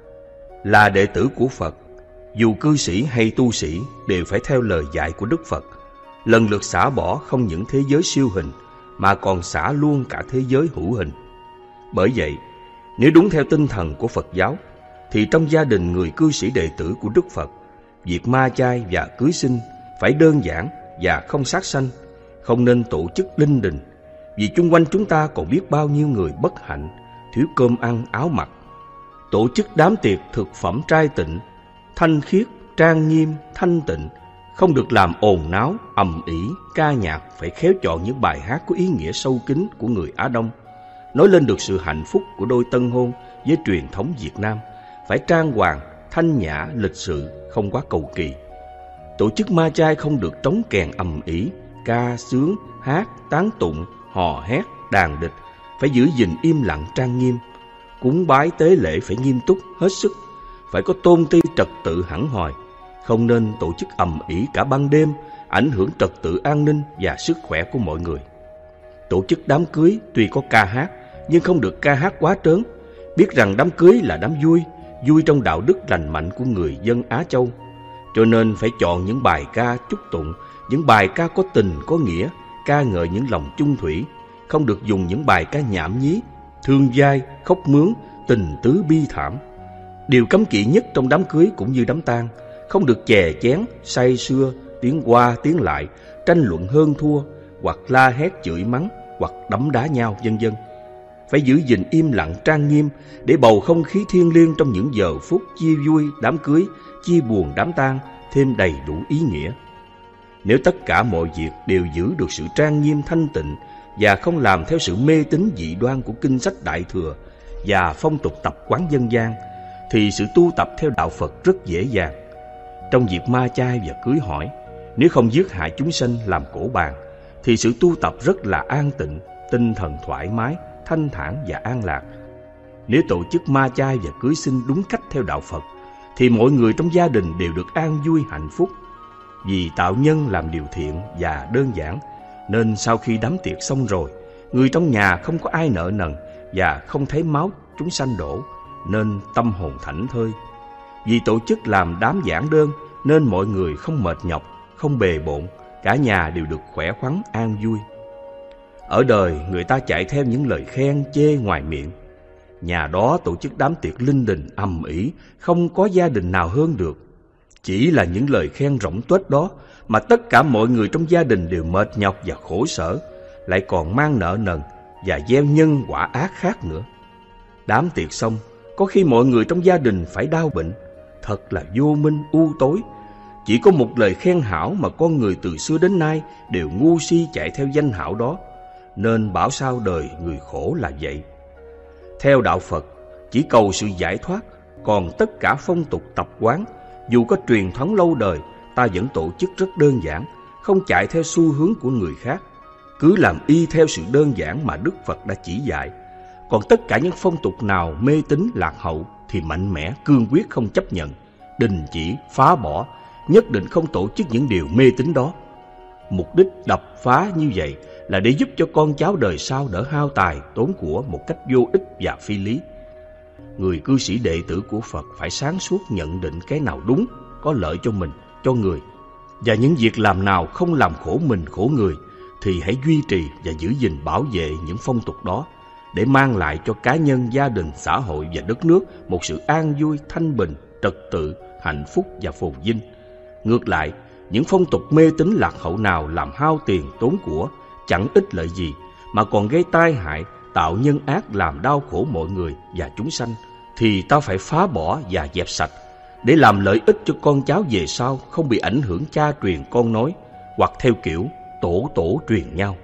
là đệ tử của Phật, dù cư sĩ hay tu sĩ đều phải theo lời dạy của Đức Phật, lần lượt xả bỏ không những thế giới siêu hình mà còn xả luôn cả thế giới hữu hình. Bởi vậy, nếu đúng theo tinh thần của Phật giáo, thì trong gia đình người cư sĩ đệ tử của Đức Phật, việc ma chay và cưới xin phải đơn giản và không sát sanh, không nên tổ chức linh đình, vì chung quanh chúng ta còn biết bao nhiêu người bất hạnh, thiếu cơm ăn áo mặc. Tổ chức đám tiệc thực phẩm trai tịnh, thanh khiết, trang nghiêm, thanh tịnh, không được làm ồn náo, ầm ĩ, ca nhạc, phải khéo chọn những bài hát có ý nghĩa sâu kín của người Á Đông, nói lên được sự hạnh phúc của đôi tân hôn với truyền thống Việt Nam, phải trang hoàng, thanh nhã, lịch sự, không quá cầu kỳ. Tổ chức ma chay không được trống kèn ầm ĩ, ca sướng, hát, tán tụng, hò hét, đàn địch, phải giữ gìn im lặng trang nghiêm. Cúng bái tế lễ phải nghiêm túc, hết sức, phải có tôn ti trật tự hẳn hoi, không nên tổ chức ầm ĩ cả ban đêm, ảnh hưởng trật tự an ninh và sức khỏe của mọi người. Tổ chức đám cưới tuy có ca hát, nhưng không được ca hát quá trớn, biết rằng đám cưới là đám vui, vui trong đạo đức lành mạnh của người dân Á Châu. Cho nên phải chọn những bài ca chúc tụng, những bài ca có tình có nghĩa, ca ngợi những lòng chung thủy, không được dùng những bài ca nhảm nhí, thương vai, khóc mướn, tình tứ bi thảm. Điều cấm kỵ nhất trong đám cưới cũng như đám tang, không được chè chén, say sưa, tiếng qua tiếng lại, tranh luận hơn thua, hoặc la hét chửi mắng, hoặc đấm đá nhau, vân vân. Phải giữ gìn im lặng trang nghiêm để bầu không khí thiêng liêng trong những giờ phút chia vui đám cưới, chia buồn đám tang thêm đầy đủ ý nghĩa. Nếu tất cả mọi việc đều giữ được sự trang nghiêm thanh tịnh và không làm theo sự mê tín dị đoan của kinh sách Đại Thừa và phong tục tập quán dân gian, thì sự tu tập theo đạo Phật rất dễ dàng. Trong việc ma chay và cưới hỏi, nếu không giết hại chúng sanh làm cổ bàn, thì sự tu tập rất là an tịnh, tinh thần thoải mái, thanh thản và an lạc. Nếu tổ chức ma chay và cưới xin đúng cách theo đạo Phật, thì mọi người trong gia đình đều được an vui hạnh phúc. Vì tạo nhân làm điều thiện và đơn giản, nên sau khi đám tiệc xong rồi, người trong nhà không có ai nợ nần và không thấy máu chúng sanh đổ, nên tâm hồn thảnh thơi. Vì tổ chức làm đám giản đơn, nên mọi người không mệt nhọc, không bề bộn, cả nhà đều được khỏe khoắn an vui. Ở đời người ta chạy theo những lời khen chê ngoài miệng, nhà đó tổ chức đám tiệc linh đình ầm ĩ, không có gia đình nào hơn được. Chỉ là những lời khen rỗng tuếch đó mà tất cả mọi người trong gia đình đều mệt nhọc và khổ sở, lại còn mang nợ nần và gieo nhân quả ác khác nữa. Đám tiệc xong, có khi mọi người trong gia đình phải đau bệnh, thật là vô minh u tối. Chỉ có một lời khen hảo mà con người từ xưa đến nay đều ngu si chạy theo danh hảo đó, nên bảo sao đời người khổ là vậy. Theo đạo Phật, chỉ cầu sự giải thoát, còn tất cả phong tục tập quán, dù có truyền thống lâu đời, ta vẫn tổ chức rất đơn giản, không chạy theo xu hướng của người khác, cứ làm y theo sự đơn giản mà Đức Phật đã chỉ dạy. Còn tất cả những phong tục nào mê tín lạc hậu thì mạnh mẽ cương quyết không chấp nhận, đình chỉ, phá bỏ, nhất định không tổ chức những điều mê tín đó. Mục đích đập phá như vậy là để giúp cho con cháu đời sau đỡ hao tài tốn của một cách vô ích và phi lý. Người cư sĩ đệ tử của Phật phải sáng suốt nhận định cái nào đúng, có lợi cho mình, cho người, và những việc làm nào không làm khổ mình khổ người thì hãy duy trì và giữ gìn bảo vệ những phong tục đó, để mang lại cho cá nhân, gia đình, xã hội và đất nước một sự an vui, thanh bình, trật tự, hạnh phúc và phồn vinh. Ngược lại, những phong tục mê tín lạc hậu nào làm hao tiền tốn của, chẳng ích lợi gì, mà còn gây tai hại, tạo nhân ác làm đau khổ mọi người và chúng sanh, thì ta phải phá bỏ và dẹp sạch, để làm lợi ích cho con cháu về sau không bị ảnh hưởng cha truyền con nối, hoặc theo kiểu tổ tổ truyền nhau.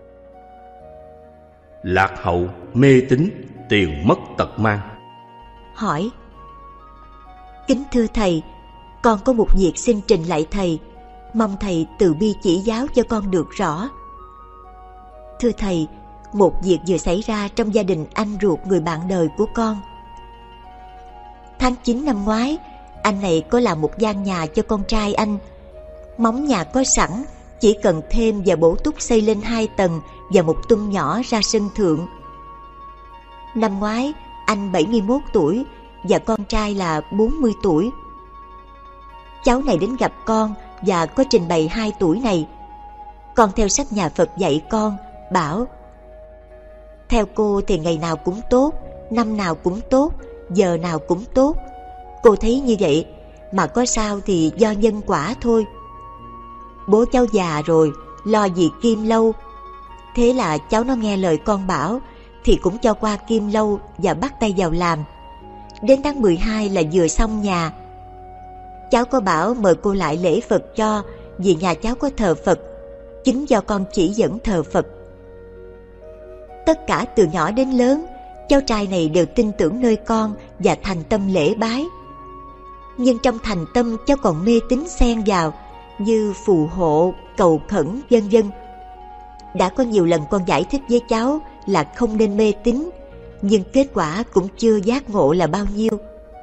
Lạc hậu, mê tín, tiền mất tật mang. Hỏi: Kính thưa thầy, con có một việc xin trình lại thầy, mong thầy từ bi chỉ giáo cho con được rõ. Thưa thầy, một việc vừa xảy ra trong gia đình anh ruột người bạn đời của con. Tháng 9 năm ngoái, anh này có làm một gian nhà cho con trai anh. Móng nhà có sẵn, chỉ cần thêm và bổ túc xây lên 2 tầng và một tung nhỏ ra sân thượng. Năm ngoái, anh 71 tuổi và con trai là 40 tuổi. Cháu này đến gặp con và có trình bày 2 tuổi này. Con theo sách nhà Phật dạy con, bảo: theo cô thì ngày nào cũng tốt, năm nào cũng tốt, giờ nào cũng tốt. Cô thấy như vậy, mà có sao thì do nhân quả thôi. Bố cháu già rồi, lo gì Kim Lâu. Thế là cháu nó nghe lời con bảo, thì cũng cho qua Kim Lâu và bắt tay vào làm. Đến tháng 12 là vừa xong nhà. Cháu có bảo mời cô lại lễ Phật cho, vì nhà cháu có thờ Phật, chính do con chỉ dẫn thờ Phật. Tất cả từ nhỏ đến lớn, cháu trai này đều tin tưởng nơi con và thành tâm lễ bái. Nhưng trong thành tâm cháu còn mê tín xen vào, như phù hộ, cầu khẩn, vân vân. Đã có nhiều lần con giải thích với cháu là không nên mê tín, nhưng kết quả cũng chưa giác ngộ là bao nhiêu.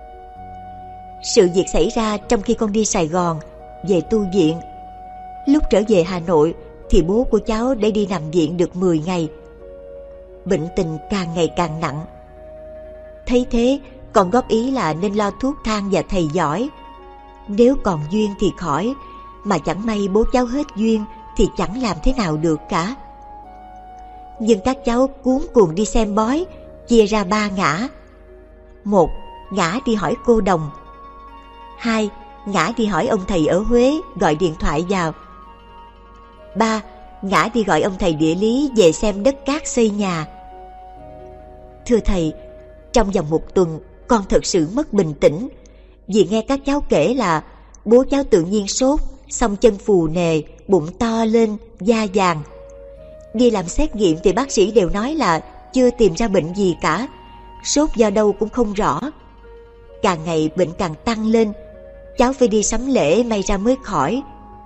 Sự việc xảy ra trong khi con đi Sài Gòn về tu viện. Lúc trở về Hà Nội thì bố của cháu đã đi nằm viện được 10 ngày. Bệnh tình càng ngày càng nặng. Thấy thế, con góp ý là nên lo thuốc thang và thầy giỏi. Nếu còn duyên thì khỏi, mà chẳng may bố cháu hết duyên thì chẳng làm thế nào được cả. Nhưng các cháu cuống cuồng đi xem bói, chia ra 3 ngã. 1. Ngã đi hỏi cô đồng. 2. Ngã đi hỏi ông thầy ở Huế, gọi điện thoại vào. 3. Ngã đi gọi ông thầy địa lý về xem đất cát xây nhà. Thưa thầy, trong vòng 1 tuần con thật sự mất bình tĩnh, vì nghe các cháu kể là bố cháu tự nhiên sốt, xong chân phù nề, bụng to lên, da vàng. Đi làm xét nghiệm thì bác sĩ đều nói là chưa tìm ra bệnh gì cả, sốt do đâu cũng không rõ. Càng ngày bệnh càng tăng lên, cháu phải đi sắm lễ may ra mới khỏi.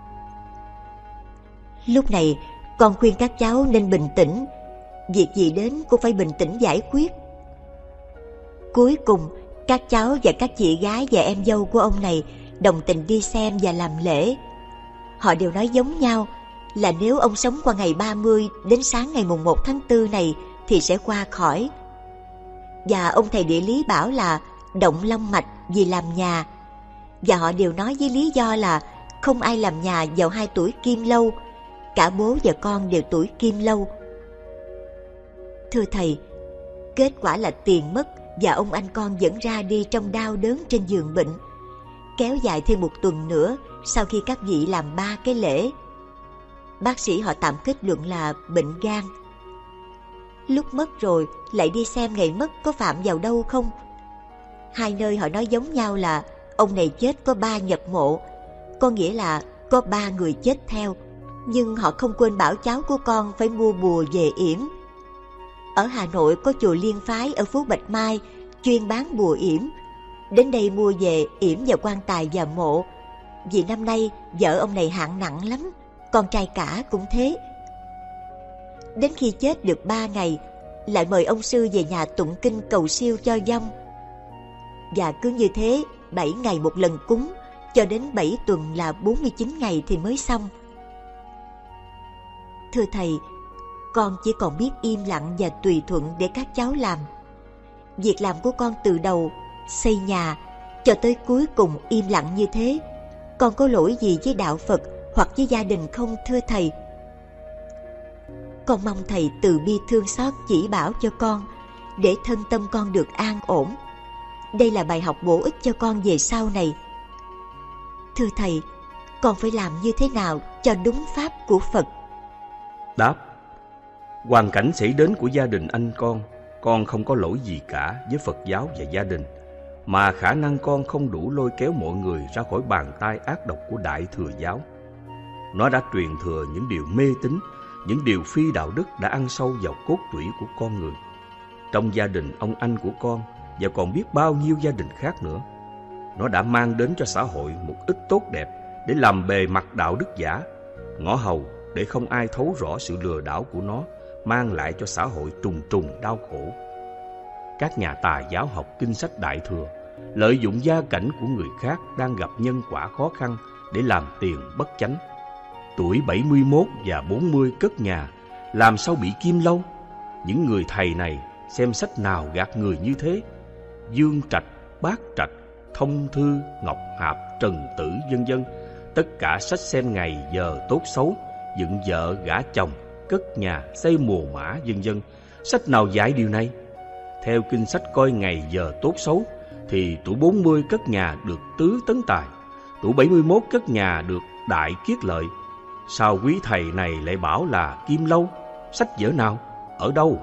Lúc này con khuyên các cháu nên bình tĩnh, việc gì đến cũng phải bình tĩnh giải quyết. Cuối cùng các cháu và các chị gái và em dâu của ông này đồng tình đi xem và làm lễ. Họ đều nói giống nhau là nếu ông sống qua ngày 30 đến sáng ngày mùng 1 tháng 4 này thì sẽ qua khỏi. Và ông thầy địa lý bảo là động long mạch vì làm nhà. Và họ đều nói với lý do là không ai làm nhà vào 2 tuổi Kim Lâu. Cả bố và con đều tuổi Kim Lâu. Thưa thầy, kết quả là tiền mất và ông anh con vẫn ra đi trong đau đớn trên giường bệnh, kéo dài thêm 1 tuần nữa sau khi các vị làm 3 cái lễ. Bác sĩ họ tạm kết luận là bệnh gan. Lúc mất rồi lại đi xem ngày mất có phạm vào đâu không. 2 nơi họ nói giống nhau là ông này chết có 3 nhật mộ, có nghĩa là có 3 người chết theo. Nhưng họ không quên bảo cháu của con phải mua bùa về yểm. Ở Hà Nội có chùa Liên Phái ở phố Bạch Mai chuyên bán bùa yểm. Đến đây mua về yểm vào quan tài và mộ. Vì năm nay vợ ông này hạng nặng lắm, con trai cả cũng thế. Đến khi chết được 3 ngày, lại mời ông sư về nhà tụng kinh cầu siêu cho vong. Và cứ như thế 7 ngày một lần cúng, cho đến 7 tuần là 49 ngày thì mới xong. Thưa thầy, con chỉ còn biết im lặng và tùy thuận để các cháu làm. Việc làm của con từ đầu xây nhà cho tới cuối cùng im lặng như thế, con có lỗi gì với đạo Phật hoặc với gia đình không thưa thầy? Con mong thầy từ bi thương xót chỉ bảo cho con, để thân tâm con được an ổn. Đây là bài học bổ ích cho con về sau này. Thưa thầy, con phải làm như thế nào cho đúng pháp của Phật? Đáp: hoàn cảnh xảy đến của gia đình anh con không có lỗi gì cả với Phật giáo và gia đình, mà khả năng con không đủ lôi kéo mọi người ra khỏi bàn tay ác độc của Đại Thừa giáo. Nó đã truyền thừa những điều mê tín, những điều phi đạo đức đã ăn sâu vào cốt tủy của con người. Trong gia đình ông anh của con và còn biết bao nhiêu gia đình khác nữa, nó đã mang đến cho xã hội một ít tốt đẹp để làm bề mặt đạo đức giả, ngõ hầu để không ai thấu rõ sự lừa đảo của nó mang lại cho xã hội trùng trùng đau khổ. Các nhà tà giáo học kinh sách Đại Thừa, lợi dụng gia cảnh của người khác đang gặp nhân quả khó khăn để làm tiền bất chánh. Tuổi 71 và 40 cất nhà, làm sao bị kim lâu? Những người thầy này xem sách nào gạt người như thế? Dương Trạch, Bát Trạch, Thông Thư, Ngọc Hạp, Trần Tử, vân vân, tất cả sách xem ngày giờ tốt xấu, dựng vợ gả chồng, cất nhà, xây mồ mã, vân vân. Sách nào dạy điều này? Theo kinh sách coi ngày giờ tốt xấu thì tuổi 40 cất nhà được tứ tấn tài, tuổi 71 cất nhà được đại kiết lợi. Sao quý thầy này lại bảo là kim lâu? Sách vở nào? Ở đâu?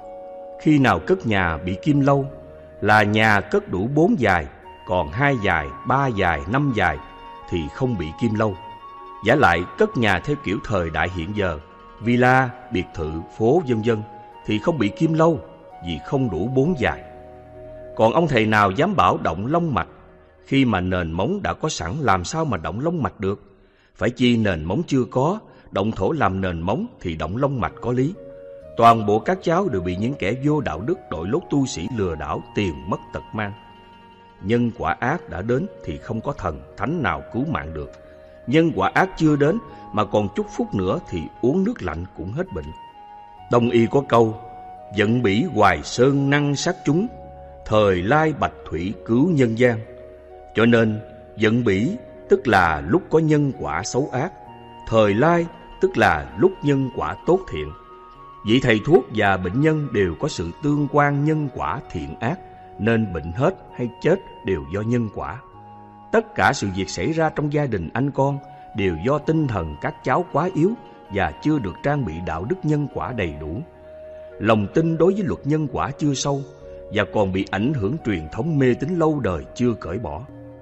Khi nào cất nhà bị kim lâu là nhà cất đủ 4 dài, còn 2 dài, 3 dài, 5 dài thì không bị kim lâu. Giả lại cất nhà theo kiểu thời đại hiện giờ, villa, biệt thự, phố vân vân thì không bị kim lâu vì không đủ 4 dài. Còn ông thầy nào dám bảo động long mạch? Khi mà nền móng đã có sẵn làm sao mà động long mạch được? Phải chi nền móng chưa có, động thổ làm nền móng thì động long mạch có lý. Toàn bộ các cháu đều bị những kẻ vô đạo đức đội lốt tu sĩ lừa đảo tiền mất tật mang. Nhân quả ác đã đến thì không có thần thánh nào cứu mạng được. Nhân quả ác chưa đến mà còn chút phút nữa thì uống nước lạnh cũng hết bệnh. Đông y có câu: giận bỉ hoài sơn năng sát chúng, thời lai bạch thủy cứu nhân gian. Cho nên giận bỉ tức là lúc có nhân quả xấu ác, thời lai tức là lúc nhân quả tốt thiện. Vị thầy thuốc và bệnh nhân đều có sự tương quan nhân quả thiện ác, nên bệnh hết hay chết đều do nhân quả. Tất cả sự việc xảy ra trong gia đình anh con đều do tinh thần các cháu quá yếu và chưa được trang bị đạo đức nhân quả đầy đủ. Lòng tin đối với luật nhân quả chưa sâu và còn bị ảnh hưởng truyền thống mê tín lâu đời chưa cởi bỏ.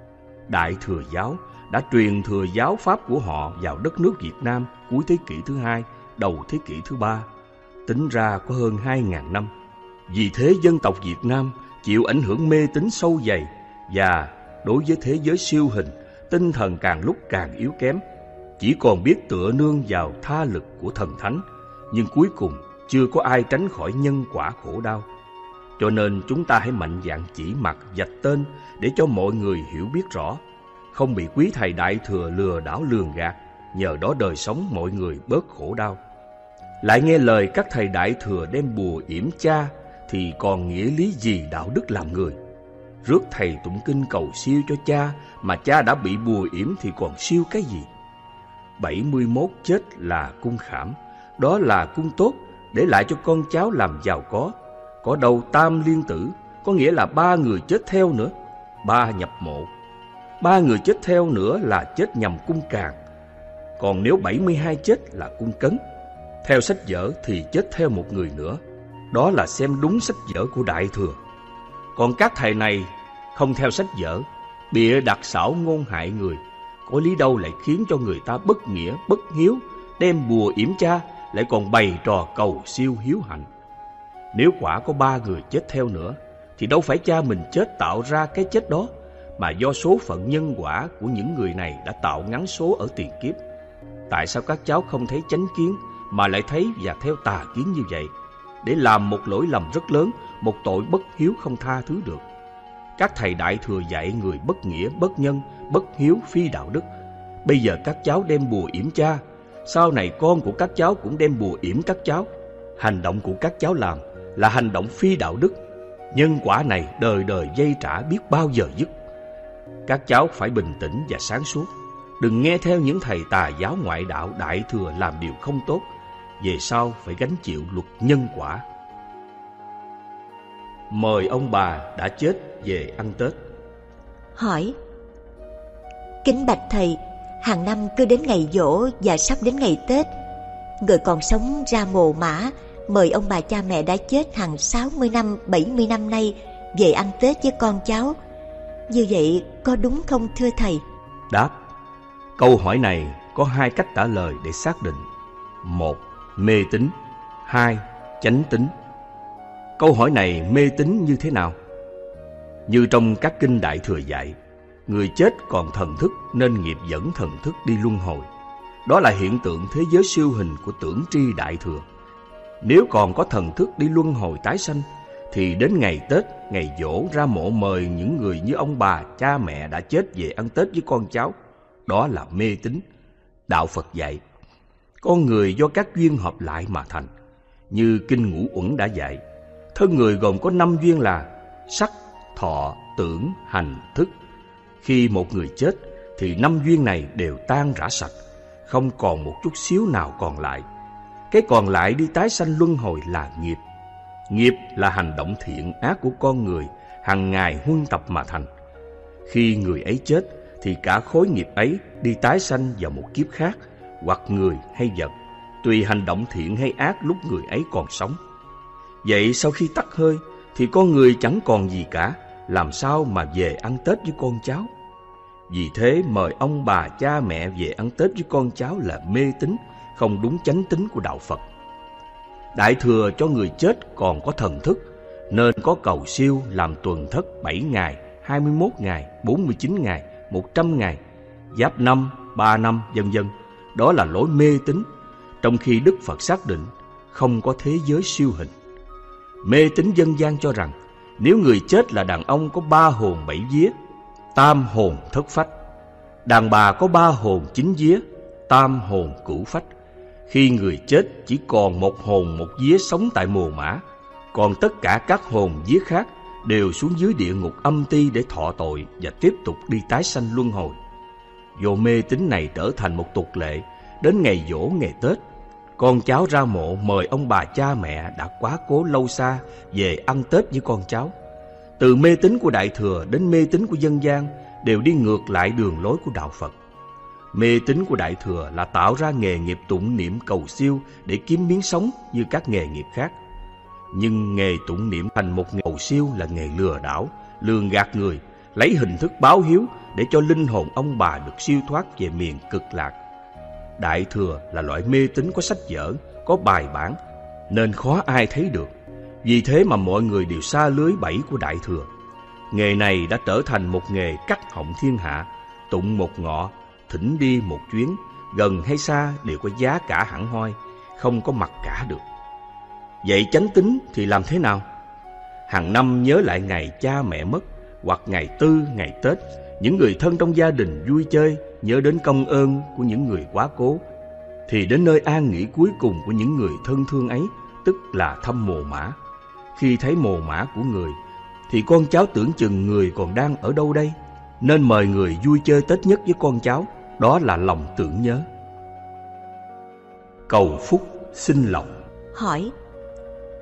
Đại Thừa giáo đã truyền thừa giáo pháp của họ vào đất nước Việt Nam cuối thế kỷ thứ 2, đầu thế kỷ thứ 3, tính ra có hơn 2.000 năm. Vì thế dân tộc Việt Nam chịu ảnh hưởng mê tín sâu dày, và đối với thế giới siêu hình, tinh thần càng lúc càng yếu kém, chỉ còn biết tựa nương vào tha lực của thần thánh, nhưng cuối cùng chưa có ai tránh khỏi nhân quả khổ đau. Cho nên chúng ta hãy mạnh dạn chỉ mặt vạch tên để cho mọi người hiểu biết rõ, không bị quý thầy Đại Thừa lừa đảo lường gạt, nhờ đó đời sống mọi người bớt khổ đau. Lại nghe lời các thầy Đại Thừa đem bùa yểm cha thì còn nghĩa lý gì đạo đức làm người? Rước thầy tụng kinh cầu siêu cho cha mà cha đã bị bùa yểm thì còn siêu cái gì? 71 chết là cung khảm, đó là cung tốt để lại cho con cháu làm giàu có đâu tam liên tử, có nghĩa là 3 người chết theo nữa. 3 nhập mộ. 3 người chết theo nữa là chết nhằm cung Càn. Còn nếu 72 chết là cung Cấn. Theo sách vở thì chết theo một người nữa. Đó là xem đúng sách vở của Đại Thừa. Còn các thầy này không theo sách vở, bịa đặt xảo ngôn hại người, có lý đâu lại khiến cho người ta bất nghĩa, bất hiếu, đem bùa yểm cha, lại còn bày trò cầu siêu hiếu hạnh. Nếu quả có 3 người chết theo nữa, thì đâu phải cha mình chết tạo ra cái chết đó, mà do số phận nhân quả của những người này đã tạo ngắn số ở tiền kiếp. Tại sao các cháu không thấy chánh kiến mà lại thấy và theo tà kiến như vậy, để làm một lỗi lầm rất lớn, một tội bất hiếu không tha thứ được? Các thầy Đại Thừa dạy người bất nghĩa, bất nhân, bất hiếu, phi đạo đức. Bây giờ các cháu đem bùa yểm cha, sau này con của các cháu cũng đem bùa yểm các cháu. Hành động của các cháu làm là hành động phi đạo đức. Nhân quả này đời đời dây trả biết bao giờ dứt. Các cháu phải bình tĩnh và sáng suốt, đừng nghe theo những thầy tà giáo ngoại đạo Đại Thừa làm điều không tốt, về sau phải gánh chịu luật nhân quả. Mời ông bà đã chết về ăn Tết. Hỏi: kính bạch thầy, hàng năm cứ đến ngày giỗ và sắp đến ngày Tết, người còn sống ra mồ mả mời ông bà cha mẹ đã chết hàng 60 năm, 70 năm nay về ăn Tết với con cháu. Như vậy có đúng không thưa thầy? Đáp: câu hỏi này có 2 cách trả lời để xác định. 1. Mê tín. 2. Chánh tín. Câu hỏi này mê tín như thế nào? Như trong các kinh Đại Thừa dạy, người chết còn thần thức nên nghiệp dẫn thần thức đi luân hồi. Đó là hiện tượng thế giới siêu hình của tưởng tri Đại Thừa. Nếu còn có thần thức đi luân hồi tái sanh, thì đến ngày Tết, ngày giỗ ra mộ mời những người như ông bà, cha mẹ đã chết về ăn Tết với con cháu. Đó là mê tín. Đạo Phật dạy, con người do các duyên hợp lại mà thành. Như kinh Ngũ Uẩn đã dạy, thân người gồm có 5 duyên là sắc, thọ, tưởng, hành, thức. Khi một người chết thì 5 duyên này đều tan rã sạch, không còn một chút xíu nào còn lại. Cái còn lại đi tái sanh luân hồi là nghiệp. Nghiệp là hành động thiện ác của con người hàng ngày huân tập mà thành. Khi người ấy chết thì cả khối nghiệp ấy đi tái sanh vào một kiếp khác, hoặc người hay vật, tùy hành động thiện hay ác lúc người ấy còn sống. Vậy sau khi tắt hơi thì con người chẳng còn gì cả, làm sao mà về ăn Tết với con cháu? Vì thế mời ông bà cha mẹ về ăn Tết với con cháu là mê tín, không đúng chánh tín của đạo Phật. Đại Thừa cho người chết còn có thần thức, nên có cầu siêu làm tuần thất 7 ngày, 21 ngày, 49 ngày, 100 ngày, giáp năm, 3 năm, vân vân. Đó là lối mê tín, trong khi Đức Phật xác định không có thế giới siêu hình. Mê tín dân gian cho rằng nếu người chết là đàn ông có 3 hồn 7 vía, tam hồn thất phách. Đàn bà có 3 hồn 9 vía, tam hồn cửu phách. Khi người chết chỉ còn một hồn một vía sống tại mồ mả, còn tất cả các hồn vía khác đều xuống dưới địa ngục âm ti để thọ tội và tiếp tục đi tái sanh luân hồi. Do mê tín này trở thành một tục lệ, đến ngày giỗ ngày Tết, con cháu ra mộ mời ông bà cha mẹ đã quá cố lâu xa về ăn Tết với con cháu. Từ mê tín của Đại Thừa đến mê tín của dân gian đều đi ngược lại đường lối của đạo Phật. Mê tín của Đại Thừa là tạo ra nghề nghiệp tụng niệm cầu siêu để kiếm miếng sống như các nghề nghiệp khác. Nhưng nghề tụng niệm thành một nghề cầu siêu là nghề lừa đảo, lường gạt người, lấy hình thức báo hiếu để cho linh hồn ông bà được siêu thoát về miền cực lạc. Đại Thừa là loại mê tín có sách vở, có bài bản, nên khó ai thấy được. Vì thế mà mọi người đều xa lưới bẫy của Đại Thừa. Nghề này đã trở thành một nghề cắt họng thiên hạ, tụng một ngọ, thỉnh đi một chuyến, gần hay xa đều có giá cả hẳn hoi, không có mặc cả được. Vậy chánh tín thì làm thế nào? Hàng năm nhớ lại ngày cha mẹ mất, hoặc ngày Tư, ngày Tết, những người thân trong gia đình vui chơi, nhớ đến công ơn của những người quá cố, thì đến nơi an nghỉ cuối cùng của những người thân thương ấy, tức là thăm mồ mả. Khi thấy mồ mả của người, thì con cháu tưởng chừng người còn đang ở đâu đây, nên mời người vui chơi Tết nhất với con cháu, đó là lòng tưởng nhớ. Cầu phúc xin lộc. Hỏi: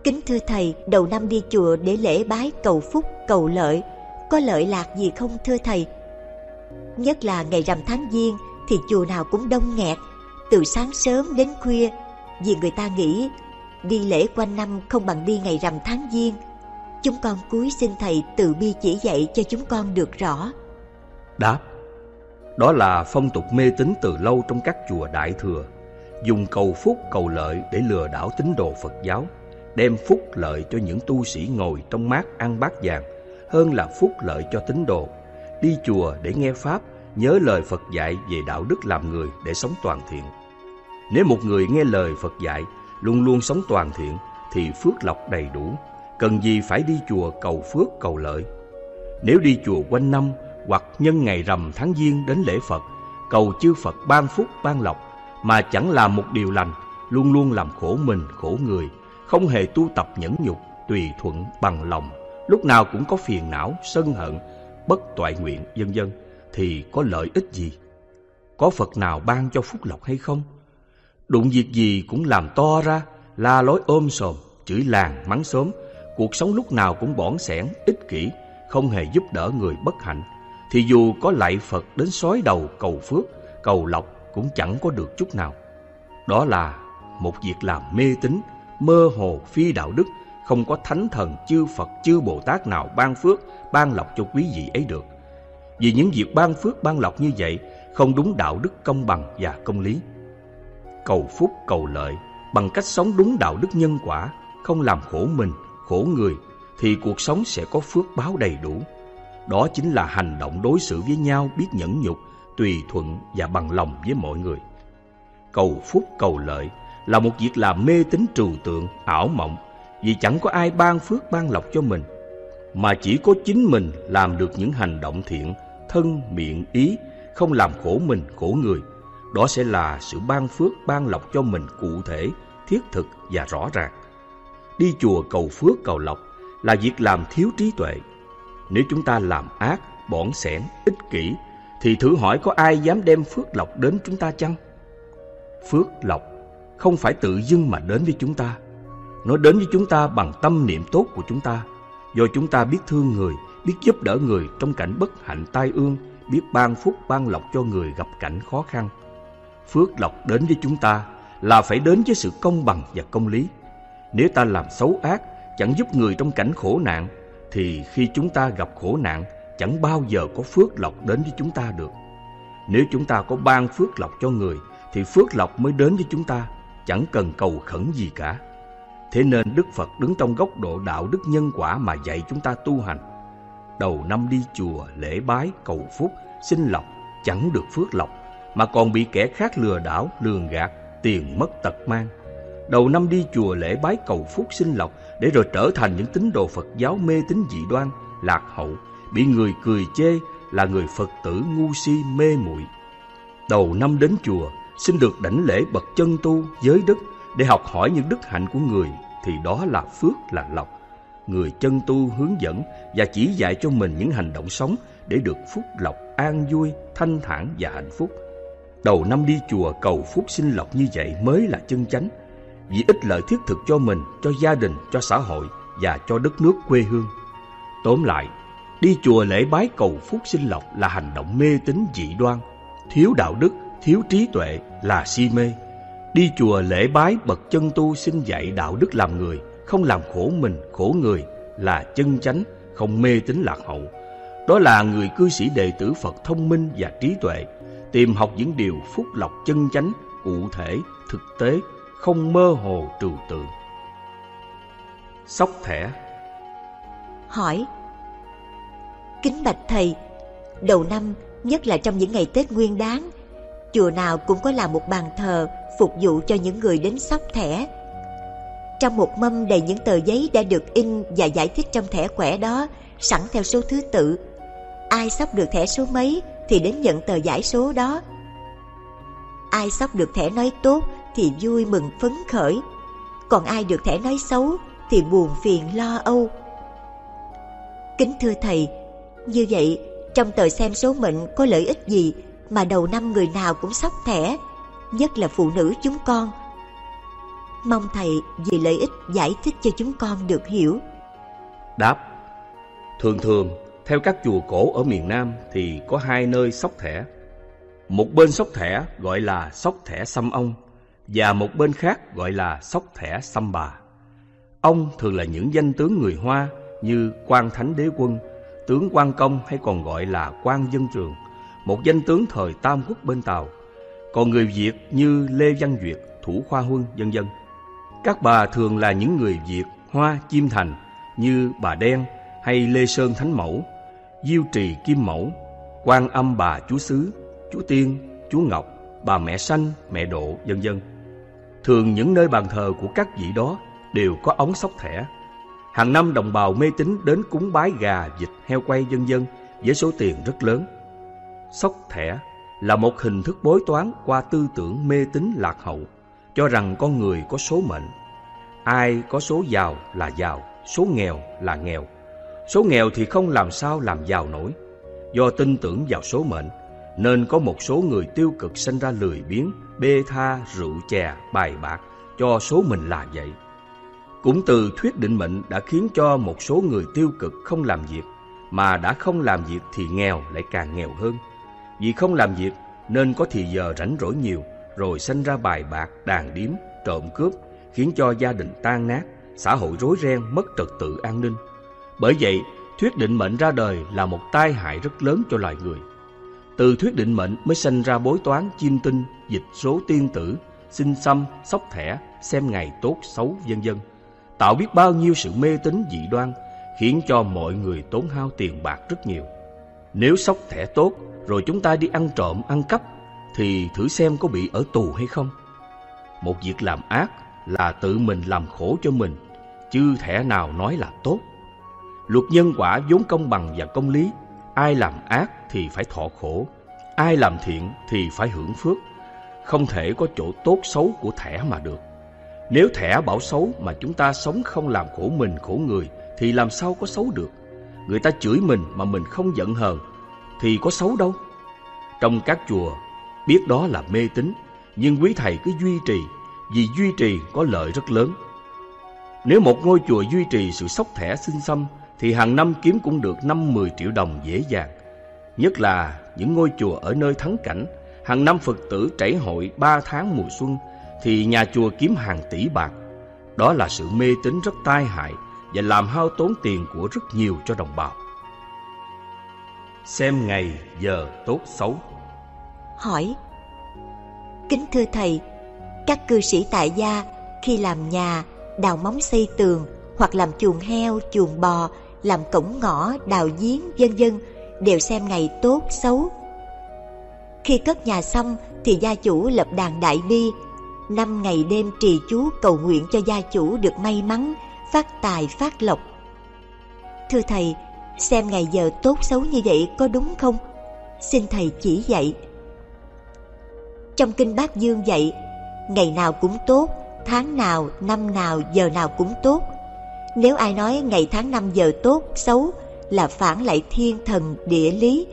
Kính thưa Thầy, đầu năm đi chùa để lễ bái cầu phúc, cầu lợi, có lợi lạc gì không thưa Thầy? Nhất là ngày rằm tháng Giêng thì chùa nào cũng đông nghẹt, từ sáng sớm đến khuya, vì người ta nghĩ đi lễ quanh năm không bằng đi ngày rằm tháng Giêng. Chúng con cúi xin Thầy từ bi chỉ dạy cho chúng con được rõ. Đáp: đó là phong tục mê tín từ lâu trong các chùa Đại Thừa, dùng cầu phúc cầu lợi để lừa đảo tín đồ Phật giáo, đem phúc lợi cho những tu sĩ ngồi trong mát ăn bát vàng hơn là phúc lợi cho tín đồ. Đi chùa để nghe pháp, nhớ lời Phật dạy về đạo đức làm người để sống toàn thiện. Nếu một người nghe lời Phật dạy, luôn luôn sống toàn thiện thì phước lộc đầy đủ, cần gì phải đi chùa cầu phước cầu lợi. Nếu đi chùa quanh năm hoặc nhân ngày rằm tháng Giêng đến lễ Phật, cầu chư Phật ban phúc ban lộc, mà chẳng làm một điều lành, luôn luôn làm khổ mình khổ người, không hề tu tập nhẫn nhục, tùy thuận bằng lòng, lúc nào cũng có phiền não, sân hận, bất toại nguyện, vân vân, thì có lợi ích gì? Có Phật nào ban cho phúc lộc hay không? Đụng việc gì cũng làm to ra, la lối ôm sòm, chửi làng mắng xóm, cuộc sống lúc nào cũng bỏn sẻn, ích kỷ, không hề giúp đỡ người bất hạnh, thì dù có lạy Phật đến xói đầu cầu phước, cầu lộc cũng chẳng có được chút nào. Đó là một việc làm mê tín, mơ hồ, phi đạo đức, không có thánh thần, chư Phật, chư Bồ Tát nào ban phước, ban lộc cho quý vị ấy được. Vì những việc ban phước, ban lộc như vậy không đúng đạo đức công bằng và công lý. Cầu phúc, cầu lợi bằng cách sống đúng đạo đức nhân quả, không làm khổ mình, khổ người, thì cuộc sống sẽ có phước báo đầy đủ. Đó chính là hành động đối xử với nhau biết nhẫn nhục, tùy thuận và bằng lòng với mọi người. Cầu phúc, cầu lợi là một việc làm mê tín trừu tượng, ảo mộng, vì chẳng có ai ban phước ban lộc cho mình, mà chỉ có chính mình làm được những hành động thiện, thân, miệng, ý, không làm khổ mình, khổ người. Đó sẽ là sự ban phước, ban lộc cho mình cụ thể, thiết thực và rõ ràng. Đi chùa cầu phước, cầu lộc là việc làm thiếu trí tuệ. Nếu chúng ta làm ác, bỏn sẻn, ích kỷ, thì thử hỏi có ai dám đem phước lộc đến chúng ta chăng? Phước lộc không phải tự dưng mà đến với chúng ta. Nó đến với chúng ta bằng tâm niệm tốt của chúng ta, do chúng ta biết thương người, biết giúp đỡ người trong cảnh bất hạnh tai ương, biết ban phúc ban lộc cho người gặp cảnh khó khăn. Phước lộc đến với chúng ta là phải đến với sự công bằng và công lý. Nếu ta làm xấu ác, chẳng giúp người trong cảnh khổ nạn, thì khi chúng ta gặp khổ nạn, chẳng bao giờ có phước lộc đến với chúng ta được. Nếu chúng ta có ban phước lộc cho người, thì phước lộc mới đến với chúng ta, chẳng cần cầu khẩn gì cả. Thế nên Đức Phật đứng trong góc độ đạo đức nhân quả mà dạy chúng ta tu hành. Đầu năm đi chùa, lễ bái, cầu phúc, xin lộc, chẳng được phước lộc, mà còn bị kẻ khác lừa đảo, lường gạt, tiền mất tật mang. Đầu năm đi chùa lễ bái cầu phúc xin lộc để rồi trở thành những tín đồ Phật giáo mê tín dị đoan, lạc hậu, bị người cười chê là người Phật tử ngu si mê muội. Đầu năm đến chùa xin được đảnh lễ bậc chân tu, giới đức để học hỏi những đức hạnh của người, thì đó là phước, là lộc. Người chân tu hướng dẫn và chỉ dạy cho mình những hành động sống để được phúc lộc, an vui, thanh thản và hạnh phúc. Đầu năm đi chùa cầu phúc xin lộc như vậy mới là chân chánh, vì ích lợi thiết thực cho mình, cho gia đình, cho xã hội và cho đất nước quê hương. Tóm lại, đi chùa lễ bái cầu phúc xin lộc là hành động mê tín dị đoan, thiếu đạo đức, thiếu trí tuệ, là si mê. Đi chùa lễ bái bậc chân tu xin dạy đạo đức làm người, không làm khổ mình, khổ người, là chân chánh, không mê tín lạc hậu. Đó là người cư sĩ đệ tử Phật thông minh và trí tuệ, tìm học những điều phúc lộc chân chánh, cụ thể, thực tế, không mơ hồ trừu tượng. Xốc thẻ. Hỏi: kính bạch Thầy, đầu năm, nhất là trong những ngày Tết Nguyên Đán, chùa nào cũng có làm một bàn thờ phục vụ cho những người đến xốc thẻ. Trong một mâm đầy những tờ giấy đã được in và giải thích trong thẻ quẻ đó, sẵn theo số thứ tự. Ai xốc được thẻ số mấy thì đến nhận tờ giải số đó. Ai xốc được thẻ nói tốt thì vui mừng phấn khởi, còn ai được thẻ nói xấu thì buồn phiền lo âu. Kính thưa Thầy, như vậy trong tờ xem số mệnh có lợi ích gì mà đầu năm người nào cũng xốc thẻ, nhất là phụ nữ chúng con? Mong thầy vì lợi ích giải thích cho chúng con được hiểu. Đáp: thường thường theo các chùa cổ ở miền Nam thì có hai nơi xốc thẻ. Một bên xốc thẻ gọi là xốc thẻ xăm ông, và một bên khác gọi là xốc thẻ xăm bà. Ông thường là những danh tướng người Hoa như Quan Thánh Đế Quân, tướng Quan Công hay còn gọi là Quan Dân Trường, một danh tướng thời Tam Quốc bên Tàu. Còn người Việt như Lê Văn Duyệt, Thủ Khoa Huân, vân vân. Các bà thường là những người Việt Hoa Chiêm Thành như bà Đen hay Lê Sơn Thánh Mẫu, Diêu Trì Kim Mẫu, Quan Âm Bà Chúa Xứ, Chúa Tiên, Chúa Ngọc, bà Mẹ Sanh, Mẹ Độ, vân vân. Thường những nơi bàn thờ của các vị đó đều có ống xốc thẻ. Hàng năm đồng bào mê tín đến cúng bái gà, vịt, heo quay vân vân với số tiền rất lớn. Xốc thẻ là một hình thức bói toán qua tư tưởng mê tín lạc hậu, cho rằng con người có số mệnh. Ai có số giàu là giàu, số nghèo là nghèo. Số nghèo thì không làm sao làm giàu nổi. Do tin tưởng vào số mệnh nên có một số người tiêu cực sinh ra lười biếng, bê tha, rượu chè, bài bạc, cho số mình là vậy. Cũng từ thuyết định mệnh đã khiến cho một số người tiêu cực không làm việc, mà đã không làm việc thì nghèo lại càng nghèo hơn. Vì không làm việc nên có thì giờ rảnh rỗi nhiều, rồi sinh ra bài bạc, đàn điếm, trộm cướp, khiến cho gia đình tan nát, xã hội rối ren, mất trật tự an ninh. Bởi vậy, thuyết định mệnh ra đời là một tai hại rất lớn cho loài người. Từ thuyết định mệnh mới sinh ra bói toán, chiêm tinh, dịch số tiên tử, xin xăm, xốc thẻ, xem ngày tốt xấu, vân vân, tạo biết bao nhiêu sự mê tín dị đoan, khiến cho mọi người tốn hao tiền bạc rất nhiều. Nếu xốc thẻ tốt rồi chúng ta đi ăn trộm, ăn cắp thì thử xem có bị ở tù hay không. Một việc làm ác là tự mình làm khổ cho mình, chứ thẻ nào nói là tốt. Luật nhân quả vốn công bằng và công lý. Ai làm ác thì phải thọ khổ, ai làm thiện thì phải hưởng phước. Không thể có chỗ tốt xấu của thẻ mà được. Nếu thẻ bảo xấu mà chúng ta sống không làm khổ mình khổ người thì làm sao có xấu được. Người ta chửi mình mà mình không giận hờn thì có xấu đâu. Trong các chùa biết đó là mê tín, nhưng quý thầy cứ duy trì, vì duy trì có lợi rất lớn. Nếu một ngôi chùa duy trì sự xốc thẻ xin xăm thì hàng năm kiếm cũng được 5-10 triệu đồng dễ dàng. Nhất là những ngôi chùa ở nơi thắng cảnh, hàng năm Phật tử trảy hội 3 tháng mùa xuân thì nhà chùa kiếm hàng tỷ bạc. Đó là sự mê tín rất tai hại và làm hao tốn tiền của rất nhiều cho đồng bào. Xem ngày giờ tốt xấu. Hỏi: kính thưa thầy, các cư sĩ tại gia khi làm nhà, đào móng xây tường hoặc làm chuồng heo, chuồng bò, làm cổng ngõ, đào giếng, vân vân đều xem ngày tốt xấu. Khi cất nhà xong thì gia chủ lập đàn đại bi, 5 ngày đêm trì chú cầu nguyện cho gia chủ được may mắn, phát tài phát lộc. Thưa thầy, xem ngày giờ tốt xấu như vậy có đúng không? Xin thầy chỉ dạy. Trong kinh Bát Dương dạy, ngày nào cũng tốt, tháng nào, năm nào, giờ nào cũng tốt. Nếu ai nói ngày tháng năm giờ tốt, xấu là phản lại thiên thần địa lý.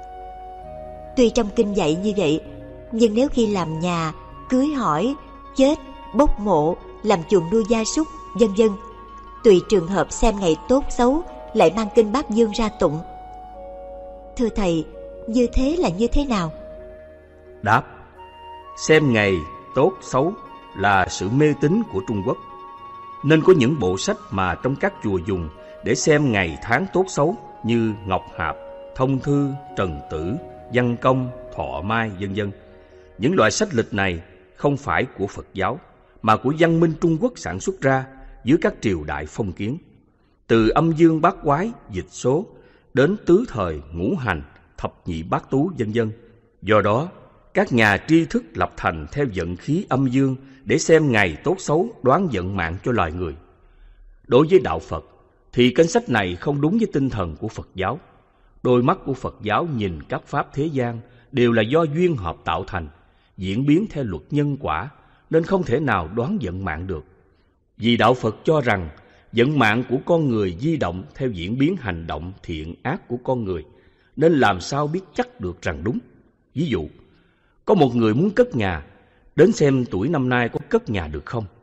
Tuy trong kinh dạy như vậy, nhưng nếu khi làm nhà, cưới hỏi, chết, bốc mộ, làm chuồng nuôi gia súc, vân vân, tùy trường hợp xem ngày tốt xấu lại mang kinh Bát Dương ra tụng. Thưa thầy, như thế là như thế nào? Đáp: xem ngày tốt xấu là sự mê tín của Trung Quốc, nên có những bộ sách mà trong các chùa dùng để xem ngày tháng tốt xấu như Ngọc Hạp, Thông Thư, Trần Tử, Văn Công, Thọ Mai, vân vân. Những loại sách lịch này không phải của Phật giáo mà của văn minh Trung Quốc sản xuất ra dưới các triều đại phong kiến, từ âm dương bát quái, dịch số đến tứ thời, ngũ hành, thập nhị bát tú, vân vân. Do đó, các nhà tri thức lập thành theo vận khí âm dương để xem ngày tốt xấu, đoán vận mạng cho loài người. Đối với đạo Phật thì kinh sách này không đúng với tinh thần của Phật giáo. Đôi mắt của Phật giáo nhìn các pháp thế gian đều là do duyên hợp tạo thành, diễn biến theo luật nhân quả, nên không thể nào đoán vận mạng được. Vì đạo Phật cho rằng vận mạng của con người di động theo diễn biến hành động thiện ác của con người, nên làm sao biết chắc được rằng đúng. Ví dụ, có một người muốn cất nhà, đến xem tuổi năm nay có cất nhà được không.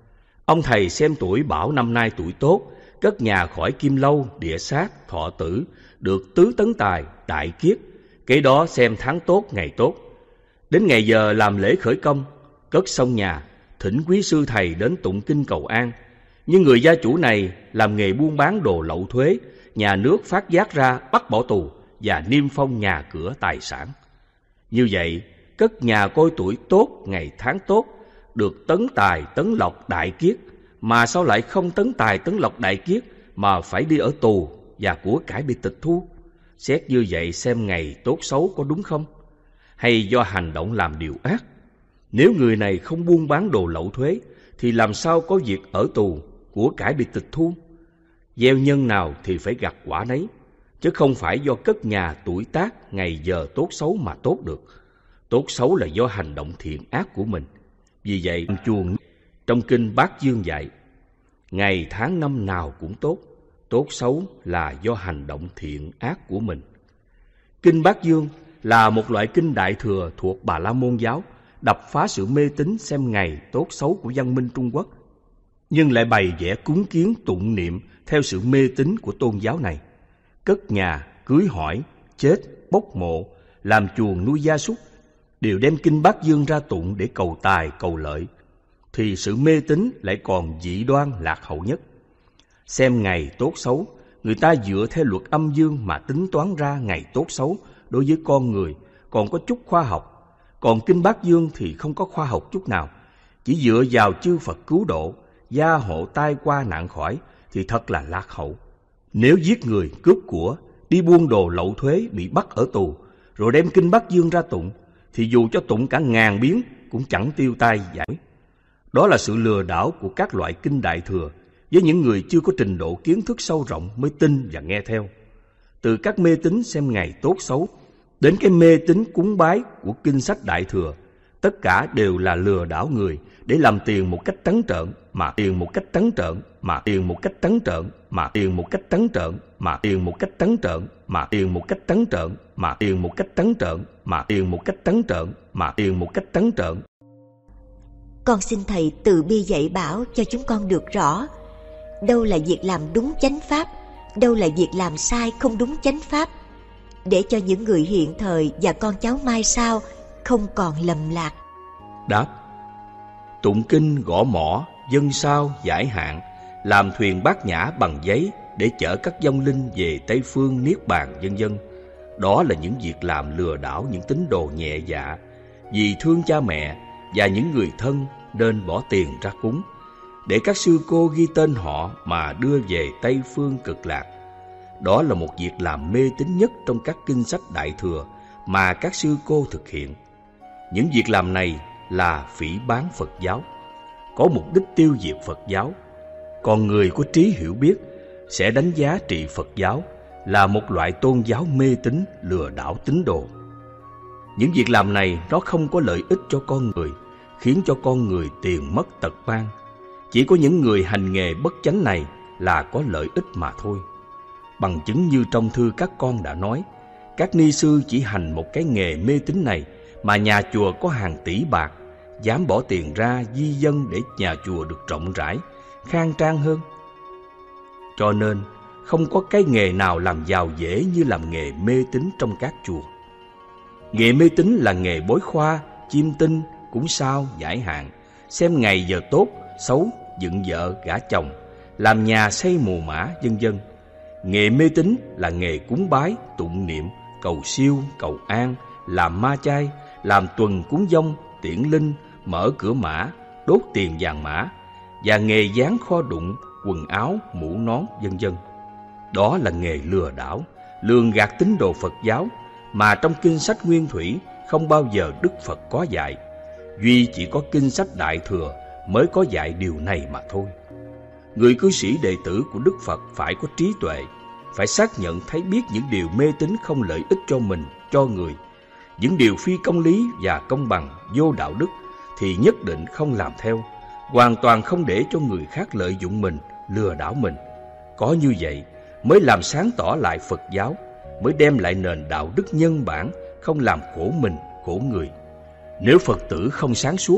Ông thầy xem tuổi bảo năm nay tuổi tốt, cất nhà khỏi kim lâu, địa sát, thọ tử, được tứ tấn tài, đại kiết. Kế đó xem tháng tốt, ngày tốt. Đến ngày giờ làm lễ khởi công, cất xong nhà, thỉnh quý sư thầy đến tụng kinh cầu an. Nhưng người gia chủ này làm nghề buôn bán đồ lậu thuế, nhà nước phát giác ra bắt bỏ tù và niêm phong nhà cửa tài sản. Như vậy, cất nhà coi tuổi tốt, ngày tháng tốt, được tấn tài, tấn lộc, đại kiết, mà sao lại không tấn tài, tấn lộc, đại kiết mà phải đi ở tù và của cải bị tịch thu? Xét như vậy xem ngày tốt xấu có đúng không? Hay do hành động làm điều ác? Nếu người này không buôn bán đồ lậu thuế thì làm sao có việc ở tù, của cải bị tịch thu? Gieo nhân nào thì phải gặt quả nấy, chứ không phải do cất nhà tuổi tác, ngày giờ tốt xấu mà tốt được. Tốt xấu là do hành động thiện ác của mình. Vì vậy, chuồng trong kinh Bát Dương dạy, ngày tháng năm nào cũng tốt, tốt xấu là do hành động thiện ác của mình. Kinh Bát Dương là một loại kinh đại thừa thuộc Bà La Môn giáo, đập phá sự mê tín xem ngày tốt xấu của văn minh Trung Quốc, nhưng lại bày vẽ cúng kiến tụng niệm theo sự mê tín của tôn giáo này. Cất nhà, cưới hỏi, chết, bốc mộ, làm chuồng nuôi gia súc đều đem kinh Bát Dương ra tụng để cầu tài, cầu lợi, thì sự mê tín lại còn dị đoan lạc hậu nhất. Xem ngày tốt xấu, người ta dựa theo luật âm dương mà tính toán ra ngày tốt xấu đối với con người còn có chút khoa học. Còn kinh Bát Dương thì không có khoa học chút nào, chỉ dựa vào chư Phật cứu độ, gia hộ tai qua nạn khỏi thì thật là lạc hậu. Nếu giết người, cướp của, đi buôn đồ lậu thuế bị bắt ở tù, rồi đem kinh Bát Dương ra tụng, thì dù cho tụng cả ngàn biến cũng chẳng tiêu tai giải. Đó là sự lừa đảo của các loại kinh đại thừa với những người chưa có trình độ kiến thức sâu rộng mới tin và nghe theo. Từ các mê tín xem ngày tốt xấu đến cái mê tín cúng bái của kinh sách đại thừa, tất cả đều là lừa đảo người để làm tiền một cách trắng trợn, mà tiền một cách trắng trợn, mà tiền một cách trắng trợn, mà tiền một cách trắng trợn, mà tiền một cách trắng trợn, mà tiền một cách trắng trợn, mà tiền một cách trắng trợn, mà tiền một cách trắng trợn, mà tiền một cách trắng trợn. Con xin thầy từ bi dạy bảo cho chúng con được rõ, đâu là việc làm đúng chánh pháp, đâu là việc làm sai không đúng chánh pháp, để cho những người hiện thời và con cháu mai sau không còn lầm lạc. Đáp: tụng kinh gõ mõ, dân sao giải hạn, làm thuyền bát nhã bằng giấy để chở các vong linh về Tây Phương Niết Bàn vân vân. Đó là những việc làm lừa đảo những tín đồ nhẹ dạ, vì thương cha mẹ và những người thân nên bỏ tiền ra cúng, để các sư cô ghi tên họ mà đưa về Tây Phương Cực Lạc. Đó là một việc làm mê tín nhất trong các kinh sách đại thừa mà các sư cô thực hiện. Những việc làm này là phỉ báng Phật giáo, có mục đích tiêu diệt Phật giáo. Còn người có trí hiểu biết sẽ đánh giá trị Phật giáo là một loại tôn giáo mê tín lừa đảo tín đồ. Những việc làm này nó không có lợi ích cho con người, khiến cho con người tiền mất tật mang. Chỉ có những người hành nghề bất chánh này là có lợi ích mà thôi. Bằng chứng như trong thư các con đã nói, các ni sư chỉ hành một cái nghề mê tín này mà nhà chùa có hàng tỷ bạc, dám bỏ tiền ra di dân để nhà chùa được rộng rãi, khang trang hơn. Cho nên không có cái nghề nào làm giàu dễ như làm nghề mê tín trong các chùa. Nghề mê tín là nghề bói khoa, chiêm tinh, cúng sao, giải hạn, xem ngày giờ tốt, xấu, dựng vợ, gả chồng, làm nhà xây mồ mã, vân vân. Nghề mê tín là nghề cúng bái, tụng niệm, cầu siêu, cầu an, làm ma chay, làm tuần cúng dông, tiễn linh, mở cửa mã, đốt tiền vàng mã, và nghề dán kho đụng, quần áo, mũ nón, vân vân. Đó là nghề lừa đảo, lường gạt tín đồ Phật giáo mà trong kinh sách Nguyên Thủy không bao giờ Đức Phật có dạy. Duy chỉ có kinh sách Đại Thừa mới có dạy điều này mà thôi. Người cư sĩ đệ tử của Đức Phật phải có trí tuệ, phải xác nhận thấy biết những điều mê tín không lợi ích cho mình, cho người, những điều phi công lý và công bằng, vô đạo đức thì nhất định không làm theo, hoàn toàn không để cho người khác lợi dụng mình, lừa đảo mình. Có như vậy mới làm sáng tỏ lại Phật giáo, mới đem lại nền đạo đức nhân bản, không làm khổ mình, khổ người. Nếu Phật tử không sáng suốt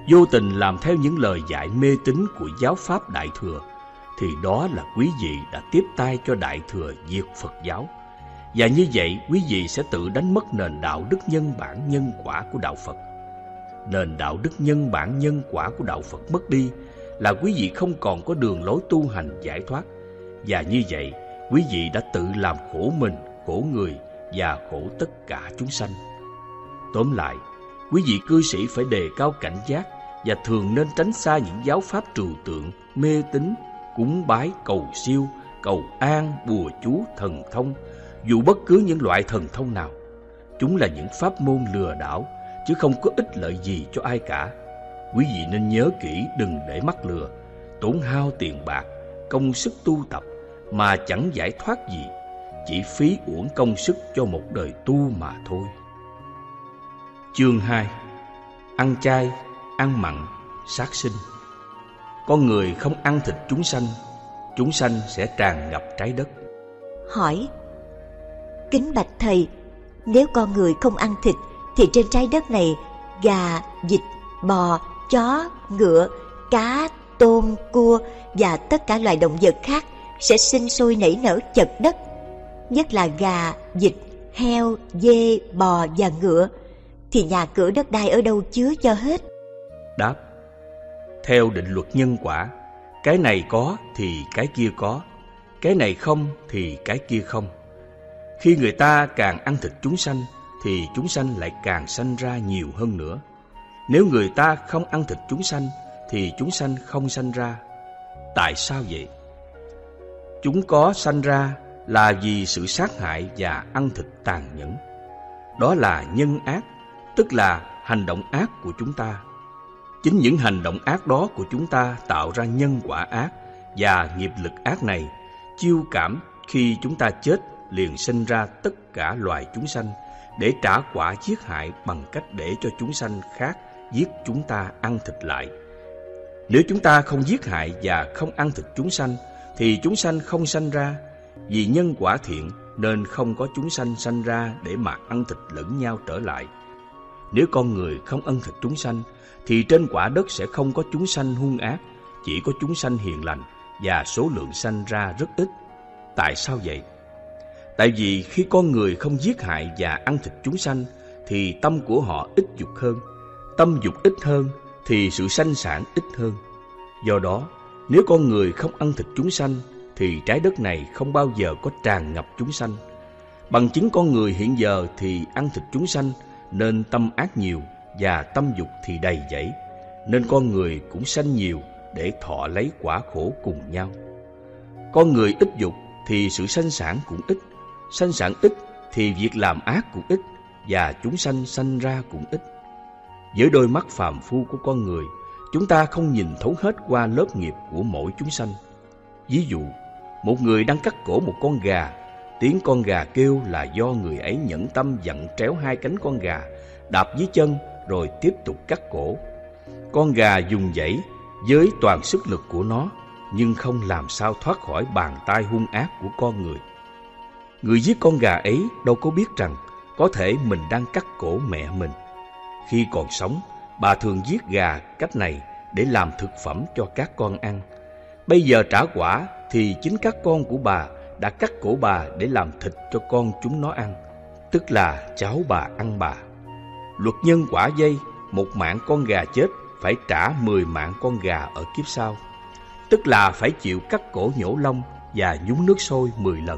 vô tình làm theo những lời dạy mê tín của giáo pháp Đại Thừa, thì đó là quý vị đã tiếp tay cho Đại Thừa diệt Phật giáo. Và như vậy, quý vị sẽ tự đánh mất nền đạo đức nhân bản nhân quả của đạo Phật. Nền đạo đức nhân bản nhân quả của đạo Phật mất đi là quý vị không còn có đường lối tu hành giải thoát. Và như vậy, quý vị đã tự làm khổ mình, khổ người và khổ tất cả chúng sanh. Tóm lại, quý vị cư sĩ phải đề cao cảnh giác và thường nên tránh xa những giáo pháp trừu tượng, mê tín, cúng bái, cầu siêu, cầu an, bùa chú, thần thông, dù bất cứ những loại thần thông nào. Chúng là những pháp môn lừa đảo, chứ không có ích lợi gì cho ai cả. Quý vị nên nhớ kỹ đừng để mắc lừa, tốn hao tiền bạc, công sức tu tập mà chẳng giải thoát gì, chỉ phí uổng công sức cho một đời tu mà thôi. Chương 2. Ăn chay, ăn mặn, sát sinh. Con người không ăn thịt chúng sanh sẽ tràn ngập trái đất. Hỏi: kính bạch thầy, nếu con người không ăn thịt thì trên trái đất này gà, vịt, bò, chó, ngựa, cá, tôm, cua và tất cả loài động vật khác sẽ sinh sôi nảy nở chật đất. Nhất là gà, vịt, heo, dê, bò và ngựa, thì nhà cửa đất đai ở đâu chứa cho hết? Đáp: theo định luật nhân quả, cái này có thì cái kia có, cái này không thì cái kia không. Khi người ta càng ăn thịt chúng sanh thì chúng sanh lại càng sanh ra nhiều hơn nữa. Nếu người ta không ăn thịt chúng sanh thì chúng sanh không sanh ra. Tại sao vậy? Chúng có sanh ra là vì sự sát hại và ăn thịt tàn nhẫn. Đó là nhân ác, tức là hành động ác của chúng ta. Chính những hành động ác đó của chúng ta tạo ra nhân quả ác, và nghiệp lực ác này chiêu cảm khi chúng ta chết liền sinh ra tất cả loài chúng sanh để trả quả giết hại bằng cách để cho chúng sanh khác giết chúng ta ăn thịt lại. Nếu chúng ta không giết hại và không ăn thịt chúng sanh thì chúng sanh không sanh ra. Vì nhân quả thiện nên không có chúng sanh sanh ra để mà ăn thịt lẫn nhau trở lại. Nếu con người không ăn thịt chúng sanh thì trên quả đất sẽ không có chúng sanh hung ác, chỉ có chúng sanh hiền lành, và số lượng sanh ra rất ít. Tại sao vậy? Tại vì khi con người không giết hại và ăn thịt chúng sanh thì tâm của họ ít dục hơn. Tâm dục ít hơn thì sự sanh sản ít hơn. Do đó, nếu con người không ăn thịt chúng sanh thì trái đất này không bao giờ có tràn ngập chúng sanh. Bằng chứng con người hiện giờ thì ăn thịt chúng sanh nên tâm ác nhiều và tâm dục thì đầy dẫy, nên con người cũng sanh nhiều để thọ lấy quả khổ cùng nhau. Con người ít dục thì sự sanh sản cũng ít, sanh sản ít thì việc làm ác cũng ít, và chúng sanh sanh ra cũng ít. Với đôi mắt phàm phu của con người, chúng ta không nhìn thấu hết qua lớp nghiệp của mỗi chúng sanh. Ví dụ, một người đang cắt cổ một con gà, tiếng con gà kêu là do người ấy nhẫn tâm vặn tréo hai cánh con gà, đạp dưới chân rồi tiếp tục cắt cổ. Con gà dùng dãy với toàn sức lực của nó, nhưng không làm sao thoát khỏi bàn tay hung ác của con người. Người giết con gà ấy đâu có biết rằng có thể mình đang cắt cổ mẹ mình. Khi còn sống, bà thường giết gà cách này để làm thực phẩm cho các con ăn. Bây giờ trả quả thì chính các con của bà đã cắt cổ bà để làm thịt cho con chúng nó ăn, tức là cháu bà ăn bà. Luật nhân quả dây, một mạng con gà chết phải trả 10 mạng con gà ở kiếp sau, tức là phải chịu cắt cổ nhổ lông và nhúng nước sôi 10 lần.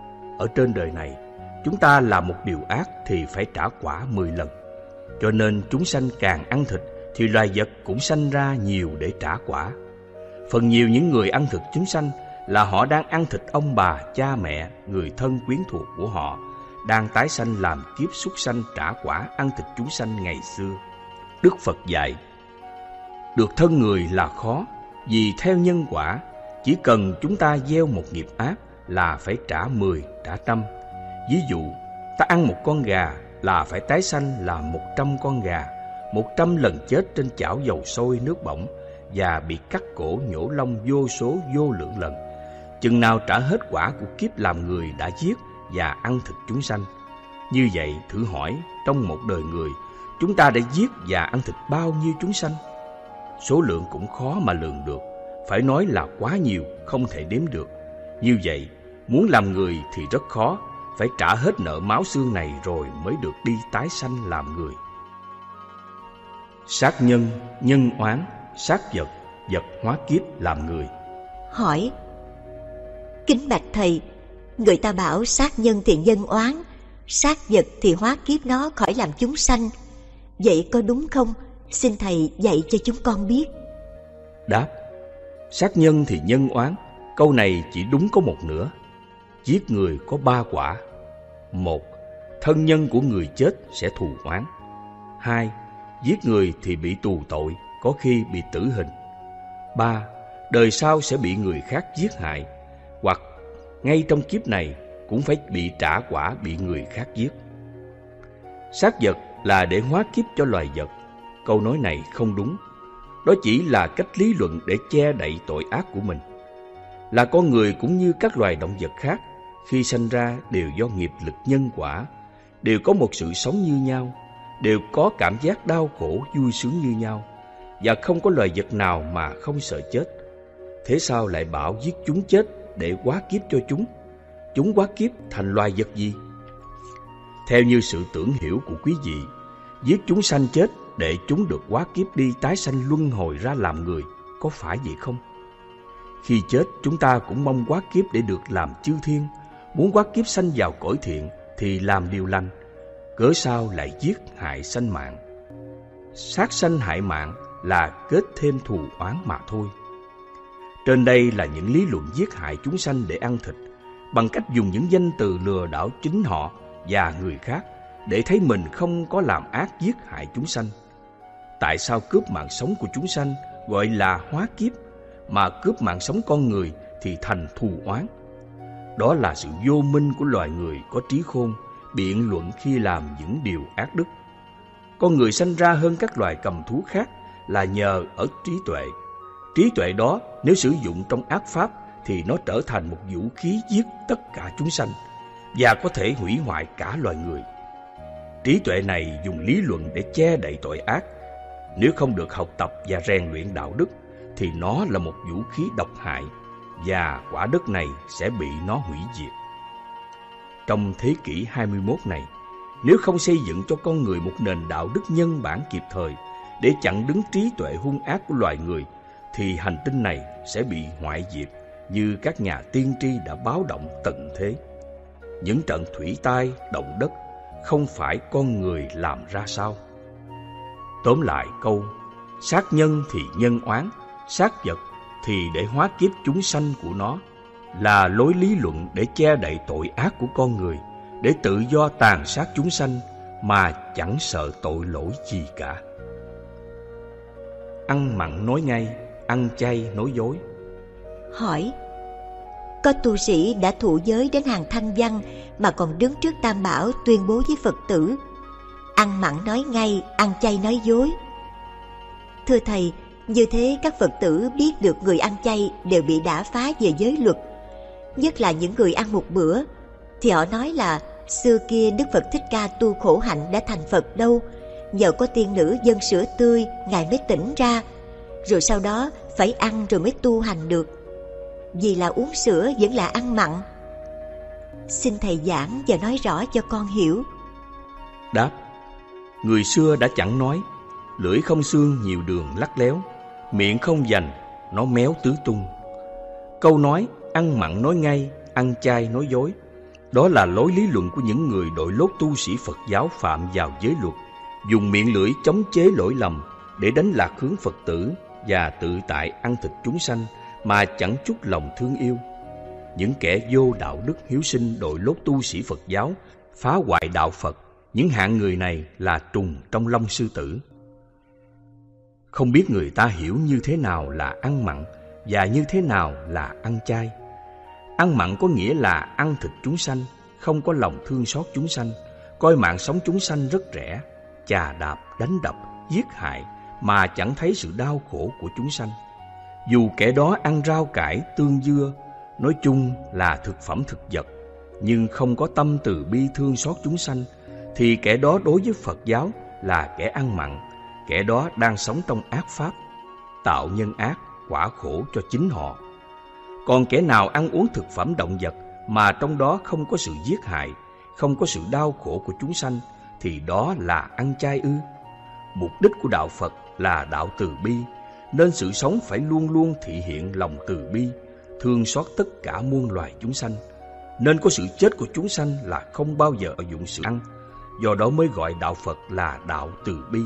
Ở trên đời này, chúng ta làm một điều ác thì phải trả quả 10 lần. Cho nên chúng sanh càng ăn thịt thì loài vật cũng sanh ra nhiều để trả quả. Phần nhiều những người ăn thịt chúng sanh là họ đang ăn thịt ông bà, cha mẹ, người thân quyến thuộc của họ, đang tái sanh làm kiếp súc sanh trả quả ăn thịt chúng sanh ngày xưa. Đức Phật dạy, được thân người là khó, vì theo nhân quả, chỉ cần chúng ta gieo một nghiệp ác là phải trả 10, trả 100. Ví dụ, ta ăn một con gà là phải tái sanh là 100 con gà, 100 lần chết trên chảo dầu sôi nước bỏng và bị cắt cổ nhổ lông vô số vô lượng lần, chừng nào trả hết quả của kiếp làm người đã giết và ăn thịt chúng sanh. Như vậy, thử hỏi, trong một đời người, chúng ta đã giết và ăn thịt bao nhiêu chúng sanh? số lượng cũng khó mà lường được, phải nói là quá nhiều, không thể đếm được. Như vậy, muốn làm người thì rất khó, phải trả hết nợ máu xương này rồi mới được đi tái sanh làm người. Sát nhân, nhân oán, sát vật, vật hóa kiếp làm người. Hỏi: kính bạch thầy, người ta bảo sát nhân thì nhân oán, sát vật thì hóa kiếp nó khỏi làm chúng sanh. Vậy có đúng không? Xin thầy dạy cho chúng con biết. Đáp: sát nhân thì nhân oán, câu này chỉ đúng có một nửa. Giết người có 3 quả. 1. Thân nhân của người chết sẽ thù oán. 2. Giết người thì bị tù tội, có khi bị tử hình. 3. Đời sau sẽ bị người khác giết hại, hoặc ngay trong kiếp này cũng phải bị trả quả bị người khác giết. Sát vật là để hóa kiếp cho loài vật. Câu nói này không đúng. Đó chỉ là cách lý luận để che đậy tội ác của mình. Là con người cũng như các loài động vật khác, khi sanh ra đều do nghiệp lực nhân quả, đều có một sự sống như nhau, đều có cảm giác đau khổ vui sướng như nhau, và không có loài vật nào mà không sợ chết. Thế sao lại bảo giết chúng chết để hóa kiếp cho chúng? Chúng hóa kiếp thành loài vật gì? Theo như sự tưởng hiểu của quý vị, giết chúng sanh chết để chúng được hóa kiếp đi tái sanh luân hồi ra làm người, có phải vậy không? Khi chết, chúng ta cũng mong hóa kiếp để được làm chư thiên, muốn hóa kiếp sanh vào cõi thiện thì làm điều lành, cớ sao lại giết hại sanh mạng? Sát sanh hại mạng là kết thêm thù oán mà thôi. Trên đây là những lý luận giết hại chúng sanh để ăn thịt, bằng cách dùng những danh từ lừa đảo chính họ và người khác để thấy mình không có làm ác giết hại chúng sanh. Tại sao cướp mạng sống của chúng sanh gọi là hóa kiếp, mà cướp mạng sống con người thì thành thù oán? Đó là sự vô minh của loài người có trí khôn, biện luận khi làm những điều ác đức. Con người sanh ra hơn các loài cầm thú khác là nhờ ở trí tuệ. Trí tuệ đó nếu sử dụng trong ác pháp thì nó trở thành một vũ khí giết tất cả chúng sanh và có thể hủy hoại cả loài người. Trí tuệ này dùng lý luận để che đậy tội ác. Nếu không được học tập và rèn luyện đạo đức thì nó là một vũ khí độc hại, và quả đất này sẽ bị nó hủy diệt. Trong thế kỷ 21 này, nếu không xây dựng cho con người một nền đạo đức nhân bản kịp thời để chặn đứng trí tuệ hung ác của loài người, thì hành tinh này sẽ bị hoại diệt như các nhà tiên tri đã báo động tận thế. Những trận thủy tai, động đất không phải con người làm ra sao? Tóm lại câu: sát nhân thì nhân oán, sát vật thì để hóa kiếp chúng sanh của nó, là lối lý luận để che đậy tội ác của con người, để tự do tàn sát chúng sanh mà chẳng sợ tội lỗi gì cả. Ăn mặn nói ngay, ăn chay nói dối. Hỏi: có tu sĩ đã thụ giới đến hàng thanh văn mà còn đứng trước Tam Bảo tuyên bố với Phật tử: ăn mặn nói ngay, ăn chay nói dối. Thưa thầy, như thế các Phật tử biết được người ăn chay đều bị đả phá về giới luật. Nhất là những người ăn một bữa, thì họ nói là xưa kia Đức Phật Thích Ca tu khổ hạnh đã thành Phật đâu, nhờ có tiên nữ dâng sữa tươi Ngài mới tỉnh ra, rồi sau đó phải ăn rồi mới tu hành được. Vì là uống sữa vẫn là ăn mặn. Xin thầy giảng và nói rõ cho con hiểu. Đáp: người xưa đã chẳng nói, lưỡi không xương nhiều đường lắc léo, miệng không dành nó méo tứ tung. Câu nói ăn mặn nói ngay, ăn chay nói dối, đó là lối lý luận của những người đội lốt tu sĩ Phật giáo phạm vào giới luật, dùng miệng lưỡi chống chế lỗi lầm để đánh lạc hướng Phật tử và tự tại ăn thịt chúng sanh mà chẳng chút lòng thương yêu. Những kẻ vô đạo đức hiếu sinh đội lốt tu sĩ Phật giáo phá hoại đạo Phật, những hạng người này là trùng trong lông sư tử. Không biết người ta hiểu như thế nào là ăn mặn và như thế nào là ăn chay. Ăn mặn có nghĩa là ăn thịt chúng sanh, không có lòng thương xót chúng sanh, coi mạng sống chúng sanh rất rẻ, chà đạp, đánh đập, giết hại mà chẳng thấy sự đau khổ của chúng sanh. Dù kẻ đó ăn rau cải, tương dưa, nói chung là thực phẩm thực vật, nhưng không có tâm từ bi thương xót chúng sanh, thì kẻ đó đối với Phật giáo là kẻ ăn mặn, kẻ đó đang sống trong ác pháp. tạo nhân ác, quả khổ cho chính họ. Còn kẻ nào ăn uống thực phẩm động vật mà trong đó không có sự giết hại, không có sự đau khổ của chúng sanh, thì đó là ăn chay ư? Mục đích của đạo Phật là đạo từ bi, nên sự sống phải luôn luôn thể hiện lòng từ bi, thương xót tất cả muôn loài chúng sanh. Nên có sự chết của chúng sanh là không bao giờ dụng sự ăn, do đó mới gọi đạo Phật là đạo từ bi.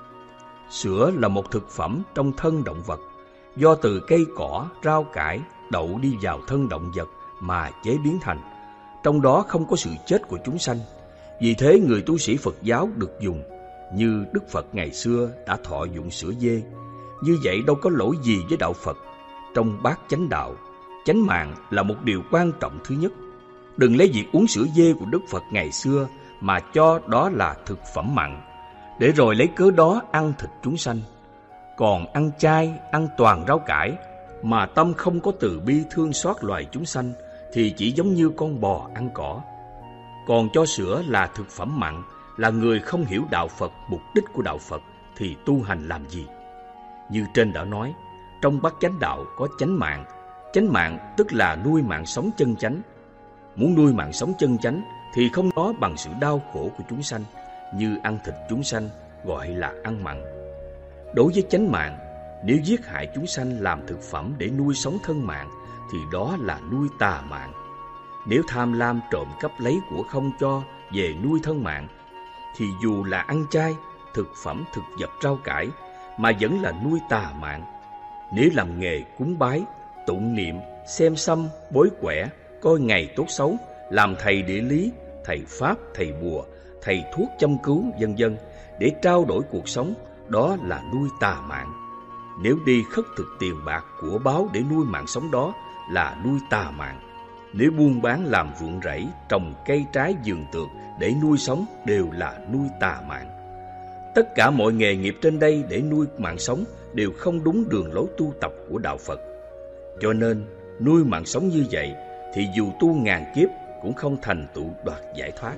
Sữa là một thực phẩm trong thân động vật, do từ cây cỏ, rau cải, đậu đi vào thân động vật mà chế biến thành. Trong đó không có sự chết của chúng sanh. Vì thế người tu sĩ Phật giáo được dùng, như Đức Phật ngày xưa đã thọ dụng sữa dê. Như vậy đâu có lỗi gì với đạo Phật. Trong bát chánh đạo, chánh mạng là một điều quan trọng thứ nhất. Đừng lấy việc uống sữa dê của Đức Phật ngày xưa mà cho đó là thực phẩm mặn, để rồi lấy cớ đó ăn thịt chúng sanh. Còn ăn chay, ăn toàn rau cải, mà tâm không có từ bi thương xót loài chúng sanh, thì chỉ giống như con bò ăn cỏ. Còn cho sữa là thực phẩm mặn, là người không hiểu đạo Phật, mục đích của đạo Phật, thì tu hành làm gì? Như trên đã nói, trong bát chánh đạo có chánh mạng tức là nuôi mạng sống chân chánh. Muốn nuôi mạng sống chân chánh thì không có bằng sự đau khổ của chúng sanh, như ăn thịt chúng sanh gọi là ăn mặn. Đối với chánh mạng, nếu giết hại chúng sanh làm thực phẩm để nuôi sống thân mạng, thì đó là nuôi tà mạng. Nếu tham lam trộm cắp lấy của không cho về nuôi thân mạng, thì dù là ăn chay, thực phẩm thực vật rau cải, mà vẫn là nuôi tà mạng. Nếu làm nghề cúng bái, tụng niệm, xem xăm, bói quẻ, coi ngày tốt xấu, làm thầy địa lý, thầy pháp, thầy bùa, thầy thuốc châm cứu, vân vân, để trao đổi cuộc sống, đó là nuôi tà mạng. Nếu đi khất thực tiền bạc của báo để nuôi mạng sống, đó là nuôi tà mạng. Nếu buôn bán làm ruộng rẫy, trồng cây trái vườn tược để nuôi sống, đều là nuôi tà mạng. Tất cả mọi nghề nghiệp trên đây để nuôi mạng sống đều không đúng đường lối tu tập của đạo Phật. Cho nên nuôi mạng sống như vậy thì dù tu ngàn kiếp cũng không thành tựu đoạt giải thoát.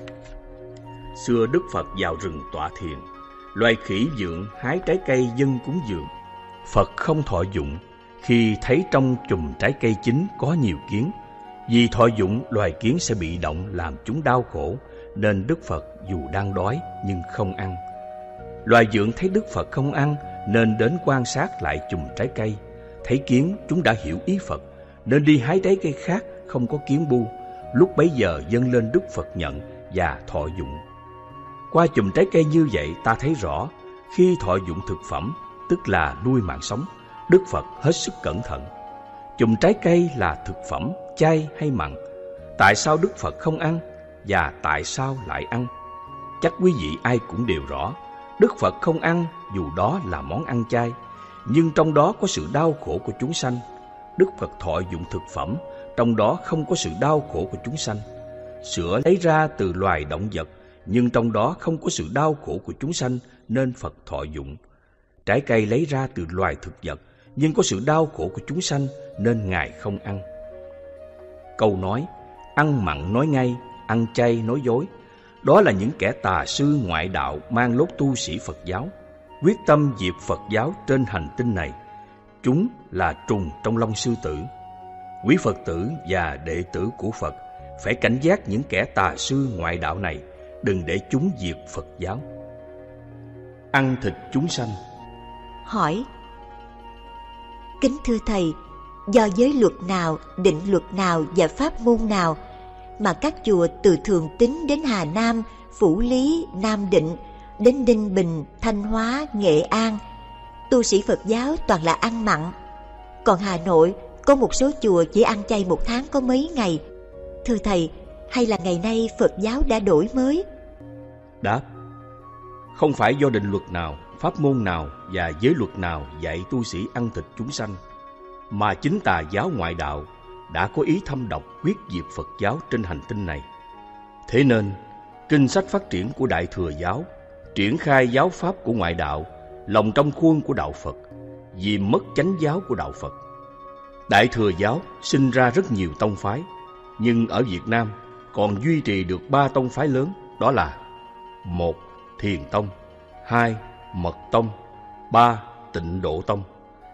Xưa Đức Phật vào rừng tọa thiền, loài khỉ vượn hái trái cây dâng cúng dường. Phật không thọ dụng khi thấy trong chùm trái cây chín có nhiều kiến. Vì thọ dụng, loài kiến sẽ bị động làm chúng đau khổ, nên Đức Phật dù đang đói nhưng không ăn. Loài vượn thấy Đức Phật không ăn nên đến quan sát lại chùm trái cây. Thấy kiến, chúng đã hiểu ý Phật nên đi hái trái cây khác không có kiến bu. Lúc bấy giờ dâng lên Đức Phật nhận và thọ dụng. Qua chùm trái cây như vậy ta thấy rõ, khi thọ dụng thực phẩm, tức là nuôi mạng sống, Đức Phật hết sức cẩn thận. Chùm trái cây là thực phẩm, chay hay mặn? Tại sao Đức Phật không ăn và tại sao lại ăn? Chắc quý vị ai cũng đều rõ, Đức Phật không ăn dù đó là món ăn chay, nhưng trong đó có sự đau khổ của chúng sanh. Đức Phật thọ dụng thực phẩm, trong đó không có sự đau khổ của chúng sanh. Sữa lấy ra từ loài động vật, nhưng trong đó không có sự đau khổ của chúng sanh, nên Phật thọ dụng. Trái cây lấy ra từ loài thực vật, nhưng có sự đau khổ của chúng sanh, nên Ngài không ăn. Câu nói, ăn mặn nói ngay, ăn chay nói dối, đó là những kẻ tà sư ngoại đạo mang lốt tu sĩ Phật giáo, quyết tâm diệt Phật giáo trên hành tinh này. Chúng là trùng trong lông sư tử. Quý Phật tử và đệ tử của Phật phải cảnh giác những kẻ tà sư ngoại đạo này, đừng để chúng diệt Phật giáo. Ăn thịt chúng sanh. Hỏi: kính thưa Thầy, do giới luật nào, định luật nào và pháp môn nào mà các chùa từ Thường Tín đến Hà Nam, Phủ Lý, Nam Định, đến Ninh Bình, Thanh Hóa, Nghệ An, tu sĩ Phật giáo toàn là ăn mặn? Còn Hà Nội có một số chùa chỉ ăn chay một tháng có mấy ngày. Thưa Thầy, hay là ngày nay Phật giáo đã đổi mới? Đáp: không phải do định luật nào, pháp môn nào và giới luật nào dạy tu sĩ ăn thịt chúng sanh, mà chính tà giáo ngoại đạo đã có ý thâm độc quyết diệt Phật giáo trên hành tinh này. Thế nên, kinh sách phát triển của Đại Thừa giáo triển khai giáo pháp của ngoại đạo, lòng trong khuôn của đạo Phật, vì mất chánh giáo của đạo Phật. Đại Thừa giáo sinh ra rất nhiều tông phái, nhưng ở Việt Nam còn duy trì được 3 tông phái lớn, đó là: 1. Thiền tông, 2. Mật tông, 3. Tịnh độ tông.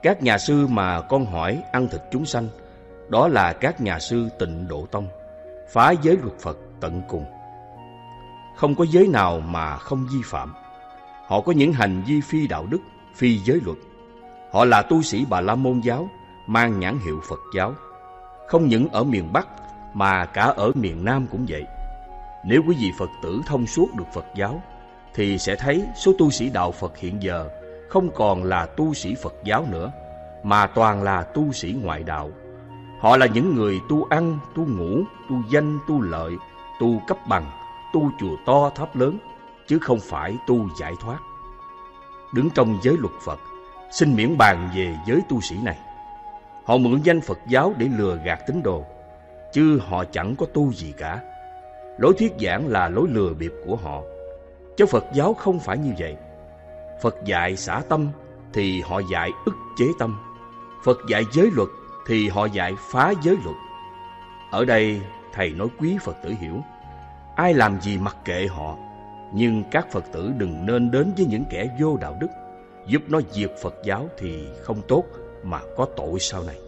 Các nhà sư mà con hỏi ăn thịt chúng sanh, đó là các nhà sư Tịnh Độ Tông, phá giới luật Phật tận cùng. Không có giới nào mà không vi phạm. Họ có những hành vi phi đạo đức, phi giới luật. Họ là tu sĩ Bà La Môn giáo, mang nhãn hiệu Phật giáo. Không những ở miền Bắc mà cả ở miền Nam cũng vậy. Nếu quý vị Phật tử thông suốt được Phật giáo thì sẽ thấy số tu sĩ đạo Phật hiện giờ không còn là tu sĩ Phật giáo nữa, mà toàn là tu sĩ ngoại đạo. Họ là những người tu ăn, tu ngủ, tu danh, tu lợi, tu cấp bằng, tu chùa to tháp lớn, chứ không phải tu giải thoát. Đứng trong giới luật Phật, xin miễn bàn về giới tu sĩ này. Họ mượn danh Phật giáo để lừa gạt tín đồ, chứ họ chẳng có tu gì cả. Lối thuyết giảng là lối lừa bịp của họ, chứ Phật giáo không phải như vậy. Phật dạy xả tâm thì họ dạy ức chế tâm. Phật dạy giới luật thì họ dạy phá giới luật. Ở đây thầy nói quý Phật tử hiểu, ai làm gì mặc kệ họ, nhưng các Phật tử đừng nên đến với những kẻ vô đạo đức, giúp nó diệt Phật giáo thì không tốt, mà có tội sau này.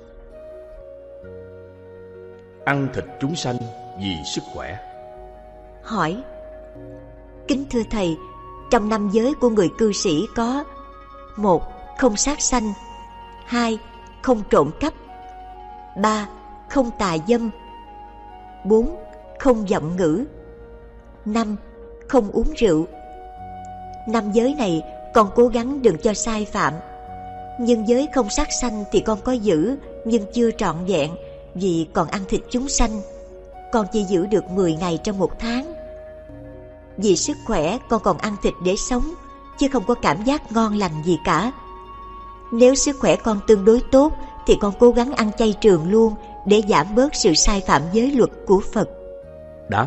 Ăn thịt chúng sanh vì sức khỏe. Hỏi: kính thưa thầy, trong năm giới của người cư sĩ có: 1. Không sát sanh, 2. Không trộm cắp, 3. Không tà dâm, 4. Không giọng ngữ, 5. Không uống rượu. Năm giới này con cố gắng đừng cho sai phạm. Nhưng giới không sát sanh thì con có giữ, nhưng chưa trọn vẹn, vì còn ăn thịt chúng sanh. Con chỉ giữ được 10 ngày trong một tháng. Vì sức khỏe con còn ăn thịt để sống, chứ không có cảm giác ngon lành gì cả. Nếu sức khỏe con tương đối tốt thì con cố gắng ăn chay trường luôn, để giảm bớt sự sai phạm giới luật của Phật. Đáp: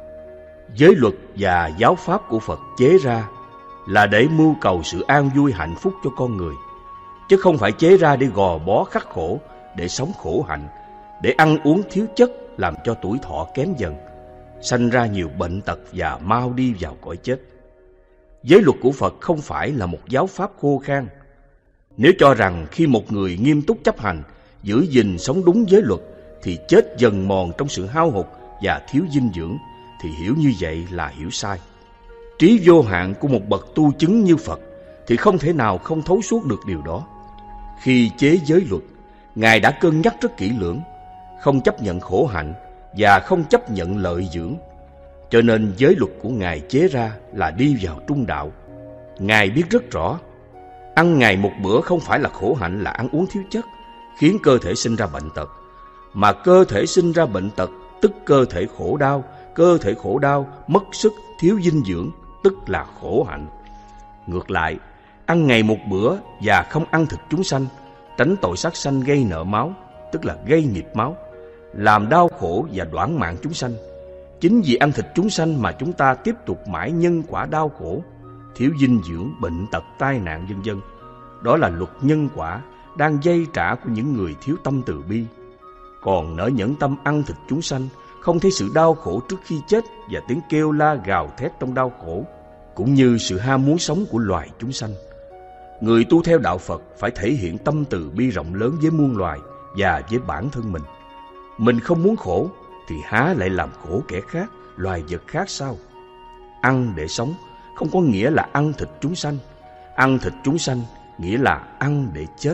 giới luật và giáo pháp của Phật chế ra là để mưu cầu sự an vui hạnh phúc cho con người, chứ không phải chế ra để gò bó khắc khổ, để sống khổ hạnh, để ăn uống thiếu chất làm cho tuổi thọ kém dần, sanh ra nhiều bệnh tật và mau đi vào cõi chết. Giới luật của Phật không phải là một giáo pháp khô khan. Nếu cho rằng khi một người nghiêm túc chấp hành, giữ gìn sống đúng giới luật thì chết dần mòn trong sự hao hụt và thiếu dinh dưỡng, thì hiểu như vậy là hiểu sai. Trí vô hạn của một bậc tu chứng như Phật thì không thể nào không thấu suốt được điều đó. Khi chế giới luật, Ngài đã cân nhắc rất kỹ lưỡng, không chấp nhận khổ hạnh và không chấp nhận lợi dưỡng. Cho nên giới luật của Ngài chế ra là đi vào trung đạo. Ngài biết rất rõ, ăn ngày một bữa không phải là khổ hạnh, là ăn uống thiếu chất, khiến cơ thể sinh ra bệnh tật. Mà cơ thể sinh ra bệnh tật tức cơ thể khổ đau, cơ thể khổ đau, mất sức, thiếu dinh dưỡng, tức là khổ hạnh. Ngược lại, ăn ngày một bữa và không ăn thịt chúng sanh, tránh tội sát sanh gây nợ máu, tức là gây nghiệp máu, làm đau khổ và đoản mạng chúng sanh. Chính vì ăn thịt chúng sanh mà chúng ta tiếp tục mãi nhân quả đau khổ, thiếu dinh dưỡng, bệnh tật, tai nạn vân vân. Đó là luật nhân quả đang dây trả của những người thiếu tâm từ bi. Còn nỡ nhẫn tâm ăn thịt chúng sanh, không thấy sự đau khổ trước khi chết và tiếng kêu la gào thét trong đau khổ, cũng như sự ham muốn sống của loài chúng sanh. Người tu theo đạo Phật phải thể hiện tâm từ bi rộng lớn với muôn loài và với bản thân mình. Mình không muốn khổ thì há lại làm khổ kẻ khác, loài vật khác sao? Ăn để sống không có nghĩa là ăn thịt chúng sanh. Ăn thịt chúng sanh nghĩa là ăn để chết.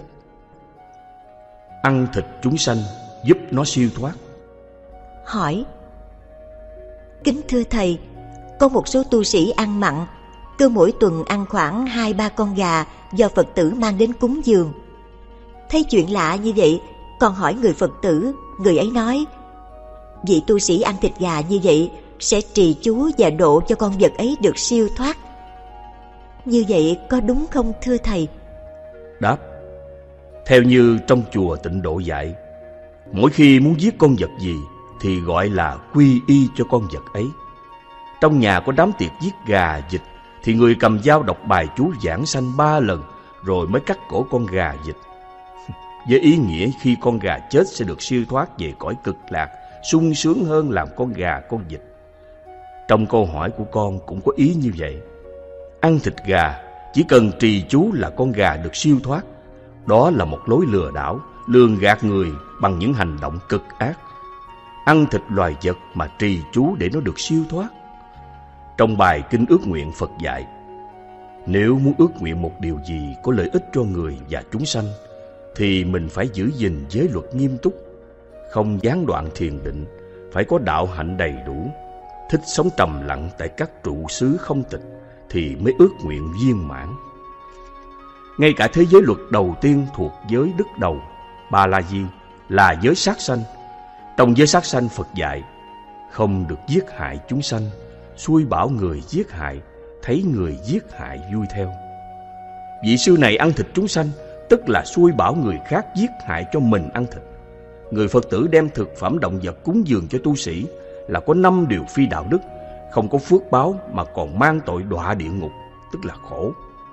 Ăn thịt chúng sanh giúp nó siêu thoát. Hỏi: kính thưa thầy, có một số tu sĩ ăn mặn, cứ mỗi tuần ăn khoảng 2-3 con gà do Phật tử mang đến cúng dường. Thấy chuyện lạ như vậy, còn hỏi người Phật tử, người ấy nói: vị tu sĩ ăn thịt gà như vậy sẽ trì chú và độ cho con vật ấy được siêu thoát. Như vậy có đúng không thưa thầy? Đáp: theo như trong chùa Tịnh Độ dạy, mỗi khi muốn giết con vật gì thì gọi là quy y cho con vật ấy. Trong nhà có đám tiệc giết gà, vịt thì người cầm dao đọc bài chú giảng sanh 3 lần rồi mới cắt cổ con gà, vịt, với ý nghĩa khi con gà chết sẽ được siêu thoát về cõi cực lạc, sung sướng hơn làm con gà, con vịt. Trong câu hỏi của con cũng có ý như vậy. Ăn thịt gà chỉ cần trì chú là con gà được siêu thoát, Đó là một lối lừa đảo, lường gạt người bằng những hành động cực ác. Ăn thịt loài vật mà trì chú để nó được siêu thoát. Trong bài Kinh Ước Nguyện, Phật dạy, nếu muốn ước nguyện một điều gì có lợi ích cho người và chúng sanh, thì mình phải giữ gìn giới luật nghiêm túc, không gián đoạn thiền định, phải có đạo hạnh đầy đủ, thích sống trầm lặng tại các trụ xứ không tịch, thì mới ước nguyện viên mãn. Ngay cả thế giới luật đầu tiên thuộc giới đức đầu, Ba La Di, là giới sát sanh. Trong giới sát sanh, Phật dạy không được giết hại chúng sanh, xui bảo người giết hại, thấy người giết hại vui theo. Vị sư này ăn thịt chúng sanh, tức là xui bảo người khác giết hại cho mình ăn thịt. Người Phật tử đem thực phẩm động vật cúng dường cho tu sĩ là có 5 điều phi đạo đức, không có phước báo mà còn mang tội đọa địa ngục, tức là khổ.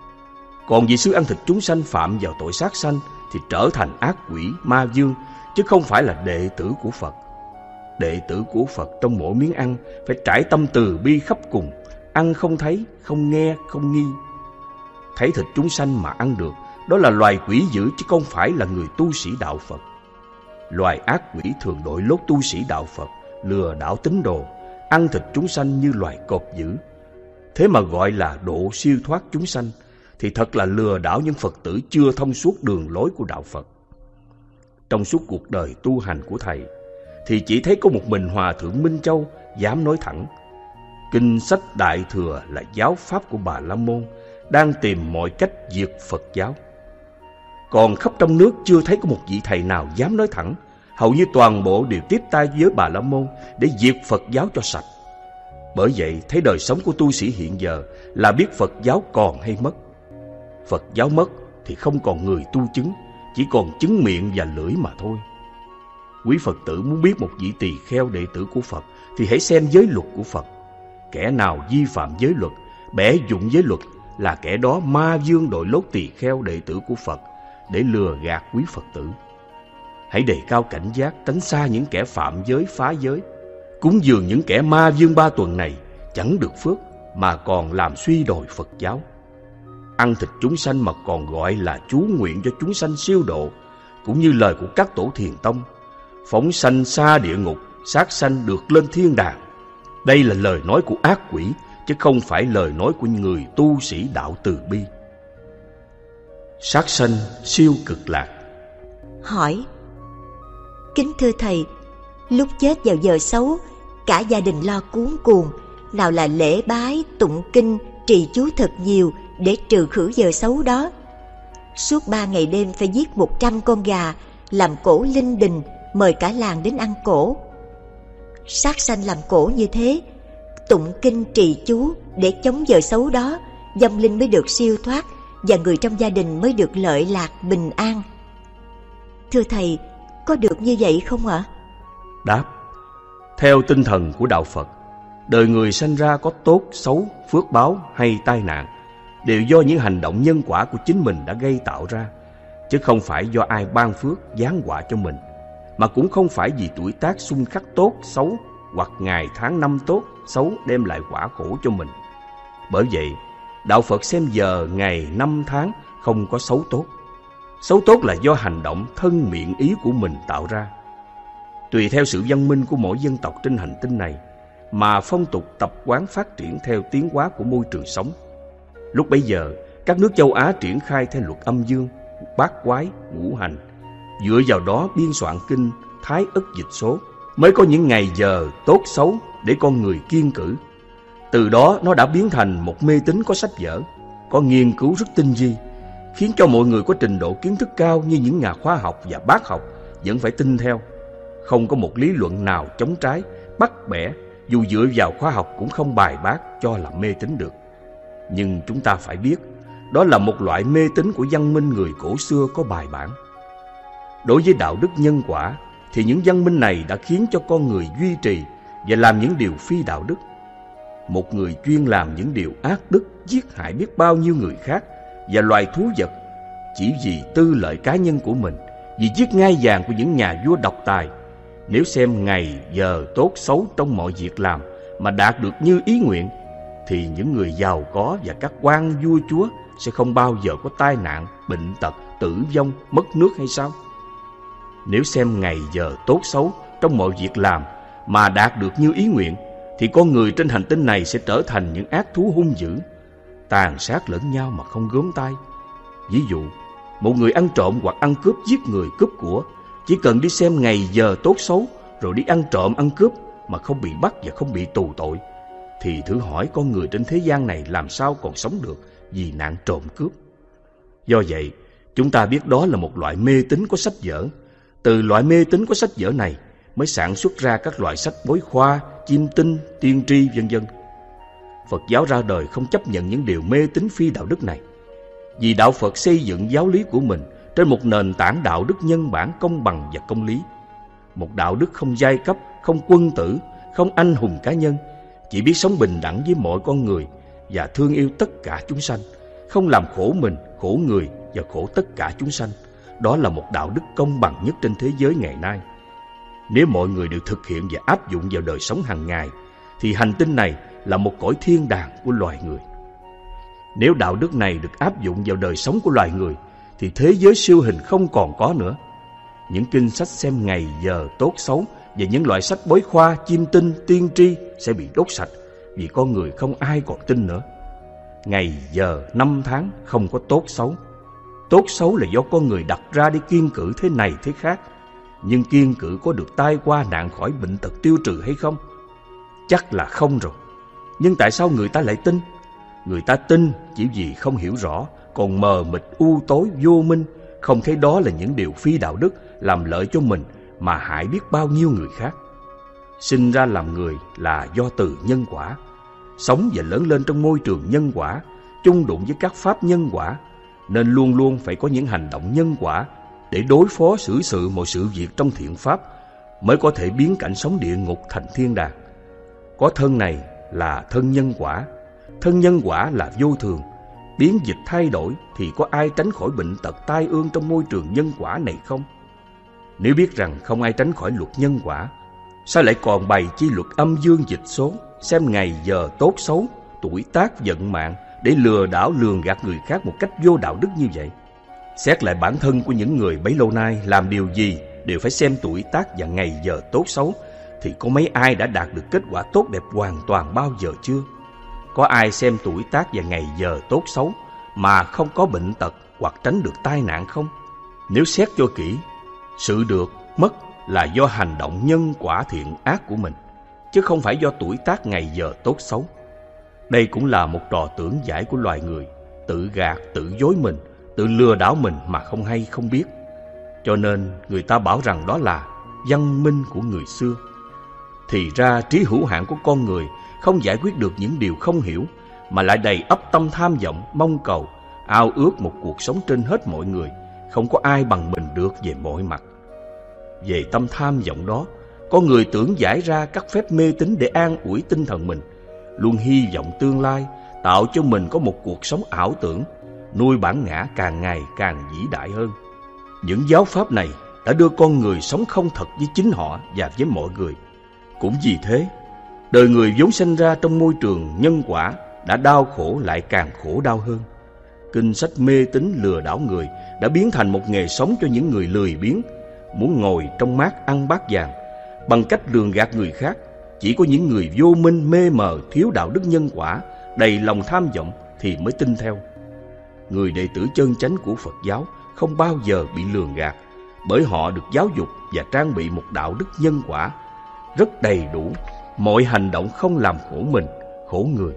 Còn vị sư ăn thịt chúng sanh phạm vào tội sát sanh thì trở thành ác quỷ, ma dương, chứ không phải là đệ tử của Phật. Đệ tử của Phật trong mỗi miếng ăn phải trải tâm từ bi khắp cùng, ăn không thấy, không nghe, không nghi. Thấy thịt chúng sanh mà ăn được, đó là loài quỷ dữ chứ không phải là người tu sĩ đạo Phật. Loài ác quỷ thường đội lốt tu sĩ đạo Phật, lừa đảo tín đồ, ăn thịt chúng sanh như loài cọp dữ. Thế mà gọi là độ siêu thoát chúng sanh, thì thật là lừa đảo những Phật tử chưa thông suốt đường lối của đạo Phật. Trong suốt cuộc đời tu hành của Thầy, thì chỉ thấy có một mình Hòa Thượng Minh Châu dám nói thẳng: kinh sách Đại Thừa là giáo pháp của Bà La Môn, đang tìm mọi cách diệt Phật giáo. Còn khắp trong nước chưa thấy có một vị thầy nào dám nói thẳng. Hầu như toàn bộ đều tiếp tay với Bà La Môn để diệt Phật giáo cho sạch. Bởi vậy thấy đời sống của tu sĩ hiện giờ là biết Phật giáo còn hay mất. Phật giáo mất thì không còn người tu chứng, chỉ còn chứng miệng và lưỡi mà thôi. Quý Phật tử muốn biết một vị tỳ kheo đệ tử của Phật thì hãy xem giới luật của Phật. Kẻ nào vi phạm giới luật, bẻ dụng giới luật, là kẻ đó ma dương đội lốt tỳ kheo đệ tử của Phật để lừa gạt quý Phật tử. Hãy đề cao cảnh giác, tránh xa những kẻ phạm giới, phá giới. Cúng dường những kẻ ma dương 3 tuần này chẳng được phước mà còn làm suy đồi Phật giáo. Ăn thịt chúng sanh mà còn gọi là chú nguyện cho chúng sanh siêu độ, cũng như lời của các tổ thiền tông: phóng sanh xa địa ngục, sát sanh được lên thiên đàng. Đây là lời nói của ác quỷ, chứ không phải lời nói của người tu sĩ đạo từ bi. Sát sanh siêu cực lạc. Hỏi: kính thưa Thầy, lúc chết vào giờ xấu, cả gia đình lo cuống cuồng, nào là lễ bái, tụng kinh, trì chú thật nhiều để trừ khử giờ xấu đó. Suốt 3 ngày đêm phải giết 100 con gà, làm cỗ linh đình, mời cả làng đến ăn cỗ. Sát sanh làm cỗ như thế, tụng kinh trì chú để chống giờ xấu đó, vong linh mới được siêu thoát và người trong gia đình mới được lợi lạc bình an. Thưa Thầy, có được như vậy không ạ? Đáp: theo tinh thần của đạo Phật, đời người sanh ra có tốt, xấu, phước báo hay tai nạn đều do những hành động nhân quả của chính mình đã gây tạo ra, chứ không phải do ai ban phước giáng họa cho mình, mà cũng không phải vì tuổi tác xung khắc tốt, xấu hoặc ngày tháng năm tốt, xấu đem lại quả khổ cho mình. Bởi vậy, đạo Phật xem giờ, ngày, năm, tháng không có xấu tốt. Xấu tốt là do hành động thân miệng ý của mình tạo ra. Tùy theo sự văn minh của mỗi dân tộc trên hành tinh này mà phong tục tập quán phát triển theo tiến hóa của môi trường sống. Lúc bấy giờ, các nước châu Á triển khai theo luật âm dương, bát quái, ngũ hành, dựa vào đó biên soạn kinh Thái Ức Dịch Số, mới có những ngày giờ tốt xấu để con người kiêng cử. Từ đó nó đã biến thành một mê tín có sách vở, có nghiên cứu rất tinh vi, khiến cho mọi người có trình độ kiến thức cao như những nhà khoa học và bác học vẫn phải tin theo. Không có một lý luận nào chống trái, bắt bẻ, dù dựa vào khoa học cũng không bài bác cho là mê tín được. Nhưng chúng ta phải biết, đó là một loại mê tín của văn minh người cổ xưa có bài bản. Đối với đạo đức nhân quả, thì những văn minh này đã khiến cho con người duy trì và làm những điều phi đạo đức. Một người chuyên làm những điều ác đức, giết hại biết bao nhiêu người khác và loài thú vật, chỉ vì tư lợi cá nhân của mình, vì giết ngai vàng của những nhà vua độc tài. Nếu xem ngày giờ tốt xấu trong mọi việc làm mà đạt được như ý nguyện, thì những người giàu có và các quan vua chúa sẽ không bao giờ có tai nạn, bệnh tật, tử vong, mất nước hay sao? Nếu xem ngày giờ tốt xấu trong mọi việc làm mà đạt được như ý nguyện, thì con người trên hành tinh này sẽ trở thành những ác thú hung dữ, tàn sát lẫn nhau mà không gớm tay. Ví dụ, một người ăn trộm hoặc ăn cướp, giết người, cướp của, chỉ cần đi xem ngày giờ tốt xấu rồi đi ăn trộm ăn cướp mà không bị bắt và không bị tù tội, thì thử hỏi con người trên thế gian này làm sao còn sống được vì nạn trộm cướp. Do vậy, chúng ta biết đó là một loại mê tín có sách vở. Từ loại mê tín có sách vở này mới sản xuất ra các loại sách bói khoa, chiêm tinh, tiên tri, vân vân. Phật giáo ra đời không chấp nhận những điều mê tín phi đạo đức này, vì đạo Phật xây dựng giáo lý của mình trên một nền tảng đạo đức nhân bản, công bằng và công lý. Một đạo đức không giai cấp, không quân tử, không anh hùng cá nhân, chỉ biết sống bình đẳng với mọi con người và thương yêu tất cả chúng sanh, không làm khổ mình, khổ người và khổ tất cả chúng sanh. Đó là một đạo đức công bằng nhất trên thế giới ngày nay. Nếu mọi người đều thực hiện và áp dụng vào đời sống hàng ngày, thì hành tinh này là một cõi thiên đàng của loài người. Nếu đạo đức này được áp dụng vào đời sống của loài người, thì thế giới siêu hình không còn có nữa. Những kinh sách xem ngày giờ tốt xấu và những loại sách bói khoa, chiêm tinh, tiên tri sẽ bị đốt sạch, vì con người không ai còn tin nữa. Ngày giờ năm tháng không có tốt xấu. Tốt xấu là do con người đặt ra để kiêng cữ thế này thế khác. Nhưng kiêng cữ có được tai qua nạn khỏi, bệnh tật tiêu trừ hay không? Chắc là không rồi. Nhưng tại sao người ta lại tin? Người ta tin chỉ vì không hiểu rõ, còn mờ mịt, u tối, vô minh, không thấy đó là những điều phi đạo đức, làm lợi cho mình mà hại biết bao nhiêu người khác. Sinh ra làm người là do từ nhân quả. Sống và lớn lên trong môi trường nhân quả, chung đụng với các pháp nhân quả, nên luôn luôn phải có những hành động nhân quả để đối phó xử sự mọi sự việc trong thiện pháp, mới có thể biến cảnh sống địa ngục thành thiên đàng. Có thân này là thân nhân quả. Thân nhân quả là vô thường, biến dịch thay đổi, thì có ai tránh khỏi bệnh tật tai ương trong môi trường nhân quả này không? Nếu biết rằng không ai tránh khỏi luật nhân quả, sao lại còn bày chi luật âm dương dịch số, xem ngày giờ tốt xấu, tuổi tác vận mạng để lừa đảo lường gạt người khác một cách vô đạo đức như vậy? Xét lại bản thân của những người bấy lâu nay, làm điều gì đều phải xem tuổi tác và ngày giờ tốt xấu, thì có mấy ai đã đạt được kết quả tốt đẹp hoàn toàn bao giờ chưa? Có ai xem tuổi tác và ngày giờ tốt xấu mà không có bệnh tật hoặc tránh được tai nạn không? Nếu xét cho kỹ, sự được, mất là do hành động nhân quả thiện ác của mình, chứ không phải do tuổi tác ngày giờ tốt xấu. Đây cũng là một trò tưởng giải của loài người, tự gạt, tự dối mình, tự lừa đảo mình mà không hay không biết. Cho nên người ta bảo rằng đó là văn minh của người xưa. Thì ra trí hữu hạn của con người không giải quyết được những điều không hiểu, mà lại đầy ắp tâm tham vọng, mong cầu, ao ước một cuộc sống trên hết mọi người, không có ai bằng mình được về mọi mặt. Về tâm tham vọng đó, con người tưởng giải ra các phép mê tín để an ủi tinh thần mình, luôn hy vọng tương lai, tạo cho mình có một cuộc sống ảo tưởng, nuôi bản ngã càng ngày càng vĩ đại hơn. Những giáo pháp này đã đưa con người sống không thật với chính họ và với mọi người. Cũng vì thế, đời người vốn sinh ra trong môi trường nhân quả đã đau khổ lại càng khổ đau hơn. Kinh sách mê tín lừa đảo người đã biến thành một nghề sống cho những người lười biếng, muốn ngồi trong mát ăn bát vàng. Bằng cách lường gạt người khác, chỉ có những người vô minh, mê mờ, thiếu đạo đức nhân quả, đầy lòng tham vọng thì mới tin theo. Người đệ tử chân chánh của Phật giáo không bao giờ bị lường gạt, bởi họ được giáo dục và trang bị một đạo đức nhân quả rất đầy đủ, mọi hành động không làm khổ mình, khổ người.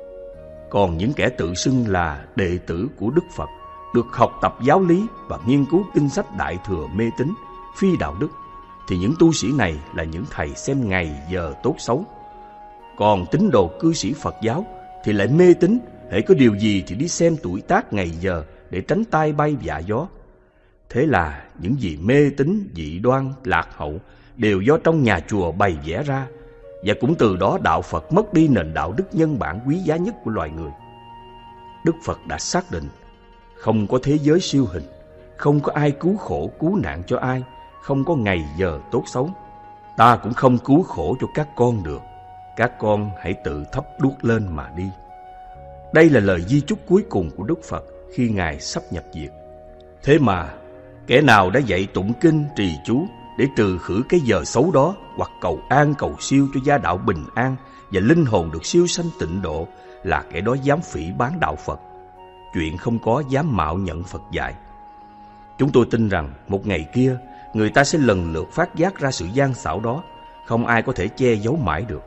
Còn những kẻ tự xưng là đệ tử của Đức Phật, được học tập giáo lý và nghiên cứu kinh sách Đại Thừa mê tín, phi đạo đức, thì những tu sĩ này là những thầy xem ngày giờ tốt xấu. Còn tín đồ cư sĩ Phật giáo thì lại mê tín, hễ có điều gì thì đi xem tuổi tác ngày giờ để tránh tai bay vạ gió. Thế là những gì mê tín, dị đoan, lạc hậu đều do trong nhà chùa bày vẽ ra, và cũng từ đó đạo Phật mất đi nền đạo đức nhân bản quý giá nhất của loài người. Đức Phật đã xác định không có thế giới siêu hình, không có ai cứu khổ cứu nạn cho ai, không có ngày giờ tốt xấu. Ta cũng không cứu khổ cho các con được. Các con hãy tự thắp đuốc lên mà đi. Đây là lời di chúc cuối cùng của Đức Phật khi Ngài sắp nhập diệt. Thế mà kẻ nào đã dạy tụng kinh trì chú để trừ khử cái giờ xấu đó, hoặc cầu an cầu siêu cho gia đạo bình an và linh hồn được siêu sanh tịnh độ, là kẻ đó dám phỉ báng đạo Phật. Chuyện không có dám mạo nhận Phật dạy. Chúng tôi tin rằng một ngày kia người ta sẽ lần lượt phát giác ra sự gian xảo đó, không ai có thể che giấu mãi được.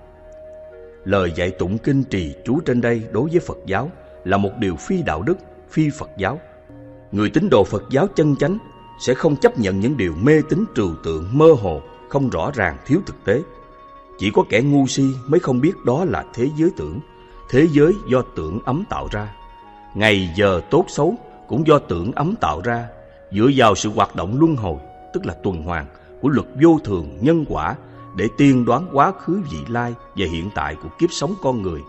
Lời dạy tụng kinh trì chú trên đây đối với Phật giáo là một điều phi đạo đức, phi Phật giáo. Người tín đồ Phật giáo chân chánh sẽ không chấp nhận những điều mê tín trừu tượng, mơ hồ, không rõ ràng, thiếu thực tế. Chỉ có kẻ ngu si mới không biết đó là thế giới tưởng, thế giới do tưởng ấm tạo ra. Ngày giờ tốt xấu cũng do tưởng ấm tạo ra, dựa vào sự hoạt động luân hồi, tức là tuần hoàn của luật vô thường nhân quả, để tiên đoán quá khứ vị lai và hiện tại của kiếp sống con người.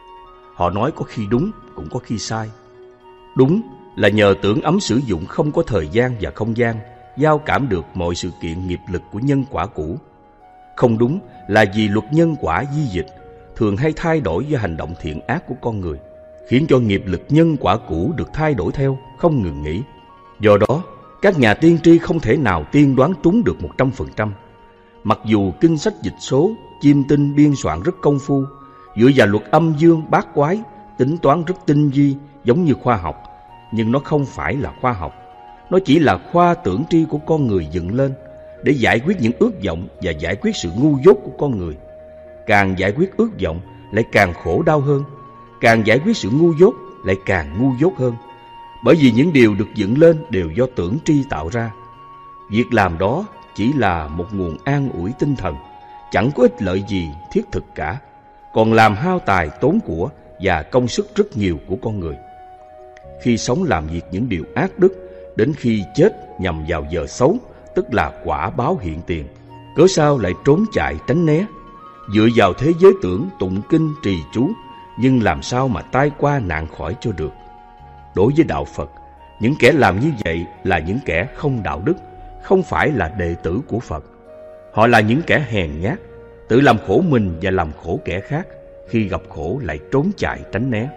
Họ nói có khi đúng, cũng có khi sai. Đúng là nhờ tưởng ấm sử dụng không có thời gian và không gian, giao cảm được mọi sự kiện nghiệp lực của nhân quả cũ. Không đúng là vì luật nhân quả di dịch, thường hay thay đổi do hành động thiện ác của con người, khiến cho nghiệp lực nhân quả cũ được thay đổi theo, không ngừng nghỉ. Do đó, các nhà tiên tri không thể nào tiên đoán trúng được 100%. Mặc dù kinh sách dịch số, chiêm tinh biên soạn rất công phu, dựa vào luật âm dương bát quái, tính toán rất tinh vi, giống như khoa học, nhưng nó không phải là khoa học. Nó chỉ là khoa tưởng tri của con người dựng lên để giải quyết những ước vọng và giải quyết sự ngu dốt của con người. Càng giải quyết ước vọng lại càng khổ đau hơn, càng giải quyết sự ngu dốt lại càng ngu dốt hơn. Bởi vì những điều được dựng lên đều do tưởng tri tạo ra. Việc làm đó chỉ là một nguồn an ủi tinh thần, chẳng có ích lợi gì thiết thực cả, còn làm hao tài tốn của và công sức rất nhiều của con người. Khi sống làm việc những điều ác đức, đến khi chết nhằm vào giờ xấu, tức là quả báo hiện tiền, cớ sao lại trốn chạy tránh né, dựa vào thế giới tưởng tụng kinh trì chú, nhưng làm sao mà tai qua nạn khỏi cho được. Đối với đạo Phật, những kẻ làm như vậy là những kẻ không đạo đức, không phải là đệ tử của Phật. Họ là những kẻ hèn nhát, tự làm khổ mình và làm khổ kẻ khác, khi gặp khổ lại trốn chạy tránh né.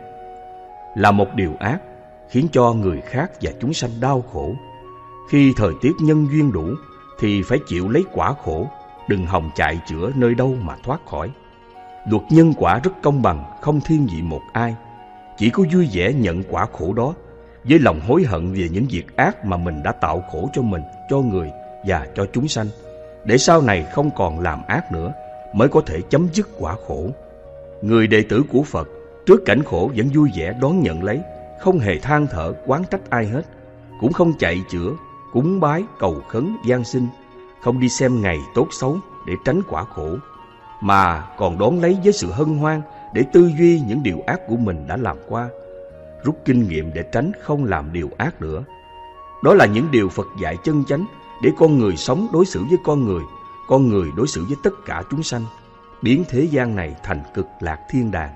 Là một điều ác, khiến cho người khác và chúng sanh đau khổ. Khi thời tiết nhân duyên đủ thì phải chịu lấy quả khổ, đừng hòng chạy chữa nơi đâu mà thoát khỏi. Luật nhân quả rất công bằng, không thiên vị một ai. Chỉ có vui vẻ nhận quả khổ đó, với lòng hối hận về những việc ác mà mình đã tạo khổ cho mình, cho người và cho chúng sanh, để sau này không còn làm ác nữa, mới có thể chấm dứt quả khổ. Người đệ tử của Phật trước cảnh khổ vẫn vui vẻ đón nhận lấy, không hề than thở oán trách ai hết, cũng không chạy chữa, cúng bái, cầu khấn, van xin, không đi xem ngày tốt xấu để tránh quả khổ, mà còn đón lấy với sự hân hoan để tư duy những điều ác của mình đã làm qua, rút kinh nghiệm để tránh không làm điều ác nữa. Đó là những điều Phật dạy chân chánh để con người sống đối xử với con người đối xử với tất cả chúng sanh, biến thế gian này thành cực lạc thiên đàng.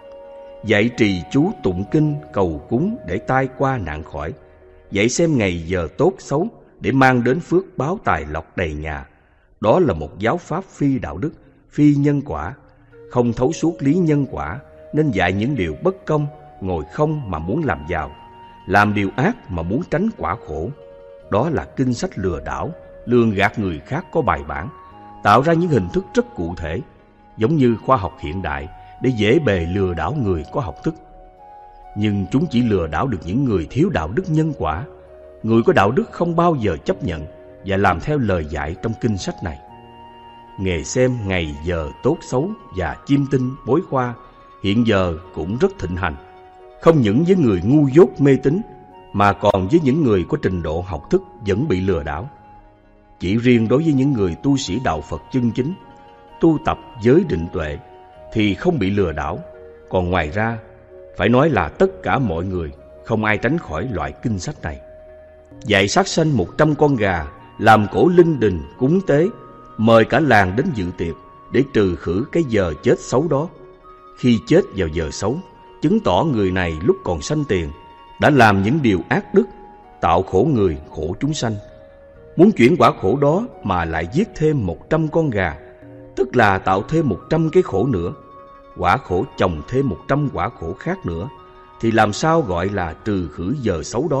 Dạy trì chú tụng kinh cầu cúng để tai qua nạn khỏi, dạy xem ngày giờ tốt xấu để mang đến phước báo tài lộc đầy nhà. Đó là một giáo pháp phi đạo đức, phi nhân quả, không thấu suốt lý nhân quả, nên dạy những điều bất công, ngồi không mà muốn làm giàu, làm điều ác mà muốn tránh quả khổ. Đó là kinh sách lừa đảo, lường gạt người khác có bài bản, tạo ra những hình thức rất cụ thể, giống như khoa học hiện đại, để dễ bề lừa đảo người có học thức. Nhưng chúng chỉ lừa đảo được những người thiếu đạo đức nhân quả. Người có đạo đức không bao giờ chấp nhận và làm theo lời dạy trong kinh sách này. Nghề xem ngày giờ tốt xấu và chiêm tinh bói khoa hiện giờ cũng rất thịnh hành, không những với người ngu dốt mê tín, mà còn với những người có trình độ học thức vẫn bị lừa đảo. Chỉ riêng đối với những người tu sĩ đạo Phật chân chính, tu tập giới định tuệ thì không bị lừa đảo. Còn ngoài ra, phải nói là tất cả mọi người không ai tránh khỏi loại kinh sách này. Dạy sát sanh 100 con gà, làm cổ linh đình cúng tế, mời cả làng đến dự tiệc để trừ khử cái giờ chết xấu đó. Khi chết vào giờ xấu, chứng tỏ người này lúc còn sanh tiền đã làm những điều ác đức, tạo khổ người, khổ chúng sanh. Muốn chuyển quả khổ đó mà lại giết thêm 100 con gà, tức là tạo thêm 100 cái khổ nữa, quả khổ chồng thêm 100 quả khổ khác nữa, thì làm sao gọi là trừ khử giờ xấu đó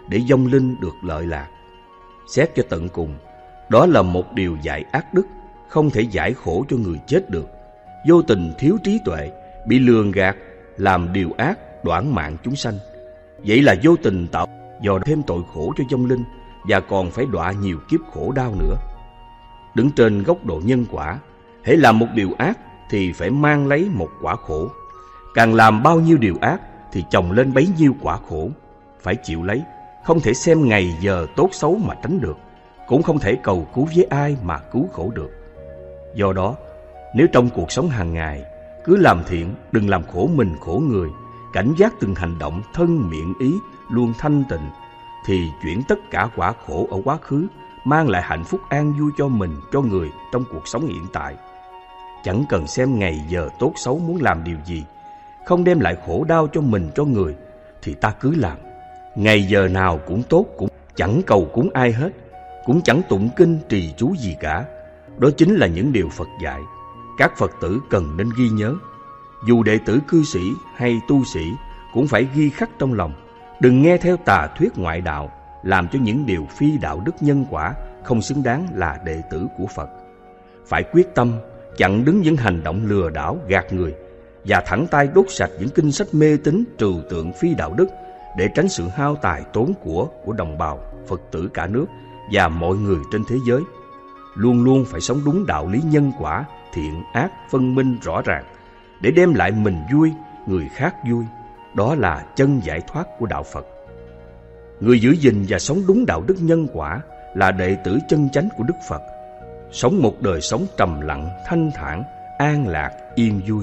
để vong linh được lợi lạc. Xét cho tận cùng, đó là một điều dạy ác đức, không thể giải khổ cho người chết được. Vô tình thiếu trí tuệ, bị lường gạt, làm điều ác, đoản mạng chúng sanh. Vậy là vô tình tạo dò thêm tội khổ cho vong linh, và còn phải đọa nhiều kiếp khổ đau nữa. Đứng trên góc độ nhân quả, hễ làm một điều ác thì phải mang lấy một quả khổ. Càng làm bao nhiêu điều ác thì chồng lên bấy nhiêu quả khổ, phải chịu lấy. Không thể xem ngày giờ tốt xấu mà tránh được, cũng không thể cầu cứu với ai mà cứu khổ được. Do đó, nếu trong cuộc sống hàng ngày cứ làm thiện, đừng làm khổ mình khổ người, cảnh giác từng hành động thân miệng ý luôn thanh tịnh, thì chuyển tất cả quả khổ ở quá khứ, mang lại hạnh phúc an vui cho mình, cho người trong cuộc sống hiện tại. Chẳng cần xem ngày giờ tốt xấu muốn làm điều gì, không đem lại khổ đau cho mình cho người, thì ta cứ làm. Ngày giờ nào cũng tốt, cũng chẳng cầu cúng ai hết, cũng chẳng tụng kinh trì chú gì cả. Đó chính là những điều Phật dạy, các Phật tử cần nên ghi nhớ. Dù đệ tử cư sĩ hay tu sĩ cũng phải ghi khắc trong lòng, đừng nghe theo tà thuyết ngoại đạo, làm cho những điều phi đạo đức nhân quả, không xứng đáng là đệ tử của Phật. Phải quyết tâm chặn đứng những hành động lừa đảo gạt người, và thẳng tay đốt sạch những kinh sách mê tín trừu tượng phi đạo đức, để tránh sự hao tài tốn của đồng bào Phật tử cả nước và mọi người trên thế giới. Luôn luôn phải sống đúng đạo lý nhân quả, thiện ác phân minh rõ ràng, để đem lại mình vui, người khác vui. Đó là chân giải thoát của đạo Phật. Người giữ gìn và sống đúng đạo đức nhân quả là đệ tử chân chánh của Đức Phật, sống một đời sống trầm lặng, thanh thản, an lạc, yên vui.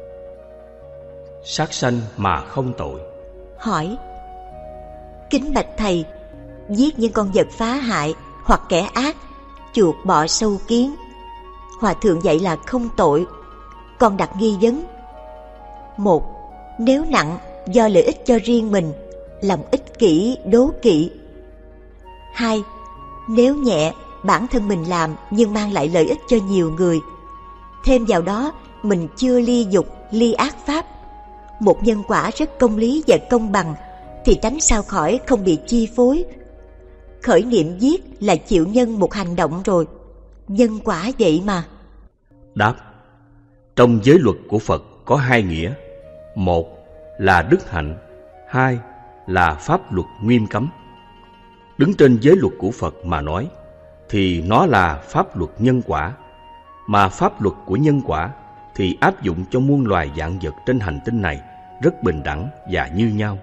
Sát sanh mà không tội. Hỏi: kính bạch thầy, giết những con vật phá hại hoặc kẻ ác, chuột bọ sâu kiến, Hòa thượng dạy là không tội. Con đặt nghi vấn: 1. Nếu nặng do lợi ích cho riêng mình, lòng ích kỷ, đố kỵ. 2. Nếu nhẹ, bản thân mình làm nhưng mang lại lợi ích cho nhiều người, thêm vào đó mình chưa ly dục, ly ác pháp, một nhân quả rất công lý và công bằng, thì tránh sao khỏi không bị chi phối. Khởi niệm giết là chịu nhân một hành động rồi, nhân quả vậy mà. Đáp: trong giới luật của Phật có hai nghĩa: một là đức hạnh, hai là pháp luật nghiêm cấm. Đứng trên giới luật của Phật mà nói thì nó là pháp luật nhân quả, mà pháp luật của nhân quả thì áp dụng cho muôn loài vạn vật trên hành tinh này rất bình đẳng và như nhau.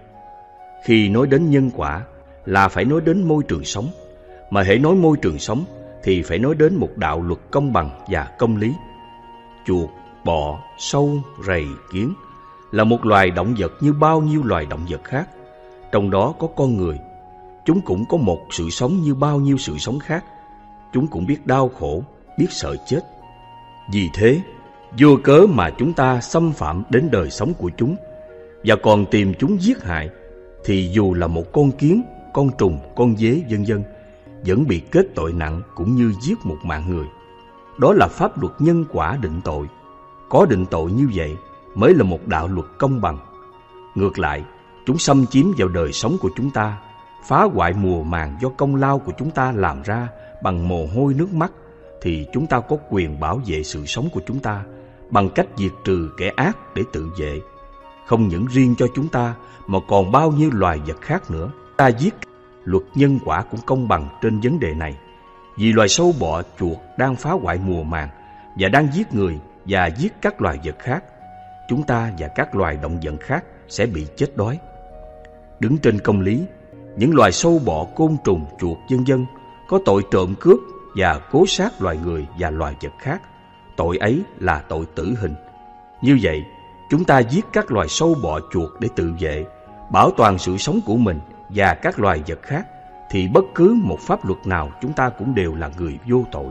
Khi nói đến nhân quả là phải nói đến môi trường sống, mà hễ nói môi trường sống thì phải nói đến một đạo luật công bằng và công lý. Chuột, bọ, sâu, rầy, kiến là một loài động vật như bao nhiêu loài động vật khác. Trong đó có con người. Chúng cũng có một sự sống như bao nhiêu sự sống khác. Chúng cũng biết đau khổ, biết sợ chết. Vì thế, vô cớ mà chúng ta xâm phạm đến đời sống của chúng và còn tìm chúng giết hại, thì dù là một con kiến, con trùng, con dế vân vân, vẫn bị kết tội nặng cũng như giết một mạng người. Đó là pháp luật nhân quả định tội. Có định tội như vậy mới là một đạo luật công bằng. Ngược lại, chúng xâm chiếm vào đời sống của chúng ta, phá hoại mùa màng do công lao của chúng ta làm ra bằng mồ hôi nước mắt, thì chúng ta có quyền bảo vệ sự sống của chúng ta bằng cách diệt trừ kẻ ác để tự vệ. Không những riêng cho chúng ta mà còn bao nhiêu loài vật khác nữa. Ta giết, luật nhân quả cũng công bằng trên vấn đề này. Vì loài sâu bọ chuột đang phá hoại mùa màng và đang giết người và giết các loài vật khác, chúng ta và các loài động vật khác sẽ bị chết đói. Đứng trên công lý, những loài sâu bọ, côn trùng, chuột vân vân có tội trộm cướp và cố sát loài người và loài vật khác, tội ấy là tội tử hình. Như vậy, chúng ta giết các loài sâu bọ chuột để tự vệ, bảo toàn sự sống của mình và các loài vật khác, thì bất cứ một pháp luật nào chúng ta cũng đều là người vô tội.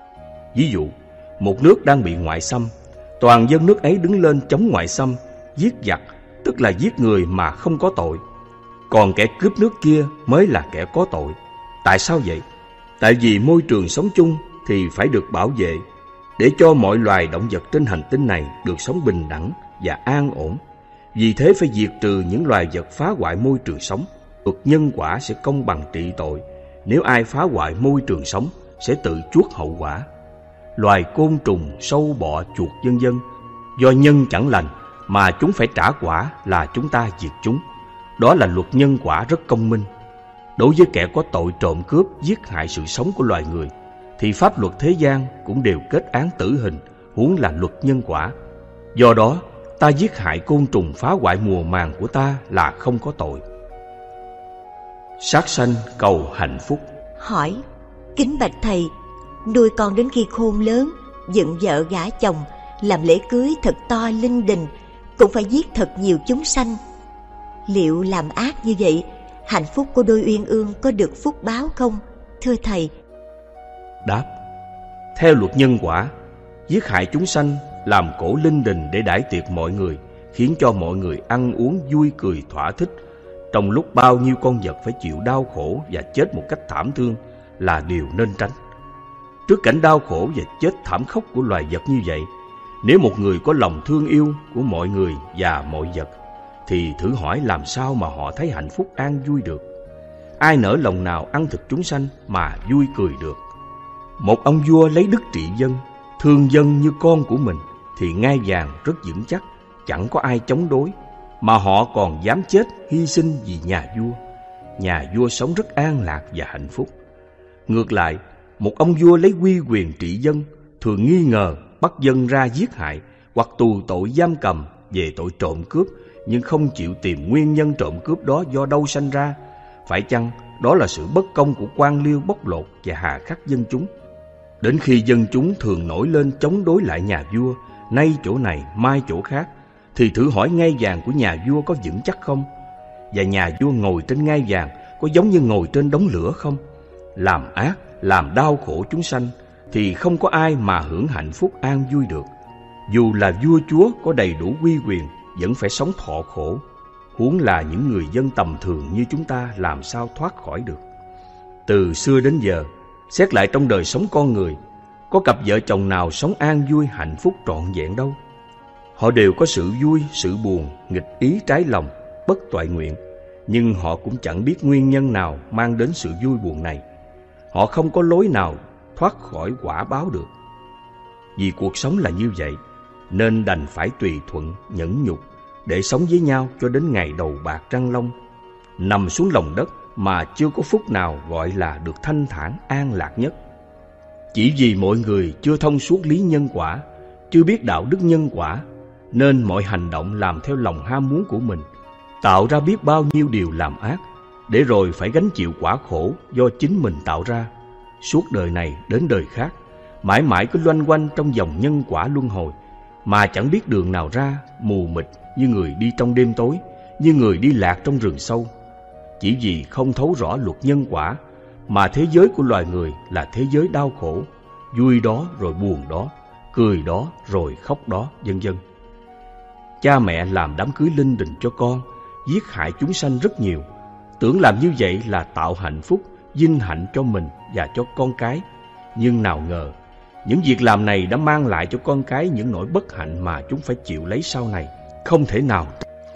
Ví dụ, một nước đang bị ngoại xâm, toàn dân nước ấy đứng lên chống ngoại xâm, giết giặc, tức là giết người mà không có tội. Còn kẻ cướp nước kia mới là kẻ có tội. Tại sao vậy? Tại vì môi trường sống chung thì phải được bảo vệ, để cho mọi loài động vật trên hành tinh này được sống bình đẳng và an ổn. Vì thế phải diệt trừ những loài vật phá hoại môi trường sống. luật nhân quả sẽ công bằng trị tội. Nếu ai phá hoại môi trường sống sẽ tự chuốc hậu quả. Loài côn trùng, sâu bọ, chuột vân vân, do nhân chẳng lành mà chúng phải trả quả là chúng ta diệt chúng. Đó là luật nhân quả rất công minh. Đối với kẻ có tội trộm cướp, giết hại sự sống của loài người, thì pháp luật thế gian cũng đều kết án tử hình, huống là luật nhân quả. Do đó, ta giết hại côn trùng phá hoại mùa màng của ta là không có tội. Sát sanh cầu hạnh phúc. Hỏi: kính bạch thầy, nuôi con đến khi khôn lớn, dựng vợ gả chồng, làm lễ cưới thật to linh đình, cũng phải giết thật nhiều chúng sanh. Liệu làm ác như vậy, hạnh phúc của đôi uyên ương có được phúc báo không, thưa thầy? Đáp: theo luật nhân quả, giết hại chúng sanh, làm cổ linh đình để đãi tiệc mọi người, khiến cho mọi người ăn uống vui cười thỏa thích, trong lúc bao nhiêu con vật phải chịu đau khổ và chết một cách thảm thương, là điều nên tránh. Trước cảnh đau khổ và chết thảm khốc của loài vật như vậy, nếu một người có lòng thương yêu của mọi người và mọi vật, thì thử hỏi làm sao mà họ thấy hạnh phúc an vui được. Ai nỡ lòng nào ăn thịt chúng sanh mà vui cười được? Một ông vua lấy đức trị dân, thương dân như con của mình, thì ngai vàng rất vững chắc, chẳng có ai chống đối, mà họ còn dám chết hy sinh vì nhà vua. Nhà vua sống rất an lạc và hạnh phúc. Ngược lại, một ông vua lấy uy quyền trị dân, thường nghi ngờ bắt dân ra giết hại hoặc tù tội giam cầm về tội trộm cướp, nhưng không chịu tìm nguyên nhân trộm cướp đó do đâu sanh ra. Phải chăng đó là sự bất công của quan liêu bóc lột và hà khắc dân chúng? Đến khi dân chúng thường nổi lên chống đối lại nhà vua, nay chỗ này mai chỗ khác, thì thử hỏi ngai vàng của nhà vua có vững chắc không? Và nhà vua ngồi trên ngai vàng có giống như ngồi trên đống lửa không? Làm ác, làm đau khổ chúng sanh, thì không có ai mà hưởng hạnh phúc an vui được. Dù là vua chúa có đầy đủ uy quyền, vẫn phải sống thọ khổ, huống là những người dân tầm thường như chúng ta làm sao thoát khỏi được. Từ xưa đến giờ, xét lại trong đời sống con người, có cặp vợ chồng nào sống an vui hạnh phúc trọn vẹn đâu. Họ đều có sự vui, sự buồn, nghịch ý trái lòng, bất toại nguyện, nhưng họ cũng chẳng biết nguyên nhân nào mang đến sự vui buồn này. Họ không có lối nào thoát khỏi quả báo được. Vì cuộc sống là như vậy, nên đành phải tùy thuận, nhẫn nhục để sống với nhau cho đến ngày đầu bạc răng long, nằm xuống lòng đất mà chưa có phút nào gọi là được thanh thản an lạc nhất. Chỉ vì mọi người chưa thông suốt lý nhân quả, chưa biết đạo đức nhân quả, nên mọi hành động làm theo lòng ham muốn của mình, tạo ra biết bao nhiêu điều làm ác, để rồi phải gánh chịu quả khổ do chính mình tạo ra. Suốt đời này đến đời khác, mãi mãi cứ loanh quanh trong dòng nhân quả luân hồi, mà chẳng biết đường nào ra, mù mịt như người đi trong đêm tối, như người đi lạc trong rừng sâu. Chỉ vì không thấu rõ luật nhân quả, mà thế giới của loài người là thế giới đau khổ, vui đó rồi buồn đó, cười đó rồi khóc đó, vân vân. Cha mẹ làm đám cưới linh đình cho con, giết hại chúng sanh rất nhiều, tưởng làm như vậy là tạo hạnh phúc, vinh hạnh cho mình và cho con cái. Nhưng nào ngờ, những việc làm này đã mang lại cho con cái những nỗi bất hạnh mà chúng phải chịu lấy sau này, không thể nào.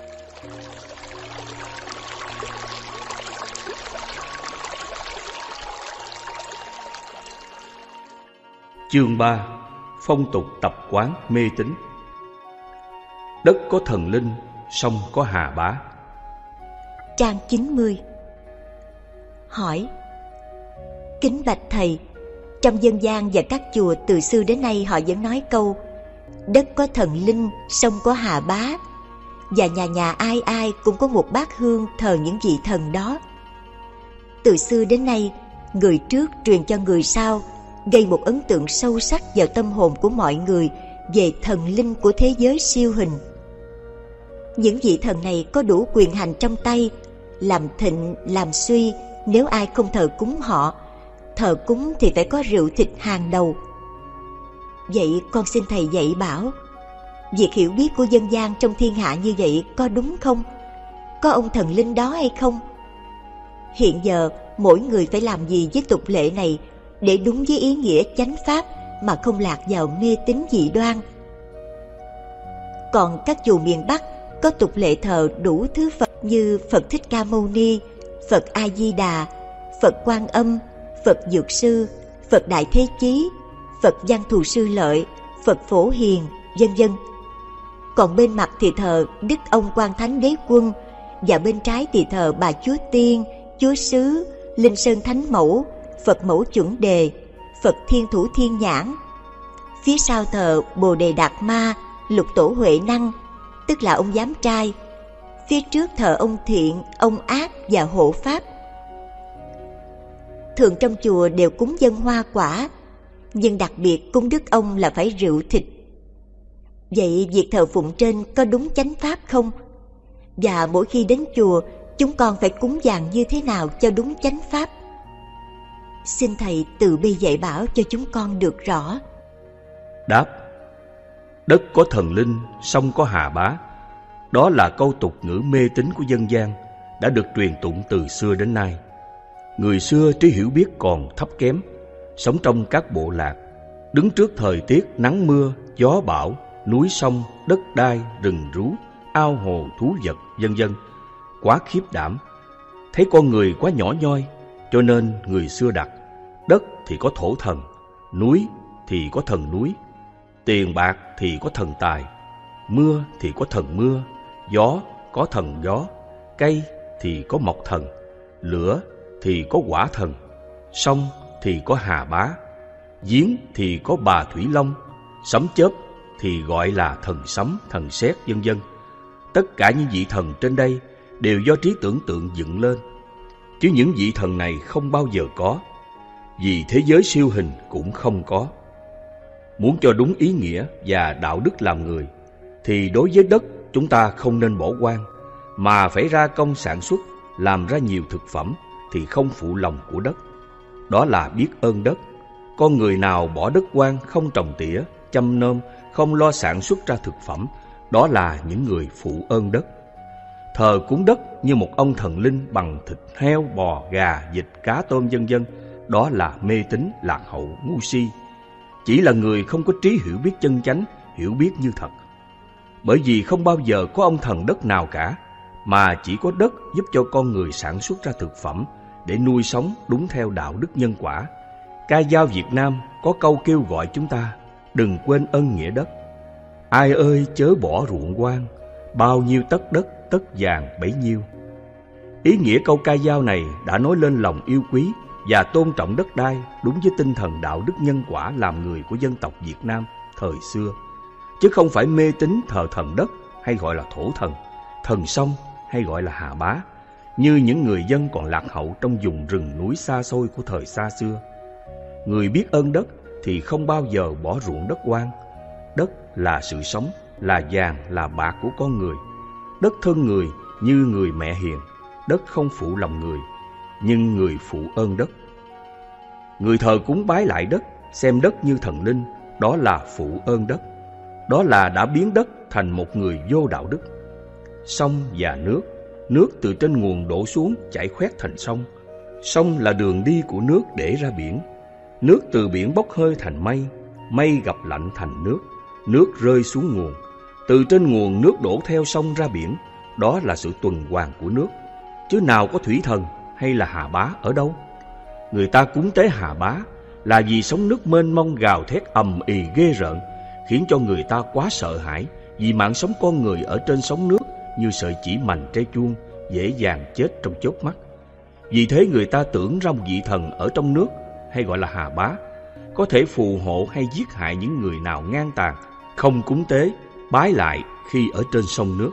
Chương 3. Phong tục tập quán mê tín. Đất có thần linh, sông có hà bá. Trang 90. Hỏi: kính bạch thầy, trong dân gian và các chùa từ xưa đến nay họ vẫn nói câu đất có thần linh, sông có hà bá, và nhà nhà ai ai cũng có một bát hương thờ những vị thần đó. Từ xưa đến nay, người trước truyền cho người sau, gây một ấn tượng sâu sắc vào tâm hồn của mọi người về thần linh của thế giới siêu hình. Những vị thần này có đủ quyền hành trong tay, làm thịnh, làm suy, nếu ai không thờ cúng họ. Thờ cúng thì phải có rượu thịt hàng đầu. Vậy con xin thầy dạy bảo, việc hiểu biết của dân gian trong thiên hạ như vậy có đúng không? Có ông thần linh đó hay không? Hiện giờ mỗi người phải làm gì với tục lệ này để đúng với ý nghĩa chánh pháp mà không lạc vào mê tín dị đoan? Còn các chùa miền Bắc có tục lệ thờ đủ thứ Phật như Phật Thích Ca Mâu Ni, Phật A Di Đà, Phật Quan Âm, Phật Dược Sư, Phật Đại Thế Chí, Phật Văn Thù Sư Lợi, Phật Phổ Hiền, vân vân. Còn bên mặt thì thờ Đức Ông Quan Thánh Đế Quân, và bên trái thì thờ Bà Chúa Tiên, Chúa Xứ, Linh Sơn Thánh Mẫu, Phật Mẫu Chuẩn Đề, Phật Thiên Thủ Thiên Nhãn. Phía sau thờ Bồ Đề Đạt Ma, Lục Tổ Huệ Năng, tức là ông giám trai. Phía trước thờ ông Thiện, ông Ác và Hộ Pháp. Thường trong chùa đều cúng dâng hoa quả, nhưng đặc biệt cúng Đức Ông là phải rượu thịt. Vậy việc thờ phụng trên có đúng chánh pháp không? Và mỗi khi đến chùa, chúng con phải cúng dường như thế nào cho đúng chánh pháp? Xin Thầy từ bi dạy bảo cho chúng con được rõ. Đáp: đất có thần linh, sông có hà bá. Đó là câu tục ngữ mê tín của dân gian, đã được truyền tụng từ xưa đến nay. Người xưa trí hiểu biết còn thấp kém, sống trong các bộ lạc, đứng trước thời tiết nắng mưa, gió bão, núi sông, đất đai, rừng rú, ao hồ, thú vật, vân vân, quá khiếp đảm. Thấy con người quá nhỏ nhoi, cho nên người xưa đặt: đất thì có thổ thần, núi thì có thần núi, tiền bạc thì có thần tài, mưa thì có thần mưa, gió có thần gió, cây thì có mộc thần, lửa thì có hỏa thần, sông thì có hà bá, giếng thì có bà Thủy Long, sấm chớp thì gọi là thần sấm, thần sét, vân vân. Tất cả những vị thần trên đây đều do trí tưởng tượng dựng lên, chứ những vị thần này không bao giờ có, vì thế giới siêu hình cũng không có. Muốn cho đúng ý nghĩa và đạo đức làm người, thì đối với đất chúng ta không nên bỏ hoang, mà phải ra công sản xuất, làm ra nhiều thực phẩm thì không phụ lòng của đất. Đó là biết ơn đất. Con người nào bỏ đất hoang, không trồng tỉa, chăm nom, không lo sản xuất ra thực phẩm, đó là những người phụ ơn đất. Thờ cúng đất như một ông thần linh bằng thịt heo, bò, gà, vịt, cá, tôm, vân vân, đó là mê tín, lạc hậu, ngu si. Chỉ là người không có trí hiểu biết chân chánh, hiểu biết như thật. Bởi vì không bao giờ có ông thần đất nào cả, mà chỉ có đất giúp cho con người sản xuất ra thực phẩm để nuôi sống đúng theo đạo đức nhân quả. Ca dao Việt Nam có câu kêu gọi chúng ta đừng quên ân nghĩa đất. Ai ơi chớ bỏ ruộng hoang, bao nhiêu tấc đất tất vàng bấy nhiêu. Ý nghĩa câu ca dao này đã nói lên lòng yêu quý và tôn trọng đất đai, đúng với tinh thần đạo đức nhân quả làm người của dân tộc Việt Nam thời xưa, chứ không phải mê tín thờ thần đất hay gọi là thổ thần, thần sông hay gọi là hà bá, như những người dân còn lạc hậu trong vùng rừng núi xa xôi của thời xa xưa. Người biết ơn đất thì không bao giờ bỏ ruộng đất hoang. Đất là sự sống, là vàng, là bạc của con người. Đất thân người như người mẹ hiền. Đất không phụ lòng người, nhưng người phụ ơn đất. Người thờ cúng bái lại đất, xem đất như thần linh, đó là phụ ơn đất. Đó là đã biến đất thành một người vô đạo đức. Sông và nước, nước từ trên nguồn đổ xuống chảy khoét thành sông. Sông là đường đi của nước để ra biển. Nước từ biển bốc hơi thành mây, mây gặp lạnh thành nước, nước rơi xuống nguồn. Từ trên nguồn nước đổ theo sông ra biển, đó là sự tuần hoàn của nước. Chứ nào có thủy thần hay là hà bá ở đâu. Người ta cúng tế hà bá là vì sóng nước mênh mông gào thét ầm ì ghê rợn, khiến cho người ta quá sợ hãi, vì mạng sống con người ở trên sóng nước như sợi chỉ mành tre chuông, dễ dàng chết trong chớp mắt. Vì thế người ta tưởng ra một vị thần ở trong nước, hay gọi là hà bá, có thể phù hộ hay giết hại những người nào ngang tàn, không cúng tế, bái lại khi ở trên sông nước.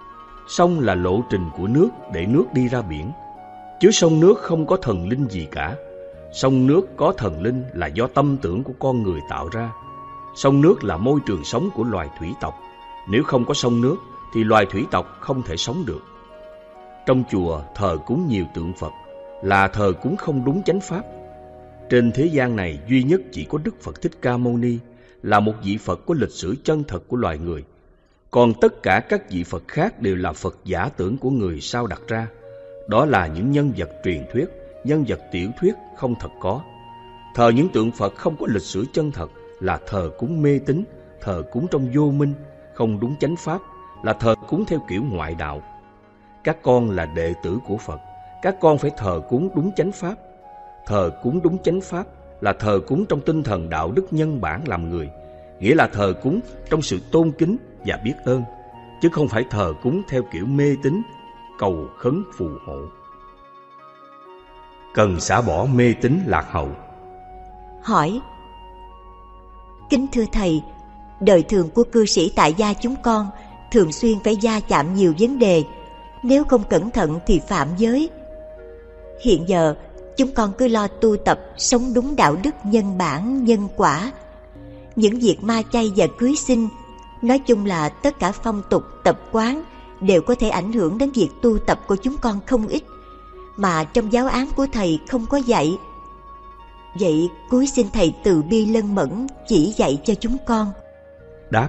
Sông là lộ trình của nước để nước đi ra biển, chứ sông nước không có thần linh gì cả. Sông nước có thần linh là do tâm tưởng của con người tạo ra. Sông nước là môi trường sống của loài thủy tộc. Nếu không có sông nước thì loài thủy tộc không thể sống được. Trong chùa thờ cúng nhiều tượng Phật là thờ cúng không đúng chánh pháp. Trên thế gian này duy nhất chỉ có Đức Phật Thích Ca Mâu Ni là một vị Phật có lịch sử chân thật của loài người. Còn tất cả các vị Phật khác đều là Phật giả tưởng của người sao đặt ra. Đó là những nhân vật truyền thuyết, nhân vật tiểu thuyết không thật có. Thờ những tượng Phật không có lịch sử chân thật là thờ cúng mê tín, thờ cúng trong vô minh, không đúng chánh pháp, là thờ cúng theo kiểu ngoại đạo. Các con là đệ tử của Phật các con phải thờ cúng đúng chánh pháp. Thờ cúng đúng chánh pháp là thờ cúng trong tinh thần đạo đức nhân bản làm người, nghĩa là thờ cúng trong sự tôn kính và biết ơn, chứ không phải thờ cúng theo kiểu mê tín, cầu khấn phù hộ. Cần xả bỏ mê tín lạc hậu. Hỏi: kính thưa thầy, đời thường của cư sĩ tại gia chúng con thường xuyên phải va chạm nhiều vấn đề, nếu không cẩn thận thì phạm giới. Hiện giờ chúng con cứ lo tu tập sống đúng đạo đức nhân bản nhân quả. Những việc ma chay và cưới xin, nói chung là tất cả phong tục tập quán đều có thể ảnh hưởng đến việc tu tập của chúng con không ít, mà trong giáo án của thầy không có dạy. Vậy cúi xin thầy từ bi lân mẫn chỉ dạy cho chúng con. Đáp: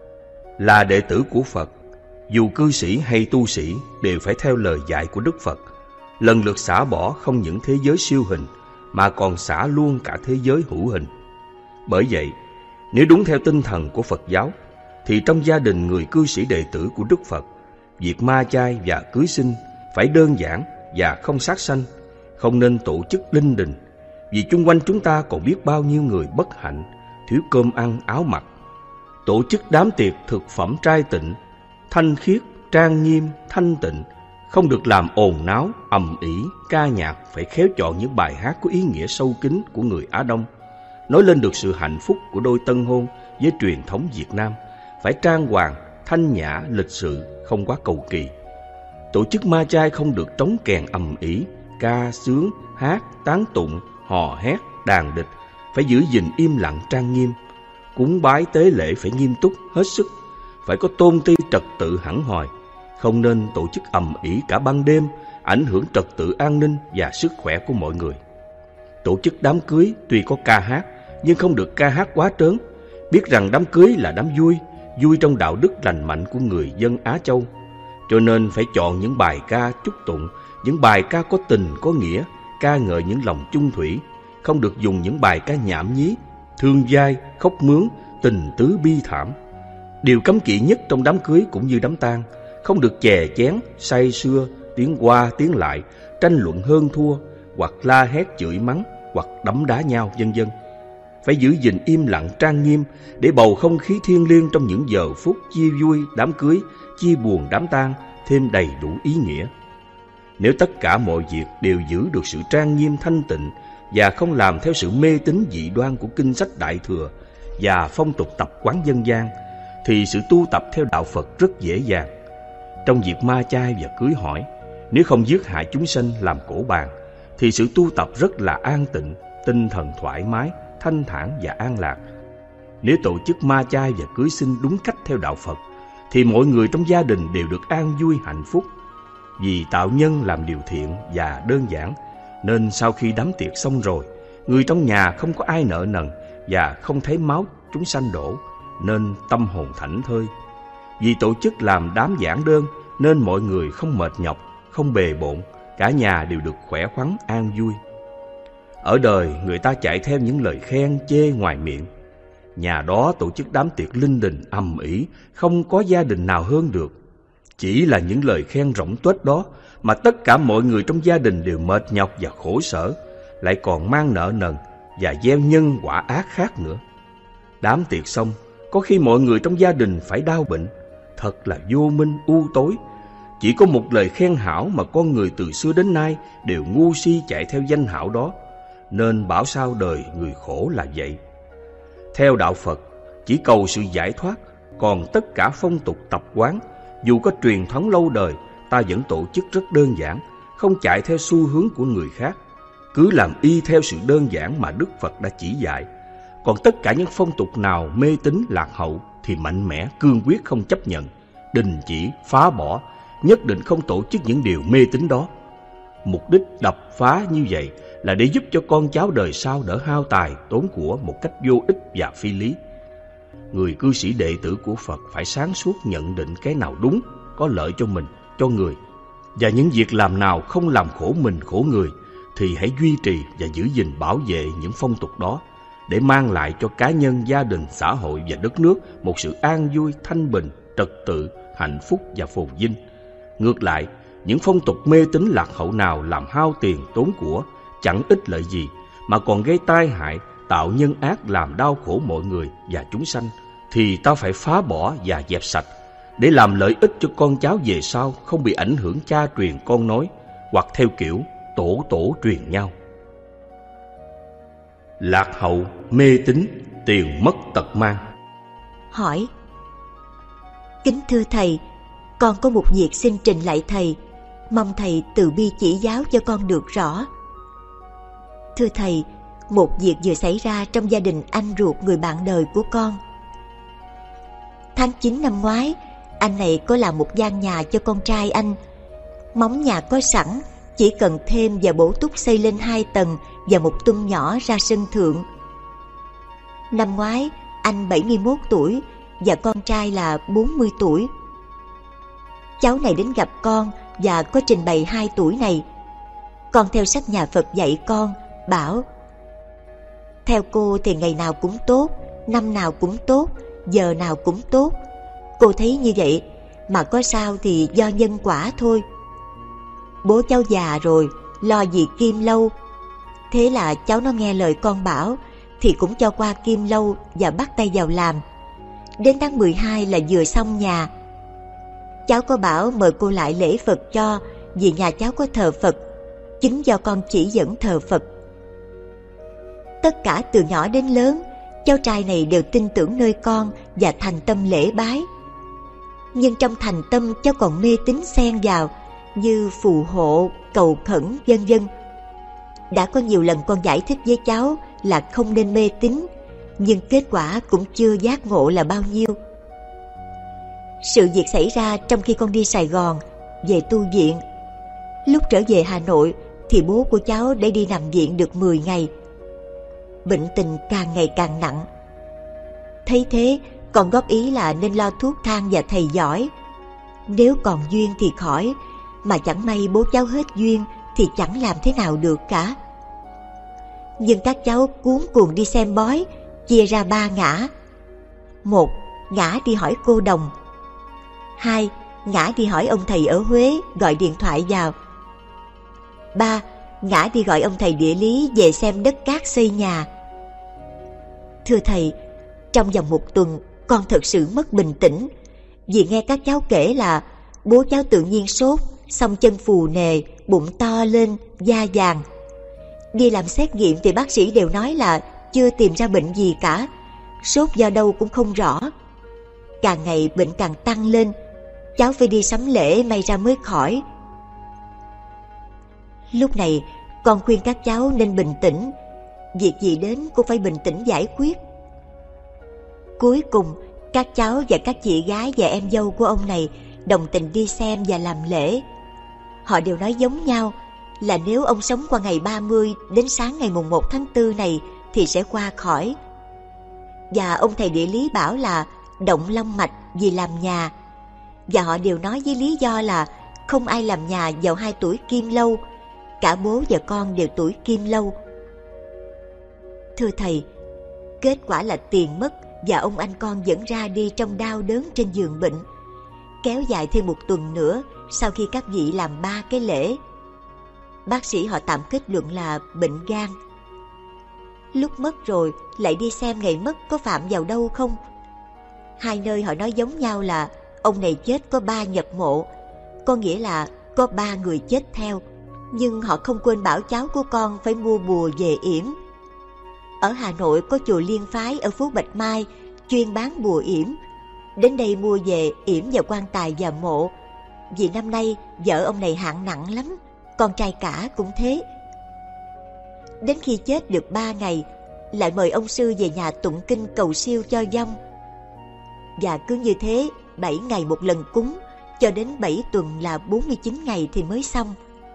là đệ tử của Phật, dù cư sĩ hay tu sĩ đều phải theo lời dạy của Đức Phật, lần lượt xả bỏ không những thế giới siêu hình mà còn xả luôn cả thế giới hữu hình. Bởi vậy, nếu đúng theo tinh thần của Phật giáo, thì trong gia đình người cư sĩ đệ tử của Đức Phật, việc ma chay và cưới xin phải đơn giản và không sát sanh, không nên tổ chức linh đình, vì chung quanh chúng ta còn biết bao nhiêu người bất hạnh, thiếu cơm ăn áo mặc. Tổ chức đám tiệc thực phẩm trai tịnh, thanh khiết, trang nghiêm, thanh tịnh, không được làm ồn náo, ầm ĩ, ca nhạc, phải khéo chọn những bài hát có ý nghĩa sâu kín của người Á Đông, nói lên được sự hạnh phúc của đôi tân hôn với truyền thống Việt Nam, phải trang hoàng, thanh nhã, lịch sự, không quá cầu kỳ. Tổ chức ma chay không được trống kèn ầm ĩ, ca sướng, hát, tán tụng, hò hét, đàn địch, phải giữ gìn im lặng trang nghiêm. Cúng bái tế lễ phải nghiêm túc, hết sức, phải có tôn ti trật tự hẳn hoi, không nên tổ chức ầm ĩ cả ban đêm, ảnh hưởng trật tự an ninh và sức khỏe của mọi người. Tổ chức đám cưới tuy có ca hát, nhưng không được ca hát quá trớn, biết rằng đám cưới là đám vui, vui trong đạo đức lành mạnh của người dân Á Châu. Cho nên phải chọn những bài ca chúc tụng, những bài ca có tình có nghĩa, ca ngợi những lòng chung thủy, không được dùng những bài ca nhảm nhí, thương vai, khóc mướn, tình tứ bi thảm. Điều cấm kỵ nhất trong đám cưới cũng như đám tang, không được chè chén, say sưa, tiếng qua tiếng lại, tranh luận hơn thua, hoặc la hét chửi mắng, hoặc đấm đá nhau, vân vân. Phải giữ gìn im lặng trang nghiêm để bầu không khí thiêng liêng trong những giờ phút chia vui đám cưới, chia buồn đám tang thêm đầy đủ ý nghĩa. Nếu tất cả mọi việc đều giữ được sự trang nghiêm thanh tịnh và không làm theo sự mê tín dị đoan của kinh sách Đại Thừa và phong tục tập quán dân gian, thì sự tu tập theo đạo Phật rất dễ dàng. Trong việc ma chay và cưới hỏi, nếu không giết hại chúng sanh làm cổ bàn, thì sự tu tập rất là an tịnh, tinh thần thoải mái, thanh thản và an lạc. Nếu tổ chức ma chay và cưới xin đúng cách theo đạo Phật, thì mọi người trong gia đình đều được an vui hạnh phúc. Vì tạo nhân làm điều thiện và đơn giản, nên sau khi đám tiệc xong rồi, người trong nhà không có ai nợ nần và không thấy máu chúng sanh đổ, nên tâm hồn thảnh thơi. Vì tổ chức làm đám giản đơn, nên mọi người không mệt nhọc, không bề bộn, cả nhà đều được khỏe khoắn an vui. Ở đời người ta chạy theo những lời khen chê ngoài miệng. Nhà đó tổ chức đám tiệc linh đình ầm ĩ, không có gia đình nào hơn được. Chỉ là những lời khen rỗng tuếch đó mà tất cả mọi người trong gia đình đều mệt nhọc và khổ sở, lại còn mang nợ nần và gieo nhân quả ác khác nữa. Đám tiệc xong, có khi mọi người trong gia đình phải đau bệnh, thật là vô minh u tối. Chỉ có một lời khen hảo mà con người từ xưa đến nay đều ngu si chạy theo danh hảo đó, nên bảo sao đời người khổ là vậy. Theo đạo Phật, chỉ cầu sự giải thoát, còn tất cả phong tục tập quán, dù có truyền thống lâu đời, ta vẫn tổ chức rất đơn giản, không chạy theo xu hướng của người khác, cứ làm y theo sự đơn giản mà Đức Phật đã chỉ dạy. Còn tất cả những phong tục nào mê tín lạc hậu thì mạnh mẽ cương quyết không chấp nhận, đình chỉ, phá bỏ, nhất định không tổ chức những điều mê tín đó. Mục đích đập phá như vậy là để giúp cho con cháu đời sau đỡ hao tài tốn của một cách vô ích và phi lý. Người cư sĩ đệ tử của Phật phải sáng suốt nhận định cái nào đúng, có lợi cho mình, cho người, và những việc làm nào không làm khổ mình khổ người thì hãy duy trì và giữ gìn bảo vệ những phong tục đó, để mang lại cho cá nhân, gia đình, xã hội và đất nước một sự an vui, thanh bình, trật tự, hạnh phúc và phồn vinh. Ngược lại, Những phong tục mê tín lạc hậu nào làm hao tiền tốn của, chẳng ích lợi gì, mà còn gây tai hại, tạo nhân ác làm đau khổ mọi người và chúng sanh, thì ta phải phá bỏ và dẹp sạch, để làm lợi ích cho con cháu về sau không bị ảnh hưởng cha truyền con nối, hoặc theo kiểu tổ tổ truyền nhau. Lạc hậu, mê tín, tiền mất tật mang. Hỏi: Kính thưa thầy, con có một việc xin trình lại thầy, mong thầy từ bi chỉ giáo cho con được rõ. Thưa thầy, một việc vừa xảy ra trong gia đình anh ruột người bạn đời của con. Tháng 9 năm ngoái, anh này có làm một gian nhà cho con trai anh. Móng nhà có sẵn, chỉ cần thêm và bổ túc xây lên 2 tầng và một tum nhỏ ra sân thượng. Năm ngoái, anh 71 tuổi và con trai là 40 tuổi. Cháu này đến gặp con và có trình bày 2 tuổi này. Con theo sách nhà Phật dạy con, bảo: theo cô thì ngày nào cũng tốt, năm nào cũng tốt, giờ nào cũng tốt. Cô thấy như vậy, mà có sao thì do nhân quả thôi. Bố cháu già rồi, lo gì Kim Lâu. Thế là cháu nó nghe lời con bảo, thì cũng cho qua Kim Lâu và bắt tay vào làm. Đến tháng 12 là vừa xong nhà. Cháu có bảo mời cô lại lễ Phật cho, vì nhà cháu có thờ Phật, chính do con chỉ dẫn thờ Phật. Tất cả từ nhỏ đến lớn, cháu trai này đều tin tưởng nơi con và thành tâm lễ bái. Nhưng trong thành tâm cháu còn mê tín xen vào, như phù hộ, cầu khẩn, vân vân. Đã có nhiều lần con giải thích với cháu là không nên mê tín, nhưng kết quả cũng chưa giác ngộ là bao nhiêu. Sự việc xảy ra trong khi con đi Sài Gòn về tu viện. Lúc trở về Hà Nội thì bố của cháu đã đi nằm viện được 10 ngày. Bệnh tình càng ngày càng nặng. Thấy thế, con góp ý là nên lo thuốc thang và thầy giỏi. Nếu còn duyên thì khỏi, mà chẳng may bố cháu hết duyên thì chẳng làm thế nào được cả. Nhưng các cháu cuống cuồng đi xem bói, chia ra 3 ngã. 1. Ngã đi hỏi cô đồng. 2. Ngã đi hỏi ông thầy ở Huế, gọi điện thoại vào. 3. Ngã đi gọi ông thầy địa lý về xem đất cát xây nhà. Thưa thầy, trong vòng 1 tuần con thật sự mất bình tĩnh, vì nghe các cháu kể là bố cháu tự nhiên sốt, xong chân phù nề, bụng to lên, da vàng. Đi làm xét nghiệm thì bác sĩ đều nói là chưa tìm ra bệnh gì cả, sốt do đâu cũng không rõ. Càng ngày bệnh càng tăng lên, cháu phải đi sắm lễ may ra mới khỏi. Lúc này con khuyên các cháu nên bình tĩnh, việc gì đến cũng phải bình tĩnh giải quyết. Cuối cùng các cháu và các chị gái và em dâu của ông này đồng tình đi xem và làm lễ. Họ đều nói giống nhau là nếu ông sống qua ngày 30 đến sáng ngày mùng 1 tháng 4 này thì sẽ qua khỏi. Và ông thầy địa lý bảo là động long mạch vì làm nhà. Và họ đều nói với lý do là không ai làm nhà vào 2 tuổi Kim Lâu, cả bố và con đều tuổi Kim Lâu. Thưa thầy, kết quả là tiền mất và ông anh con vẫn ra đi trong đau đớn trên giường bệnh, kéo dài thêm 1 tuần nữa sau khi các vị làm 3 cái lễ. Bác sĩ họ tạm kết luận là bệnh gan. Lúc mất rồi lại đi xem ngày mất có phạm vào đâu không. 2 nơi họ nói giống nhau là ông này chết có 3 nhập mộ, có nghĩa là có 3 người chết theo. Nhưng họ không quên bảo cháu của con phải mua bùa về yểm. Ở Hà Nội có chùa Liên Phái ở phố Bạch Mai chuyên bán bùa yểm. Đến đây mua về yểm vào quan tài và mộ. Vì năm nay vợ ông này hạng nặng lắm, con trai cả cũng thế. Đến khi chết được 3 ngày, lại mời ông sư về nhà tụng kinh cầu siêu cho vong. Và cứ như thế 7 ngày một lần cúng, cho đến 7 tuần là 49 ngày thì mới xong.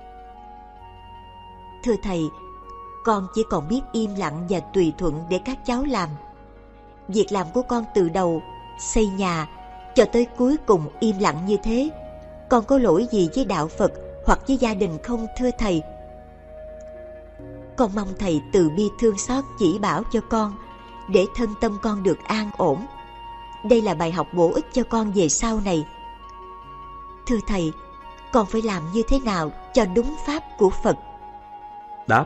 Thưa thầy, con chỉ còn biết im lặng và tùy thuận để các cháu làm. Việc làm của con từ đầu, xây nhà, cho tới cuối cùng im lặng như thế, con có lỗi gì với đạo Phật hoặc với gia đình không thưa thầy? Con mong thầy từ bi thương xót chỉ bảo cho con, để thân tâm con được an ổn. Đây là bài học bổ ích cho con về sau này. Thưa thầy, con phải làm như thế nào cho đúng pháp của Phật? Đáp: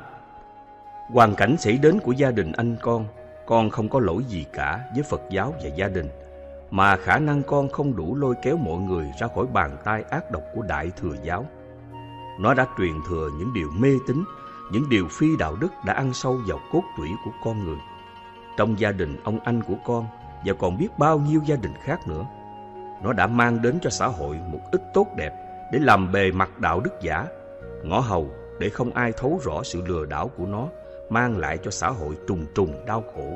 hoàn cảnh xảy đến của gia đình anh con không có lỗi gì cả với Phật giáo và gia đình, mà khả năng con không đủ lôi kéo mọi người ra khỏi bàn tay ác độc của Đại Thừa giáo. Nó đã truyền thừa những điều mê tín, những điều phi đạo đức đã ăn sâu vào cốt tủy của con người. Trong gia đình ông anh của con và còn biết bao nhiêu gia đình khác nữa, nó đã mang đến cho xã hội một ít tốt đẹp để làm bề mặt đạo đức giả, ngõ hầu để không ai thấu rõ sự lừa đảo của nó mang lại cho xã hội trùng trùng đau khổ.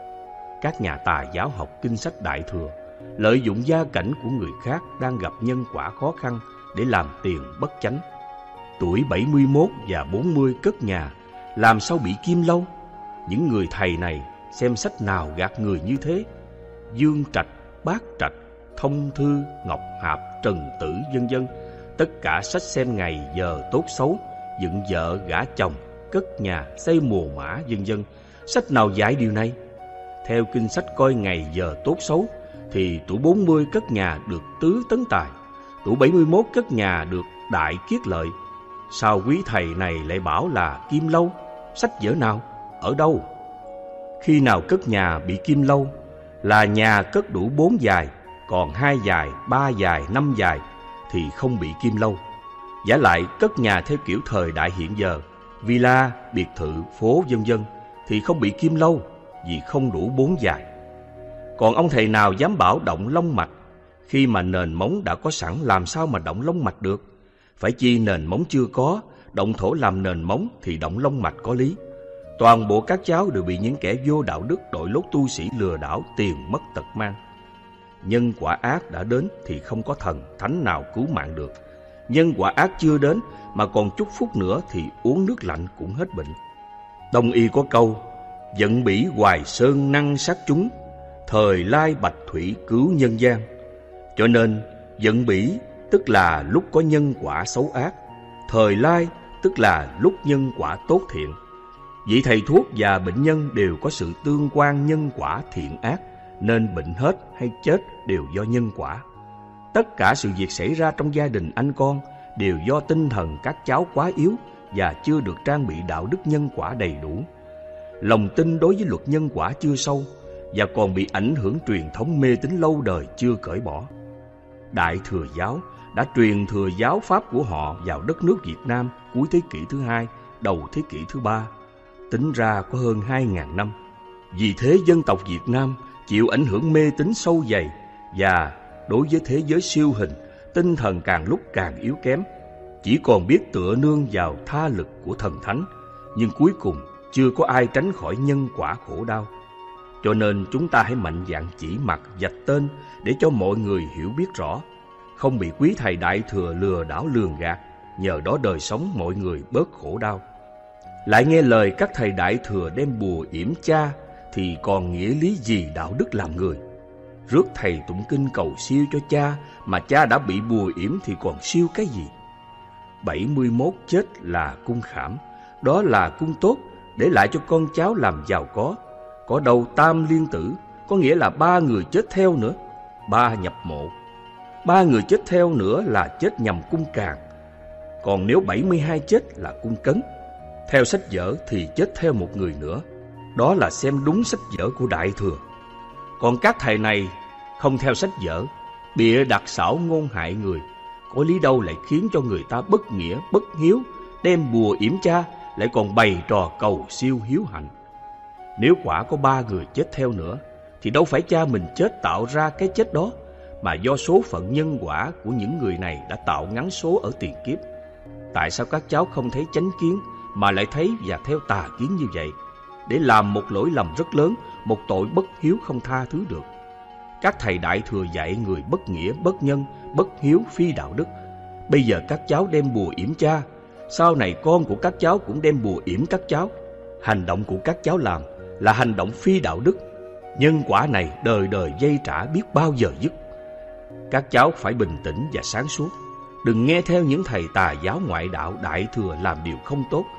Các nhà tà giáo học kinh sách Đại Thừa, lợi dụng gia cảnh của người khác đang gặp nhân quả khó khăn để làm tiền bất chánh. Tuổi 71 và 40 cất nhà, làm sao bị kim lâu? Những người thầy này xem sách nào gạt người như thế? Dương Trạch, Bát Trạch, Thông Thư, Ngọc Hạp, Trần Tử, vân vân, tất cả sách xem ngày giờ tốt xấu, dựng vợ gả chồng, cất nhà, xây mồ mã, vân vân. Sách nào dạy điều này? Theo kinh sách coi ngày giờ tốt xấu thì tuổi 40 cất nhà được tứ tấn tài, tuổi 71 cất nhà được đại kiết lợi. Sao quý thầy này lại bảo là kim lâu? Sách vở nào? Ở đâu? Khi nào cất nhà bị kim lâu là nhà cất đủ 4 dài, còn 2 dài, 3 dài, 5 dài thì không bị kim lâu. Giả lại cất nhà theo kiểu thời đại hiện giờ, villa, biệt thự, phố vân vân thì không bị kim lâu vì không đủ 4 dài. Còn ông thầy nào dám bảo động long mạch? Khi mà nền móng đã có sẵn làm sao mà động long mạch được? Phải chi nền móng chưa có, động thổ làm nền móng thì động long mạch có lý. Toàn bộ các cháu đều bị những kẻ vô đạo đức đội lốt tu sĩ lừa đảo, tiền mất tật mang. Nhân quả ác đã đến thì không có thần thánh nào cứu mạng được. Nhân quả ác chưa đến mà còn chút phút nữa thì uống nước lạnh cũng hết bệnh. Đông y có câu: vận bỉ hoài sơn năng sát chúng, thời lai bạch thủy cứu nhân gian. Cho nên vận bỉ tức là lúc có nhân quả xấu ác, thời lai tức là lúc nhân quả tốt thiện. Vị thầy thuốc và bệnh nhân đều có sự tương quan nhân quả thiện ác, nên bệnh hết hay chết đều do nhân quả. Tất cả sự việc xảy ra trong gia đình anh con đều do tinh thần các cháu quá yếu và chưa được trang bị đạo đức nhân quả đầy đủ. Lòng tin đối với luật nhân quả chưa sâu và còn bị ảnh hưởng truyền thống mê tín lâu đời chưa cởi bỏ. Đại Thừa giáo đã truyền thừa giáo pháp của họ vào đất nước Việt Nam cuối thế kỷ thứ 2, đầu thế kỷ thứ 3, tính ra có hơn 2.000 năm. Vì thế dân tộc Việt Nam chịu ảnh hưởng mê tín sâu dày và đối với thế giới siêu hình, tinh thần càng lúc càng yếu kém, chỉ còn biết tựa nương vào tha lực của thần thánh, nhưng cuối cùng chưa có ai tránh khỏi nhân quả khổ đau. Cho nên chúng ta hãy mạnh dạn chỉ mặt vạch tên để cho mọi người hiểu biết rõ, không bị quý thầy Đại Thừa lừa đảo lường gạt, nhờ đó đời sống mọi người bớt khổ đau. Lại nghe lời các thầy Đại Thừa đem bùa yểm cha thì còn nghĩa lý gì đạo đức làm người? Rước thầy tụng kinh cầu siêu cho cha mà cha đã bị bùa yểm thì còn siêu cái gì? 71 chết là cung khảm, đó là cung tốt để lại cho con cháu làm giàu có. Có đâu tam liên tử, có nghĩa là 3 người chết theo nữa, 3 nhập mộ. 3 người chết theo nữa là chết nhằm cung càn. Còn nếu 72 chết là cung cấn. Theo sách vở thì chết theo một người nữa, đó là xem đúng sách vở của Đại Thừa. Còn các thầy này không theo sách vở, bịa đặt xảo ngôn hại người, có lý đâu lại khiến cho người ta bất nghĩa, bất hiếu, đem bùa yểm cha lại còn bày trò cầu siêu hiếu hạnh. Nếu quả có 3 người chết theo nữa thì đâu phải cha mình chết tạo ra cái chết đó, mà do số phận nhân quả của những người này đã tạo ngắn số ở tiền kiếp. Tại sao các cháu không thấy chánh kiến mà lại thấy và theo tà kiến như vậy, để làm một lỗi lầm rất lớn, một tội bất hiếu không tha thứ được? Các thầy Đại Thừa dạy người bất nghĩa, bất nhân, bất hiếu, phi đạo đức. Bây giờ các cháu đem bùa yểm cha, sau này con của các cháu cũng đem bùa yểm các cháu. Hành động của các cháu làm là hành động phi đạo đức. Nhân quả này đời đời dây trả biết bao giờ dứt. Các cháu phải bình tĩnh và sáng suốt, đừng nghe theo những thầy tà giáo ngoại đạo Đại Thừa làm điều không tốt,